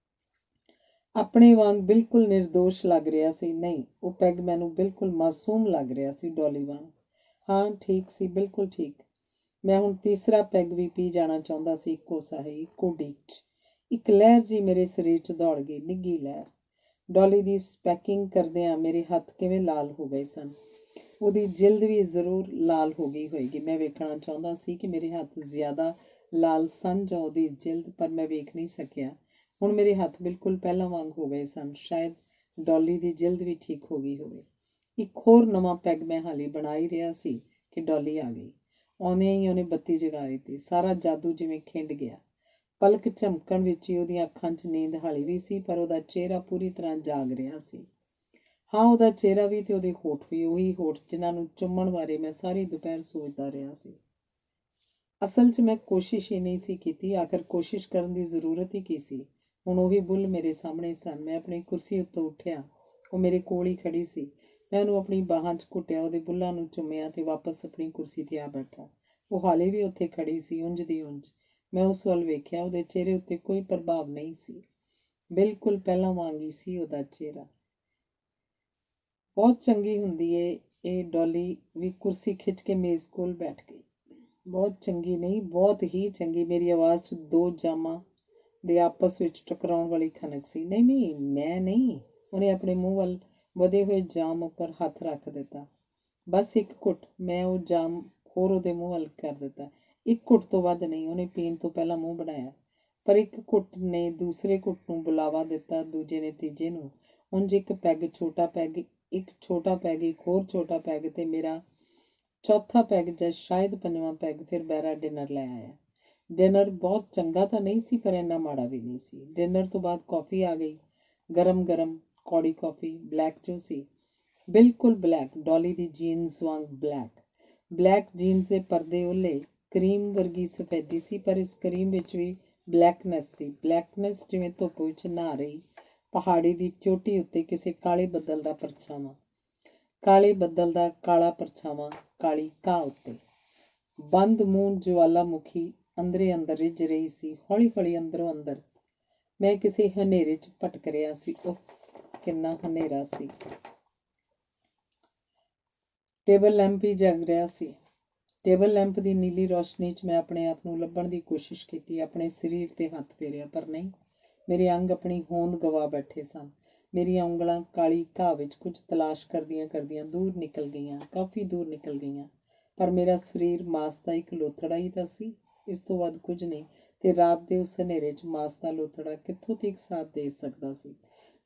A: ਆਪਣੇ ਵਾਂਗ ਬਿਲਕੁਲ ਨਿਰਦੋਸ਼ ਲੱਗ ਰਿਹਾ ਸੀ। ਨਹੀਂ, ਉਹ ਪੈਗ ਮੈਨੂੰ ਬਿਲਕੁਲ ਮਾਸੂਮ ਲੱਗ ਰਿਹਾ ਸੀ, ਡੌਲੀ ਵਾਂਗ। ਹਾਂ, ਠੀਕ ਸੀ, ਬਿਲਕੁਲ ਠੀਕ। ਮੈਂ ਹੁਣ ਤੀਸਰਾ ਪੈਗ ਵੀ ਪੀ ਜਾਣਾ ਚਾਹੁੰਦਾ ਸੀ। ਇੱਕੋ ਸਾਹੇ, ਇੱਕੋ ਡੀਕ 'ਚ ਇੱਕ ਲਹਿਰ ਜੀ ਮੇਰੇ ਸਰੀਰ 'ਚ ਦੌੜ ਗਈ, ਨਿੱਘੀ ਲਹਿਰ। ਡੌਲੀ ਦੀ ਪੈਕਿੰਗ ਕਰਦਿਆਂ ਮੇਰੇ ਹੱਥ ਕਿਵੇਂ ਲਾਲ ਹੋ ਗਏ ਸਨ। ਉਹਦੀ ਜਿਲਦ ਵੀ ਜ਼ਰੂਰ ਲਾਲ ਹੋ ਗਈ ਹੋਏਗੀ। ਮੈਂ ਵੇਖਣਾ ਚਾਹੁੰਦਾ ਸੀ ਕਿ ਮੇਰੇ ਹੱਥ ਜ਼ਿਆਦਾ ਲਾਲ ਸਨ ਜਾਂ ਉਹਦੀ ਜਿਲਦ, ਪਰ ਮੈਂ ਵੇਖ ਨਹੀਂ ਸਕਿਆ। ਹੁਣ ਮੇਰੇ ਹੱਥ ਬਿਲਕੁਲ ਪਹਿਲਾਂ ਵਾਂਗ ਹੋ ਗਏ ਸਨ। ਸ਼ਾਇਦ ਡੌਲੀ ਦੀ ਜਿਲਦ ਵੀ ਠੀਕ ਹੋ ਗਈ ਹੋਵੇ। ਇੱਕ ਹੋਰ ਨਵਾਂ ਪੈਗ ਮੈਂ ਹਾਲੀ ਬਣਾ ਹੀ ਰਿਹਾ ਸੀ ਕਿ ਡੌਲੀ ਆ ਗਈ। ਆਉਂਦਿਆਂ ਹੀ ਉਹਨੇ ਬੱਤੀ ਜਗਾ ਦਿੱਤੀ। ਸਾਰਾ ਜਾਦੂ ਜਿਵੇਂ ਖਿੰਡ ਗਿਆ। ਪਲਕ ਝਮਕਣ ਵਿੱਚ ਹੀ ਉਹਦੀਆਂ ਅੱਖਾਂ 'ਚ ਨੀਂਦ ਹਾਲੀ ਵੀ ਸੀ, ਪਰ ਉਹਦਾ ਚਿਹਰਾ ਪੂਰੀ ਤਰ੍ਹਾਂ ਜਾਗ ਰਿਹਾ ਸੀ। ਹਾਂ, ਉਹਦਾ ਚਿਹਰਾ ਵੀ ਤੇ ਉਹਦੇ ਹੋਠ ਵੀ, ਉਹੀ ਹੋਠ ਜਿਨ੍ਹਾਂ ਨੂੰ ਚੁੰਮਣ ਬਾਰੇ ਮੈਂ ਸਾਰੀ ਦੁਪਹਿਰ ਸੋਚਦਾ ਰਿਹਾ ਸੀ। ਅਸਲ 'ਚ ਮੈਂ ਕੋਸ਼ਿਸ਼ ਹੀ ਨਹੀਂ ਸੀ ਕੀਤੀ। ਆਖਰ ਕੋਸ਼ਿਸ਼ ਕਰਨ ਦੀ ਜ਼ਰੂਰਤ ਹੀ ਕੀ ਸੀ। ਹੁਣ ਉਹੀ ਬੁੱਲ੍ਹ ਮੇਰੇ ਸਾਹਮਣੇ ਸਨ। ਮੈਂ ਆਪਣੀ ਕੁਰਸੀ ਉੱਤੋਂ ਉੱਠਿਆ। ਉਹ ਮੇਰੇ ਕੋਲ ਹੀ ਖੜ੍ਹੀ ਸੀ। ਮੈਂ ਉਹਨੂੰ ਆਪਣੀ ਬਾਹਾਂ 'ਚ ਘੁੱਟਿਆ, ਉਹਦੇ ਬੁੱਲ੍ਹਾਂ ਨੂੰ ਚੁੰਮਿਆ ਤੇ ਵਾਪਸ ਆਪਣੀ ਕੁਰਸੀ 'ਤੇ ਆ ਬੈਠਾ। ਉਹ ਹਾਲੇ ਵੀ ਉੱਥੇ ਖੜ੍ਹੀ ਸੀ, ਉਂਝ ਦੀ ਉਂਝ। ਮੈਂ ਉਸ ਵੱਲ ਵੇਖਿਆ। ਉਹਦੇ ਚਿਹਰੇ ਉੱਤੇ ਕੋਈ ਪ੍ਰਭਾਵ ਨਹੀਂ ਸੀ। ਬਿਲਕੁਲ ਪਹਿਲਾਂ ਵਾਂਗ ਹੀ ਸੀ ਉਹਦਾ ਚਿਹਰਾ। ਬਹੁਤ ਚੰਗੀ ਹੁੰਦੀ ਏ ਇਹ, ਡੌਲੀ ਵੀ ਕੁਰਸੀ ਖਿੱਚ ਕੇ ਮੇਜ਼ ਕੋਲ ਬੈਠ ਗਈ। ਬਹੁਤ ਚੰਗੀ ਨਹੀਂ, ਬਹੁਤ ਹੀ ਚੰਗੀ। ਮੇਰੀ ਆਵਾਜ਼ 'ਚ ਦੋ ਜਾਮਾਂ ਦੇ ਆਪਸ ਵਿੱਚ ਟਕਰਾਉਣ ਵਾਲੀ ਖਨਕ ਸੀ। ਨਹੀਂ ਨਹੀਂ, ਮੈਂ ਨਹੀਂ। ਉਹਨੇ ਆਪਣੇ ਮੂੰਹ ਵੱਲ ਵਧੇ ਹੋਏ ਜਾਮ ਉੱਪਰ ਹੱਥ ਰੱਖ ਦਿੱਤਾ। ਬਸ ਇੱਕ ਘੁੱਟ। ਮੈਂ ਉਹ ਜਾਮ ਹੋਰ ਉਹਦੇ ਮੂੰਹ ਵੱਲ ਕਰ ਦਿੱਤਾ। ਇੱਕ ਘੁੱਟ ਤੋਂ ਵੱਧ ਨਹੀਂ। ਉਹਨੇ ਪੀਣ ਤੋਂ ਪਹਿਲਾਂ ਮੂੰਹ ਬਣਾਇਆ, ਪਰ ਇੱਕ ਘੁੱਟ ਨੇ ਦੂਸਰੇ ਘੁੱਟ ਨੂੰ ਬੁਲਾਵਾ ਦਿੱਤਾ, ਦੂਜੇ ਨੇ ਤੀਜੇ ਨੂੰ। ਉਂਝ ਇੱਕ ਪੈਗ, ਛੋਟਾ ਪੈਗ, ਇੱਕ ਛੋਟਾ ਪੈਗ, ਇੱਕ ਹੋਰ ਛੋਟਾ ਪੈਗ ਤੇ ਮੇਰਾ ਚੌਥਾ ਪੈਗ ਜਾਂ ਸ਼ਾਇਦ ਪੰਜਵਾਂ ਪੈਗ। ਫਿਰ ਬਹਿਰਾ ਡਿਨਰ ਲੈ ਆਇਆ। ਡਿਨਰ ਬਹੁਤ ਚੰਗਾ ਤਾਂ ਨਹੀਂ ਸੀ, ਪਰ ਇੰਨਾ ਮਾੜਾ ਵੀ ਨਹੀਂ ਸੀ। ਡਿਨਰ ਤੋਂ ਬਾਅਦ ਕੌਫੀ ਆ ਗਈ। ਗਰਮ ਗਰਮ ਕੌੜੀ ਕੌਫੀ, ਬਲੈਕ ਜੋ ਸੀ, ਬਿਲਕੁਲ ਬਲੈਕ, ਡੌਲੀ ਦੀ ਜੀਨਸ ਵਾਂਗ ਬਲੈਕ। ਬਲੈਕ ਜੀਨਸ ਦੇ ਪਰਦੇ ਉਹਲੇ ਕਰੀਮ ਵਰਗੀ ਸਫੈਦੀ ਸੀ, ਪਰ ਇਸ ਕਰੀਮ ਵਿੱਚ ਵੀ ਬਲੈਕਨੈਸ ਸੀ। ਬਲੈਕਨੈਸ ਜਿਵੇਂ ਧੁੱਪ ਵਿੱਚ ਨਹਾ ਰਹੀ ਪਹਾੜੀ ਦੀ ਚੋਟੀ ਉੱਤੇ ਕਿਸੇ ਕਾਲੇ ਬੱਦਲ ਦਾ ਪਰਛਾਵਾਂ। ਕਾਲੇ ਬੱਦਲ ਦਾ ਕਾਲਾ ਪਰਛਾਵਾਂ ਕਾਲੀ ਘਾਹ ਉੱਤੇ। ਬੰਦ ਮੂੰਹ ਜਵਾਲਾਮੁਖੀ ਅੰਦਰੇ ਅੰਦਰ ਰਿੱਝ ਰਹੀ ਸੀ, ਹੌਲੀ ਹੌਲੀ ਅੰਦਰੋਂ ਅੰਦਰ। ਮੈਂ ਕਿਸੇ ਹਨੇਰੇ 'ਚ ਭਟਕ ਰਿਹਾ ਸੀ। ਉਫ਼, ਕਿੰਨਾ ਹਨੇਰਾ ਸੀ। ਟੇਬਲ ਲੈਂਪ ਹੀ ਜਗ ਰਿਹਾ ਸੀ। ਟੇਬਲ ਲੈਂਪ ਦੀ ਨੀਲੀ ਰੌਸ਼ਨੀ 'ਚ ਮੈਂ ਆਪਣੇ ਆਪ ਨੂੰ ਲੱਭਣ ਦੀ ਕੋਸ਼ਿਸ਼ ਕੀਤੀ। ਆਪਣੇ ਸਰੀਰ 'ਤੇ ਹੱਥ ਫੇਰਿਆ, ਪਰ ਨਹੀਂ। ਮੇਰੇ ਅੰਗ ਆਪਣੀ ਹੋਂਦ ਗਵਾ ਬੈਠੇ ਸਨ। ਮੇਰੀਆਂ ਉਂਗਲਾਂ ਕਾਲੀ ਘਾਹ ਵਿੱਚ ਕੁਝ ਤਲਾਸ਼ ਕਰਦੀਆਂ ਕਰਦੀਆਂ ਦੂਰ ਨਿਕਲ ਗਈਆਂ, ਕਾਫੀ ਦੂਰ ਨਿਕਲ ਗਈਆਂ। ਪਰ ਮੇਰਾ ਸਰੀਰ ਮਾਸ ਦਾ ਇੱਕ ਲੋਥੜਾ ਹੀ ਤਾਂ ਸੀ, ਇਸ ਤੋਂ ਵੱਧ ਕੁਝ ਨਹੀਂ। ਤੇ ਰਾਤ ਦੇ ਉਸ ਹਨੇਰੇ 'ਚ ਮਾਸ ਦਾ ਲੋਥੜਾ ਕਿੱਥੋਂ ਤੀਕ ਸਾਥ ਦੇ ਸਕਦਾ ਸੀ।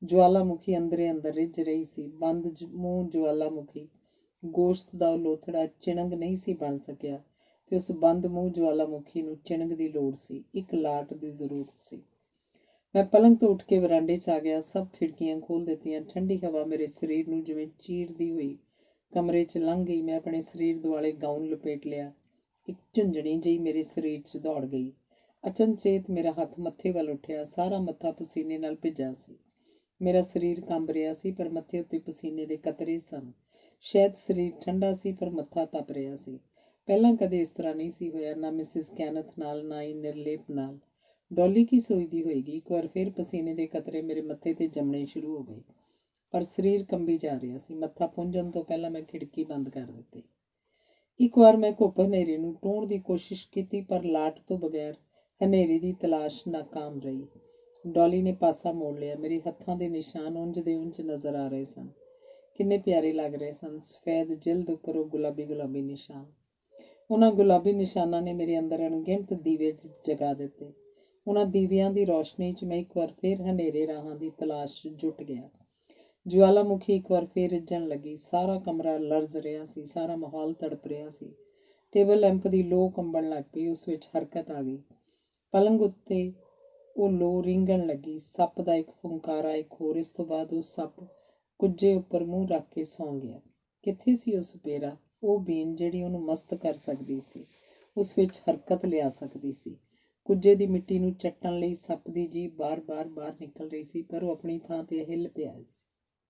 A: ਜਵਾਲਾਮੁਖੀ ਅੰਦਰੇ ਅੰਦਰ ਰਿੱਝ ਰਹੀ ਸੀ। ਬੰਦ ਮੂੰਹ ਜਵਾਲਾਮੁਖੀ ਗੋਸ਼ਤ ਦਾ ਲੋਥੜਾ ਚਿਣਗ ਨਹੀਂ ਸੀ ਬਣ ਸਕਿਆ ਤੇ ਉਸ ਬੰਦ ਮੂੰਹ ਜਵਾਲਾਮੁਖੀ ਨੂੰ ਚਿਣਗ ਦੀ ਲੋੜ ਸੀ, ਇੱਕ ਲਾਟ ਦੀ ਜ਼ਰੂਰਤ ਸੀ। ਮੈਂ ਪਲੰਗ ਤੋਂ ਉੱਠ ਕੇ ਵਰਾਂਡੇ 'ਚ ਆ ਗਿਆ। ਸਭ ਖਿੜਕੀਆਂ ਖੋਲ੍ਹ ਦਿੱਤੀਆਂ। ਠੰਡੀ ਹਵਾ ਮੇਰੇ ਸਰੀਰ ਨੂੰ ਜਿਵੇਂ ਚੀਰਦੀ ਹੋਈ ਕਮਰੇ 'ਚ ਲੰਘ ਗਈ। ਮੈਂ ਆਪਣੇ ਸਰੀਰ ਦੁਆਲੇ ਗਾਊਨ ਲਪੇਟ ਲਿਆ। ਇੱਕ ਝੁੰਝਣੀ ਜਿਹੀ ਮੇਰੇ ਸਰੀਰ 'ਚ ਦੌੜ ਗਈ। ਅਚਨਚੇਤ ਮੇਰਾ ਹੱਥ ਮੱਥੇ ਵੱਲ ਉੱਠਿਆ। ਸਾਰਾ ਮੱਥਾ ਪਸੀਨੇ ਨਾਲ ਭਿੱਜਾ ਸੀ। ਮੇਰਾ ਸਰੀਰ ਕੰਬ ਰਿਹਾ ਸੀ, ਪਰ ਮੱਥੇ ਉੱਤੇ ਪਸੀਨੇ ਦੇ ਕਤਰੇ ਸਨ। ਸ਼ਾਇਦ ਸਰੀਰ ਠੰਡਾ ਸੀ, ਪਰ ਮੱਥਾ ਤਪ ਰਿਹਾ ਸੀ। ਪਹਿਲਾਂ ਕਦੇ ਇਸ ਤਰ੍ਹਾਂ ਨਹੀਂ ਸੀ ਹੋਇਆ, ਨਾ ਮਿਸਿਸ ਕੈਨਥ ਨਾਲ, ਨਾ ਹੀ ਨਿਰਲੇਪ ਨਾਲ। ਡੌਲੀ ਕੀ ਸੋਚਦੀ ਹੋਏਗੀ? ਇੱਕ ਵਾਰ ਫਿਰ ਪਸੀਨੇ ਦੇ ਕਤਰੇ ਮੇਰੇ ਮੱਥੇ 'ਤੇ ਜੰਮਣੇ ਸ਼ੁਰੂ ਹੋ ਗਏ, ਪਰ ਸਰੀਰ ਕੰਬੀ ਜਾ ਰਿਹਾ ਸੀ। ਮੱਥਾ ਪੁੰਝਣ ਤੋਂ ਪਹਿਲਾਂ ਮੈਂ ਖਿੜਕੀ ਬੰਦ ਕਰ ਦਿੱਤੀ। ਇੱਕ ਵਾਰ ਮੈਂ ਘੁੱਪ ਹਨੇਰੇ ਨੂੰ ਟੋਹਣ ਦੀ ਕੋਸ਼ਿਸ਼ ਕੀਤੀ, ਪਰ ਲਾਟ ਤੋਂ ਬਗੈਰ ਹਨੇਰੇ ਦੀ ਤਲਾਸ਼ ਨਾਕਾਮ ਰਹੀ। ਡੌਲੀ ਨੇ ਪਾਸਾ ਮੋੜ ਲਿਆ। ਮੇਰੇ ਹੱਥਾਂ ਦੇ ਨਿਸ਼ਾਨ ਉਂਝ ਦੇ ਉਂਝ ਨਜ਼ਰ ਆ ਰਹੇ ਸਨ। ਕਿੰਨੇ ਪਿਆਰੇ ਲੱਗ ਰਹੇ ਸਨ, ਸਫੈਦ ਜਿਲਦ ਉੱਪਰ ਉਹ ਗੁਲਾਬੀ ਗੁਲਾਬੀ ਨਿਸ਼ਾਨ। ਉਹਨਾਂ ਗੁਲਾਬੀ ਨਿਸ਼ਾਨਾਂ ਨੇ ਮੇਰੇ ਅੰਦਰ ਅਣਗਿਣਤ ਦੀਵੇ ਜਗਾ ਦਿੱਤੇ। ਉਹਨਾਂ ਦੀਵਿਆਂ ਦੀ ਰੌਸ਼ਨੀ 'ਚ ਮੈਂ ਇੱਕ ਵਾਰ ਫਿਰ ਹਨੇਰੇ ਰਾਹਾਂ ਦੀ ਤਲਾਸ਼ 'ਚ ਜੁਟ ਗਿਆ। ਜਵਾਲਾਮੁਖੀ ਇੱਕ ਵਾਰ ਫਿਰ ਰਿੱਝਣ ਲੱਗੀ। ਸਾਰਾ ਕਮਰਾ ਲਰਜ਼ ਰਿਹਾ ਸੀ, ਸਾਰਾ ਮਾਹੌਲ ਤੜਪ ਰਿਹਾ ਸੀ। ਟੇਬਲ ਲੈਂਪ ਦੀ ਲੋਅ ਕੰਬਣ ਲੱਗ ਪਈ, ਉਸ ਵਿੱਚ ਹਰਕਤ ਆ ਗਈ। ਪਲੰਗ ਉੱਤੇ ਉਹ ਲੋਅ ਰੀਂਗਣ ਲੱਗੀ। ਸੱਪ ਦਾ ਇੱਕ ਫੁੰਕਾਰਾ, ਇੱਕ ਹੋਰ। ਇਸ ਤੋਂ ਬਾਅਦ ਉਹ ਸੱਪ ਕੁੱਜੇ ਉੱਪਰ ਮੂੰਹ ਰੱਖ ਕੇ ਸੌਂ ਗਿਆ। ਕਿੱਥੇ ਸੀ ਉਹ ਸਪੇਰਾ, ਉਹ ਬੀਨ ਜਿਹੜੀ ਉਹਨੂੰ ਮਸਤ ਕਰ ਸਕਦੀ ਸੀ, ਉਸ ਵਿੱਚ ਹਰਕਤ ਲਿਆ ਸਕਦੀ ਸੀ? ਕੁੱਜੇ ਦੀ ਮਿੱਟੀ ਨੂੰ ਚੱਟਣ ਲਈ ਸੱਪ ਦੀ ਜੀਭ ਬਾਰ-ਬਾਰ ਬਾਹਰ ਨਿਕਲ ਰਹੀ ਸੀ, ਪਰ ਉਹ ਆਪਣੀ ਥਾਂ 'ਤੇ ਹਿੱਲ ਪਿਆ ਸੀ।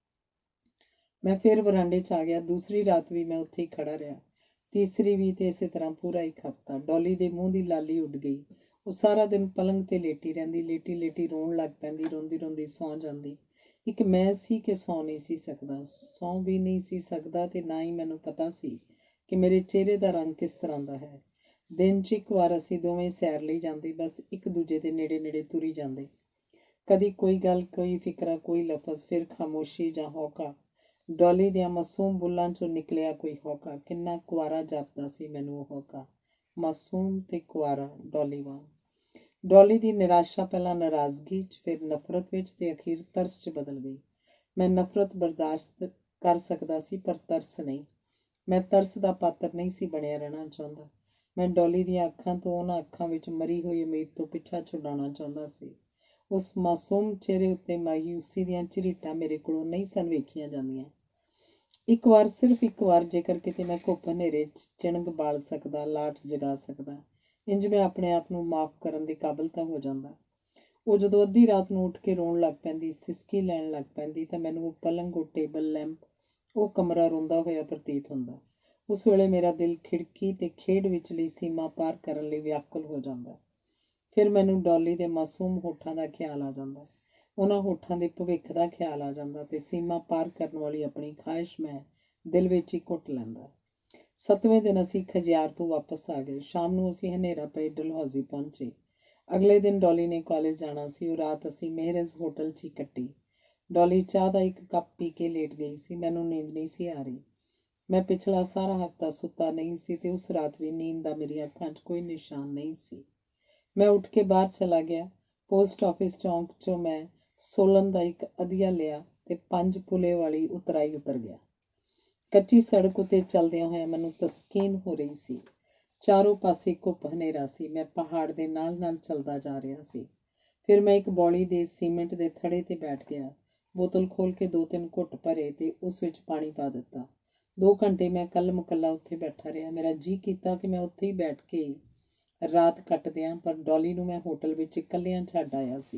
A: ਮੈਂ ਫਿਰ ਵਰਾਂਡੇ 'ਚ ਆ ਗਿਆ। ਦੂਸਰੀ ਰਾਤ ਵੀ ਮੈਂ ਉੱਥੇ ਹੀ ਖੜਾ ਰਿਹਾ, ਤੀਸਰੀ ਵੀ, ਤੇ ਇਸੇ ਤਰ੍ਹਾਂ ਪੂਰਾ ਇੱਕ ਹਫ਼ਤਾ। ਡੌਲੀ ਦੇ ਮੂੰਹ ਦੀ ਲਾਲੀ ਉੱਡ ਗਈ। ਉਹ ਸਾਰਾ ਦਿਨ ਪਲੰਗ 'ਤੇ ਲੇਟੀ ਰਹਿੰਦੀ, ਲੇਟੀ ਲੇਟੀ ਰੋਣ ਲੱਗ ਪੈਂਦੀ, ਰੋਂਦੀ ਰੋਂਦੀ ਸੌਂ ਜਾਂਦੀ। ਇੱਕ ਮੈਂ ਸੀ ਕਿ ਸੌਂ ਨਹੀਂ ਸੀ ਸਕਦਾ, ਸੌਂ ਵੀ ਨਹੀਂ ਸੀ ਸਕਦਾ, ਤੇ ਨਾ ਹੀ ਮੈਨੂੰ ਪਤਾ ਸੀ ਕਿ ਮੇਰੇ ਚਿਹਰੇ ਦਾ ਰੰਗ ਕਿਸ ਤਰ੍ਹਾਂ ਦਾ ਹੈ। ਦਿਨ 'ਚ ਇੱਕ ਵਾਰ ਅਸੀਂ ਦੋਵੇਂ ਸੈਰ ਲਈ ਜਾਂਦੇ, ਬਸ ਇੱਕ ਦੂਜੇ ਦੇ ਨੇੜੇ ਨੇੜੇ ਤੁਰੀ ਜਾਂਦੇ। ਕਦੀ ਕੋਈ ਗੱਲ, ਕੋਈ ਫਿਕਰਾ, ਕੋਈ ਲਫ਼ਜ਼, ਫਿਰ ਖਾਮੋਸ਼ੀ ਜਾਂ ਹੌਕਾ। ਡੌਲੀ ਦੀਆਂ ਮਾਸੂਮ ਬੁੱਲ੍ਹਾਂ 'ਚੋਂ ਨਿਕਲਿਆ ਕੋਈ ਹੌਕਾ। ਕਿੰਨਾ ਕੁਆਰਾ ਜਾਪਦਾ ਸੀ ਮੈਨੂੰ ਉਹ ਹੌਕਾ, ਮਾਸੂਮ ਤੇ ਕੁਆਰਾ, ਡੌਲੀ ਵਾਂਗ। ਡੌਲੀ ਦੀ ਨਿਰਾਸ਼ਾ ਪਹਿਲਾਂ ਨਾਰਾਜ਼ਗੀ 'ਚ, ਫਿਰ ਨਫ਼ਰਤ ਵਿੱਚ, ਤੇ ਅਖੀਰ ਤਰਸ 'ਚ ਬਦਲ ਗਈ। ਮੈਂ ਨਫ਼ਰਤ ਬਰਦਾਸ਼ਤ ਕਰ ਸਕਦਾ ਸੀ, ਪਰ ਤਰਸ ਨਹੀਂ। ਮੈਂ ਤਰਸ ਦਾ ਪਾਤਰ ਨਹੀਂ ਸੀ ਬਣਿਆ ਰਹਿਣਾ ਚਾਹੁੰਦਾ। ਮੈਂ ਡੌਲੀ ਦੀਆਂ ਅੱਖਾਂ ਤੋਂ, ਉਹਨਾਂ ਅੱਖਾਂ ਵਿੱਚ ਮਰੀ ਹੋਈ ਉਮੀਦ ਤੋਂ ਪਿੱਛਾ ਛੁਡਾਉਣਾ ਚਾਹੁੰਦਾ ਸੀ। ਉਸ ਮਾਸੂਮ ਚਿਹਰੇ ਉੱਤੇ ਮਾਯੂਸੀ ਦੀਆਂ ਝਰੀਟਾਂ ਮੇਰੇ ਕੋਲੋਂ ਨਹੀਂ ਸਨ ਵੇਖੀਆਂ ਜਾਂਦੀਆਂ। ਇੱਕ ਵਾਰ, ਸਿਰਫ ਇੱਕ ਵਾਰ, ਜੇਕਰ ਕਿਤੇ ਮੈਂ ਘੁੱਪ ਹਨੇਰੇ 'ਚ ਚਿਣਗ ਬਾਲ ਸਕਦਾ, ਲਾਟ ਜਗਾ ਸਕਦਾ, ਇੰਜ ਮੈਂ ਆਪਣੇ ਆਪ ਨੂੰ ਮਾਫ਼ ਕਰਨ ਦੇ ਕਾਬਲ ਤਾਂ ਹੋ ਜਾਂਦਾ। ਉਹ ਜਦੋਂ ਅੱਧੀ ਰਾਤ ਨੂੰ ਉੱਠ ਕੇ ਰੋਣ ਲੱਗ ਪੈਂਦੀ, ਸਿਸਕੀ ਲੈਣ ਲੱਗ ਪੈਂਦੀ, ਤਾਂ ਮੈਨੂੰ ਉਹ ਪਲੰਗ, ਉਹ ਟੇਬਲ ਲੈਂਪ, ਉਹ ਕਮਰਾ ਰੋਂਦਾ ਹੋਇਆ ਪ੍ਰਤੀਤ ਹੁੰਦਾ। ਉਸ ਵੇਲੇ ਮੇਰਾ ਦਿਲ ਖਿੜਕੀ ਤੇ ਖੇਡ ਵਿਚਲੀ ਸੀਮਾ ਪਾਰ ਕਰਨ ਲਈ ਵਿਆਕੁਲ ਹੋ ਜਾਂਦਾ। ਫਿਰ ਮੈਨੂੰ ਡੌਲੀ ਦੇ ਮਾਸੂਮ ਹੋਠਾਂ ਦਾ ਖਿਆਲ ਆ ਜਾਂਦਾ, ਉਹਨਾਂ ਹੋਠਾਂ ਦੇ ਭਵਿੱਖ ਦਾ ਖਿਆਲ ਆ ਜਾਂਦਾ, ਤੇ ਸੀਮਾ ਪਾਰ ਕਰਨ ਵਾਲੀ ਆਪਣੀ ਖਾਹਿਸ਼ ਮੈਂ ਦਿਲ ਵਿੱਚ ਹੀ ਘੁੱਟ ਲੈਂਦਾ। ਸੱਤਵੇਂ ਦਿਨ ਅਸੀਂ ਖਜਿਆਰ ਤੋਂ ਵਾਪਸ ਆ ਗਏ। ਸ਼ਾਮ ਨੂੰ ਅਸੀਂ ਹਨੇਰਾ ਪਏ ਡਲਹੌਜ਼ੀ ਪਹੁੰਚੇ। ਅਗਲੇ ਦਿਨ ਡੌਲੀ ਨੇ ਕਾਲਜ ਜਾਣਾ ਸੀ। ਉਹ ਰਾਤ ਅਸੀਂ ਮੇਹਰਜ਼ ਹੋਟਲ 'ਚ ਹੀ ਕੱਟੀ। ਡੌਲੀ ਚਾਹ ਦਾ ਇੱਕ ਕੱਪ ਪੀ ਕੇ ਲੇਟ ਗਈ ਸੀ। ਮੈਨੂੰ ਨੀਂਦ ਨਹੀਂ ਸੀ ਆ ਰਹੀ। ਮੈਂ ਪਿਛਲਾ ਸਾਰਾ ਹਫ਼ਤਾ ਸੁੱਤਾ ਨਹੀਂ ਸੀ, ਤੇ ਉਸ ਰਾਤ ਵੀ ਨੀਂਦ ਦਾ ਮੇਰੀਆਂ ਅੱਖਾਂ 'ਚ ਕੋਈ ਨਿਸ਼ਾਨ ਨਹੀਂ ਸੀ। ਮੈਂ ਉੱਠ ਕੇ ਬਾਹਰ ਚਲਾ ਗਿਆ। ਪੋਸਟ ਆਫਿਸ ਚੌਂਕ 'ਚੋਂ ਮੈਂ ਸੋਲਨ ਦਾ ਇੱਕ ਅਧੀਆ ਲਿਆ ਤੇ ਪੰਜ ਪੁਲੇ ਵਾਲੀ ਉਤਰਾਈ ਉਤਰ ਗਿਆ। ਕੱਚੀ ਸੜਕ ਉੱਤੇ ਚੱਲਦਿਆਂ ਹੋਇਆਂ ਮੈਨੂੰ ਤਸਕੀਨ ਹੋ ਰਹੀ ਸੀ। ਚਾਰੋਂ ਪਾਸੇ ਘੁੱਪ ਹਨੇਰਾ ਸੀ। ਮੈਂ ਪਹਾੜ ਦੇ ਨਾਲ ਨਾਲ ਚੱਲਦਾ ਜਾ ਰਿਹਾ ਸੀ। ਫਿਰ ਮੈਂ ਇੱਕ ਬੌਲੀ ਦੇ ਸੀਮੈਂਟ ਦੇ ਥੜੇ 'ਤੇ ਬੈਠ ਗਿਆ। ਬੋਤਲ ਖੋਲ੍ਹ ਕੇ ਦੋ ਤਿੰਨ ਘੁੱਟ ਭਰੇ ਤੇ ਉਸ ਵਿੱਚ ਪਾਣੀ ਪਾ ਦਿੱਤਾ। ਦੋ ਘੰਟੇ ਮੈਂ ਕੱਲ ਮੁਕੱਲਾ ਉੱਥੇ ਬੈਠਾ ਰਿਹਾ। ਮੇਰਾ ਜੀਅ ਕੀਤਾ ਕਿ ਮੈਂ ਉੱਥੇ ਹੀ ਬੈਠ ਕੇ ਰਾਤ ਕੱਟ ਦਿਆਂ, ਪਰ ਡੌਲੀ ਨੂੰ ਮੈਂ ਹੋਟਲ ਵਿੱਚ ਇਕੱਲਿਆਂ ਛੱਡ ਆਇਆ ਸੀ।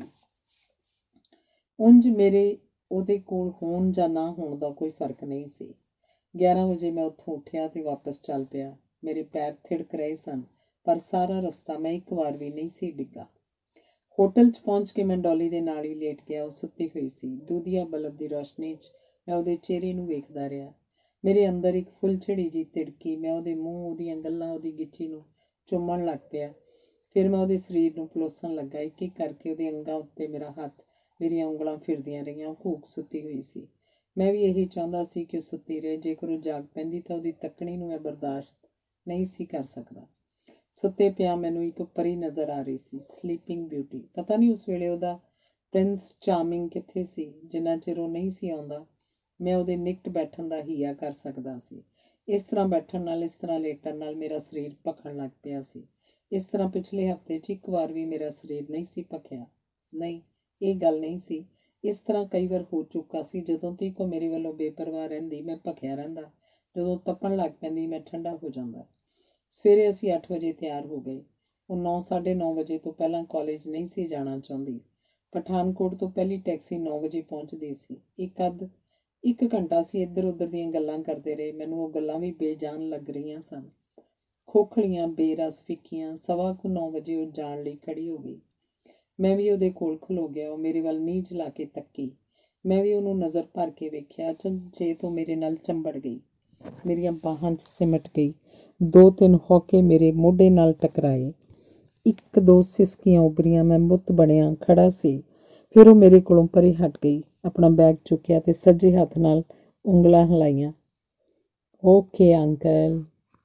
A: ਉਂਝ ਮੇਰੇ ਉਹਦੇ ਕੋਲ ਹੋਣ ਜਾਂ ਨਾ ਹੋਣ ਦਾ ਕੋਈ ਫਰਕ ਨਹੀਂ ਸੀ। ਗਿਆਰਾਂ ਵਜੇ ਮੈਂ ਉੱਥੋਂ ਉੱਠਿਆ ਤੇ ਵਾਪਸ ਚੱਲ ਪਿਆ। ਮੇਰੇ ਪੈਰ ਥਿੜਕ ਰਹੇ ਸਨ, ਪਰ ਸਾਰਾ ਰਸਤਾ ਮੈਂ ਇੱਕ ਵਾਰ ਵੀ ਨਹੀਂ ਸੀ ਡਿੱਗਾ। ਹੋਟਲ 'ਚ ਪਹੁੰਚ ਕੇ ਮੈਂ ਡੌਲੀ ਦੇ ਨਾਲ ਹੀ ਲੇਟ ਗਿਆ। ਉਹ ਸੁੱਤੀ ਹੋਈ ਸੀ। ਦੂਧੀਆ ਬਲਬ ਦੀ ਰੌਸ਼ਨੀ 'ਚ ਮੈਂ ਉਹਦੇ ਚਿਹਰੇ ਨੂੰ ਵੇਖਦਾ ਰਿਹਾ। ਮੇਰੇ ਅੰਦਰ ਇੱਕ ਫੁੱਲਝੜੀ ਜਿਹੀ ਤਿੜਕੀ। ਮੈਂ ਉਹਦੇ ਮੂੰਹ, ਉਹਦੀਆਂ ਗੱਲਾਂ, ਉਹਦੀ ਗਿੱਚੀ ਨੂੰ ਚੁੰਮਣ ਲੱਗ ਪਿਆ। ਫਿਰ ਮੈਂ ਉਹਦੇ ਸਰੀਰ ਨੂੰ ਪਲੋਸਣ ਲੱਗਾ। ਇੱਕ ਇੱਕ ਕਰਕੇ ਉਹਦੇ ਅੰਗਾਂ ਉੱਤੇ ਮੇਰਾ ਹੱਥ, ਮੇਰੀਆਂ ਉਂਗਲਾਂ ਫਿਰਦੀਆਂ ਰਹੀਆਂ। ਉਹ ਘੂਕ ਸੁੱਤੀ ਹੋਈ ਸੀ। ਮੈਂ ਵੀ ਇਹੀ ਚਾਹੁੰਦਾ ਸੀ ਕਿ ਉਹ ਸੁੱਤੀ ਰਹੇ। ਜੇਕਰ ਉਹ ਜਾਗ ਪੈਂਦੀ ਤਾਂ ਉਹਦੀ ਤੱਕਣੀ ਨੂੰ ਮੈਂ ਬਰਦਾਸ਼ਤ ਨਹੀਂ ਸੀ ਕਰ ਸਕਦਾ। ਸੁੱਤੇ ਪਿਆ ਮੈਨੂੰ ਇੱਕ ਪਰੀ ਨਜ਼ਰ ਆ ਰਹੀ ਸੀ, ਸਲੀਪਿੰਗ ਬਿਊਟੀ। ਪਤਾ ਨਹੀਂ ਉਸ ਵੇਲੇ ਉਹਦਾ ਪ੍ਰਿੰਸ ਚਾਰਮਿੰਗ ਕਿੱਥੇ ਸੀ? ਜਿੰਨਾ ਚਿਰ ਉਹ ਨਹੀਂ ਸੀ ਆਉਂਦਾ ਮੈਂ ਉਹਦੇ ਨਿਕਟ ਬੈਠਣ ਦਾ ਹੀਆ ਕਰ ਸਕਦਾ ਸੀ। ਇਸ ਤਰ੍ਹਾਂ ਬੈਠਣ ਨਾਲ, ਇਸ ਤਰ੍ਹਾਂ ਲੇਟਣ ਨਾਲ ਮੇਰਾ ਸਰੀਰ ਭਖਣ ਲੱਗ ਪਿਆ ਸੀ। ਇਸ ਤਰ੍ਹਾਂ ਪਿਛਲੇ ਹਫ਼ਤੇ 'ਚ ਇੱਕ ਵਾਰ ਵੀ ਮੇਰਾ ਸਰੀਰ ਨਹੀਂ ਸੀ ਭਖਿਆ। ਨਹੀਂ, ਇਹ ਗੱਲ ਨਹੀਂ ਸੀ। ਇਸ ਤਰ੍ਹਾਂ ਕਈ ਵਾਰ ਹੋ ਚੁੱਕਾ ਸੀ। ਜਦੋਂ ਤੀਕ ਉਹ ਮੇਰੇ ਵੱਲੋਂ ਬੇਪਰਵਾਹ ਰਹਿੰਦੀ ਮੈਂ ਭਖਿਆ ਰਹਿੰਦਾ। ਜਦੋਂ ਤਪਣ ਲੱਗ ਪੈਂਦੀ ਮੈਂ ਠੰਡਾ ਹੋ ਜਾਂਦਾ। ਸਵੇਰੇ ਅਸੀਂ ਅੱਠ ਵਜੇ ਤਿਆਰ ਹੋ ਗਏ। ਉਹ ਨੌ ਸਾਢੇ ਨੌ ਵਜੇ ਤੋਂ ਪਹਿਲਾਂ ਕਾਲਜ ਨਹੀਂ ਸੀ ਜਾਣਾ ਚਾਹੁੰਦੀ। ਪਠਾਨਕੋਟ ਤੋਂ ਪਹਿਲੀ ਟੈਕਸੀ ਨੌ ਵਜੇ ਪਹੁੰਚਦੀ ਸੀ। ਇੱਕ ਅੱਧ ਇੱਕ ਘੰਟਾ ਅਸੀਂ ਇੱਧਰ ਉੱਧਰ ਦੀਆਂ ਗੱਲਾਂ ਕਰਦੇ ਰਹੇ। ਮੈਨੂੰ ਉਹ ਗੱਲਾਂ ਵੀ ਬੇਜਾਨ ਲੱਗ ਰਹੀਆਂ ਸਨ। ਖੋਖਲੀਆਂ, ਬੇਰਸ, ਫਿੱਕੀਆਂ। ਸਵਾ ਕੁ ਨੌ ਵਜੇ ਉਹ ਜਾਣ ਲਈ ਖੜੀ ਹੋ ਗਈ। ਮੈਂ ਵੀ ਉਹਦੇ ਕੋਲ ਖਲੋ ਗਿਆ। ਉਹ ਮੇਰੇ ਵੱਲ ਨੀਝ ਲਾ ਕੇ ਤੱਕੀ। ਮੈਂ ਵੀ ਉਹਨੂੰ ਨਜ਼ਰ ਭਰ ਕੇ ਵੇਖਿਆ। ਅਚਨਚੇ ਤੋਂ ਮੇਰੇ ਨਾਲ ਚੰਬੜ ਗਈ, ਮੇਰੀਆਂ ਬਾਹਾਂ 'ਚ ਸਿਮਟ ਗਈ। ਦੋ ਤਿੰਨ ਹੌਕੇ ਮੇਰੇ ਮੋਢੇ ਨਾਲ ਟਕਰਾਏ। ਇੱਕ ਦੋ ਸਿਸਕੀਆਂ ਉਭਰੀਆਂ। ਮੈਂ ਮੁੱਤ ਬਣਿਆ ਖੜਾ ਸੀ। ਫਿਰ ਉਹ ਮੇਰੇ ਕੋਲੋਂ ਪਰੇ ਹਟ ਗਈ, ਆਪਣਾ ਬੈਗ ਚੁੱਕਿਆ ਤੇ ਸੱਜੇ ਹੱਥ ਨਾਲ ਉਂਗਲਾਂ ਹਿਲਾਈਆਂ। Okay uncle.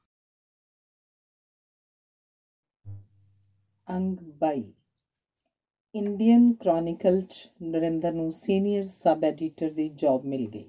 A: ਅੰਗ ਬਾਈ। ਇੰਡੀਅਨ ਕ੍ਰੋਨਿਕਲ 'ਚ ਨਰਿੰਦਰ ਨੂੰ ਸੀਨੀਅਰ ਸਬ ਐਡੀਟਰ ਦੀ ਜੌਬ ਮਿਲ ਗਈ।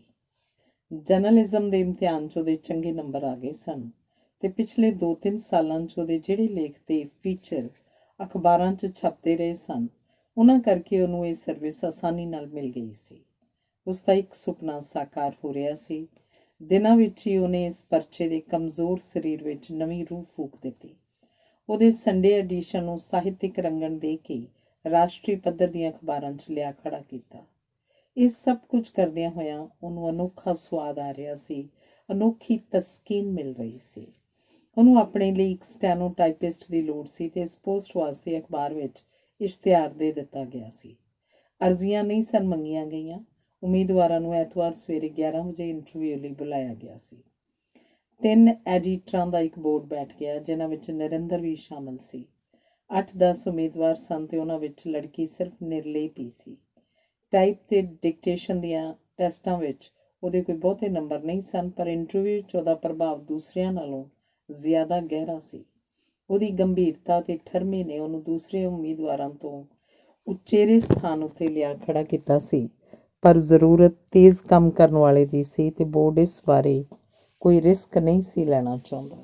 A: ਜਰਨਲਿਜ਼ਮ ਦੇ ਇਮਤਿਹਾਨ 'ਚ ਉਹਦੇ ਚੰਗੇ ਨੰਬਰ ਆ ਗਏ ਸਨ ਤੇ ਪਿਛਲੇ ਦੋ ਤਿੰਨ ਸਾਲਾਂ 'ਚ ਉਹਦੇ ਜਿਹੜੇ ਲੇਖ ਤੇ ਫੀਚਰ ਅਖਬਾਰਾਂ 'ਚ ਛਪਦੇ ਰਹੇ ਸਨ, ਉਹਨਾਂ ਕਰਕੇ ਉਹਨੂੰ ਇਹ ਸਰਵਿਸ ਆਸਾਨੀ ਨਾਲ ਮਿਲ ਗਈ ਸੀ। ਉਸਦਾ ਇੱਕ ਸੁਪਨਾ ਸਾਕਾਰ ਹੋ ਰਿਹਾ ਸੀ। ਦਿਨਾਂ ਵਿੱਚ ਹੀ ਉਹਨੇ ਇਸ ਪਰਚੇ ਦੇ ਕਮਜ਼ੋਰ ਸਰੀਰ ਵਿੱਚ ਨਵੀਂ ਰੂਹ ਫੂਕ ਦਿੱਤੀ। ਉਹਦੇ ਸੰਡੇ ਐਡੀਸ਼ਨ ਨੂੰ ਸਾਹਿਤਿਕ ਰੰਗਣ ਦੇ ਕੇ ਰਾਸ਼ਟਰੀ ਪੱਧਰ ਦੀਆਂ ਅਖਬਾਰਾਂ 'ਚ ਲਿਆ ਖੜਾ ਕੀਤਾ। ਇਹ ਸਭ ਕੁਝ ਕਰਦਿਆਂ ਹੋਇਆਂ ਉਹਨੂੰ ਅਨੋਖਾ ਸੁਆਦ ਆ ਰਿਹਾ ਸੀ, ਅਨੋਖੀ ਤਸਕੀਨ ਮਿਲ ਰਹੀ ਸੀ। ਉਹਨੂੰ ਆਪਣੇ ਲਈ ਇੱਕ ਸਟੈਨੋਟਾਈਪਿਸਟ ਦੀ ਲੋੜ ਸੀ ਤੇ ਇਸ ਪੋਸਟ ਵਾਸਤੇ ਅਖਬਾਰ ਵਿੱਚ ਇਸ਼ਤਿਹਾਰ ਦੇ ਦਿੱਤਾ ਗਿਆ ਸੀ। ਅਰਜ਼ੀਆਂ ਨਹੀਂ ਸਨ ਮੰਗੀਆਂ ਗਈਆਂ। ਉਮੀਦਵਾਰਾਂ ਨੂੰ ਐਤਵਾਰ ਸਵੇਰੇ ਗਿਆਰਾਂ ਵਜੇ ਇੰਟਰਵਿਊ ਲਈ ਬੁਲਾਇਆ ਗਿਆ ਸੀ। ਤਿੰਨ ਐਡੀਟਰਾਂ ਦਾ ਇੱਕ ਬੋਰਡ ਬੈਠ ਗਿਆ, ਜਿਨ੍ਹਾਂ ਵਿੱਚ ਨਰਿੰਦਰ ਵੀ ਸ਼ਾਮਲ ਸੀ। ਅੱਠ ਦਸ ਉਮੀਦਵਾਰ ਸਨ ਤੇ ਉਹਨਾਂ ਵਿੱਚ ਲੜਕੀ ਸਿਰਫ ਨਿਰਲੇਪ ਹੀ ਸੀ। ਟਾਈਪ ਤੇ ਡਿਕਟੇਸ਼ਨ ਦੀਆਂ ਟੈਸਟਾਂ ਵਿੱਚ ਉਹਦੇ ਕੋਈ ਬਹੁਤੇ ਨੰਬਰ ਨਹੀਂ ਸਨ, ਪਰ ਇੰਟਰਵਿਊ 'ਚ ਉਹਦਾ ਪ੍ਰਭਾਵ ਦੂਸਰਿਆਂ ਨਾਲੋਂ ਜ਼ਿਆਦਾ ਗਹਿਰਾ ਸੀ। ਉਹਦੀ ਗੰਭੀਰਤਾ ਤੇ ਠਰਮੇ ਨੇ ਉਹਨੂੰ ਦੂਸਰੇ ਉਮੀਦਵਾਰਾਂ ਤੋਂ ਉਚੇਰੇ ਸਥਾਨ ਉੱਤੇ ਲਿਆ ਖੜਾ ਕੀਤਾ ਸੀ। ਪਰ ਜ਼ਰੂਰਤ ਤੇਜ਼ ਕੰਮ ਕਰਨ ਵਾਲੇ ਦੀ ਸੀ ਤੇ ਬੋਰਡ ਇਸ ਬਾਰੇ ਕੋਈ ਰਿਸਕ ਨਹੀਂ ਸੀ ਲੈਣਾ ਚਾਹੁੰਦਾ।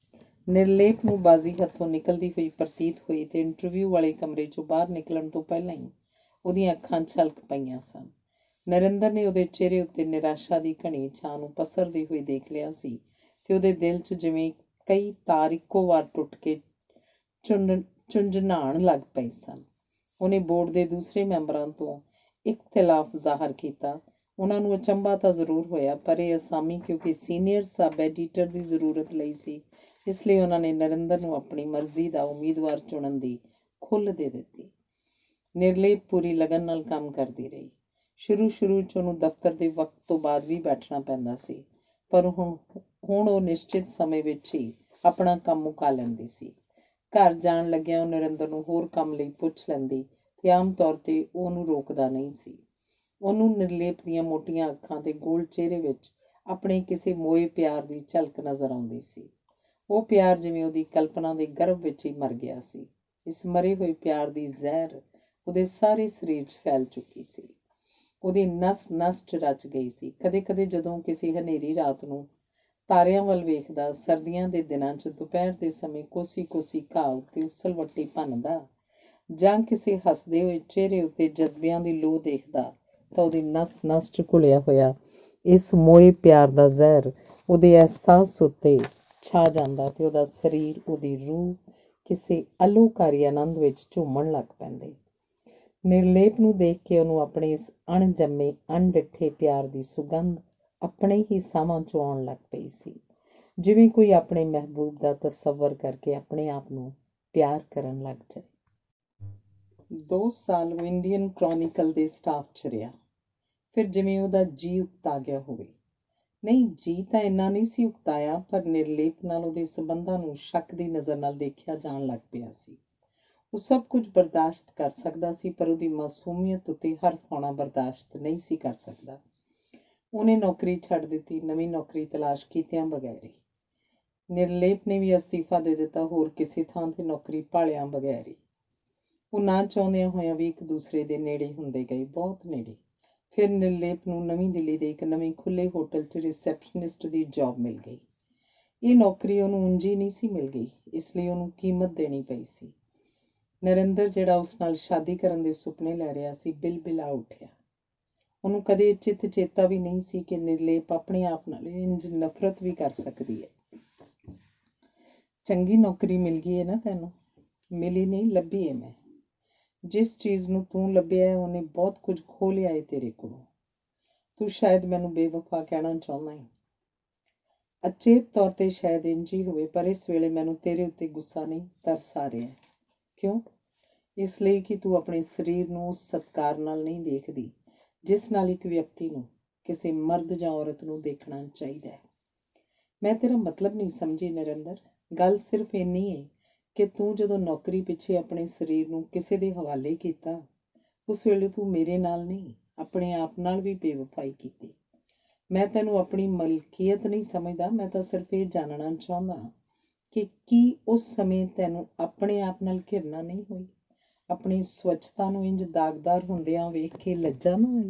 A: ਨਿਰਲੇਪ ਨੂੰ ਬਾਜ਼ੀ ਹੱਥੋਂ ਨਿਕਲਦੀ ਹੋਈ ਪ੍ਰਤੀਤ ਹੋਈ ਤੇ ਇੰਟਰਵਿਊ ਵਾਲੇ ਕਮਰੇ 'ਚੋਂ ਬਾਹਰ ਨਿਕਲਣ ਤੋਂ ਪਹਿਲਾਂ ਹੀ ਉਹਦੀਆਂ ਅੱਖਾਂ ਛਲਕ ਪਈਆਂ ਸਨ। ਨਰਿੰਦਰ ਨੇ ਉਹਦੇ ਚਿਹਰੇ ਉੱਤੇ ਨਿਰਾਸ਼ਾ ਦੀ ਘਣੀ ਛਾਂ ਨੂੰ ਪਸਰਦੀ ਹੋਈ ਦੇਖ ਲਿਆ ਸੀ ਤੇ ਉਹਦੇ ਦਿਲ 'ਚ ਜਿਵੇਂ ਕਈ ਤਾਰ ਇੱਕੋ ਵਾਰ ਟੁੱਟ ਕੇ ਚੁੰਨ ਝੁੰਝੁਨਾਉਣ ਲੱਗ ਪਏ ਸਨ। ਉਹਨੇ ਬੋਰਡ ਦੇ ਦੂਸਰੇ ਮੈਂਬਰਾਂ ਤੋਂ ਇਖਤਿਲਾਫ ਜ਼ਾਹਰ ਕੀਤਾ। ਉਹਨਾਂ ਨੂੰ ਅਚੰਭਾ ਤਾਂ ਜ਼ਰੂਰ ਹੋਇਆ, ਪਰ ਇਹ ਅਸਾਮੀ ਕਿਉਂਕਿ ਸੀਨੀਅਰ ਸਬ ਐਡੀਟਰ ਦੀ ਜ਼ਰੂਰਤ ਲਈ ਸੀ, ਇਸ ਲਈ ਉਹਨਾਂ ਨੇ ਨਰਿੰਦਰ ਨੂੰ ਆਪਣੀ ਮਰਜ਼ੀ ਦਾ ਉਮੀਦਵਾਰ ਚੁਣਨ ਦੀ ਖੁੱਲ੍ਹ ਦੇ ਦਿੱਤੀ। ਨਿਰਲੇਪ ਪੂਰੀ ਲਗਨ ਨਾਲ ਕੰਮ ਕਰਦੀ ਰਹੀ। ਸ਼ੁਰੂ ਸ਼ੁਰੂ 'ਚ ਉਹਨੂੰ ਦਫ਼ਤਰ ਦੇ ਵਕਤ ਤੋਂ ਬਾਅਦ ਵੀ ਬੈਠਣਾ ਪੈਂਦਾ ਸੀ, ਪਰ ਹੁਣ ਹੁਣ ਉਹ ਨਿਸ਼ਚਿਤ ਸਮੇਂ ਵਿੱਚ ਹੀ ਆਪਣਾ ਕੰਮ ਮੁਕਾ ਲੈਂਦੀ ਸੀ। ਘਰ ਜਾਣ ਲੱਗਿਆਂ ਉਹ ਨਰਿੰਦਰ ਨੂੰ ਹੋਰ ਕੰਮ ਲਈ ਪੁੱਛ ਲੈਂਦੀ ਤੇ ਆਮ ਤੌਰ 'ਤੇ ਉਹ ਉਹਨੂੰ ਰੋਕਦਾ ਨਹੀਂ ਸੀ। ਉਹਨੂੰ ਨਿਰਲੇਪ ਦੀਆਂ ਮੋਟੀਆਂ ਅੱਖਾਂ ਤੇ ਗੋਲ ਚਿਹਰੇ ਵਿੱਚ ਆਪਣੇ ਕਿਸੇ ਮੋਏ ਪਿਆਰ ਦੀ ਝਲਕ ਨਜ਼ਰ ਆਉਂਦੀ ਸੀ। ਉਹ ਪਿਆਰ ਜਿਵੇਂ ਉਹਦੀ ਕਲਪਨਾ ਦੇ ਗਰਭ ਵਿੱਚ ਹੀ ਮਰ ਗਿਆ ਸੀ। ਇਸ ਮਰੇ ਹੋਏ ਪਿਆਰ ਦੀ ਜ਼ਹਿਰ ਉਹਦੇ ਸਾਰੇ ਸਰੀਰ 'ਚ ਫੈਲ ਚੁੱਕੀ ਸੀ, ਉਹਦੀ ਨਸ ਨਸ 'ਚ ਰਚ ਗਈ ਸੀ। ਕਦੇ ਕਦੇ ਜਦੋਂ ਕਿਸੇ ਹਨੇਰੀ ਰਾਤ ਨੂੰ ਤਾਰਿਆਂ ਵੱਲ ਵੇਖਦਾ, ਸਰਦੀਆਂ ਦੇ ਦਿਨਾਂ 'ਚ ਦੁਪਹਿਰ ਦੇ ਸਮੇਂ ਕੋਸੀ ਕੋਸੀ ਘਾਹ ਉੱਤੇ ਉਸਲ ਵੱਟੀ ਭੰਨਦਾ, ਜਾਂ ਕਿਸੇ ਹੱਸਦੇ ਹੋਏ ਚਿਹਰੇ ਉੱਤੇ ਜਜ਼ਬਿਆਂ ਦੀ ਲੋਅ ਦੇਖਦਾ, ਤਾਂ ਉਹਦੀ ਨਸ ਨਸ 'ਚ ਘੁਲਿਆ ਹੋਇਆ ਇਸ ਮੋਏ ਪਿਆਰ ਦਾ ਜ਼ਹਿਰ ਉਹਦੇ ਅਹਿਸਾਸ ਉੱਤੇ ਛਾ ਜਾਂਦਾ ਤੇ ਉਹਦਾ ਸਰੀਰ, ਉਹਦੀ ਰੂਹ ਕਿਸੇ ਅਲੋਕਾਰੀ ਆਨੰਦ ਵਿੱਚ ਝੂਮਣ ਲੱਗ ਪੈਂਦੇ। ਨਿਰਲੇਪ ਨੂੰ ਦੇਖ ਕੇ ਉਹਨੂੰ ਆਪਣੇ ਇਸ ਅਣਜੰਮੇ ਅਣਡਿੱਠੇ ਪਿਆਰ ਦੀ ਸੁਗੰਧ ਆਪਣੇ ਹੀ ਸਾਹਾਂ 'ਚੋਂ ਆਉਣ ਲੱਗ ਪਈ ਸੀ, ਜਿਵੇਂ ਕੋਈ ਆਪਣੇ ਮਹਿਬੂਬ ਦਾ ਤਸੱਵਰ ਕਰਕੇ ਆਪਣੇ ਆਪ ਨੂੰ ਪਿਆਰ ਕਰਨ ਲੱਗ ਜਾਏ। ਦੋ ਸਾਲ ਉਹ ਇੰਡੀਅਨ ਕ੍ਰੋਨਿਕਲ ਦੇ ਸਟਾਫ 'ਚ ਰਿਹਾ। ਫਿਰ ਜਿਵੇਂ ਉਹਦਾ ਜੀਅ ਉਕਤਾ ਗਿਆ ਹੋਵੇ। ਨਹੀਂ, ਜੀਅ ਤਾਂ ਇੰਨਾ ਨਹੀਂ ਸੀ ਉਕਤਾਇਆ, ਪਰ ਨਿਰਲੇਪ ਨਾਲ ਉਹਦੇ ਸੰਬੰਧਾਂ ਨੂੰ ਸ਼ੱਕ ਦੀ ਨਜ਼ਰ ਨਾਲ ਦੇਖਿਆ ਜਾਣ ਲੱਗ ਪਿਆ ਸੀ। ਉਹ ਸਭ ਕੁਝ ਬਰਦਾਸ਼ਤ ਕਰ ਸਕਦਾ ਸੀ, ਪਰ ਉਹਦੀ ਮਾਸੂਮੀਅਤ ਉੱਤੇ ਹਰਫ ਆਉਣਾ ਬਰਦਾਸ਼ਤ ਨਹੀਂ ਸੀ ਕਰ ਸਕਦਾ। ਉਹਨੇ ਨੌਕਰੀ ਛੱਡ ਦਿੱਤੀ, ਨਵੀਂ ਨੌਕਰੀ ਤਲਾਸ਼ ਕੀਤਿਆਂ ਬਗੈਰ ਹੀ। ਨਿਰਲੇਪ ਨੇ ਵੀ ਅਸਤੀਫਾ ਦੇ ਦਿੱਤਾ, ਹੋਰ ਕਿਸੇ ਥਾਂ 'ਤੇ ਨੌਕਰੀ ਭਾਲਿਆਂ ਬਗੈਰ ਹੀ। ਉਹ ਨਾ ਚਾਹੁੰਦਿਆਂ ਹੋਇਆਂ ਵੀ ਇੱਕ ਦੂਸਰੇ ਦੇ ਨੇੜੇ ਹੁੰਦੇ ਗਏ, ਬਹੁਤ ਨੇੜੇ। ਫਿਰ ਨਿਰਲੇਪ ਨੂੰ ਨਵੀਂ ਦਿੱਲੀ ਦੇ ਇੱਕ ਨਵੇਂ ਖੁੱਲ੍ਹੇ ਹੋਟਲ 'ਚ ਰਿਸੈਪਸ਼ਨਿਸਟ ਦੀ ਜੌਬ ਮਿਲ ਗਈ। ਇਹ ਨੌਕਰੀ ਉਹਨੂੰ ਉਂਝ ਹੀ ਨਹੀਂ ਸੀ ਮਿਲ ਗਈ, ਇਸ ਲਈ ਉਹਨੂੰ ਕੀਮਤ ਦੇਣੀ ਪਈ ਸੀ। ਨਰਿੰਦਰ, ਜਿਹੜਾ ਉਸ ਨਾਲ ਸ਼ਾਦੀ ਕਰਨ ਦੇ ਸੁਪਨੇ ਲੈ ਰਿਹਾ ਸੀ, ਬਿਲ-ਬਿਲਾ ਉੱਠਿਆ। ਉਹਨੂੰ ਕਦੇ ਚਿੱਤ ਚੇਤਾ ਵੀ ਨਹੀਂ ਸੀ ਕਿ ਨਿਰਲੇਪ ਆਪਣੇ ਆਪ ਨਾਲ ਇੰਝ ਨਫ਼ਰਤ ਵੀ ਕਰ ਸਕਦੀ ਹੈ। ਚੰਗੀ ਨੌਕਰੀ ਮਿਲ ਗਈ ਹੈ ਨਾ ਤੈਨੂੰ? ਮਿਲੀ ਨਹੀਂ, ਲੱਭੀ ਹੈ ਮੈਂ। ਜਿਸ ਚੀਜ਼ ਨੂੰ ਤੂੰ ਲੱਭਿਆ ਹੈ ਉਹਨੇ ਬਹੁਤ ਕੁਝ ਖੋਹ ਲਿਆ ਹੈ ਤੇਰੇ ਕੋਲੋਂ। ਤੂੰ ਸ਼ਾਇਦ ਮੈਨੂੰ ਬੇਵਫਾ ਕਹਿਣਾ ਚਾਹੁੰਦਾ ਹੈ। ਅਚੇਤ ਤੌਰ 'ਤੇ ਸ਼ਾਇਦ ਇੰਝ ਹੀ ਹੋਵੇ, ਪਰ ਇਸ ਵੇਲੇ ਮੈਨੂੰ ਤੇਰੇ ਉੱਤੇ ਗੁੱਸਾ ਨਹੀਂ, ਤਰਸ ਆ ਰਿਹਾ ਹੈ। ਕਿਉਂ? ਇਸ ਲਈ ਕਿ ਤੂੰ ਆਪਣੇ ਸਰੀਰ ਨੂੰ ਉਸ ਸਤਿਕਾਰ ਨਾਲ ਨਹੀਂ ਦੇਖਦੀ ਜਿਸ ਨਾਲ ਇੱਕ ਵਿਅਕਤੀ ਨੂੰ, ਕਿਸੇ ਮਰਦ ਜਾਂ ਔਰਤ ਨੂੰ ਦੇਖਣਾ ਚਾਹੀਦਾ ਹੈ। ਮੈਂ ਤੇਰਾ ਮਤਲਬ ਨਹੀਂ ਸਮਝੀ ਨਰਿੰਦਰ। ਗੱਲ ਸਿਰਫ ਇੰਨੀ ਹੈ ਕਿ ਤੂੰ ਜਦੋਂ ਨੌਕਰੀ ਪਿੱਛੇ ਆਪਣੇ ਸਰੀਰ ਨੂੰ ਕਿਸੇ ਦੇ ਹਵਾਲੇ ਕੀਤਾ, ਉਸ ਵੇਲੇ ਤੂੰ ਮੇਰੇ ਨਾਲ ਨਹੀਂ, ਆਪਣੇ ਆਪ ਨਾਲ ਵੀ ਬੇਵਫਾਈ ਕੀਤੀ। ਮੈਂ ਤੈਨੂੰ ਆਪਣੀ ਮਲਕੀਅਤ ਨਹੀਂ ਸਮਝਦਾ, ਮੈਂ ਤਾਂ ਸਿਰਫ ਇਹ ਜਾਣਨਾ ਚਾਹੁੰਦਾ ਕਿ ਕੀ ਉਸ ਸਮੇਂ ਤੈਨੂੰ ਆਪਣੇ ਆਪ ਨਾਲ ਘਿਰਨਾ ਨਹੀਂ ਹੋਈ? ਆਪਣੀ ਸਵੱਛਤਾ ਨੂੰ ਇੰਝ ਦਾਗਦਾਰ ਹੁੰਦਿਆਂ ਵੇਖ ਕੇ ਲੱਜਾ ਨਾ ਹੋਈ?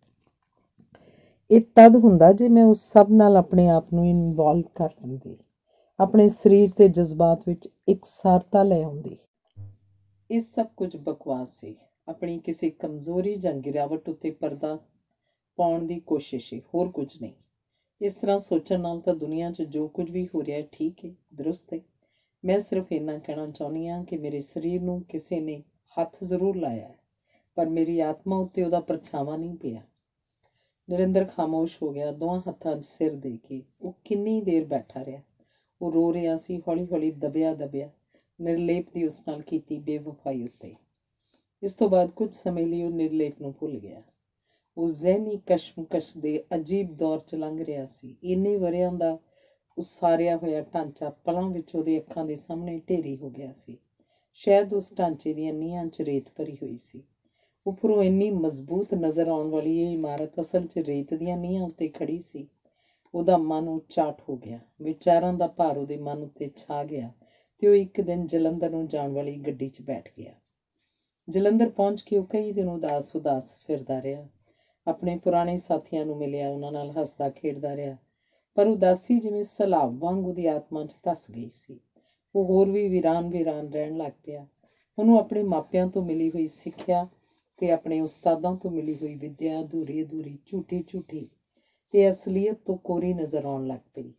A: ਇਹ ਤਦ ਹੁੰਦਾ ਜੇ ਮੈਂ ਉਸ ਸਭ ਨਾਲ ਆਪਣੇ ਆਪ ਨੂੰ ਇਨਵੋਲਵ ਕਰ ਲੈਂਦੀ, ਆਪਣੇ ਸਰੀਰ ਤੇ ਜਜ਼ਬਾਤ ਵਿੱਚ ਇਕਸਾਰਤਾ ਲੈ ਆਉਂਦੀ। ਇਹ ਸਭ ਕੁਝ ਬਕਵਾਸ ਸੀ, ਆਪਣੀ ਕਿਸੇ ਕਮਜ਼ੋਰੀ ਜਾਂ ਗਿਰਾਵਟ ਉੱਤੇ ਪਰਦਾ ਪਾਉਣ ਦੀ ਕੋਸ਼ਿਸ਼ ਹੈ, ਹੋਰ ਕੁਝ ਨਹੀਂ। ਇਸ ਤਰ੍ਹਾਂ ਸੋਚਣ ਨਾਲ ਤਾਂ ਦੁਨੀਆ 'ਚ ਜੋ ਕੁਝ ਵੀ ਹੋ ਰਿਹਾ ਠੀਕ ਹੈ, ਦਰੁਸਤ ਹੈ। ਮੈਂ ਸਿਰਫ ਇੰਨਾ ਕਹਿਣਾ ਚਾਹੁੰਦੀ ਹਾਂ ਕਿ ਮੇਰੇ ਸਰੀਰ ਨੂੰ ਕਿਸੇ ਨੇ ਹੱਥ ਜ਼ਰੂਰ ਲਾਇਆ ਹੈ, ਪਰ ਮੇਰੀ ਆਤਮਾ ਉੱਤੇ ਉਹਦਾ ਪਰਛਾਵਾਂ ਨਹੀਂ ਪਿਆ। ਨਰਿੰਦਰ ਖਾਮੋਸ਼ ਹੋ ਗਿਆ, ਦੋਵਾਂ ਹੱਥਾਂ 'ਚ ਸਿਰ ਦੇ ਕੇ। ਉਹ ਕਿੰਨੀ ਦੇਰ ਬੈਠਾ ਰਿਹਾ। ਉਹ ਰੋ ਰਿਹਾ ਸੀ, ਹੌਲੀ ਹੌਲੀ ਦਬਿਆ ਦਬਿਆ, ਨਿਰਲੇਪ ਦੀ ਉਸ ਨਾਲ ਕੀਤੀ ਬੇਵਫਾਈ ਉੱਤੇ। ਇਸ ਤੋਂ ਬਾਅਦ ਕੁਝ ਸਮੇਂ ਲਈ ਉਹ ਨਿਰਲੇਪ ਨੂੰ ਭੁੱਲ ਗਿਆ। ਉਹ ਜ਼ਹਿਨੀ ਕਸ਼ਮਕਸ਼ ਦੇ ਅਜੀਬ ਦੌਰ 'ਚ ਲੰਘ ਰਿਹਾ ਸੀ। ਇੰਨੇ ਵਰ੍ਹਿਆਂ ਦਾ ਉਸਾਰਿਆ ਹੋਇਆ ਢਾਂਚਾ ਪਲਾਂ ਵਿੱਚ ਉਹਦੇ ਅੱਖਾਂ ਦੇ ਸਾਹਮਣੇ ਢੇਰੀ ਹੋ ਗਿਆ ਸੀ। ਸ਼ਾਇਦ ਉਸ ਢਾਂਚੇ ਦੀਆਂ ਨੀਹਾਂ 'ਚ ਰੇਤ ਭਰੀ ਹੋਈ ਸੀ। ਉੱਪਰੋਂ ਇੰਨੀ ਮਜ਼ਬੂਤ ਨਜ਼ਰ ਆਉਣ ਵਾਲੀ ਇਹ ਇਮਾਰਤ ਅਸਲ 'ਚ ਰੇਤ ਦੀਆਂ ਨੀਹਾਂ ਉੱਤੇ ਖੜ੍ਹੀ ਸੀ। ਉਹਦਾ ਮਨ ਉਚਾਟ ਹੋ ਗਿਆ, ਵਿਚਾਰਾਂ ਦਾ ਭਾਰ ਉਹਦੇ ਮਨ ਉੱਤੇ ਛਾ ਗਿਆ ਤੇ ਉਹ ਇੱਕ ਦਿਨ ਜਲੰਧਰ ਨੂੰ ਜਾਣ ਵਾਲੀ ਗੱਡੀ 'ਚ ਬੈਠ ਗਿਆ। ਜਲੰਧਰ ਪਹੁੰਚ ਕੇ ਉਹ ਕਈ ਦਿਨ ਉਦਾਸ ਉਦਾਸ ਫਿਰਦਾ ਰਿਹਾ। ਆਪਣੇ ਪੁਰਾਣੇ ਸਾਥੀਆਂ ਨੂੰ ਮਿਲਿਆ, ਉਹਨਾਂ ਨਾਲ ਹੱਸਦਾ ਖੇਡਦਾ ਰਿਹਾ, ਪਰ ਉਦਾਸੀ ਜਿਵੇਂ ਸਲਾਬ ਵਾਂਗ ਉਹਦੀ ਆਤਮਾ 'ਚ ਧੱਸ ਗਈ ਸੀ। ਉਹ ਹੋਰ ਵੀ ਵੀਰਾਨ ਵੀਰਾਨ ਰਹਿਣ ਲੱਗ ਪਿਆ। ਉਹਨੂੰ ਆਪਣੇ ਮਾਪਿਆਂ ਤੋਂ ਮਿਲੀ ਹੋਈ ਸਿੱਖਿਆ ਤੇ ਆਪਣੇ ਉਸਤਾਦਾਂ ਤੋਂ ਮਿਲੀ ਹੋਈ ਵਿੱਦਿਆ ਅਧੂਰੀ ਅਧੂਰੀ, ਝੂਠੀ ਝੂਠੀ ਤੇ ਅਸਲੀਅਤ ਤੋਂ ਕੋਰੀ ਨਜ਼ਰ ਆਉਣ ਲੱਗ ਪਈ।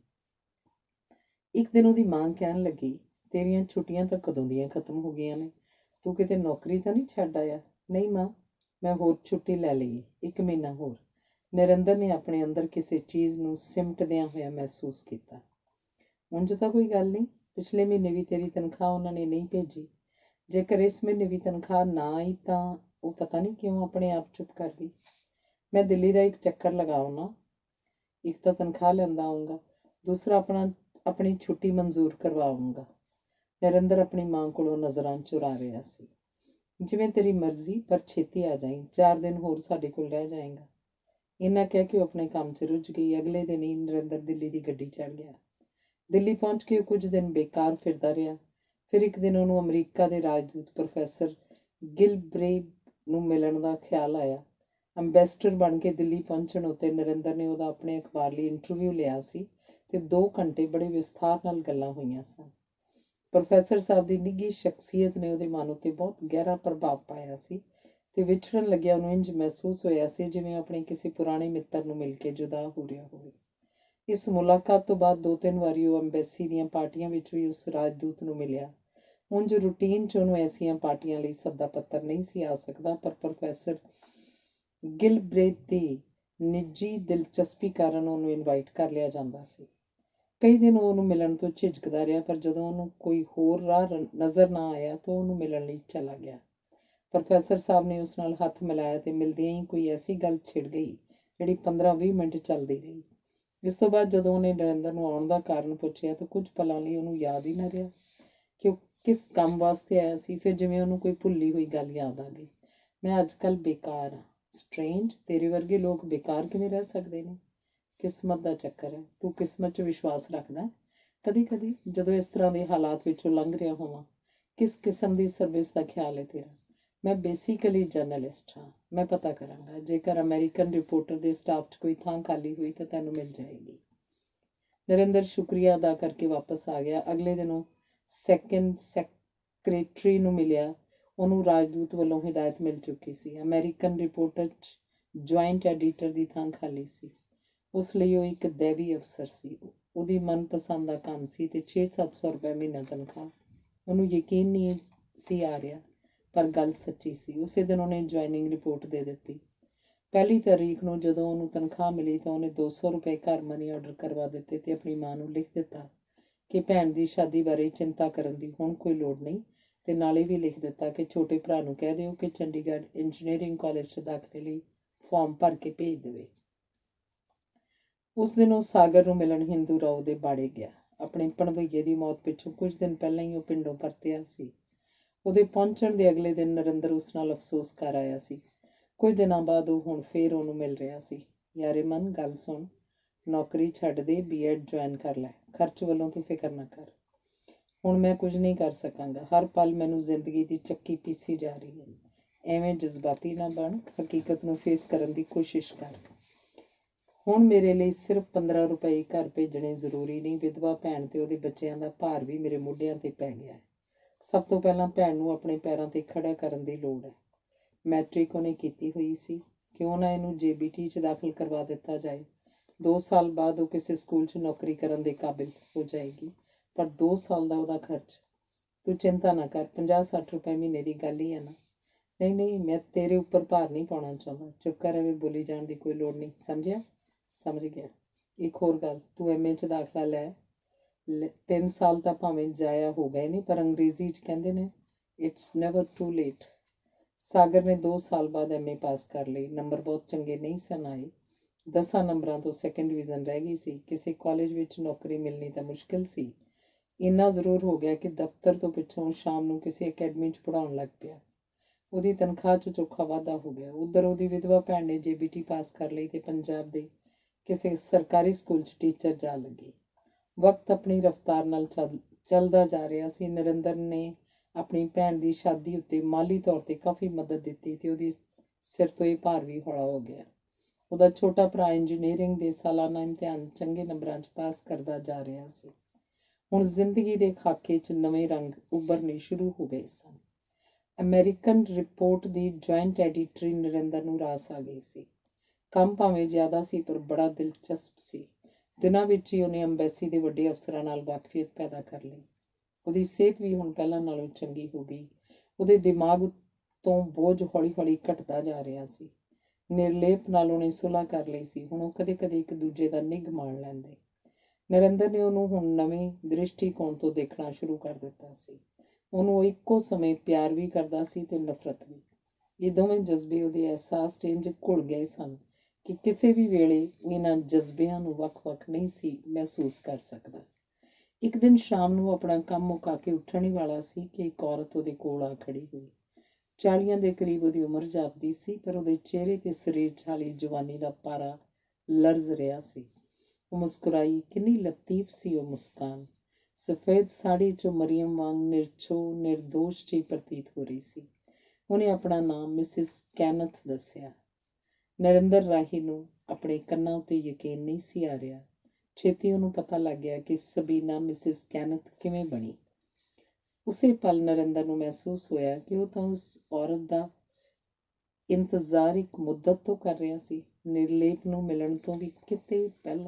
A: ਇੱਕ ਦਿਨ ਉਹਦੀ ਮਾਂ ਕਹਿਣ ਲੱਗੀ, ਤੇਰੀਆਂ ਛੁੱਟੀਆਂ ਤਾਂ ਕਦੋਂ ਦੀਆਂ ਖਤਮ ਹੋ ਗਈਆਂ ਨੇ, ਤੂੰ ਕਿਤੇ ਨੌਕਰੀ ਤਾਂ ਨਹੀਂ ਛੱਡ ਆਇਆ? ਨਹੀਂ ਮਾਂ, ਮੈਂ ਹੋਰ ਛੁੱਟੀ ਲੈ ਲਈ, ਇੱਕ ਮਹੀਨਾ ਹੋਰ। ਨਰਿੰਦਰ ਨੇ ਆਪਣੇ ਅੰਦਰ ਕਿਸੇ ਚੀਜ਼ ਨੂੰ ਸਿਮਟਦਿਆਂ ਹੋਇਆ ਮਹਿਸੂਸ ਕੀਤਾ। ਉਂਝ ਤਾਂ ਕੋਈ ਗੱਲ ਨਹੀਂ, ਪਿਛਲੇ ਮਹੀਨੇ ਵੀ ਤੇਰੀ ਤਨਖਾਹ ਉਹਨਾਂ ਨੇ ਨਹੀਂ ਭੇਜੀ। ਜੇਕਰ ਇਸ ਮਹੀਨੇ ਵੀ ਤਨਖਾਹ ਨਾ ਆਈ ਤਾਂ ਉਹ ਪਤਾ ਨਹੀਂ ਕਿਉਂ ਆਪਣੇ ਆਪ ਚੁੱਪ ਕਰ ਗਈ। ਮੈਂ ਦਿੱਲੀ ਦਾ ਇੱਕ ਚੱਕਰ ਲਗਾ ਆਉਣਾ, ਇੱਕ ਤਾਂ ਤਨਖਾਹ ਲੈਂਦਾ ਆਊਂਗਾ, ਦੂਸਰਾ ਆਪਣਾ ਆਪਣੀ ਛੁੱਟੀ ਮਨਜ਼ੂਰ ਕਰਵਾਊਂਗਾ। ਨਰਿੰਦਰ ਆਪਣੀ ਮਾਂ ਕੋਲੋਂ ਨਜ਼ਰਾਂ ਚੁਰਾ ਰਿਹਾ ਸੀ। ਜਿਵੇਂ ਤੇਰੀ ਮਰਜ਼ੀ, ਪਰ ਛੇਤੀ ਆ ਜਾਈਂ, ਚਾਰ ਦਿਨ ਹੋਰ ਸਾਡੇ ਕੋਲ ਰਹਿ ਜਾਏਗਾ। ਇੰਨਾ ਕਹਿ ਕੇ ਉਹ ਆਪਣੇ ਕੰਮ 'ਚ ਰੁੱਝ ਗਈ। ਅਗਲੇ ਦਿਨ ਹੀ ਨਰਿੰਦਰ ਦਿੱਲੀ ਦੀ ਗੱਡੀ ਚੜ੍ਹ ਗਿਆ। ਦਿੱਲੀ ਪਹੁੰਚ ਕੇ ਉਹ ਕੁਝ ਦਿਨ ਬੇਕਾਰ ਫਿਰਦਾ ਰਿਹਾ। ਫਿਰ ਇੱਕ ਦਿਨ ਉਹਨੂੰ ਅਮਰੀਕਾ ਦੇ ਰਾਜਦੂਤ ਪ੍ਰੋਫੈਸਰ ਗਿਲਬ੍ਰੇਗ ਨੂੰ ਮਿਲਣ ਦਾ ਖਿਆਲ ਆਇਆ। ਅੰਬੈਸਡਰ ਬਣ ਕੇ ਦਿੱਲੀ ਪਹੁੰਚਣ ਉੱਤੇ ਨਰਿੰਦਰ ਨੇ ਉਹਦਾ ਆਪਣੇ ਅਖਬਾਰ ਲਈ ਇੰਟਰਵਿਊ ਲਿਆ ਸੀ ਤੇ ਦੋ ਘੰਟੇ ਬੜੇ ਵਿਸਥਾਰ ਨਾਲ ਗੱਲਾਂ ਹੋਈਆਂ ਸਨ। ਪ੍ਰੋਫੈਸਰ ਸਾਹਿਬ ਦੀ ਨਿੱਘੀ ਸ਼ਖਸੀਅਤ ਨੇ ਉਹਦੇ ਮਨ ਉੱਤੇ ਬਹੁਤ ਗਹਿਰਾ ਪ੍ਰਭਾਵ ਪਾਇਆ ਸੀ ਤੇ ਵਿਛੜਨ ਲੱਗਿਆ ਉਹਨੂੰ ਇੰਝ ਮਹਿਸੂਸ ਹੋਇਆ ਸੀ ਜਿਵੇਂ ਆਪਣੇ ਕਿਸੇ ਪੁਰਾਣੇ ਮਿੱਤਰ ਨੂੰ ਮਿਲ ਕੇ ਜੁਦਾ ਹੋ ਰਿਹਾ ਹੋਵੇ। ਇਸ ਮੁਲਾਕਾਤ ਤੋਂ ਬਾਅਦ ਦੋ ਤਿੰਨ ਵਾਰੀ ਉਹ ਅੰਬੈਸੀ ਦੀਆਂ ਪਾਰਟੀਆਂ ਵਿੱਚ ਵੀ ਉਸ ਰਾਜਦੂਤ ਨੂੰ ਮਿਲਿਆ। ਉਂਝ ਰੂਟੀਨ 'ਚ ਉਹਨੂੰ ਐਸੀਆਂ ਪਾਰਟੀਆਂ ਲਈ ਸੱਦਾ ਪੱਤਰ ਨਹੀਂ ਸੀ ਆ ਸਕਦਾ, ਪਰ ਪ੍ਰੋਫੈਸਰ ਗਿਲਬ੍ਰੇਗ ਦੀ ਨਿੱਜੀ ਦਿਲਚਸਪੀ ਕਾਰਨ ਉਹਨੂੰ ਇਨਵਾਈਟ ਕਰ ਲਿਆ ਜਾਂਦਾ ਸੀ। ਕਈ ਦਿਨ ਉਹ ਉਹਨੂੰ ਮਿਲਣ ਤੋਂ ਝਿਜਕਦਾ ਰਿਹਾ, ਪਰ ਜਦੋਂ ਉਹਨੂੰ ਕੋਈ ਹੋਰ ਰਾਹ ਨਜ਼ਰ ਨਾ ਆਇਆ ਤਾਂ ਉਹਨੂੰ ਮਿਲਣ ਲਈ ਚਲਾ ਗਿਆ। ਪ੍ਰੋਫੈਸਰ ਸਾਹਿਬ ਨੇ ਉਸ ਨਾਲ ਹੱਥ ਮਿਲਾਇਆ ਤੇ ਮਿਲਦਿਆਂ ਹੀ ਕੋਈ ਐਸੀ ਗੱਲ ਛਿੜ ਗਈ ਜਿਹੜੀ ਪੰਦਰਾਂ ਵੀਹ ਮਿੰਟ ਚੱਲਦੀ ਰਹੀ। ਇਸ ਤੋਂ ਬਾਅਦ ਜਦੋਂ ਉਹਨੇ ਨਰਿੰਦਰ ਨੂੰ ਆਉਣ ਦਾ ਕਾਰਨ ਪੁੱਛਿਆ ਤਾਂ ਕੁਝ ਪਲਾਂ ਲਈ ਉਹਨੂੰ ਯਾਦ ਹੀ ਨਾ ਰਿਹਾ ਕਿ ਉਹ ਕਿਸ ਕੰਮ ਵਾਸਤੇ ਆਇਆ ਸੀ। ਫਿਰ ਜਿਵੇਂ ਉਹਨੂੰ ਕੋਈ ਭੁੱਲੀ ਹੋਈ ਗੱਲ ਯਾਦ ਆ ਗਈ। ਮੈਂ ਅੱਜ ਕੱਲ੍ਹ ਬੇਕਾਰ ਹਾਂ। ਸਟ੍ਰੇਂਜ, ਤੇਰੇ ਵਰਗੇ ਲੋਕ ਬੇਕਾਰ ਕਿਵੇਂ ਰਹਿ ਸਕਦੇ ਨੇ? ਕਿਸਮਤ ਦਾ ਚੱਕਰ ਹੈ। ਤੂੰ ਕਿਸਮਤ 'ਚ ਵਿਸ਼ਵਾਸ ਰੱਖਦਾ? ਕਦੀ ਕਦੀ ਜਦੋਂ ਇਸ ਤਰ੍ਹਾਂ ਦੇ ਹਾਲਾਤ ਵਿੱਚੋਂ ਲੰਘ ਰਿਹਾ ਹੋਵਾਂ, ਕਿਸ ਕਿਸਮ ਦੀ ਸਰਵਿਸ ਦਾ ਖਿਆਲ ਹੈ ਤੇਰਾ? ਮੈਂ ਬੇਸਿਕਲੀ ਜਰਨਲਿਸਟ ਹਾਂ। ਮੈਂ ਪਤਾ ਕਰਾਂਗਾ, ਜੇਕਰ ਅਮਰੀਕਨ ਰਿਪੋਰਟਰ ਦੇ ਸਟਾਫ 'ਚ ਕੋਈ ਥਾਂ ਖਾਲੀ ਹੋਈ ਤਾਂ ਤੈਨੂੰ ਮਿਲ ਜਾਏਗੀ। ਨਰਿੰਦਰ ਸ਼ੁਕਰੀਆ ਅਦਾ ਕਰਕੇ ਵਾਪਸ ਆ ਗਿਆ। ਅਗਲੇ ਦਿਨ ਉਹ ਸੈਕੰਡ ਸੈਕਟਰੀ ਨੂੰ ਮਿਲਿਆ। ਉਹਨੂੰ ਰਾਜਦੂਤ ਵੱਲੋਂ ਹਿਦਾਇਤ ਮਿਲ ਚੁੱਕੀ ਸੀ। ਅਮਰੀਕਨ ਰਿਪੋਰਟਰ 'ਚ ਜੁਆਇੰਟ ਐਡੀਟਰ ਦੀ ਥਾਂ ਖਾਲੀ ਸੀ। ਉਸ ਲਈ ਉਹ ਇੱਕ ਦੈਵੀ ਅਫਸਰ ਸੀ। ਉਹਦੀ ਮਨਪਸੰਦ ਦਾ ਕੰਮ ਸੀ ਤੇ ਛੇ ਸੱਤ ਸੌ ਰੁਪਏ ਮਹੀਨਾ ਤਨਖਾਹ। ਉਹਨੂੰ ਯਕੀਨ ਨਹੀਂ ਸੀ ਆ ਰਿਹਾ, ਪਰ ਗੱਲ ਸੱਚੀ ਸੀ। ਉਸੇ ਦਿਨ ਉਹਨੇ ਜੁਆਇਨਿੰਗ ਰਿਪੋਰਟ ਦੇ ਦਿੱਤੀ। ਪਹਿਲੀ ਤਾਰੀਖ ਨੂੰ ਜਦੋਂ ਉਹਨੂੰ ਤਨਖਾਹ ਮਿਲੀ ਤਾਂ ਉਹਨੇ ਦੋ ਸੌ ਰੁਪਏ ਘਰ ਮਨੀ ਆਰਡਰ ਕਰਵਾ ਦਿੱਤੇ ਤੇ ਆਪਣੀ ਮਾਂ ਨੂੰ ਲਿਖ ਦਿੱਤਾ ਕਿ ਭੈਣ ਦੀ ਸ਼ਾਦੀ ਬਾਰੇ ਚਿੰਤਾ ਕਰਨ ਦੀ ਹੁਣ ਕੋਈ ਲੋੜ ਨਹੀਂ, ਤੇ ਨਾਲੇ ਵੀ ਲਿਖ ਦਿੱਤਾ ਕਿ ਛੋਟੇ ਭਰਾ ਨੂੰ ਕਹਿ ਦਿਓ ਕਿ ਚੰਡੀਗੜ੍ਹ ਇੰਜੀਨੀਅਰਿੰਗ ਕਾਲਜ 'ਚ ਦਾਖਲੇ ਲਈ ਫਾਰਮ ਭਰ ਕੇ ਭੇਜ ਦੇਵੇ। ਉਸ ਦਿਨ ਉਹ ਸਾਗਰ ਨੂੰ ਮਿਲਣ ਹਿੰਦੂ ਰਾਓ ਦੇ ਬਾੜੇ ਗਿਆ। ਆਪਣੇ ਭਣਵੱਈਏ ਦੀ ਮੌਤ ਪਿੱਛੋਂ ਕੁਝ ਦਿਨ ਪਹਿਲਾਂ ਹੀ ਉਹ ਪਿੰਡੋਂ ਪਰਤਿਆ ਸੀ। ਉਹਦੇ ਪਹੁੰਚਣ ਦੇ ਅਗਲੇ ਦਿਨ ਨਰਿੰਦਰ ਉਸ ਨਾਲ ਅਫਸੋਸ ਕਰ ਆਇਆ ਸੀ। ਕੁਝ ਦਿਨਾਂ ਬਾਅਦ ਉਹ ਹੁਣ ਫੇਰ ਉਹਨੂੰ ਮਿਲ ਰਿਹਾ ਸੀ। ਯਾਰੇ ਮਨ, ਗੱਲ ਸੁਣ, ਨੌਕਰੀ ਛੱਡ ਦੇ, ਬੀ ਐਡ ਜੁਆਇਨ ਕਰ ਲੈ। ਖਰਚ ਵੱਲੋਂ ਤੂੰ ਫਿਕਰ ਨਾ ਕਰ। ਹੁਣ ਮੈਂ ਕੁਝ ਨਹੀਂ ਕਰ ਸਕਾਂਗਾ। ਹਰ ਪਲ ਮੈਨੂੰ ਜ਼ਿੰਦਗੀ ਦੀ ਚੱਕੀ ਪੀਸੀ ਜਾ ਰਹੀ ਹੈ। ਐਵੇਂ ਜਜ਼ਬਾਤੀ ਨਾ ਬਣ, ਹਕੀਕਤ ਨੂੰ ਫੇਸ ਕਰਨ ਦੀ ਕੋਸ਼ਿਸ਼ ਕਰ। ਹੁਣ ਮੇਰੇ ਲਈ ਸਿਰਫ ਪੰਦਰਾਂ ਰੁਪਏ ਘਰ ਭੇਜਣੇ ਜ਼ਰੂਰੀ ਨਹੀਂ। ਵਿਧਵਾ ਭੈਣ ਤੇ ਉਹਦੇ ਬੱਚਿਆਂ ਦਾ ਭਾਰ ਵੀ ਮੇਰੇ ਮੋਢਿਆਂ 'ਤੇ ਪੈ ਗਿਆ ਹੈ। ਸਭ ਤੋਂ ਪਹਿਲਾਂ ਭੈਣ ਨੂੰ ਆਪਣੇ ਪੈਰਾਂ 'ਤੇ ਖੜਾ ਕਰਨ ਦੀ ਲੋੜ ਹੈ। ਮੈਟ੍ਰਿਕ ਉਹਨੇ ਕੀਤੀ ਹੋਈ ਸੀ। ਕਿਉਂ ਨਾ ਇਹਨੂੰ ਜੇ ਬੀ ਟੀ 'ਚ ਦਾਖਲ ਕਰਵਾ ਦਿੱਤਾ ਜਾਏ। ਦੋ ਸਾਲ ਬਾਅਦ ਉਹ ਕਿਸੇ ਸਕੂਲ 'ਚ ਨੌਕਰੀ ਕਰਨ ਦੇ ਕਾਬਿਲ ਹੋ ਜਾਏਗੀ। ਪਰ ਦੋ ਸਾਲ ਦਾ ਉਹਦਾ ਖਰਚ। ਤੂੰ ਚਿੰਤਾ ਨਾ ਕਰ, ਪੰਜਾਹ ਸੱਠ ਰੁਪਏ ਮਹੀਨੇ ਦੀ ਗੱਲ ਹੀ ਹੈ ਨਾ। ਨਹੀਂ ਨਹੀਂ, ਮੈਂ ਤੇਰੇ ਉੱਪਰ ਭਾਰ ਨਹੀਂ ਪਾਉਣਾ ਚਾਹੁੰਦਾ। ਚੁੱਪ ਕਰ, ਐਵੇਂ ਬੋਲੀ ਜਾਣ ਦੀ ਕੋਈ ਲੋੜ ਨਹੀਂ। ਸਮਝਿਆ? ਸਮਝ ਗਿਆ। ਇੱਕ ਹੋਰ ਗੱਲ, ਤੂੰ ਐਮ ਏ 'ਚ ਦਾਖਲਾ ਲੈ। ਤਿੰਨ ਸਾਲ ਤਾਂ ਭਾਵੇਂ ਜ਼ਾਇਆ ਹੋ ਗਏ ਨੇ, ਪਰ ਅੰਗਰੇਜ਼ੀ 'ਚ ਕਹਿੰਦੇ ਨੇ it's never too late. Sagar ਨੇ ਦੋ ਸਾਲ ਬਾਅਦ ਐਮ ਏ ਪਾਸ ਕਰ ਲਈ। ਨੰਬਰ ਬਹੁਤ ਚੰਗੇ ਨਹੀਂ ਸਨ ਆਏ। ਦਸਾਂ ਨੰਬਰਾਂ ਤੋਂ ਸੈਕਿੰਡ ਡਿਵੀਜ਼ਨ ਰਹਿ ਗਈ ਸੀ। ਕਿਸੇ ਕਾਲਜ ਵਿੱਚ ਨੌਕਰੀ ਮਿਲਣੀ ਤਾਂ ਮੁਸ਼ਕਿਲ ਸੀ। ਇੰਨਾ ਜ਼ਰੂਰ ਹੋ ਗਿਆ ਕਿ ਦਫ਼ਤਰ ਤੋਂ ਪਿੱਛੋਂ ਸ਼ਾਮ ਨੂੰ ਕਿਸੇ ਅਕੈਡਮੀ 'ਚ ਪੜ੍ਹਾਉਣ ਲੱਗ ਪਿਆ। ਉਹਦੀ ਤਨਖਾਹ 'ਚ ਚੋਖਾ ਵਾਧਾ ਹੋ ਗਿਆ। ਉੱਧਰ ਉਹਦੀ ਵਿਧਵਾ ਭੈਣ ਨੇ ਜੇ ਬੀ ਟੀ ਪਾਸ ਕਰ ਲਈ ਤੇ ਪੰਜਾਬ ਦੇ ਕਿਸੇ ਸਰਕਾਰੀ ਸਕੂਲ 'ਚ ਟੀਚਰ ਜਾ ਲੱਗੀ। ਵਕਤ ਆਪਣੀ ਰਫ਼ਤਾਰ ਨਾਲ ਚੱਲ ਚੱਲਦਾ ਜਾ ਰਿਹਾ ਸੀ। ਨਰਿੰਦਰ ਨੇ ਆਪਣੀ ਭੈਣ ਦੀ ਸ਼ਾਦੀ ਉੱਤੇ ਮਾਲੀ ਤੌਰ 'ਤੇ ਕਾਫੀ ਮਦਦ ਦਿੱਤੀ ਤੇ ਉਹਦੀ ਸਿਰ ਤੋਂ ਇਹ ਭਾਰ ਵੀ ਹੌਲਾ ਹੋ ਗਿਆ। ਉਹਦਾ ਛੋਟਾ ਭਰਾ ਇੰਜੀਨੀਅਰਿੰਗ ਦੇ ਸਾਲਾਨਾ ਇਮਤਿਹਾਨ ਚੰਗੇ ਨੰਬਰਾਂ 'ਚ ਪਾਸ ਕਰਦਾ ਜਾ ਰਿਹਾ ਸੀ। ਹੁਣ ਜ਼ਿੰਦਗੀ ਦੇ ਖਾਕੇ 'ਚ ਨਵੇਂ ਰੰਗ ਉੱਭਰਨੇ ਸ਼ੁਰੂ ਹੋ ਗਏ ਸਨ। ਅਮਰੀਕਨ ਰਿਪੋਰਟ ਦੀ ਜੁਆਇੰਟ ਐਡੀਟਰੀ ਨਰਿੰਦਰ ਨੂੰ ਰਾਸ ਆ ਗਈ ਸੀ। ਕੰਮ ਭਾਵੇਂ ਜ਼ਿਆਦਾ ਸੀ, ਪਰ ਬੜਾ ਦਿਲਚਸਪ ਸੀ। ਦਿਨਾਂ ਵਿੱਚ ਹੀ ਉਹਨੇ ਅੰਬੈਸੀ ਦੇ ਵੱਡੇ ਅਫਸਰਾਂ ਨਾਲ ਵਾਕਫੀਅਤ ਪੈਦਾ ਕਰ ਲਈ। ਉਹਦੀ ਸਿਹਤ ਵੀ ਹੁਣ ਪਹਿਲਾਂ ਨਾਲੋਂ ਚੰਗੀ ਹੋ ਗਈ। ਉਹਦੇ ਦਿਮਾਗ ਤੋਂ ਬੋਝ ਹੌਲੀ ਹੌਲੀ ਘਟਦਾ ਜਾ ਰਿਹਾ ਸੀ। ਨਿਰਲੇਪ ਨਾਲ ਉਹਨੇ ਸੁਲ੍ਹਾ ਕਰ ਲਈ ਸੀ। ਹੁਣ ਉਹ ਕਦੇ ਕਦੇ ਇੱਕ ਦੂਜੇ ਦਾ ਨਿੱਘ ਮਾਣ ਲੈਂਦੇ। ਨਰਿੰਦਰ ਨੇ ਉਹਨੂੰ ਹੁਣ ਨਵੇਂ ਦ੍ਰਿਸ਼ਟੀਕੋਣ ਤੋਂ ਦੇਖਣਾ ਸ਼ੁਰੂ ਕਰ ਦਿੱਤਾ ਸੀ। ਉਹਨੂੰ ਉਹ ਇੱਕੋ ਸਮੇਂ ਪਿਆਰ ਵੀ ਕਰਦਾ ਸੀ ਤੇ ਨਫ਼ਰਤ ਵੀ। ਇਹ ਦੋਵੇਂ ਜਜ਼ਬੇ ਉਹਦੇ ਅਹਿਸਾਸ 'ਚ ਇੰਝ ਘੁਲ ਗਏ ਸਨ ਕਿ ਕਿਸੇ ਵੀ ਵੇਲੇ ਉਹ ਇਹਨਾਂ ਜਜ਼ਬਿਆਂ ਨੂੰ ਵੱਖ-ਵੱਖ ਨਹੀਂ ਸੀ ਮਹਿਸੂਸ ਕਰ ਸਕਦਾ। ਇੱਕ ਦਿਨ ਸ਼ਾਮ ਨੂੰ ਆਪਣਾ ਕੰਮ ਮੁਕਾ ਕੇ ਉੱਠਣ ਹੀ ਵਾਲਾ ਸੀ ਕਿ ਇੱਕ ਔਰਤ ਉਹਦੇ ਕੋਲ ਆ ਖੜੀ ਹੋਈ। ਚਾਲੀਆਂ ਦੇ ਕਰੀਬ ਉਹਦੀ ਉਮਰ ਜਾਪਦੀ ਸੀ, ਪਰ ਉਹਦੇ ਚਿਹਰੇ ਤੇ ਸਰੀਰ 'ਚ ਹਾਲੀ ਜਵਾਨੀ ਦਾ ਪਾਰਾ ਲਰਜ਼ ਰਿਹਾ ਸੀ। ਉਹ ਮੁਸਕਰਾਈ। ਕਿੰਨੀ ਲਤੀਫ ਸੀ ਉਹ ਮੁਸਕਾਨ। ਸਫੇਦ ਸਾੜੀ 'ਚੋਂ ਮਰੀਮ ਵਾਂਗ ਨਿਰਛੋ ਨਿਰਦੋਸ਼ ਜਿਹੀ ਪ੍ਰਤੀਤ ਹੋ ਰਹੀ ਸੀ। ਉਹਨੇ ਆਪਣਾ ਨਾਮ ਮਿਸਿਸ ਕੈਨਥ ਦੱਸਿਆ। ਨਰਿੰਦਰ ਰਾਹੀ ਨੂੰ ਆਪਣੇ ਕੰਨਾਂ ਉੱਤੇ ਯਕੀਨ ਨਹੀਂ ਸੀ ਆ ਰਿਹਾ। ਛੇਤੀ ਉਹਨੂੰ ਪਤਾ ਲੱਗ ਗਿਆ ਕਿ ਸਬੀਨਾ ਮਿਸਿਸ ਕੈਨਥ ਕਿਵੇਂ ਬਣੀ। ਉਸੇ ਪਲ ਨਰਿੰਦਰ ਨੂੰ ਮਹਿਸੂਸ ਹੋਇਆ ਕਿ ਉਹ ਤਾਂ ਉਸ ਔਰਤ ਦਾ ਇੰਤਜ਼ਾਰ ਇੱਕ ਮੁੱਦਤ ਤੋਂ ਕਰ ਰਿਹਾ ਸੀ, ਨਿਰਲੇਪ ਨੂੰ ਮਿਲਣ ਤੋਂ ਵੀ ਕਿਤੇ ਪਹਿਲਾਂ।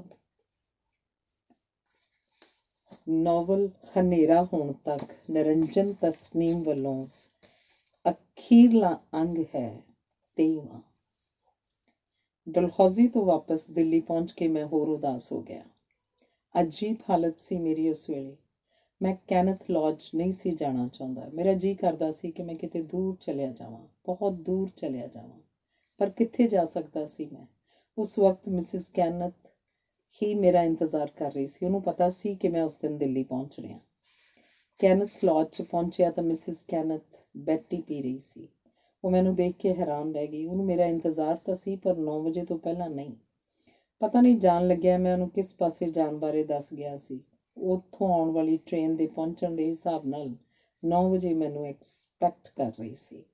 A: ਨੋਵਲ ਹਨੇਰਾ ਹੋਣ ਤੱਕ ਨਿਰੰਜਨ ਤਸਨੀਮ ਵੱਲੋਂ ਅਖੀਰਲਾ ਅੰਗ ਹੈ ਤੇਈਵਾਂ। ਡਲਹੌਜ਼ੀ ਤੋਂ ਵਾਪਸ ਦਿੱਲੀ ਪਹੁੰਚ ਕੇ ਮੈਂ ਹੋਰ ਉਦਾਸ ਹੋ ਗਿਆ। ਅਜੀਬ ਹਾਲਤ ਸੀ ਮੇਰੀ ਉਸ ਵੇਲੇ। ਮੈਂ ਕੈਨਥ ਲੌਜ ਨਹੀਂ ਸੀ ਜਾਣਾ ਚਾਹੁੰਦਾ। ਮੇਰਾ ਜੀਅ ਕਰਦਾ ਸੀ ਕਿ ਮੈਂ ਕਿਤੇ ਦੂਰ ਚਲਿਆ ਜਾਵਾਂ, ਬਹੁਤ ਦੂਰ ਚਲਿਆ ਜਾਵਾਂ। ਪਰ ਕਿੱਥੇ ਜਾ ਸਕਦਾ ਸੀ ਮੈਂ? ਉਸ ਵਕਤ ਮਿਸਿਸ ਕੈਨਥ ਹੀ ਮੇਰਾ ਇੰਤਜ਼ਾਰ ਕਰ ਰਹੀ ਸੀ। ਉਹਨੂੰ ਪਤਾ ਸੀ ਕਿ ਮੈਂ ਉਸ ਦਿਨ ਦਿੱਲੀ ਪਹੁੰਚ ਰਿਹਾ। ਕੈਨਥ ਲੌਜ 'ਚ ਪਹੁੰਚਿਆ ਤਾਂ ਮਿਸਿਸ ਕੈਨਥ ਬੈਟੀ ਪੀ ਰਹੀ ਸੀ। ਉਹ ਮੈਨੂੰ ਦੇਖ ਕੇ ਹੈਰਾਨ ਰਹਿ ਗਈ। ਉਹਨੂੰ ਮੇਰਾ ਇੰਤਜ਼ਾਰ ਤਾਂ ਸੀ, ਪਰ ਨੌ ਵਜੇ ਤੋਂ ਪਹਿਲਾਂ ਨਹੀਂ। ਪਤਾ ਨਹੀਂ ਜਾਣ ਲੱਗਿਆ ਮੈਂ ਉਹਨੂੰ ਕਿਸ ਪਾਸੇ ਜਾਣ ਬਾਰੇ ਦੱਸ ਗਿਆ ਸੀ। ਉੱਥੋਂ ਆਉਣ ਵਾਲੀ ਟ੍ਰੇਨ ਦੇ ਪਹੁੰਚਣ ਦੇ ਹਿਸਾਬ ਨਾਲ ਨੌ ਵਜੇ ਮੈਨੂੰ ਐਕਸਪੈਕਟ ਕਰ ਰਹੀ ਸੀ।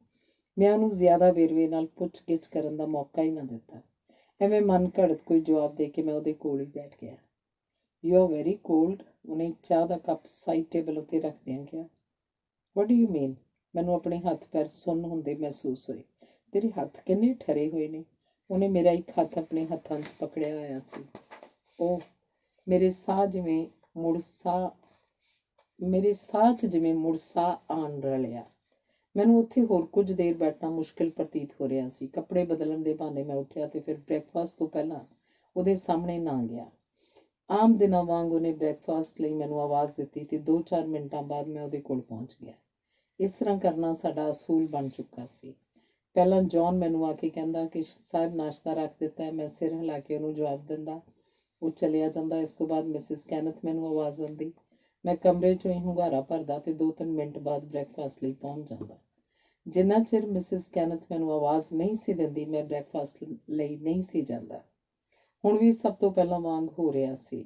A: ਮੈਂ ਉਹਨੂੰ ਜ਼ਿਆਦਾ ਵੇਰਵੇ ਨਾਲ ਪੁੱਛ ਗਿੱਛ ਕਰਨ ਦਾ ਮੌਕਾ ਹੀ ਨਾ ਦਿੱਤਾ। ਐਵੇਂ ਮਨ ਘੜਤ ਕੋਈ ਜਵਾਬ ਦੇ ਕੇ ਮੈਂ ਉਹਦੇ ਕੋਲ ਹੀ ਬੈਠ ਗਿਆ। ਯੂ ਆਰ ਵੈਰੀ ਕੋਲਡ, ਉਹਨੇ ਚਾਹ ਦਾ ਕੱਪ ਸਾਈਡ ਟੇਬਲ ਉੱਤੇ ਰੱਖਦਿਆਂ ਕਿਹਾ। What do you mean? ਮੈਨੂੰ ਆਪਣੇ ਹੱਥ ਪੈਰ ਸੁੰਨ ਹੁੰਦੇ ਮਹਿਸੂਸ ਹੋਏ। ਤੇਰੇ ਹੱਥ ਕਿੰਨੇ ਠਰੇ ਹੋਏ ਨੇ। ਉਹਨੇ ਮੇਰਾ ਇੱਕ ਹੱਥ ਆਪਣੇ ਹੱਥਾਂ 'ਚ ਪਕੜਿਆ ਹੋਇਆ ਸੀ। ਉਹ ਮੇਰੇ ਸਾਹ ਜਿਵੇਂ ਮੁੜ ਸਾਹ ਮੇਰੇ ਸਾਹ 'ਚ ਜਿਵੇਂ ਮੁੜ ਸਾਹ ਆਉਣ ਰਲਿਆ। ਮੈਨੂੰ ਉੱਥੇ ਹੋਰ ਕੁਝ ਦੇਰ ਬੈਠਣਾ ਮੁਸ਼ਕਿਲ ਪ੍ਰਤੀਤ ਹੋ ਰਿਹਾ ਸੀ। ਕੱਪੜੇ ਬਦਲਣ ਦੇ ਬਹਾਨੇ ਮੈਂ ਉੱਠਿਆ ਤੇ ਫਿਰ ਬ੍ਰੇਕਫਾਸਟ ਤੋਂ ਪਹਿਲਾਂ ਉਹਦੇ ਸਾਹਮਣੇ ਨਾ ਗਿਆ। ਆਮ ਦਿਨਾਂ ਵਾਂਗ ਉਹਨੇ ਬ੍ਰੇਕਫਾਸਟ ਲਈ ਮੈਨੂੰ ਆਵਾਜ਼ ਦਿੱਤੀ ਤੇ ਦੋ ਚਾਰ ਮਿੰਟਾਂ ਬਾਅਦ ਮੈਂ ਉਹਦੇ ਕੋਲ ਪਹੁੰਚ ਗਿਆ। ਇਸ ਤਰ੍ਹਾਂ ਕਰਨਾ ਸਾਡਾ ਅਸੂਲ ਬਣ ਚੁੱਕਾ ਸੀ। ਪਹਿਲਾਂ ਜੌਨ ਮੈਨੂੰ ਆ ਕੇ ਕਹਿੰਦਾ ਕਿ ਸਾਹਿਬ ਨਾਸ਼ਤਾ ਰੱਖ ਦਿੱਤਾ ਹੈ। ਮੈਂ ਸਿਰ ਹਿਲਾ ਕੇ ਉਹਨੂੰ ਜਵਾਬ ਦਿੰਦਾ। ਉਹ ਚਲਿਆ ਜਾਂਦਾ। ਇਸ ਤੋਂ ਬਾਅਦ ਮਿਸਿਸ ਕੈਨਥ ਮੈਨੂੰ ਆਵਾਜ਼ ਦਿੰਦੀ। ਮੈਂ ਕਮਰੇ 'ਚੋਂ ਹੀ ਹੁੰਗਾਰਾ ਭਰਦਾ ਤੇ ਦੋ ਤਿੰਨ ਮਿੰਟ ਬਾਅਦ ਬ੍ਰੇਕਫਾਸਟ ਲਈ ਪਹੁੰਚ ਜਾਂਦਾ। ਜਿੰਨਾ ਚਿਰ ਮਿਸਿਸ ਕੈਨਥ ਮੈਨੂੰ ਆਵਾਜ਼ ਨਹੀਂ ਸੀ ਦਿੰਦੀ ਮੈਂ ਬ੍ਰੇਕਫਾਸਟ ਲਈ ਨਹੀਂ ਸੀ ਜਾਂਦਾ। ਹੁਣ ਵੀ ਸਭ ਤੋਂ ਪਹਿਲਾਂ ਵਾਂਗ ਹੋ ਰਿਹਾ ਸੀ।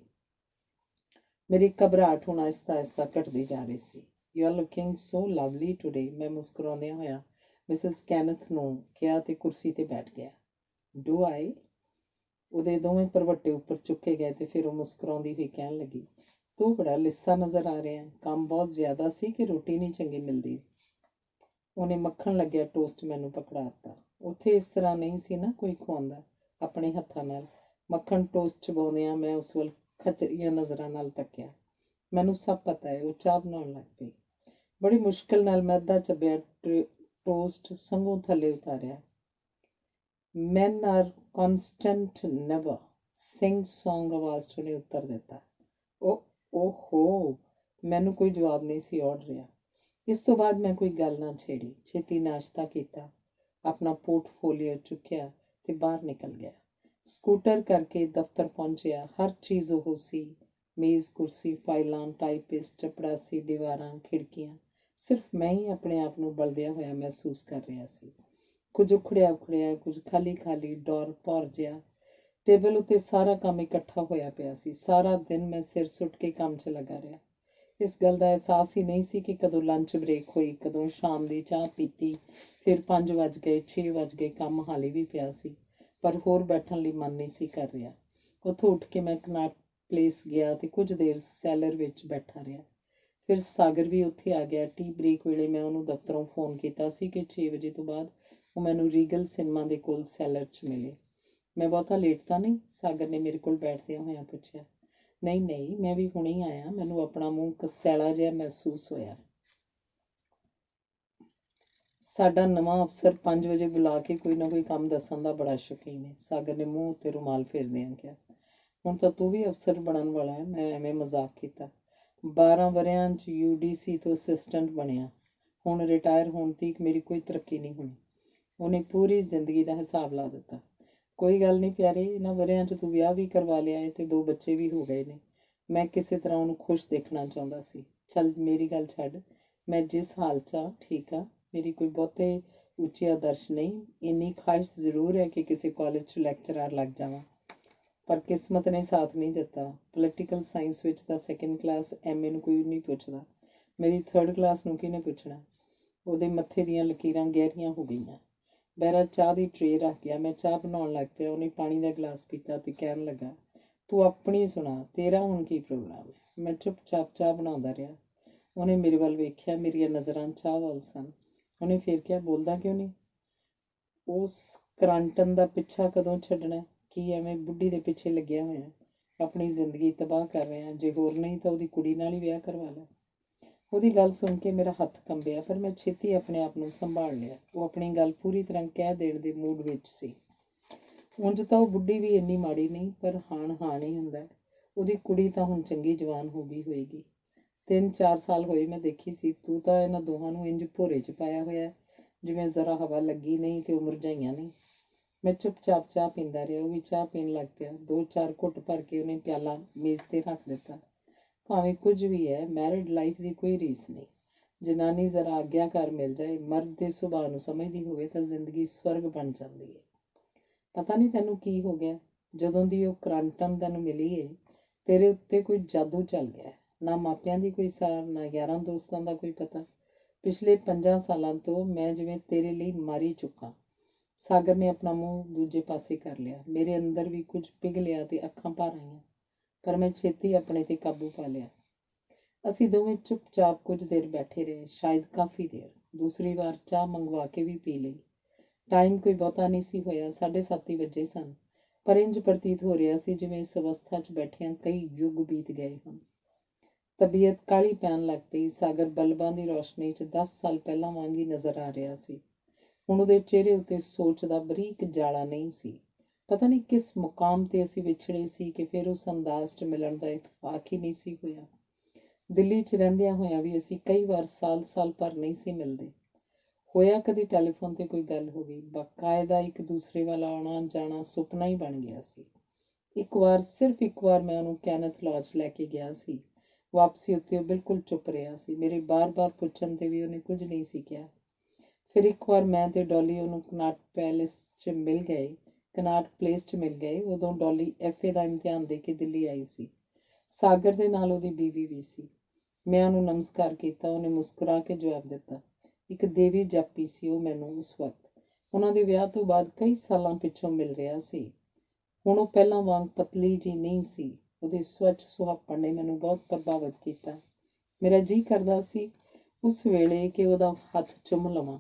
A: ਮੇਰੀ ਘਬਰਾਹਟ ਹੁਣ ਆਹਿਸਤਾ ਆਹਿਸਤਾ ਘਟਦੀ ਜਾ ਰਹੀ ਸੀ। You are looking so lovely today, ਮੈਂ ਮੁਸਕਰਾਉਂਦਿਆਂ ਹੋਇਆ ਮਿਸਿਸ ਕੈਨਥ ਨੂੰ ਕਿਹਾ ਤੇ ਕੁਰਸੀ ਤੇ ਬੈਠ ਗਿਆ। Do I? ਉਹਦੇ ਦੋਵੇਂ ਭਰਵੱਟੇ ਉੱਪਰ ਚੁੱਕੇ ਗਏ ਤੇ ਫਿਰ ਉਹ ਮੁਸਕਰਾਉਂਦੀ ਹੋਈ ਕਹਿਣ ਲੱਗੀ, ਤੂੰ ਬੜਾ ਲਿੱਸਾ ਨਜ਼ਰ ਆ ਰਿਹਾ। ਕੰਮ ਬਹੁਤ ਜ਼ਿਆਦਾ ਸੀ ਕਿ ਰੋਟੀ ਨਹੀਂ ਚੰਗੀ ਮਿਲਦੀ? ਉਹਨੇ ਮੱਖਣ ਲੱਗਿਆ ਟੋਸਟ ਮੈਨੂੰ ਪਕੜਾ ਦਿੱਤਾ। ਉੱਥੇ ਇਸ ਤਰ੍ਹਾਂ ਨਹੀਂ ਸੀ ਨਾ ਕੋਈ ਖਵਾਉਂਦਾ। ਆਪਣੇ ਹੱਥਾਂ ਨਾਲ ਮੱਖਣ ਟੋਸਟ ਚਬਾਉਂਦਿਆਂ ਮੈਂ ਉਸ ਵੱਲ ਖਚਰੀਆਂ ਨਜ਼ਰਾਂ ਨਾਲ ਤੱਕਿਆ। ਮੈਨੂੰ ਸਭ ਪਤਾ ਹੈ। ਉਹ ਚਾਹ ਬਣਾਉਣ ਲੱਗ ਪਈ। ਬੜੀ ਮੁਸ਼ਕਿਲ ਨਾਲ ਮੈਂ ਅੱਧਾ ਚੱਬਿਆ ਟੋਸਟ ਸੰਘੋਂ ਥੱਲੇ ਉਤਾਰਿਆ। Men are constant never, sing song ਆਵਾਜ਼ 'ਚ ਉਹਨੇ ਉੱਤਰ ਦਿੱਤਾ। ਉਹ ਓਹੋ, ਮੈਨੂੰ ਕੋਈ ਜਵਾਬ ਨਹੀਂ ਸੀ ਔੜ ਰਿਹਾ। ਇਸ ਤੋਂ ਬਾਅਦ ਮੈਂ ਕੋਈ ਗੱਲ ਨਾ ਛੇੜੀ। ਛੇਤੀ ਨਾਸ਼ਤਾ ਕੀਤਾ, ਆਪਣਾ ਪੋਰਟਫੋਲੀਓ ਚੁੱਕਿਆ ਤੇ ਬਾਹਰ ਨਿਕਲ ਗਿਆ। ਸਕੂਟਰ ਕਰਕੇ ਦਫ਼ਤਰ ਪਹੁੰਚਿਆ। ਹਰ ਚੀਜ਼ ਉਹ ਸੀ, ਮੇਜ਼, ਕੁਰਸੀ, ਫਾਈਲਾਂ, ਟਾਈਪਿਸਟ, ਚਪੜਾਸੀ, ਦੀਵਾਰਾਂ, ਖਿੜਕੀਆਂ। ਸਿਰਫ ਮੈਂ ਹੀ ਆਪਣੇ ਆਪ ਨੂੰ ਬਲਦਿਆ ਹੋਇਆ ਮਹਿਸੂਸ ਕਰ ਰਿਹਾ ਸੀ। ਕੁਝ ਉਖੜਿਆ ਉਖੜਿਆ, ਕੁਝ ਖਾਲੀ ਖਾਲੀ, ਡੌਰ ਭੌਰ ਜਿਹਾ। ਟੇਬਲ ਉੱਤੇ ਸਾਰਾ ਕੰਮ ਇਕੱਠਾ ਹੋਇਆ ਪਿਆ ਸੀ। ਸਾਰਾ ਦਿਨ ਮੈਂ ਸਿਰ ਸੁੱਟ ਕੇ ਕੰਮ 'ਚ ਲੱਗਾ ਰਿਹਾ। ਇਸ ਗੱਲ ਦਾ ਅਹਿਸਾਸ ਹੀ ਨਹੀਂ ਸੀ ਕਿ ਕਦੋਂ ਲੰਚ ਬ੍ਰੇਕ ਹੋਈ, ਕਦੋਂ ਸ਼ਾਮ ਦੀ ਚਾਹ ਪੀਤੀ। ਫਿਰ ਪੰਜ ਵੱਜ ਗਏ, ਛੇ ਵੱਜ ਗਏ, ਕੰਮ ਹਾਲੀ ਵੀ ਪਿਆ ਸੀ ਪਰ ਹੋਰ ਬੈਠਣ ਲਈ ਮਨ ਨਹੀਂ ਸੀ ਕਰ ਰਿਹਾ। ਉੱਥੋਂ ਉੱਠ ਕੇ ਮੈਂ ਕਨਾਟ ਪਲੇਸ ਗਿਆ ਤੇ ਕੁਝ ਦੇਰ ਸੈਲਰ ਵਿੱਚ ਬੈਠਾ ਰਿਹਾ। ਫਿਰ ਸਾਗਰ ਵੀ ਉੱਥੇ ਆ ਗਿਆ। ਟੀ ਬ੍ਰੇਕ ਵੇਲੇ ਮੈਂ ਉਹਨੂੰ ਦਫ਼ਤਰੋਂ ਫੋਨ ਕੀਤਾ ਸੀ ਕਿ ਛੇ ਵਜੇ ਤੋਂ ਬਾਅਦ ਉਹ ਮੈਨੂੰ ਰੀਗਲ ਸਿਨੇਮਾ ਦੇ ਕੋਲ ਸੈਲਰ 'ਚ ਮਿਲੇ। ਮੈਂ ਬਹੁਤਾ ਲੇਟ ਤਾਂ ਨਹੀਂ? ਸਾਗਰ ਨੇ ਮੇਰੇ ਕੋਲ ਬੈਠਦਿਆਂ ਹੋਇਆਂ ਪੁੱਛਿਆ। ਨਹੀਂ ਨਹੀਂ, ਮੈਂ ਵੀ ਹੁਣੇ ਹੀ ਆਇਆ। ਮੈਨੂੰ ਆਪਣਾ ਮੂੰਹ ਕਸੈਲਾ ਜਿਹਾ ਮਹਿਸੂਸ ਹੋਇਆ। ਸਾਡਾ ਨਵਾਂ ਅਫਸਰ ਪੰਜ ਵਜੇ ਬੁਲਾ ਕੇ ਕੋਈ ਨਾ ਕੋਈ ਕੰਮ ਦੱਸਣ ਦਾ ਬੜਾ ਸ਼ੌਕੀਨ ਹੈ, ਸਾਗਰ ਨੇ ਮੂੰਹ ਉੱਤੇ ਰੁਮਾਲ ਫੇਰਦਿਆਂ ਕਿਹਾ। ਹੁਣ ਤਾਂ ਤੂੰ ਵੀ ਅਫਸਰ ਬਣਨ ਵਾਲਾ ਹੈ। ਮੈਂ ਐਵੇਂ ਮਜ਼ਾਕ ਕੀਤਾ। ਬਾਰਾਂ ਵਰ੍ਹਿਆਂ 'ਚ ਯੂ ਡੀ ਸੀ ਤੋਂ ਅਸਿਸਟੈਂਟ ਬਣਿਆ। ਹੁਣ ਰਿਟਾਇਰ ਹੋਣ ਤੀਕ ਮੇਰੀ ਕੋਈ ਤਰੱਕੀ ਨਹੀਂ ਹੋਣੀ। ਉਹਨੇ ਪੂਰੀ ਜ਼ਿੰਦਗੀ ਦਾ ਹਿਸਾਬ ਲਾ ਦਿੱਤਾ। ਕੋਈ ਗੱਲ ਨਹੀਂ ਪਿਆਰੇ, ਇਹਨਾਂ ਵਰ੍ਹਿਆਂ 'ਚ ਤੂੰ ਵਿਆਹ ਵੀ ਕਰਵਾ ਲਿਆ ਹੈ ਤੇ ਦੋ ਬੱਚੇ ਵੀ ਹੋ ਗਏ ਨੇ। ਮੈਂ ਕਿਸੇ ਤਰ੍ਹਾਂ ਉਹਨੂੰ ਖੁਸ਼ ਦੇਖਣਾ ਚਾਹੁੰਦਾ ਸੀ। ਚੱਲ ਮੇਰੀ ਗੱਲ ਛੱਡ, ਮੈਂ ਜਿਸ ਹਾਲ 'ਚ ਹਾਂ ਠੀਕ ਹਾਂ। ਮੇਰੀ ਕੋਈ ਬਹੁਤੇ ਉੱਚੇ ਆਦਰਸ਼ ਨਹੀਂ। ਇੰਨੀ ਖਾਹਿਸ਼ ਜ਼ਰੂਰ ਹੈ ਕਿ ਕਿਸੇ ਕਾਲਜ 'ਚ ਲੈਕਚਰਾਰ ਲੱਗ ਜਾਵਾਂ, ਪਰ ਕਿਸਮਤ ਨੇ ਸਾਥ ਨਹੀਂ ਦਿੱਤਾ। ਪੋਲੀਟੀਕਲ ਸਾਇੰਸ ਵਿੱਚ ਤਾਂ ਸੈਕਿੰਡ ਕਲਾਸ ਐਮ ਏ ਨੂੰ ਕੋਈ ਨਹੀਂ ਪੁੱਛਦਾ। ਮੇਰੀ ਥਰਡ ਕਲਾਸ ਨੂੰ ਕਿਹਨੇ ਪੁੱਛਣਾ? ਉਹਦੇ ਮੱਥੇ ਦੀਆਂ ਲਕੀਰਾਂ ਗਹਿਰੀਆਂ ਹੋ ਗਈਆਂ। ਬਹਿਰਾ ਚਾਹ ਦੀ ਟਰੇ ਰੱਖ ਗਿਆ। ਮੈਂ ਚਾਹ ਬਣਾਉਣ ਲੱਗ ਪਿਆ। ਉਹਨੇ ਪਾਣੀ ਦਾ ਗਲਾਸ ਪੀਤਾ ਤੇ ਕਹਿਣ ਲੱਗਾ, ਤੂੰ ਆਪਣੀ ਸੁਣਾ, ਤੇਰਾ ਹੁਣ ਕੀ ਪ੍ਰੋਗਰਾਮ ਹੈ? ਮੈਂ ਚੁੱਪਚਾਪ ਚਾਹ ਬਣਾਉਂਦਾ ਰਿਹਾ। ਉਹਨੇ ਮੇਰੇ ਵੱਲ ਵੇਖਿਆ। ਮੇਰੀਆਂ ਨਜ਼ਰਾਂ ਚਾਹ ਵੱਲ ਸਨ। ਉਹਨੇ ਫਿਰ ਕਿਹਾ, ਬੋਲਦਾ ਕਿਉਂ ਨਹੀਂ? ਉਸ ਕ੍ਰਾਂਟਨ ਦਾ ਪਿੱਛਾ ਕਦੋਂ ਛੱਡਣਾ? ਕੀ ਐਵੇਂ ਬੁੱਢੀ ਦੇ ਪਿੱਛੇ ਲੱਗਿਆ ਹੋਇਆ? ਆਪਣੀ ਜ਼ਿੰਦਗੀ ਤਬਾਹ ਕਰ ਰਿਹਾ। ਜੇ ਹੋਰ ਨਹੀਂ ਤਾਂ ਉਹਦੀ ਕੁੜੀ ਨਾਲ ਹੀ ਵਿਆਹ ਕਰਵਾ ਲੈ। ਉਹਦੀ ਗੱਲ ਸੁਣ ਕੇ ਮੇਰਾ ਹੱਥ ਕੰਬਿਆ, ਪਰ ਮੈਂ ਛੇਤੀ ਆਪਣੇ ਆਪ ਨੂੰ ਸੰਭਾਲ ਲਿਆ। ਉਹ ਆਪਣੀ ਗੱਲ ਪੂਰੀ ਤਰ੍ਹਾਂ ਕਹਿ ਦੇਣ ਦੇ ਮੂਡ ਵਿੱਚ ਸੀ। ਉਂਝ ਤਾਂ ਉਹ ਬੁੱਢੀ ਵੀ ਇੰਨੀ ਮਾੜੀ ਨਹੀਂ, ਪਰ ਹਾਣ ਹਾਣ ਹੀ ਹੁੰਦਾ। ਉਹਦੀ ਕੁੜੀ ਤਾਂ ਹੁਣ ਚੰਗੀ ਜਵਾਨ ਹੋ ਗਈ ਹੋਏਗੀ। ਤਿੰਨ ਚਾਰ ਸਾਲ ਹੋਏ ਮੈਂ ਦੇਖੀ ਸੀ। ਤੂੰ ਤਾਂ ਇਹਨਾਂ ਦੋਹਾਂ ਨੂੰ ਇੰਝ ਭੋਰੇ 'ਚ ਪਾਇਆ ਹੋਇਆ ਜਿਵੇਂ ਜ਼ਰਾ ਹਵਾ ਲੱਗੀ ਨਹੀਂ ਤੇ ਉਹ ਮੁਰਝਾਈਆਂ ਨਹੀਂ। ਮੈਂ ਚੁੱਪਚਾਪ ਚਾਹ ਪੀਂਦਾ ਰਿਹਾ। ਉਹ ਵੀ ਚਾਹ ਪੀਣ ਲੱਗ ਪਿਆ। ਦੋ ਚਾਰ ਘੁੱਟ ਭਰ ਕੇ ਉਹਨੇ ਪਿਆਲਾ ਮੇਜ਼ 'ਤੇ ਰੱਖ ਦਿੱਤਾ। ਭਾਵੇਂ ਕੁਝ ਵੀ ਹੈ, ਮੈਰਿਡ ਲਾਈਫ ਦੀ ਕੋਈ ਰੀਸ ਨਹੀਂ। ਜਨਾਨੀ ਜ਼ਰਾ ਆਗਿਆਕਾਰ ਮਿਲ ਜਾਏ, ਮਰਦ ਦੇ ਸੁਭਾਅ ਨੂੰ ਸਮਝਦੀ ਹੋਵੇ ਤਾਂ ਜ਼ਿੰਦਗੀ ਸਵਰਗ ਬਣ ਜਾਂਦੀ ਹੈ। ਪਤਾ ਨਹੀਂ ਤੈਨੂੰ ਕੀ ਹੋ ਗਿਆ, ਜਦੋਂ ਦੀ ਉਹ ਕ੍ਰਾਂਟਨ ਤੈਨੂੰ ਮਿਲੀ ਏ ਤੇਰੇ ਉੱਤੇ ਕੋਈ ਜਾਦੂ ਚੱਲ ਗਿਆ। ਨਾ ਮਾਪਿਆਂ ਦੀ ਕੋਈ ਸਾਰ, ਨਾ ਯਾਰਾਂ ਦੋਸਤਾਂ ਦਾ ਕੋਈ ਪਤਾ। ਪਿਛਲੇ ਪੰਜਾਂ ਸਾਲਾਂ ਤੋਂ ਮੈਂ ਜਿਵੇਂ ਤੇਰੇ ਲਈ ਮਾਰੀ ਚੁੱਕਾਂ। ਸਾਗਰ ਨੇ ਆਪਣਾ ਮੂੰਹ ਦੂਜੇ ਪਾਸੇ ਕਰ ਲਿਆ। ਮੇਰੇ ਅੰਦਰ ਵੀ ਕੁਝ ਪਿਘਲਿਆ ਤੇ ਅੱਖਾਂ ਭਰ ਆਈਆਂ, ਪਰ ਮੈਂ ਛੇਤੀ ਆਪਣੇ ਤੇ ਕਾਬੂ ਪਾ ਲਿਆ। ਅਸੀਂ ਦੋਵੇਂ ਚੁੱਪਚਾਪ ਕੁਝ ਦੇਰ ਬੈਠੇ ਰਹੇ, ਸ਼ਾਇਦ ਕਾਫੀ ਦੇਰ। ਦੂਸਰੀ ਵਾਰ ਚਾਹ ਮੰਗਵਾ ਕੇ ਵੀ ਪੀ ਲਈ। ਟਾਈਮ ਕੋਈ ਬਹੁਤਾ ਨਹੀਂ ਸੀ ਹੋਇਆ, ਸਾਢੇ ਸੱਤ ਹੀ ਵੱਜੇ ਸਨ, ਪਰ ਇੰਜ ਪ੍ਰਤੀਤ ਹੋ ਰਿਹਾ ਸੀ ਜਿਵੇਂ ਇਸ ਅਵਸਥਾ 'ਚ ਬੈਠਿਆਂ ਕਈ ਯੁੱਗ ਬੀਤ ਗਏ ਹਨ। ਤਬੀਅਤ ਕਾਹਲੀ ਪੈਣ ਲੱਗ ਪਈ। ਸਾਗਰ ਬਲਬਾਂ ਦੀ ਰੌਸ਼ਨੀ 'ਚ ਦਸ ਸਾਲ ਪਹਿਲਾਂ ਵਾਂਗ ਹੀ ਨਜ਼ਰ ਆ ਰਿਹਾ ਸੀ। ਹੁਣ ਉਹਦੇ ਚਿਹਰੇ ਉੱਤੇ ਸੋਚ ਦਾ ਬਰੀਕ ਜਾਲਾ ਨਹੀਂ ਸੀ। ਪਤਾ ਨਹੀਂ ਕਿਸ ਮੁਕਾਮ ਤੇ ਅਸੀਂ ਵਿਛੜੇ ਸੀ ਕਿ ਫਿਰ ਉਸ ਅੰਦਾਜ਼ 'ਚ ਮਿਲਣ ਦਾ ਇਤਫਾਕ ਹੀ ਨਹੀਂ ਸੀ ਹੋਇਆ। ਦਿੱਲੀ 'ਚ ਰਹਿੰਦਿਆਂ ਹੋਇਆਂ ਵੀ ਅਸੀਂ ਕਈ ਵਾਰ ਸਾਲ ਸਾਲ ਭਰ ਨਹੀਂ ਸੀ ਮਿਲਦੇ। ਹੋਇਆ ਕਦੀ ਟੈਲੀਫੋਨ ਤੇ ਕੋਈ ਗੱਲ ਹੋ ਗਈ, ਬਾਕਾਇਦਾ ਇੱਕ ਦੂਸਰੇ ਵੱਲ ਆਉਣਾ ਜਾਣਾ ਸੁਪਨਾ ਹੀ ਬਣ ਗਿਆ ਸੀ। ਇੱਕ ਵਾਰ, ਸਿਰਫ ਇੱਕ ਵਾਰ ਮੈਂ ਉਹਨੂੰ ਕੈਨਥ ਲੌਜ ਲੈ ਕੇ ਗਿਆ ਸੀ। ਵਾਪਸੀ ਉੱਤੇ ਉਹ ਬਿਲਕੁਲ ਚੁੱਪ ਰਿਹਾ ਸੀ। ਮੇਰੇ ਬਾਰ-ਬਾਰ ਪੁੱਛਣ ਤੇ ਵੀ ਉਹਨੇ ਕੁਝ ਨਹੀਂ ਸੀ ਕਿਹਾ। ਫਿਰ ਇੱਕ ਵਾਰ ਮੈਂ ਤੇ ਡੌਲੀ ਉਹਨੂੰ ਕਨਾਟ ਪੈਲੇਸ 'ਚ ਮਿਲ ਗਏ ਕਨਾਟ ਪਲੇਸ 'ਚ ਮਿਲ ਗਏ। ਉਦੋਂ ਡੌਲੀ ਐਫ ਏ ਦਾ ਇਮਤਿਹਾਨ ਦੇ ਕੇ ਦਿੱਲੀ ਆਈ ਸੀ। ਸਾਗਰ ਦੇ ਨਾਲ ਉਹਦੀ ਬੀਵੀ ਵੀ ਸੀ। ਮੈਂ ਉਹਨੂੰ ਨਮਸਕਾਰ ਕੀਤਾ। ਉਹਨੇ ਮੁਸਕਰਾ ਕੇ ਜਵਾਬ ਦਿੱਤਾ। ਇੱਕ ਦੇਵੀ ਜਾਪੀ ਸੀ ਉਹ ਮੈਨੂੰ ਉਸ ਵਕਤ। ਉਹਨਾਂ ਦੇ ਵਿਆਹ ਤੋਂ ਬਾਅਦ ਕਈ ਸਾਲਾਂ ਪਿੱਛੋਂ ਮਿਲ ਰਿਹਾ ਸੀ। ਹੁਣ ਉਹ ਪਹਿਲਾਂ ਵਾਂਗ ਪਤਲੀ ਜੀ ਨਹੀਂ ਸੀ। ਉਹਦੇ ਸਵੱਛ ਸੁਹੱਪਣ ਨੇ ਮੈਨੂੰ ਬਹੁਤ ਪ੍ਰਭਾਵਿਤ ਕੀਤਾ। ਮੇਰਾ ਜੀਅ ਕਰਦਾ ਸੀ ਉਸ ਵੇਲੇ ਕਿ ਉਹਦਾ ਹੱਥ ਚੁੰਮ ਲਵਾਂ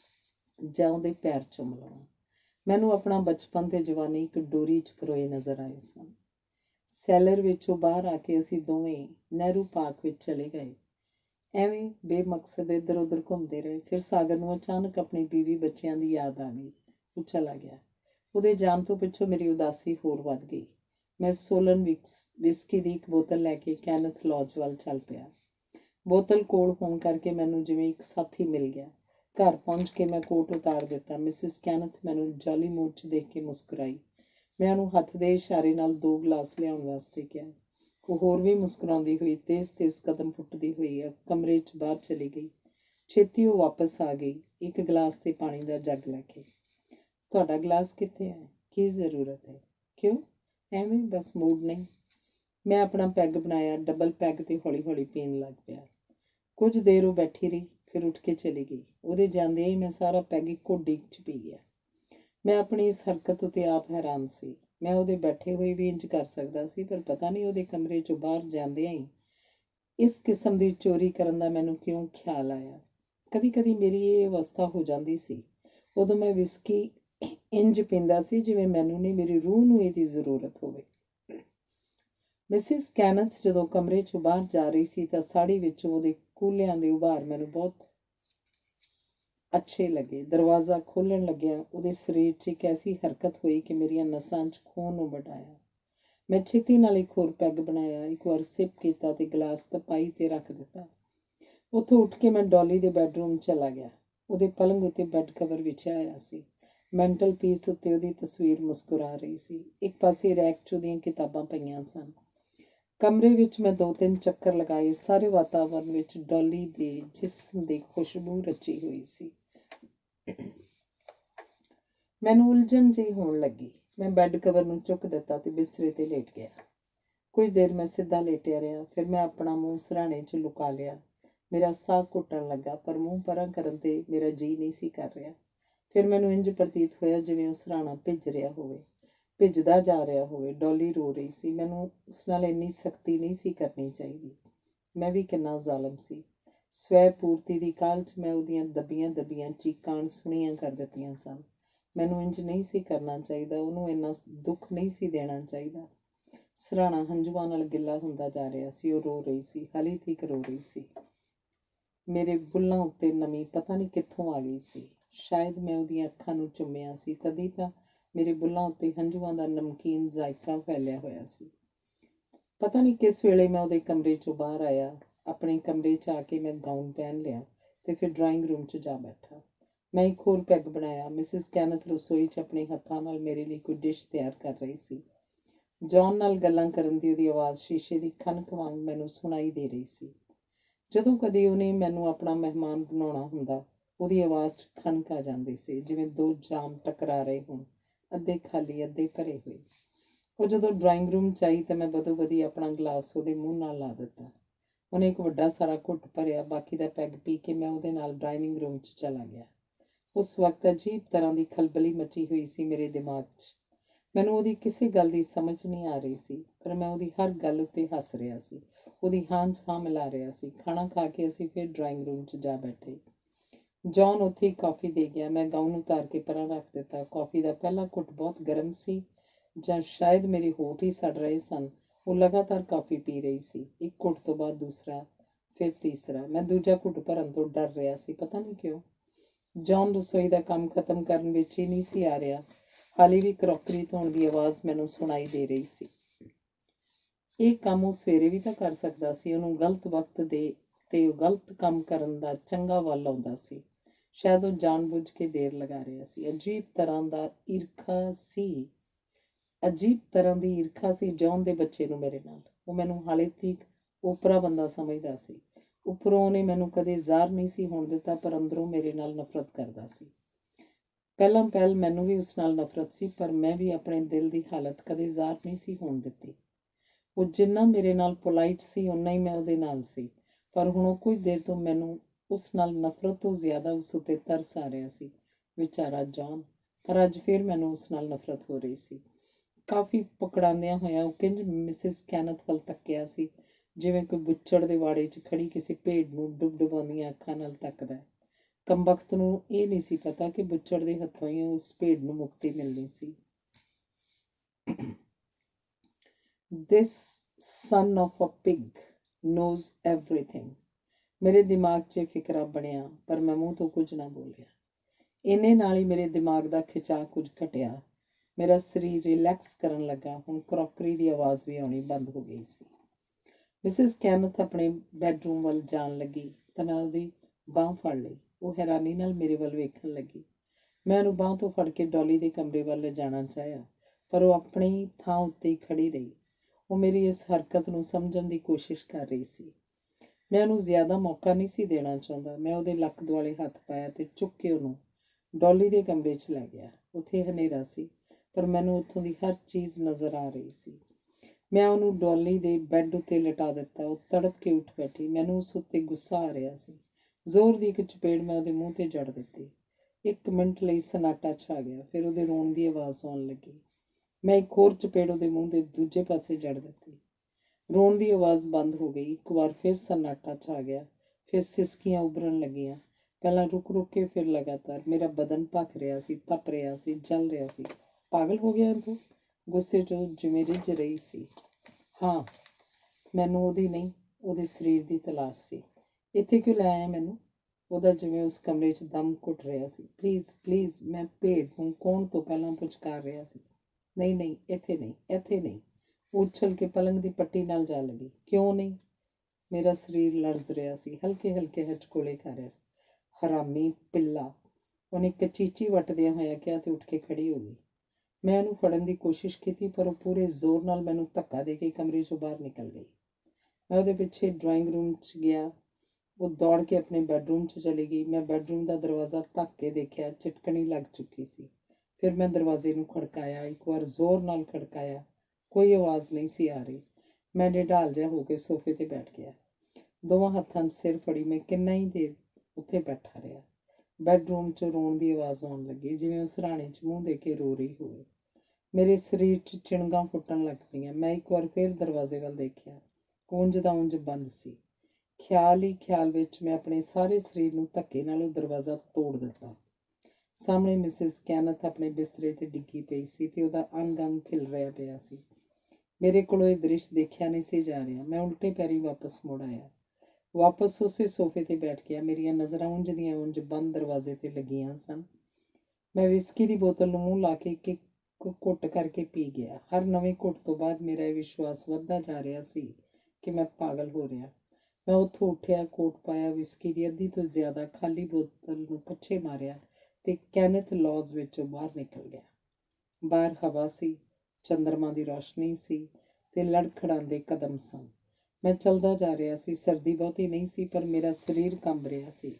A: ਜਾਂ ਉਹਦੇ ਪੈਰ ਚੁੰਮ ਲਵਾਂ। ਮੈਨੂੰ ਆਪਣਾ ਬਚਪਨ ਤੇ ਜਵਾਨੀ ਇੱਕ ਡੋਰੀ 'ਚ ਪਰੋਏ ਨਜ਼ਰ ਆਏ ਸਨ। ਸੈਲਰ ਵਿੱਚੋਂ ਬਾਹਰ ਆ ਕੇ ਅਸੀਂ ਦੋਵੇਂ ਨਹਿਰੂ ਪਾਰਕ ਵਿੱਚ ਚਲੇ ਗਏ। ਐਵੇਂ ਬੇਮਕਸਦ ਇੱਧਰ ਉੱਧਰ ਘੁੰਮਦੇ ਰਹੇ। ਫਿਰ ਸਾਗਰ ਨੂੰ ਅਚਾਨਕ ਆਪਣੀ ਬੀਵੀ ਬੱਚਿਆਂ ਦੀ ਯਾਦ ਆ ਗਈ। ਉਹ ਚਲਾ ਗਿਆ। ਉਹਦੇ ਜਾਣ ਤੋਂ ਪਿੱਛੋਂ ਮੇਰੀ ਉਦਾਸੀ ਹੋਰ ਵੱਧ ਗਈ। ਮੈਂ ਸੋਲਨ ਵਿਕਸ ਵਿਸਕੀ ਦੀ ਇੱਕ ਬੋਤਲ ਲੈ ਕੇ ਕੈਨਥ ਲੌਜ ਵੱਲ ਚੱਲ ਪਿਆ। ਬੋਤਲ ਕੋਲ ਹੋਣ ਕਰਕੇ ਮੈਨੂੰ ਜਿਵੇਂ ਇੱਕ ਸਾਥੀ ਮਿਲ ਗਿਆ। ਘਰ ਪਹੁੰਚ ਕੇ ਮੈਂ ਕੋਟ ਉਤਾਰ ਦਿੱਤਾ। ਮਿਸਿਸ ਕੈਨਥ ਮੈਨੂੰ ਜਾਲੀ ਮੂਡ 'ਚ ਦੇਖ ਕੇ ਮੁਸਕਰਾਈ। ਮੈਂ ਉਹਨੂੰ ਹੱਥ ਦੇ ਇਸ਼ਾਰੇ ਨਾਲ ਦੋ ਗਲਾਸ ਲਿਆਉਣ ਵਾਸਤੇ ਕਿਹਾ। ਉਹ ਹੋਰ ਵੀ ਮੁਸਕਰਾਉਂਦੀ ਹੋਈ ਤੇਜ਼ ਤੇਜ਼ ਕਦਮ ਪੁੱਟਦੀ ਹੋਈ ਕਮਰੇ 'ਚ ਬਾਹਰ ਚਲੀ ਗਈ। ਛੇਤੀ ਉਹ ਵਾਪਸ ਆ ਗਈ, ਇੱਕ ਗਲਾਸ ਤੇ ਪਾਣੀ ਦਾ ਜੱਗ ਲੈ ਕੇ। ਤੁਹਾਡਾ ਗਲਾਸ ਕਿੱਥੇ ਹੈ? ਕੀ ਜ਼ਰੂਰਤ ਹੈ? ਕਿਉਂ? ਐਵੇਂ, ਬਸ ਮੂਡ ਨਹੀਂ। ਮੈਂ ਆਪਣਾ ਪੈਗ ਬਣਾਇਆ, ਡਬਲ ਪੈਗ ਤੇ ਹੌਲੀ ਹੌਲੀ ਪੀਣ ਲੱਗ ਪਿਆ। ਕੁਝ ਦੇਰ ਉਹ ਬੈਠੀ ਰਹੀ, ਫਿਰ ਉੱਠ ਕੇ ਚਲੀ ਗਈ। ਉਹਦੇ ਜਾਂਦਿਆਂ ਹੀ ਮੈਂ ਸਾਰਾ ਪੈਗ ਇੱਕੋ ਡਿੱਗ 'ਚ ਪੀ ਗਿਆ। ਮੈਂ ਆਪਣੀ ਇਸ ਹਰਕਤ ਉੱਤੇ ਆਪ ਹੈਰਾਨ ਸੀ। ਮੈਂ ਉਹਦੇ ਬੈਠੇ ਹੋਏ ਵੀ ਇੰਜ ਕਰ ਸਕਦਾ ਸੀ, ਪਰ ਪਤਾ ਨਹੀਂ ਉਹਦੇ ਕਮਰੇ 'ਚੋਂ ਬਾਹਰ ਜਾਂਦਿਆਂ ਹੀ ਇਸ ਕਿਸਮ ਦੀ ਚੋਰੀ ਕਰਨ ਦਾ ਮੈਨੂੰ ਕਿਉਂ ਖਿਆਲ ਆਇਆ। ਕਦੀ ਕਦੀ ਮੇਰੀ ਇਹ ਅਵਸਥਾ ਹੋ ਜਾਂਦੀ ਸੀ। ਉਦੋਂ ਮੈਂ ਵਿਸਕੀ ਇੰਜ ਪੀਂਦਾ ਸੀ ਜਿਵੇਂ ਮੈਨੂੰ ਨਹੀਂ, ਮੇਰੀ ਰੂਹ ਨੂੰ ਇਹਦੀ ਜ਼ਰੂਰਤ ਹੋਵੇ। ਮਿਸਿਸ ਕੈਨਥ ਜਦੋਂ ਕਮਰੇ 'ਚੋਂ ਬਾਹਰ ਜਾ ਰਹੀ ਸੀ ਤਾਂ ਸਾੜੀ ਵਿੱਚੋਂ ਉਹਦੇ ਕੂਲਿਆਂ ਦੇ ਉਭਾਰ ਮੈਨੂੰ ਬਹੁਤ ਅੱਛੇ ਲੱਗੇ। ਦਰਵਾਜ਼ਾ ਖੋਲ੍ਹਣ ਲੱਗਿਆ ਉਹਦੇ ਸਰੀਰ 'ਚ ਇੱਕ ਐਸੀ ਹਰਕਤ ਹੋਈ ਕਿ ਮੇਰੀਆਂ ਨਸਾਂ 'ਚ ਖੂਨ ਉਮੜ ਆਇਆ। ਮੈਂ ਛੇਤੀ ਨਾਲ ਇੱਕ ਹੋਰ ਪੈਗ ਬਣਾਇਆ, ਇੱਕ ਵਾਰ ਸਿਪ ਕੀਤਾ ਤੇ ਗਲਾਸ ਤਪਾਈ ਤੇ ਰੱਖ ਦਿੱਤਾ। ਉੱਥੋਂ ਉੱਠ ਕੇ ਮੈਂ ਡੌਲੀ ਦੇ ਬੈਡਰੂਮ ਚਲਾ ਗਿਆ। ਉਹਦੇ ਪਲੰਗ ਉੱਤੇ ਬੈੱਡ ਕਵਰ ਵਿਛਿਆ ਹੋਇਆ ਸੀ। ਮੈਂਟਲ ਪੀਸ ਉੱਤੇ ਉਹਦੀ ਤਸਵੀਰ ਮੁਸਕਰਾ ਰਹੀ ਸੀ। ਇੱਕ ਪਾਸੇ ਰੈਕ 'ਚ ਉਹਦੀਆਂ ਕਿਤਾਬਾਂ ਪਈਆਂ ਸਨ। ਕਮਰੇ ਵਿੱਚ ਮੈਂ ਦੋ ਤਿੰਨ ਚੱਕਰ ਲਗਾਏ। ਸਾਰੇ ਵਾਤਾਵਰਨ ਵਿੱਚ ਡੌਲੀ ਦੇ ਜਿਸਮ ਦੀ ਖੁਸ਼ਬੂ ਰਚੀ ਹੋਈ ਸੀ। ਮੈਨੂੰ ਉਲਝਣ ਜਿਹੀ ਹੋਣ ਲੱਗੀ। ਮੈਂ ਬੈੱਡ ਕਵਰ ਨੂੰ ਚੁੱਕ ਦਿੱਤਾ ਤੇ ਬਿਸਤਰੇ ਤੇ ਲੇਟ ਗਿਆ। ਕੁਝ ਦੇਰ ਮੈਂ ਸਿੱਧਾ ਲੇਟਿਆ ਰਿਹਾ। ਫਿਰ ਮੈਂ ਆਪਣਾ ਮੂੰਹ ਸਿਰਹਾਣੇ 'ਚ ਲੁਕਾ ਲਿਆ। ਮੇਰਾ ਸਾਹ ਘੁੱਟਣ ਲੱਗਾ, ਪਰ ਮੂੰਹ ਪਰਾਂ ਕਰਨ ਤੇ ਮੇਰਾ ਜੀਅ ਨਹੀਂ ਸੀ ਕਰ ਰਿਹਾ। ਫਿਰ ਮੈਨੂੰ ਇੰਜ ਪ੍ਰਤੀਤ ਹੋਇਆ ਜਿਵੇਂ ਉਹ ਸਿਰਹਾਣਾ ਭਿੱਜ ਰਿਹਾ ਹੋਵੇ, ਭਿੱਜਦਾ ਜਾ ਰਿਹਾ ਹੋਵੇ। ਡੌਲੀ ਰੋ ਰਹੀ ਸੀ। ਮੈਨੂੰ ਉਸ ਨਾਲ ਇੰਨੀ ਸਖਤੀ ਨਹੀਂ ਸੀ ਕਰਨੀ ਚਾਹੀਦੀ। ਮੈਂ ਵੀ ਕਿੰਨਾ ਜ਼ਾਲਮ ਸੀ। ਸਵੈ ਪੂਰਤੀ ਦੀ ਕਾਹਲ 'ਚ ਮੈਂ ਉਹਦੀਆਂ ਦੱਬੀਆਂ ਦੱਬੀਆਂ ਚੀਕਾਂ ਅਣਸੁਣੀਆਂ ਕਰ ਦਿੱਤੀਆਂ ਸਨ। ਮੈਨੂੰ ਇੰਜ ਨਹੀਂ ਸੀ ਕਰਨਾ ਚਾਹੀਦਾ। ਉਹਨੂੰ ਇੰਨਾ ਦੁੱਖ ਨਹੀਂ ਸੀ ਦੇਣਾ ਚਾਹੀਦਾ। ਸਿਰਹਾਣਾ ਹੰਝੂਆਂ ਨਾਲ ਗਿੱਲਾ ਹੁੰਦਾ ਜਾ ਰਿਹਾ ਸੀ। ਉਹ ਰੋ ਰਹੀ ਸੀ, ਹਾਲੀ ਤੀਕ ਰੋ ਰਹੀ ਸੀ। ਮੇਰੇ ਬੁੱਲ੍ਹਾਂ ਉੱਤੇ ਨਮੀ ਪਤਾ ਨਹੀਂ ਕਿੱਥੋਂ ਆ ਗਈ ਸੀ। ਸ਼ਾਇਦ ਮੈਂ ਉਹਦੀਆਂ ਅੱਖਾਂ ਨੂੰ ਚੁੰਮਿਆ ਸੀ, ਤਦੀ ਤਾਂ ਮੇਰੇ ਬੁੱਲ੍ਹਾਂ ਉੱਤੇ ਹੰਝੂਆਂ ਦਾ ਨਮਕੀਨ ਜ਼ਾਇਕਾ ਫੈਲਿਆ ਹੋਇਆ ਸੀ। ਪਤਾ ਨਹੀਂ ਕਿਸ ਵੇਲੇ ਮੈਂ ਉਹਦੇ ਕਮਰੇ 'ਚੋਂ ਬਾਹਰ ਆਇਆ। ਆਪਣੇ ਕਮਰੇ 'ਚ ਆ ਕੇ ਮੈਂ ਗਾਊਨ ਪਹਿਨ ਲਿਆ ਤੇ ਫਿਰ ਡਰਾਇੰਗ ਰੂਮ 'ਚ ਜਾ ਬੈਠਾ। ਮੈਂ ਇੱਕ ਹੋਰ ਪੈਗ ਬਣਾਇਆ। ਮਿਸਿਸ ਕੈਨਥ ਰਸੋਈ 'ਚ ਆਪਣੇ ਹੱਥਾਂ ਨਾਲ ਮੇਰੇ ਲਈ ਕੋਈ ਡਿਸ਼ ਤਿਆਰ ਕਰ ਰਹੀ ਸੀ। ਜੌਨ ਨਾਲ ਗੱਲਾਂ ਕਰਨ ਦੀ ਉਹਦੀ ਆਵਾਜ਼ ਸ਼ੀਸ਼ੇ ਦੀ ਖਨਕ ਵਾਂਗ ਮੈਨੂੰ ਸੁਣਾਈ ਦੇ ਰਹੀ ਸੀ। ਜਦੋਂ ਕਦੀ ਉਹਨੇ ਮੈਨੂੰ ਆਪਣਾ ਮਹਿਮਾਨ ਬਣਾਉਣਾ ਹੁੰਦਾ, ਉਹਦੀ ਆਵਾਜ਼ 'ਚ ਖਨਕ ਆ ਜਾਂਦੀ ਸੀ, ਜਿਵੇਂ ਦੋ ਜਾਮ ਟਕਰਾ ਰਹੇ ਹੋਣ, ਅੱਧੇ ਖਾਲੀ ਅੱਧੇ ਭਰੇ ਹੋਏ। ਉਹ ਜਦੋਂ ਡਰਾਇੰਗ ਰੂਮ 'ਚ ਆਈ ਤਾਂ ਮੈਂ ਬਦੋ ਬਦੀ ਆਪਣਾ ਗਲਾਸ ਉਹਦੇ ਮੂੰਹ ਨਾਲ ਲਾ ਦਿੱਤਾ। ਉਹਨੇ ਇੱਕ ਵੱਡਾ ਸਾਰਾ ਘੁੱਟ ਭਰਿਆ। ਬਾਕੀ ਦਾ ਪੈਗ ਪੀ ਕੇ ਮੈਂ ਉਹਦੇ ਨਾਲ ਡਰਾਇਨਿੰਗ ਰੂਮ 'ਚ ਚਲਾ ਗਿਆ। ਉਸ ਵਕਤ ਅਜੀਬ ਤਰ੍ਹਾਂ ਦੀ ਖਲਬਲੀ ਮਚੀ ਹੋਈ ਸੀ ਮੇਰੇ ਦਿਮਾਗ 'ਚ। ਮੈਨੂੰ ਉਹਦੀ ਕਿਸੇ ਗੱਲ ਦੀ ਸਮਝ ਨਹੀਂ ਆ ਰਹੀ ਸੀ, ਪਰ ਮੈਂ ਉਹਦੀ ਹਰ ਗੱਲ ਉੱਤੇ ਹੱਸ ਰਿਹਾ ਸੀ, ਉਹਦੀ ਹਾਂ 'ਚ ਹਾਂ ਮਿਲਾ ਰਿਹਾ ਸੀ। ਖਾਣਾ ਖਾ ਕੇ ਅਸੀਂ ਫਿਰ ਡਰਾਇੰਗ ਰੂਮ 'ਚ ਜਾ ਬੈਠੇ। ਜੌਨ ਉੱਥੇ ਹੀ ਕੌਫੀ ਦੇ ਗਿਆ। ਮੈਂ ਗਾਊਨ ਉਤਾਰ ਕੇ ਪਰਾਂ ਰੱਖ ਦਿੱਤਾ। ਕੌਫੀ ਦਾ ਪਹਿਲਾ ਘੁੱਟ ਬਹੁਤ ਗਰਮ ਸੀ, ਜਾਂ ਸ਼ਾਇਦ ਮੇਰੇ ਹੋਠ ਹੀ ਸੜ ਰਹੇ ਸਨ। ਉਹ ਲਗਾਤਾਰ ਕੌਫੀ ਪੀ ਰਹੀ ਸੀ। ਇੱਕ ਘੁੱਟ ਤੋਂ ਬਾਅਦ ਦੂਸਰਾ, ਫਿਰ ਤੀਸਰਾ। ਮੈਂ ਦੂਜਾ ਘੁੱਟ ਭਰਨ ਤੋਂ ਡਰ ਰਿਹਾ ਸੀ, ਪਤਾ ਨਹੀਂ ਕਿਉਂ। ਜੌਨ ਰਸੋਈ ਦਾ ਕੰਮ ਖਤਮ ਕਰਨ ਵਿੱਚ ਹੀ ਨਹੀਂ ਸੀ ਆ ਰਿਹਾ। ਹਾਲੇ ਵੀ ਕਰੋਕਰੀ ਧੋਣ ਦੀ ਆਵਾਜ਼ ਮੈਨੂੰ ਸੁਣਾਈ ਦੇ ਰਹੀ ਸੀ। ਇਹ ਕੰਮ ਉਹ ਸਵੇਰੇ ਵੀ ਤਾਂ ਕਰ ਸਕਦਾ ਸੀ। ਉਹਨੂੰ ਗਲਤ ਵਕਤ ਦੇ ਤੇ ਉਹ ਗਲਤ ਕੰਮ ਕਰਨ ਦਾ ਚੰਗਾ ਵੱਲ ਆਉਂਦਾ ਸੀ। ਸ਼ਾਇਦ ਉਹ ਜਾਣ-ਬੁੱਝ ਕੇ ਦੇਰ ਲਗਾ ਰਿਹਾ ਸੀ। ਅਜੀਬ ਤਰ੍ਹਾਂ ਦਾ ਈਰਖਾ ਸੀ ਅਜੀਬ ਤਰ੍ਹਾਂ ਦੀ ਈਰਖਾ ਸੀ ਜੌਨ ਦੇ ਬੱਚੇ ਨੂੰ ਮੇਰੇ ਨਾਲ। ਉਹ ਮੈਨੂੰ ਹਾਲੇ ਤੀਕ ਓਪਰਾ ਬੰਦਾ ਸਮਝਦਾ ਸੀ। ਉੱਪਰੋਂ ਉਹਨੇ ਮੈਨੂੰ ਕਦੇ ਜ਼ਾਹਰ ਨਹੀਂ ਸੀ ਹੋਣ ਦਿੱਤਾ, ਪਰ ਅੰਦਰੋਂ ਮੇਰੇ ਨਾਲ ਨਫ਼ਰਤ ਕਰਦਾ ਸੀ। ਪਹਿਲਾਂ ਪਹਿਲ ਮੈਨੂੰ ਵੀ ਉਸ ਨਾਲ ਨਫ਼ਰਤ ਸੀ, ਪਰ ਮੈਂ ਵੀ ਆਪਣੇ ਦਿਲ ਦੀ ਹਾਲਤ ਕਦੇ ਜ਼ਾਹਰ ਨਹੀਂ ਸੀ ਹੋਣ ਦਿੱਤੀ। ਉਹ ਜਿੰਨਾ ਮੇਰੇ ਨਾਲ ਪੋਲਾਈਟ ਸੀ, ਓਨਾ ਹੀ ਮੈਂ ਉਹਦੇ ਨਾਲ ਸੀ। ਪਰ ਹੁਣ ਉਹ ਕੁਝ ਦੇਰ ਤੋਂ ਮੈਨੂੰ ਉਸ ਨਾਲ ਨਫ਼ਰਤ ਤੋਂ ਜ਼ਿਆਦਾ ਉਸ ਉੱਤੇ ਤਰਸ ਆ ਰਿਹਾ ਸੀ। ਵਿਚਾਰਾ ਜੌਨ। ਪਰ ਅੱਜ ਫਿਰ ਮੈਨੂੰ ਉਸ ਨਾਲ ਨਫ਼ਰਤ ਹੋ ਰਹੀ ਸੀ। ਕਾਫੀ ਪਕੜਾਉਂਦਿਆਂ ਹੋਇਆਂ ਉਹ ਕਿੰਝ ਮਿਸਿਸ ਕੈਨਥ ਵੱਲ ਤੱਕਿਆ ਸੀ, ਜਿਵੇਂ ਕੋਈ ਬੁੱਚੜ ਦੇ ਵਾੜੇ 'ਚ ਖੜੀ ਕਿਸੇ ਭੇਡ ਨੂੰ ਡੁਬਡੁਬਾਉਂਦੀਆਂ ਅੱਖਾਂ ਨਾਲ ਤੱਕਦਾ। ਕੰਬਖਤ ਨੂੰ ਇਹ ਨਹੀਂ ਸੀ ਪਤਾ ਕਿ ਬੁੱਚੜ ਦੇ ਹੱਥੋਂ ਹੀ ਉਸ ਭੇਡ ਨੂੰ ਮੁਕਤੀ ਮਿਲਣੀ ਸੀ। This son of a pig knows everything. ਮੇਰੇ ਦਿਮਾਗ 'ਚ ਫਿਕਰਾ ਬਣਿਆ, ਪਰ ਮੈਂ ਮੂੰਹ ਤੋਂ ਕੁਝ ਨਾ ਬੋਲਿਆ। ਇੰਨੇ ਨਾਲ ਹੀ ਮੇਰੇ ਦਿਮਾਗ ਦਾ ਖਿਚਾਅ ਕੁਝ ਘਟਿਆ। ਮੇਰਾ ਸਰੀਰ ਰਿਲੈਕਸ ਕਰਨ ਲੱਗਾ। ਹੁਣ ਕਰੋਕਰੀ ਦੀ ਆਵਾਜ਼ ਵੀ ਆਉਣੀ ਬੰਦ ਹੋ ਗਈ ਸੀ। ਮਿਸਿਸ ਕੈਨਥ ਆਪਣੇ ਬੈਡਰੂਮ ਵੱਲ ਜਾਣ ਲੱਗੀ ਤਾਂ ਮੈਂ ਉਹਦੀ ਬਾਂਹ ਫੜ ਲਈ। ਉਹ ਹੈਰਾਨੀ ਨਾਲ ਮੇਰੇ ਵੱਲ ਵੇਖਣ ਲੱਗੀ। ਮੈਂ ਉਹਨੂੰ ਬਾਂਹ ਤੋਂ ਫੜ ਕੇ ਡੌਲੀ ਦੇ ਕਮਰੇ ਵੱਲ ਲਿਜਾਣਾ ਚਾਹਿਆ, ਪਰ ਉਹ ਆਪਣੀ ਥਾਂ ਉੱਤੇ ਹੀ ਖੜੀ ਰਹੀ। ਉਹ ਮੇਰੀ ਇਸ ਹਰਕਤ ਨੂੰ ਸਮਝਣ ਦੀ ਕੋਸ਼ਿਸ਼ ਕਰ ਰਹੀ ਸੀ। ਮੈਂ ਉਹਨੂੰ ਜ਼ਿਆਦਾ ਮੌਕਾ ਨਹੀਂ ਸੀ ਦੇਣਾ ਚਾਹੁੰਦਾ। ਮੈਂ ਉਹਦੇ ਲੱਕ ਦੁਆਲੇ ਹੱਥ ਪਾਇਆ ਤੇ ਚੁੱਕ ਕੇ ਉਹਨੂੰ ਡੌਲੀ ਦੇ ਕਮਰੇ 'ਚ ਲੈ ਗਿਆ। ਉੱਥੇ ਹਨੇਰਾ ਸੀ, ਪਰ ਮੈਨੂੰ ਉੱਥੋਂ ਦੀ ਹਰ ਚੀਜ਼ ਨਜ਼ਰ ਆ ਰਹੀ ਸੀ। ਮੈਂ ਉਹਨੂੰ ਡੌਲੀ ਦੇ ਬੈੱਡ ਉੱਤੇ ਲਿਟਾ ਦਿੱਤਾ। ਉਹ ਤੜਪ ਕੇ ਉੱਠ ਬੈਠੀ। ਮੈਨੂੰ ਉਸ ਉੱਤੇ ਗੁੱਸਾ ਆ ਰਿਹਾ ਸੀ। ਜ਼ੋਰ ਦੀ ਇੱਕ ਚਪੇੜ ਮੈਂ ਉਹਦੇ ਮੂੰਹ 'ਤੇ ਜੜ ਦਿੱਤੀ। ਇੱਕ ਮਿੰਟ ਲਈ ਸਨਾਟਾ ਛਾ ਗਿਆ। ਫਿਰ ਉਹਦੇ ਰੋਣ ਦੀ ਆਵਾਜ਼ ਆਉਣ ਲੱਗੀ। ਮੈਂ ਇੱਕ ਹੋਰ ਚਪੇੜ ਉਹਦੇ ਮੂੰਹ ਦੇ ਦੂਜੇ ਪਾਸੇ ਜੜ ਦਿੱਤੀ। ਰੋਣ ਦੀ ਆਵਾਜ਼ ਬੰਦ ਹੋ ਗਈ। ਇੱਕ ਵਾਰ ਫਿਰ ਸਨਾਟਾ ਛਾ ਗਿਆ। ਫਿਰ ਸਿਸਕੀਆਂ ਉੱਭਰਨ ਲੱਗੀਆਂ, ਪਹਿਲਾਂ ਰੁਕ ਰੁਕ ਕੇ, ਫਿਰ ਲਗਾਤਾਰ। ਮੇਰਾ ਬਦਨ ਭਖ ਰਿਹਾ ਸੀ, ਤਪ ਰਿਹਾ ਸੀ, ਜਲ ਰਿਹਾ ਸੀ। ਪਾਗਲ ਹੋ ਗਿਆ ਤੂੰ? ਗੁੱਸੇ 'ਚ ਜਿਵੇਂ ਰਿੱਝ ਰਹੀ ਸੀ। ਹਾਂ, ਮੈਨੂੰ ਉਹਦੀ ਨਹੀਂ, ਉਹਦੇ ਸਰੀਰ ਦੀ ਤਲਾਸ਼ ਸੀ। ਇੱਥੇ ਕਿਉਂ ਲੈ ਆਇਆ ਮੈਨੂੰ? ਉਹਦਾ ਜਿਵੇਂ ਉਸ ਕਮਰੇ 'ਚ ਦਮ ਘੁੱਟ ਰਿਹਾ ਸੀ। ਪਲੀਜ਼ ਪਲੀਜ਼ ਮੈਂ ਭੇਡ ਨੂੰ ਕੌਣ ਤੋਂ ਪਹਿਲਾਂ ਪੁਚਕਾਰ ਰਿਹਾ ਸੀ। ਨਹੀਂ ਨਹੀਂ, ਇੱਥੇ ਨਹੀਂ, ਇੱਥੇ ਨਹੀਂ। ਉਛਲ ਕੇ ਪਲੰਗ ਦੀ ਪੱਟੀ ਨਾਲ ਜਾ ਲੱਗੀ। ਕਿਉਂ ਨਹੀਂ? ਮੇਰਾ ਸਰੀਰ ਲਰਜ਼ ਰਿਹਾ ਸੀ, ਹਲਕੇ ਹਲਕੇ ਹਚਕੋਲੇ ਖਾ ਰਿਹਾ ਸੀ। ਹਰਾਮੀ ਪਿੱਲਾ, ਉਹਨੇ ਕਚੀਚੀ ਵੱਟਦਿਆਂ ਹੋਇਆ ਕਿਹਾ ਤੇ ਉੱਠ ਕੇ ਖੜੀ ਹੋ ਗਈ। ਮੈਂ ਉਹਨੂੰ ਫੜਨ ਦੀ ਕੋਸ਼ਿਸ਼ ਕੀਤੀ, ਪਰ ਉਹ ਪੂਰੇ ਜ਼ੋਰ ਨਾਲ ਮੈਨੂੰ ਧੱਕਾ ਦੇ ਕੇ ਕਮਰੇ 'ਚੋਂ ਬਾਹਰ ਨਿਕਲ ਗਈ। ਮੈਂ ਉਹਦੇ ਪਿੱਛੇ ਡਰਾਇੰਗ ਰੂਮ 'ਚ ਗਿਆ। ਉਹ ਦੌੜ ਕੇ ਆਪਣੇ ਬੈਡਰੂਮ 'ਚ ਚਲੀ ਗਈ। ਮੈਂ ਬੈਡਰੂਮ ਦਾ ਦਰਵਾਜ਼ਾ ਧੱਕ ਕੇ ਦੇਖਿਆ, ਚਿਟਕਣੀ ਲੱਗ ਚੁੱਕੀ ਸੀ। ਫਿਰ ਮੈਂ ਦਰਵਾਜ਼ੇ ਨੂੰ ਖੜਕਾਇਆ, ਇੱਕ ਵਾਰ ਜ਼ੋਰ ਨਾਲ ਖੜਕਾਇਆ। ਕੋਈ ਆਵਾਜ਼ ਨਹੀਂ ਸੀ ਆ ਰਹੀ। ਮੈਂ ਨਿਢਾਲ ਜਿਹਾ ਹੋ ਕੇ ਸੋਫੇ 'ਤੇ ਬੈਠ ਗਿਆ। ਦੋਵਾਂ ਹੱਥਾਂ 'ਚ ਸਿਰ ਫੜੀ ਮੈਂ ਕਿੰਨਾ ਹੀ ਦੇਰ ਉੱਥੇ ਬੈਠਾ ਰਿਹਾ। ਬੈਡਰੂਮ 'ਚ ਰੋਣ ਦੀ ਆਵਾਜ਼ ਆਉਣ ਲੱਗੀ, ਜਿਵੇਂ ਉਹ ਸਿਰਹਾਣੇ 'ਚ ਮੂੰਹ ਦੇ ਕੇ ਰੋ ਰਹੀ ਹੋਵੇ। ਮੇਰੇ ਸਰੀਰ 'ਚ ਚਿਣਗਾਂ ਫੁੱਟਣ ਲੱਗ ਪਈਆਂ। ਮੈਂ ਇੱਕ ਵਾਰ ਫਿਰ ਦਰਵਾਜ਼ੇ ਵੱਲ ਦੇਖਿਆ। ਉਂਝ ਦਾ ਉਂਝ ਬੰਦ ਸੀ। ਖਿਆਲ ਹੀ ਖਿਆਲ ਵਿੱਚ ਮੈਂ ਆਪਣੇ ਸਾਰੇ ਸਰੀਰ ਨੂੰ ਧੱਕੇ ਨਾਲ ਉਹ ਦਰਵਾਜ਼ਾ ਤੋੜ ਦਿੱਤਾ। ਸਾਹਮਣੇ ਮਿਸਿਸ ਕੈਨਥ ਆਪਣੇ ਬਿਸਤਰੇ 'ਤੇ ਡਿੱਗੀ ਪਈ ਸੀ ਤੇ ਉਹਦਾ ਅੰਗ ਅੰਗ ਖਿਲ ਰਿਹਾ ਪਿਆ ਸੀ। ਮੇਰੇ ਕੋਲੋਂ ਇਹ ਦ੍ਰਿਸ਼ ਦੇਖਿਆ ਨਹੀਂ ਸੀ ਜਾ ਰਿਹਾ। ਮੈਂ ਉਲਟੇ ਪੈਰੀਂ ਵਾਪਸ ਮੁੜ ਆਇਆ, ਵਾਪਸ ਉਸੇ ਸੋਫੇ 'ਤੇ ਬੈਠ ਗਿਆ। ਮੇਰੀਆਂ ਨਜ਼ਰਾਂ ਉਂਝ ਦੀਆਂ ਉਂਝ ਬੰਦ ਦਰਵਾਜ਼ੇ 'ਤੇ ਲੱਗੀਆਂ ਸਨ। ਮੈਂ ਵਿਸਕੀ ਦੀ ਬੋਤਲ ਨੂੰ ਮੂੰਹ ਲਾ ਕੇ ਇੱਕ ਘੁੱਟ ਕਰਕੇ ਪੀ ਗਿਆ। ਹਰ ਨਵੇਂ ਘੁੱਟ ਤੋਂ ਬਾਅਦ ਮੇਰਾ ਇਹ ਵਿਸ਼ਵਾਸ ਵੱਧਦਾ ਜਾ ਰਿਹਾ ਸੀ ਕਿ ਮੈਂ ਪਾਗਲ ਹੋ ਰਿਹਾ। ਮੈਂ ਉੱਥੋਂ ਉੱਠਿਆ, ਕੋਟ ਪਾਇਆ, ਵਿਸਕੀ ਦੀ ਅੱਧੀ ਤੋਂ ਜ਼ਿਆਦਾ ਖਾਲੀ ਬੋਤਲ ਨੂੰ ਪਿੱਛੇ ਮਾਰਿਆ ਤੇ ਕੈਨਥ ਲੌਜ ਵਿੱਚੋਂ ਬਾਹਰ ਨਿਕਲ ਗਿਆ। ਬਾਹਰ ਹਵਾ ਸੀ, ਚੰਦਰਮਾ ਦੀ ਰੌਸ਼ਨੀ ਸੀ ਤੇ ਲੜਖੜਾਉਂਦੇ ਕਦਮ ਸਨ। ਮੈਂ ਚੱਲਦਾ ਜਾ ਰਿਹਾ ਸੀ। ਸਰਦੀ ਬਹੁਤੀ ਨਹੀਂ ਸੀ, ਪਰ ਮੇਰਾ ਸਰੀਰ ਕੰਬ ਰਿਹਾ ਸੀ।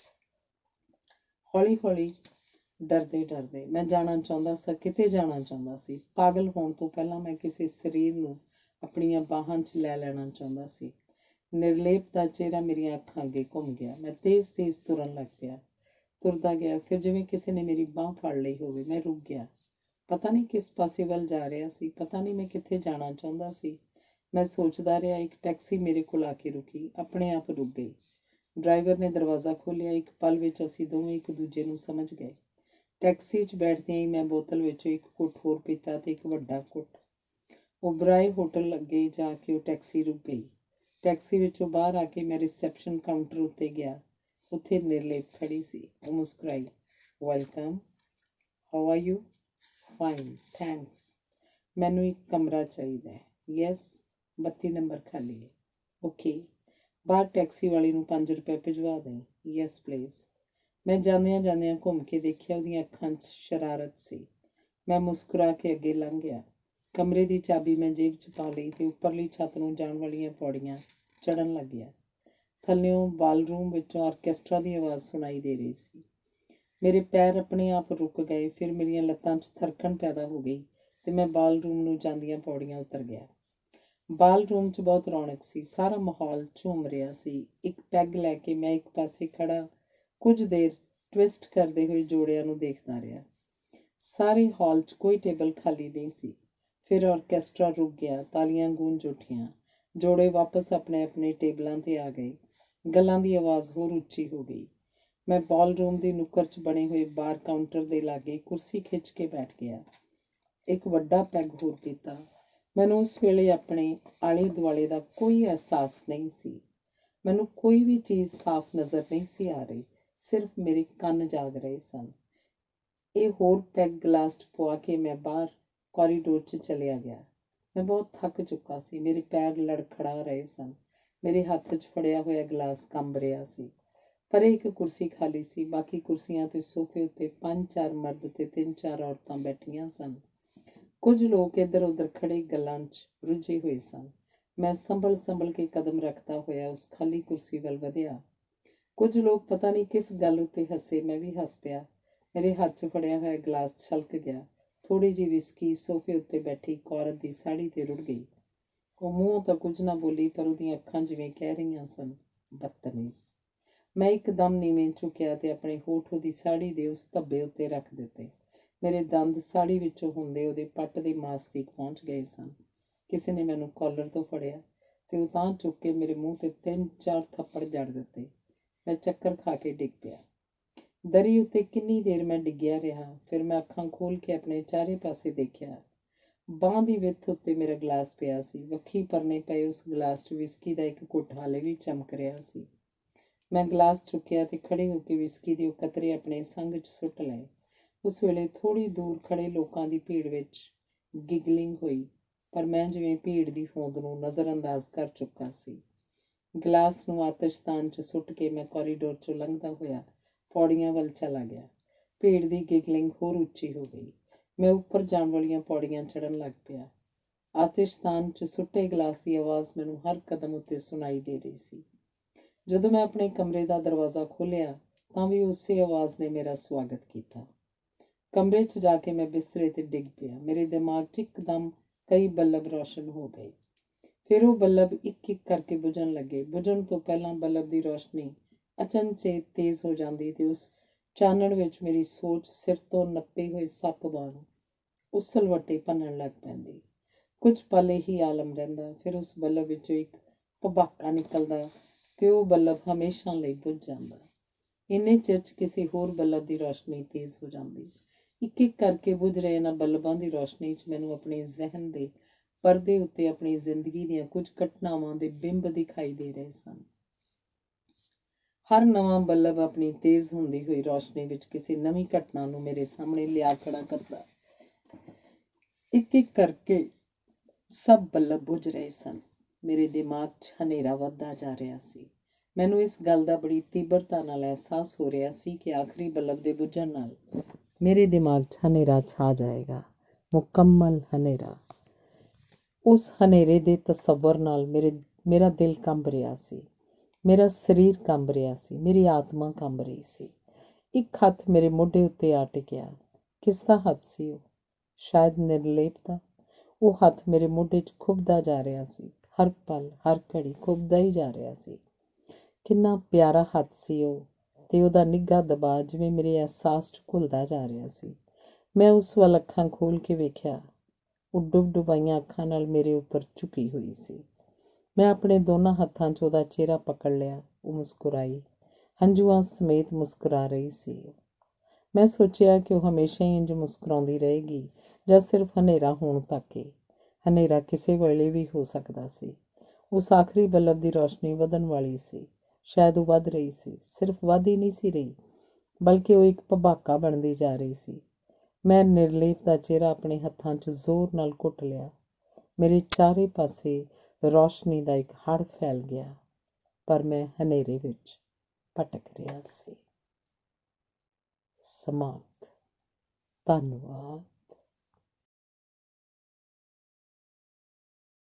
A: ਹੌਲੀ ਹੌਲੀ, ਡਰਦੇ ਡਰਦੇ ਮੈਂ ਜਾਣਾ ਚਾਹੁੰਦਾ ਸੀ, ਕਿਤੇ ਜਾਣਾ ਚਾਹੁੰਦਾ ਸੀ। ਪਾਗਲ ਹੋਣ ਤੋਂ ਪਹਿਲਾਂ ਮੈਂ ਕਿਸੇ ਸਰੀਰ ਨੂੰ ਆਪਣੀਆਂ ਬਾਹਾਂ 'ਚ ਲੈ ਲੈਣਾ ਚਾਹੁੰਦਾ ਸੀ। ਨਿਰਲੇਪ ਦਾ ਚਿਹਰਾ ਮੇਰੀਆਂ ਅੱਖਾਂ ਅੱਗੇ ਘੁੰਮ ਗਿਆ। ਮੈਂ ਤੇਜ਼ ਤੇਜ਼ ਤੁਰਨ ਲੱਗ ਪਿਆ। ਤੁਰਦਾ ਗਿਆ, ਫਿਰ ਜਿਵੇਂ ਕਿਸੇ ਨੇ ਮੇਰੀ ਬਾਂਹ ਫੜ ਲਈ ਹੋਵੇ। ਮੈਂ ਰੁਕ ਗਿਆ। ਪਤਾ ਨਹੀਂ ਕਿਸ ਪਾਸੇ ਵੱਲ ਜਾ ਰਿਹਾ ਸੀ, ਪਤਾ ਨਹੀਂ ਮੈਂ ਕਿੱਥੇ ਜਾਣਾ ਚਾਹੁੰਦਾ ਸੀ। ਮੈਂ ਸੋਚਦਾ ਰਿਹਾ। ਇੱਕ ਟੈਕਸੀ ਮੇਰੇ ਕੋਲ ਆ ਕੇ ਰੁਕੀ, ਆਪਣੇ ਆਪ ਰੁਕ ਗਈ। ਡਰਾਈਵਰ ਨੇ ਦਰਵਾਜ਼ਾ ਖੋਲ੍ਹਿਆ। ਇੱਕ ਪਲ ਵਿੱਚ ਅਸੀਂ ਦੋਵੇਂ ਇੱਕ ਦੂਜੇ ਨੂੰ ਸਮਝ ਗਏ। ਟੈਕਸੀ 'ਚ ਬੈਠਦਿਆਂ ਹੀ ਮੈਂ ਬੋਤਲ ਵਿੱਚੋਂ ਇੱਕ ਘੁੱਟ ਹੋਰ ਪੀਤਾ ਤੇ ਇੱਕ ਵੱਡਾ ਘੁੱਟ। ਓਬਰਾਏ ਹੋਟਲ ਅੱਗੇ ਜਾ ਕੇ ਉਹ ਟੈਕਸੀ ਰੁਕ ਗਈ। ਟੈਕਸੀ ਵਿੱਚੋਂ ਬਾਹਰ ਆ ਕੇ ਮੈਂ ਰਿਸੈਪਸ਼ਨ ਕਾਊਂਟਰ ਉੱਤੇ ਗਿਆ। ਉੱਥੇ ਨਿਰਲੇਪ ਖੜੀ ਸੀ। ਉਹ ਮੁਸਕਰਾਈ। Welcome, how are you? Fine, thanks. ਮੈਨੂੰ ਇੱਕ ਕਮਰਾ ਚਾਹੀਦਾ ਹੈ। ਯੈਸ, ਬੱਤੀ ਨੰਬਰ ਖਾਲੀ ਹੈ। ਓਕੇ, ਬਾਹਰ ਟੈਕਸੀ ਵਾਲੀ ਨੂੰ ਪੰਜ ਰੁਪਏ ਭਿਜਵਾ ਦੇਂ। Yes please. ਮੈਂ ਜਾਂਦਿਆਂ ਜਾਂਦਿਆਂ ਘੁੰਮ ਕੇ ਦੇਖਿਆ, ਉਹਦੀਆਂ ਅੱਖਾਂ 'ਚ ਸ਼ਰਾਰਤ ਸੀ। ਮੈਂ ਮੁਸਕਰਾ ਕੇ ਅੱਗੇ ਲੰਘ ਗਿਆ। ਕਮਰੇ ਦੀ ਚਾਬੀ ਮੈਂ ਜੇਬ 'ਚ ਪਾ ਲਈ ਤੇ ਉੱਪਰਲੀ ਛੱਤ ਨੂੰ ਜਾਣ ਵਾਲੀਆਂ ਪੌੜੀਆਂ ਚੜ੍ਹਨ ਲੱਗਿਆ। ਥੱਲਿਓਂ ਬਾਲਰੂਮ ਵਿੱਚੋਂ ਆਰਕੈਸਟਰਾ ਦੀ ਆਵਾਜ਼ ਸੁਣਾਈ ਦੇ ਰਹੀ ਸੀ। ਮੇਰੇ ਪੈਰ ਆਪਣੇ ਆਪ ਰੁਕ ਗਏ। ਫਿਰ ਮੇਰੀਆਂ ਲੱਤਾਂ 'ਚ ਥਰਕਣ ਪੈਦਾ ਹੋ ਗਈ ਤੇ ਮੈਂ ਬਾਲਰੂਮ ਨੂੰ ਜਾਂਦੀਆਂ ਪੌੜੀਆਂ ਉਤਰ ਗਿਆ। ਬਾਲਰੂਮ 'ਚ ਬਹੁਤ ਰੌਣਕ ਸੀ। ਸਾਰਾ ਮਾਹੌਲ ਝੂਮ ਰਿਹਾ ਸੀ। ਇੱਕ ਪੈਗ ਲੈ ਕੇ ਮੈਂ ਇੱਕ ਪਾਸੇ ਖੜ੍ਹਾ ਕੁਝ ਦੇਰ ਟਵਿਸਟ ਕਰਦੇ ਹੋਏ ਜੋੜਿਆਂ ਨੂੰ ਦੇਖਦਾ ਰਿਹਾ। ਸਾਰੇ ਹਾਲ 'ਚ ਕੋਈ ਟੇਬਲ ਖਾਲੀ ਨਹੀਂ ਸੀ। ਫਿਰ ਆਰਕੈਸਟਰਾ ਰੁਕ ਗਿਆ। ਤਾਲੀਆਂ ਗੂੰਜ ਉੱਠੀਆਂ। ਜੋੜੇ ਵਾਪਸ ਆਪਣੇ ਆਪਣੇ ਟੇਬਲਾਂ 'ਤੇ ਆ ਗਏ। ਗੱਲਾਂ ਦੀ ਆਵਾਜ਼ ਹੋਰ ਉੱਚੀ ਹੋ ਗਈ। ਮੈਂ ਬਾਲਰੂਮ ਦੀ ਨੁੱਕਰ 'ਚ ਬਣੇ ਹੋਏ ਬਾਰ ਕਾਊਂਟਰ ਦੇ ਲਾਗੇ ਕੁਰਸੀ ਖਿੱਚ ਕੇ ਬੈਠ ਗਿਆ। ਇੱਕ ਵੱਡਾ ਪੈਗ ਹੋਰ ਪੀਤਾ। ਮੈਨੂੰ ਉਸ ਵੇਲੇ ਆਪਣੇ ਆਲੇ ਦੁਆਲੇ ਦਾ ਕੋਈ ਅਹਿਸਾਸ ਨਹੀਂ ਸੀ। ਮੈਨੂੰ ਕੋਈ ਵੀ ਚੀਜ਼ ਸਾਫ਼ ਨਜ਼ਰ ਨਹੀਂ ਸੀ ਆ ਰਹੀ, ਸਿਰਫ ਮੇਰੇ ਕੰਨ ਜਾਗ ਰਹੇ ਸਨ। ਇਹ ਹੋਰ ਪੈਗ ਗਲਾਸ 'ਚ ਪਵਾ ਕੇ ਮੈਂ ਬਾਹਰ ਕੋਰੀਡੋਰ 'ਚ ਚਲਿਆ ਗਿਆ। ਮੈਂ ਬਹੁਤ ਥੱਕ ਚੁੱਕਾ ਸੀ। ਮੇਰੇ ਪੈਰ ਲੜਖੜਾ ਰਹੇ ਸਨ। ਮੇਰੇ ਹੱਥ 'ਚ ਫੜਿਆ ਹੋਇਆ ਗਲਾਸ ਕੰਬ ਰਿਹਾ ਸੀ। ਪਰ ਇੱਕ ਕੁਰਸੀ ਖਾਲੀ ਸੀ। ਬਾਕੀ ਕੁਰਸੀਆਂ ਤੇ ਸੋਫੇ ਉੱਤੇ ਪੰਜ ਚਾਰ ਮਰਦ ਤੇ ਤਿੰਨ ਚਾਰ ਔਰਤਾਂ ਬੈਠੀਆਂ ਸਨ। ਕੁਝ ਲੋਕ ਇੱਧਰ ਉੱਧਰ ਖੜੇ ਗੱਲਾਂ 'ਚ ਰੁੱਝੇ ਹੋਏ ਸਨ। ਮੈਂ ਸੰਭਲ ਸੰਭਲ ਕੇ ਕਦਮ ਰੱਖਦਾ ਹੋਇਆ ਉਸ ਖਾਲੀ ਕੁਰਸੀ ਵੱਲ ਵਧਿਆ। ਕੁਝ ਲੋਕ ਪਤਾ ਨਹੀਂ ਕਿਸ ਗੱਲ ਉੱਤੇ ਹੱਸੇ। ਮੈਂ ਵੀ ਹੱਸ ਪਿਆ। ਮੇਰੇ ਹੱਥ 'ਚ ਫੜਿਆ ਹੋਇਆ ਗਲਾਸ ਛਲਕ ਗਿਆ। ਥੋੜ੍ਹੀ ਜਿਹੀ ਵਿਸਕੀ ਸੋਫੇ ਉੱਤੇ ਬੈਠੀ ਇੱਕ ਔਰਤ ਦੀ ਸਾੜੀ 'ਤੇ ਰੁੜ ਗਈ। ਉਹ ਮੂੰਹੋਂ ਤਾਂ ਕੁਝ ਨਾ ਬੋਲੀ, ਪਰ ਉਹਦੀਆਂ ਅੱਖਾਂ ਜਿਵੇਂ ਕਹਿ ਰਹੀਆਂ ਸਨ, ਬਦਤਮੀਜ਼। ਮੈਂ ਇੱਕਦਮ ਨੀਵੇਂ ਝੁਕਿਆ ਤੇ ਆਪਣੇ ਹੋਠ ਉਹਦੀ ਸਾੜੀ ਦੇ ਉਸ ਧੱਬੇ ਉੱਤੇ ਰੱਖ ਦਿੱਤੇ। ਮੇਰੇ ਦੰਦ ਸਾੜੀ ਵਿੱਚੋਂ ਹੁੰਦੇ ਉਹਦੇ ਪੱਟ ਦੇ ਮਾਸ ਤੀਕ ਪਹੁੰਚ ਗਏ ਸਨ। ਕਿਸੇ ਨੇ ਮੈਨੂੰ ਕਾਲਰ ਤੋਂ ਫੜਿਆ ਤੇ ਉਹ ਤਾਂ ਚੁੱਕ ਕੇ ਮੇਰੇ ਮੂੰਹ 'ਤੇ ਤਿੰਨ ਚਾਰ ਥੱਪੜ ਜੜ ਦਿੱਤੇ। ਮੈਂ ਚੱਕਰ ਖਾ ਕੇ ਡਿੱਗ ਪਿਆ। ਦਰੀ ਉੱਤੇ ਕਿੰਨੀ ਦੇਰ ਮੈਂ ਡਿੱਗਿਆ ਰਿਹਾ। ਫਿਰ ਮੈਂ ਅੱਖਾਂ ਖੋਲ੍ਹ ਕੇ ਆਪਣੇ ਚਾਰੇ ਪਾਸੇ ਦੇਖਿਆ। ਬਾਂਹ ਦੀ ਵਿੱਥ ਉੱਤੇ ਮੇਰਾ ਗਲਾਸ ਪਿਆ ਸੀ। ਵੱਖੀ ਪਰਨੇ ਪਏ ਉਸ ਗਲਾਸ 'ਚ ਵਿਸਕੀ ਦਾ ਇੱਕ ਘੁੱਟ ਹਾਲੇ ਵੀ ਚਮਕ ਰਿਹਾ ਸੀ। ਮੈਂ ਗਲਾਸ ਚੁੱਕਿਆ ਤੇ ਖੜ੍ਹੇ ਹੋ ਕੇ ਵਿਸਕੀ ਦੇ ਉਹ ਕਤਰੇ ਆਪਣੇ ਸੰਗ 'ਚ ਸੁੱਟ ਲਏ। ਉਸ ਵੇਲੇ ਥੋੜ੍ਹੀ ਦੂਰ ਖੜ੍ਹੇ ਲੋਕਾਂ ਦੀ ਭੀੜ ਵਿੱਚ ਗਿਗਲਿੰਗ ਹੋਈ, ਪਰ ਮੈਂ ਜਿਵੇਂ ਭੀੜ ਦੀ ਹੋਂਦ ਨੂੰ ਨਜ਼ਰ-ਅੰਦਾਜ਼ ਕਰ ਚੁੱਕਾ ਸੀ। ਗਲਾਸ ਨੂੰ ਆਤਿਸ਼ਦਾਨ 'ਚ ਸੁੱਟ ਕੇ ਮੈਂ ਕੋਰੀਡੋਰ 'ਚੋਂ ਲੰਘਦਾ ਹੋਇਆ ਪੌੜੀਆਂ ਵੱਲ ਚਲਾ ਗਿਆ। ਭੀੜ ਦੀ ਗਿਗਲਿੰਗ ਹੋਰ ਉੱਚੀ ਹੋ ਗਈ। ਮੈਂ ਉੱਪਰ ਜਾਣ ਵਾਲੀਆਂ ਪੌੜੀਆਂ ਚੜ੍ਹਨ ਲੱਗ ਪਿਆ। ਆਤਿਸ਼ਦਾਨ 'ਚ ਸੁੱਟੇ ਗਲਾਸ ਦੀ ਆਵਾਜ਼ ਮੈਨੂੰ ਹਰ ਕਦਮ ਉੱਤੇ ਸੁਣਾਈ ਦੇ ਰਹੀ ਸੀ। ਜਦੋਂ ਮੈਂ ਆਪਣੇ ਕਮਰੇ ਦਾ ਦਰਵਾਜ਼ਾ ਖੋਲ੍ਹਿਆ ਤਾਂ ਵੀ ਉਸੇ ਆਵਾਜ਼ ਨੇ ਮੇਰਾ ਸਵਾਗਤ ਕੀਤਾ। ਕਮਰੇ 'ਚ ਜਾ ਕੇ ਮੈਂ ਬਿਸਤਰੇ 'ਤੇ ਡਿੱਗ ਪਿਆ। ਮੇਰੇ ਦਿਮਾਗ 'ਚ ਇੱਕਦਮ ਕਈ ਬਲਬ ਰੌਸ਼ਨ ਹੋ ਗਏ। ਫਿਰ ਉਹ ਬਲਬ ਇੱਕ ਇੱਕ ਕਰਕੇ ਬੁਝਣ ਲੱਗੇ। ਬੁਝਣ ਤੋਂ ਪਹਿਲਾਂ ਬਲਬ ਦੀ ਰੌਸ਼ਨੀ ਅਚਨਚੇਤ ਤੇਜ਼ ਹੋ ਜਾਂਦੀ ਤੇ ਉਸ ਚਾਨਣ ਵਿੱਚ ਮੇਰੀ ਸੋਚ ਸਿਰ ਤੋਂ ਨੱਪੇ ਹੋਏ ਸੱਪ ਵਾਂਗ ਉਸਲਵੱਟੇ ਭੰਨਣ ਲੱਗ ਪੈਂਦੀ। ਕੁਝ ਪਲ ਇਹੀ ਆਲਮ ਰਹਿੰਦਾ। ਫਿਰ ਉਸ ਬਲਬ ਵਿੱਚੋਂ ਇੱਕ ਭਬਾਕਾ ਨਿਕਲਦਾ ਤੇ ਉਹ ਬਲਬ ਹਮੇਸ਼ਾ ਲਈ ਬੁਝ ਜਾਂਦਾ। ਇੰਨੇ ਚਿਰ 'ਚ ਕਿਸੇ ਹੋਰ ਬਲਬ ਦੀ ਰੌਸ਼ਨੀ ਤੇਜ਼ ਹੋ ਜਾਂਦੀ। ਇੱਕ ਇੱਕ ਕਰਕੇ ਬੁਝ ਰਹੇ ਇਹਨਾਂ ਬਲਬਾਂ ਦੀ ਰੌਸ਼ਨੀ 'ਚ ਮੈਨੂੰ ਆਪਣੇ ਜ਼ਿਹਨ ਦੇ ਪਰਦੇ ਉੱਤੇ ਆਪਣੀ ਜ਼ਿੰਦਗੀ ਦੀਆਂ ਕੁਝ ਘਟਨਾਵਾਂ ਦੇ ਬਿੰਬ ਦਿਖਾਈ ਦੇ ਰਹੇ ਸਨ। ਹਰ ਨਵਾਂ ਬਲਬ ਆਪਣੀ ਤੇਜ਼ ਹੁੰਦੀ ਹੋਈ ਰੌਸ਼ਨੀ ਵਿੱਚ ਕਿਸੇ ਨਵੀਂ ਘਟਨਾ ਨੂੰ ਮੇਰੇ ਸਾਹਮਣੇ ਲਿਆ ਖੜਾ ਕਰਦਾ। ਇੱਕ ਇੱਕ ਕਰਕੇ ਸਭ ਬਲਬ ਬੁਝ ਰਹੇ ਸਨ। ਮੇਰੇ ਦਿਮਾਗ 'ਚ ਹਨੇਰਾ ਵੱਧਦਾ ਜਾ ਰਿਹਾ ਸੀ। ਮੈਨੂੰ ਇਸ ਗੱਲ ਦਾ ਬੜੀ ਤੀਬਰਤਾ ਨਾਲ ਅਹਿਸਾਸ ਹੋ ਰਿਹਾ ਸੀ ਕਿ ਆਖਰੀ ਬਲਬ ਦੇ ਬੁਝਣ ਨਾਲ ਮੇਰੇ ਦਿਮਾਗ 'ਚ ਹਨੇਰਾ ਛਾ ਜਾਏਗਾ, ਮੁਕੰਮਲ ਹਨੇਰਾ। ਉਸ ਹਨੇਰੇ ਦੇ ਤਸੱਵਰ ਨਾਲ ਮੇਰੇ ਮੇਰਾ ਦਿਲ ਕੰਬ ਰਿਹਾ ਸੀ, ਮੇਰਾ ਸਰੀਰ ਕੰਬ ਰਿਹਾ ਸੀ, ਮੇਰੀ ਆਤਮਾ ਕੰਬ ਰਹੀ ਸੀ। ਇੱਕ ਹੱਥ ਮੇਰੇ ਮੋਢੇ ਉੱਤੇ ਆ ਟਿਕਿਆ। ਕਿਸ ਦਾ ਹੱਥ ਸੀ ਉਹ? ਸ਼ਾਇਦ ਨਿਰਲੇਪ ਦਾ। ਉਹ ਹੱਥ ਮੇਰੇ ਮੋਢੇ 'ਚ ਖੁੱਭਦਾ ਜਾ ਰਿਹਾ ਸੀ। ਹਰ ਪਲ ਹਰ ਘੜੀ ਘੁੱਬਦਾ ਹੀ ਜਾ ਰਿਹਾ ਸੀ। ਕਿੰਨਾ ਪਿਆਰਾ ਹੱਥ ਸੀ ਉਹ, ਤੇ ਉਹਦਾ ਨਿੱਘਾ ਦਬਾਅ ਜਿਵੇਂ ਮੇਰੇ ਅਹਿਸਾਸ 'ਚ ਘੁਲਦਾ ਜਾ ਰਿਹਾ ਸੀ। ਮੈਂ ਉਸ ਵੱਲ ਅੱਖਾਂ ਖੋਲ੍ਹ ਕੇ ਵੇਖਿਆ। ਉਹ ਡੁੱਬ ਡੁਬਾਈਆਂ ਅੱਖਾਂ ਨਾਲ ਮੇਰੇ ਉੱਪਰ ਝੁਕੀ ਹੋਈ ਸੀ। ਮੈਂ ਆਪਣੇ ਦੋਨਾਂ ਹੱਥਾਂ 'ਚ ਉਹਦਾ ਚਿਹਰਾ ਪਕੜ ਲਿਆ। ਉਹ ਮੁਸਕਰਾਈ, ਹੰਝੂਆਂ ਸਮੇਤ ਮੁਸਕਰਾ ਰਹੀ ਸੀ। ਮੈਂ ਸੋਚਿਆ ਕਿ ਉਹ ਹਮੇਸ਼ਾ ਹੀ ਇੰਝ ਮੁਸਕਰਾਉਂਦੀ ਰਹੇਗੀ ਜਾਂ ਸਿਰਫ ਹਨੇਰਾ ਹੋਣ ਤੱਕ ਹੀ। ਹਨੇਰਾ ਕਿਸੇ ਵੇਲੇ ਵੀ ਹੋ ਸਕਦਾ ਸੀ। ਉਸ ਆਖਰੀ ਬਲਬ ਦੀ ਰੌਸ਼ਨੀ ਵਧਣ ਵਾਲੀ ਸੀ। ਸ਼ਾਇਦ ਉਹ ਵੱਧ ਰਹੀ ਸੀ। ਸਿਰਫ ਵੱਧ ਹੀ ਨਹੀਂ ਸੀ ਰਹੀ, ਬਲਕਿ ਉਹ ਇੱਕ ਭਬਾਕਾ ਬਣਦੀ ਜਾ ਰਹੀ ਸੀ। ਮੈਂ ਨਿਰਲੇਪ ਦਾ ਚਿਹਰਾ ਆਪਣੇ ਹੱਥਾਂ 'ਚ ਜ਼ੋਰ ਨਾਲ ਘੁੱਟ ਲਿਆ। ਮੇਰੇ ਚਾਰੇ ਪਾਸੇ ਰੌਸ਼ਨੀ ਦਾ ਇੱਕ ਹੜ੍ਹ ਫੈਲ ਗਿਆ, ਪਰ ਮੈਂ ਹਨੇਰੇ ਵਿੱਚ ਭਟਕ ਰਿਹਾ ਸੀ। ਸਮਾਪਤ। ਧੰਨਵਾਦ।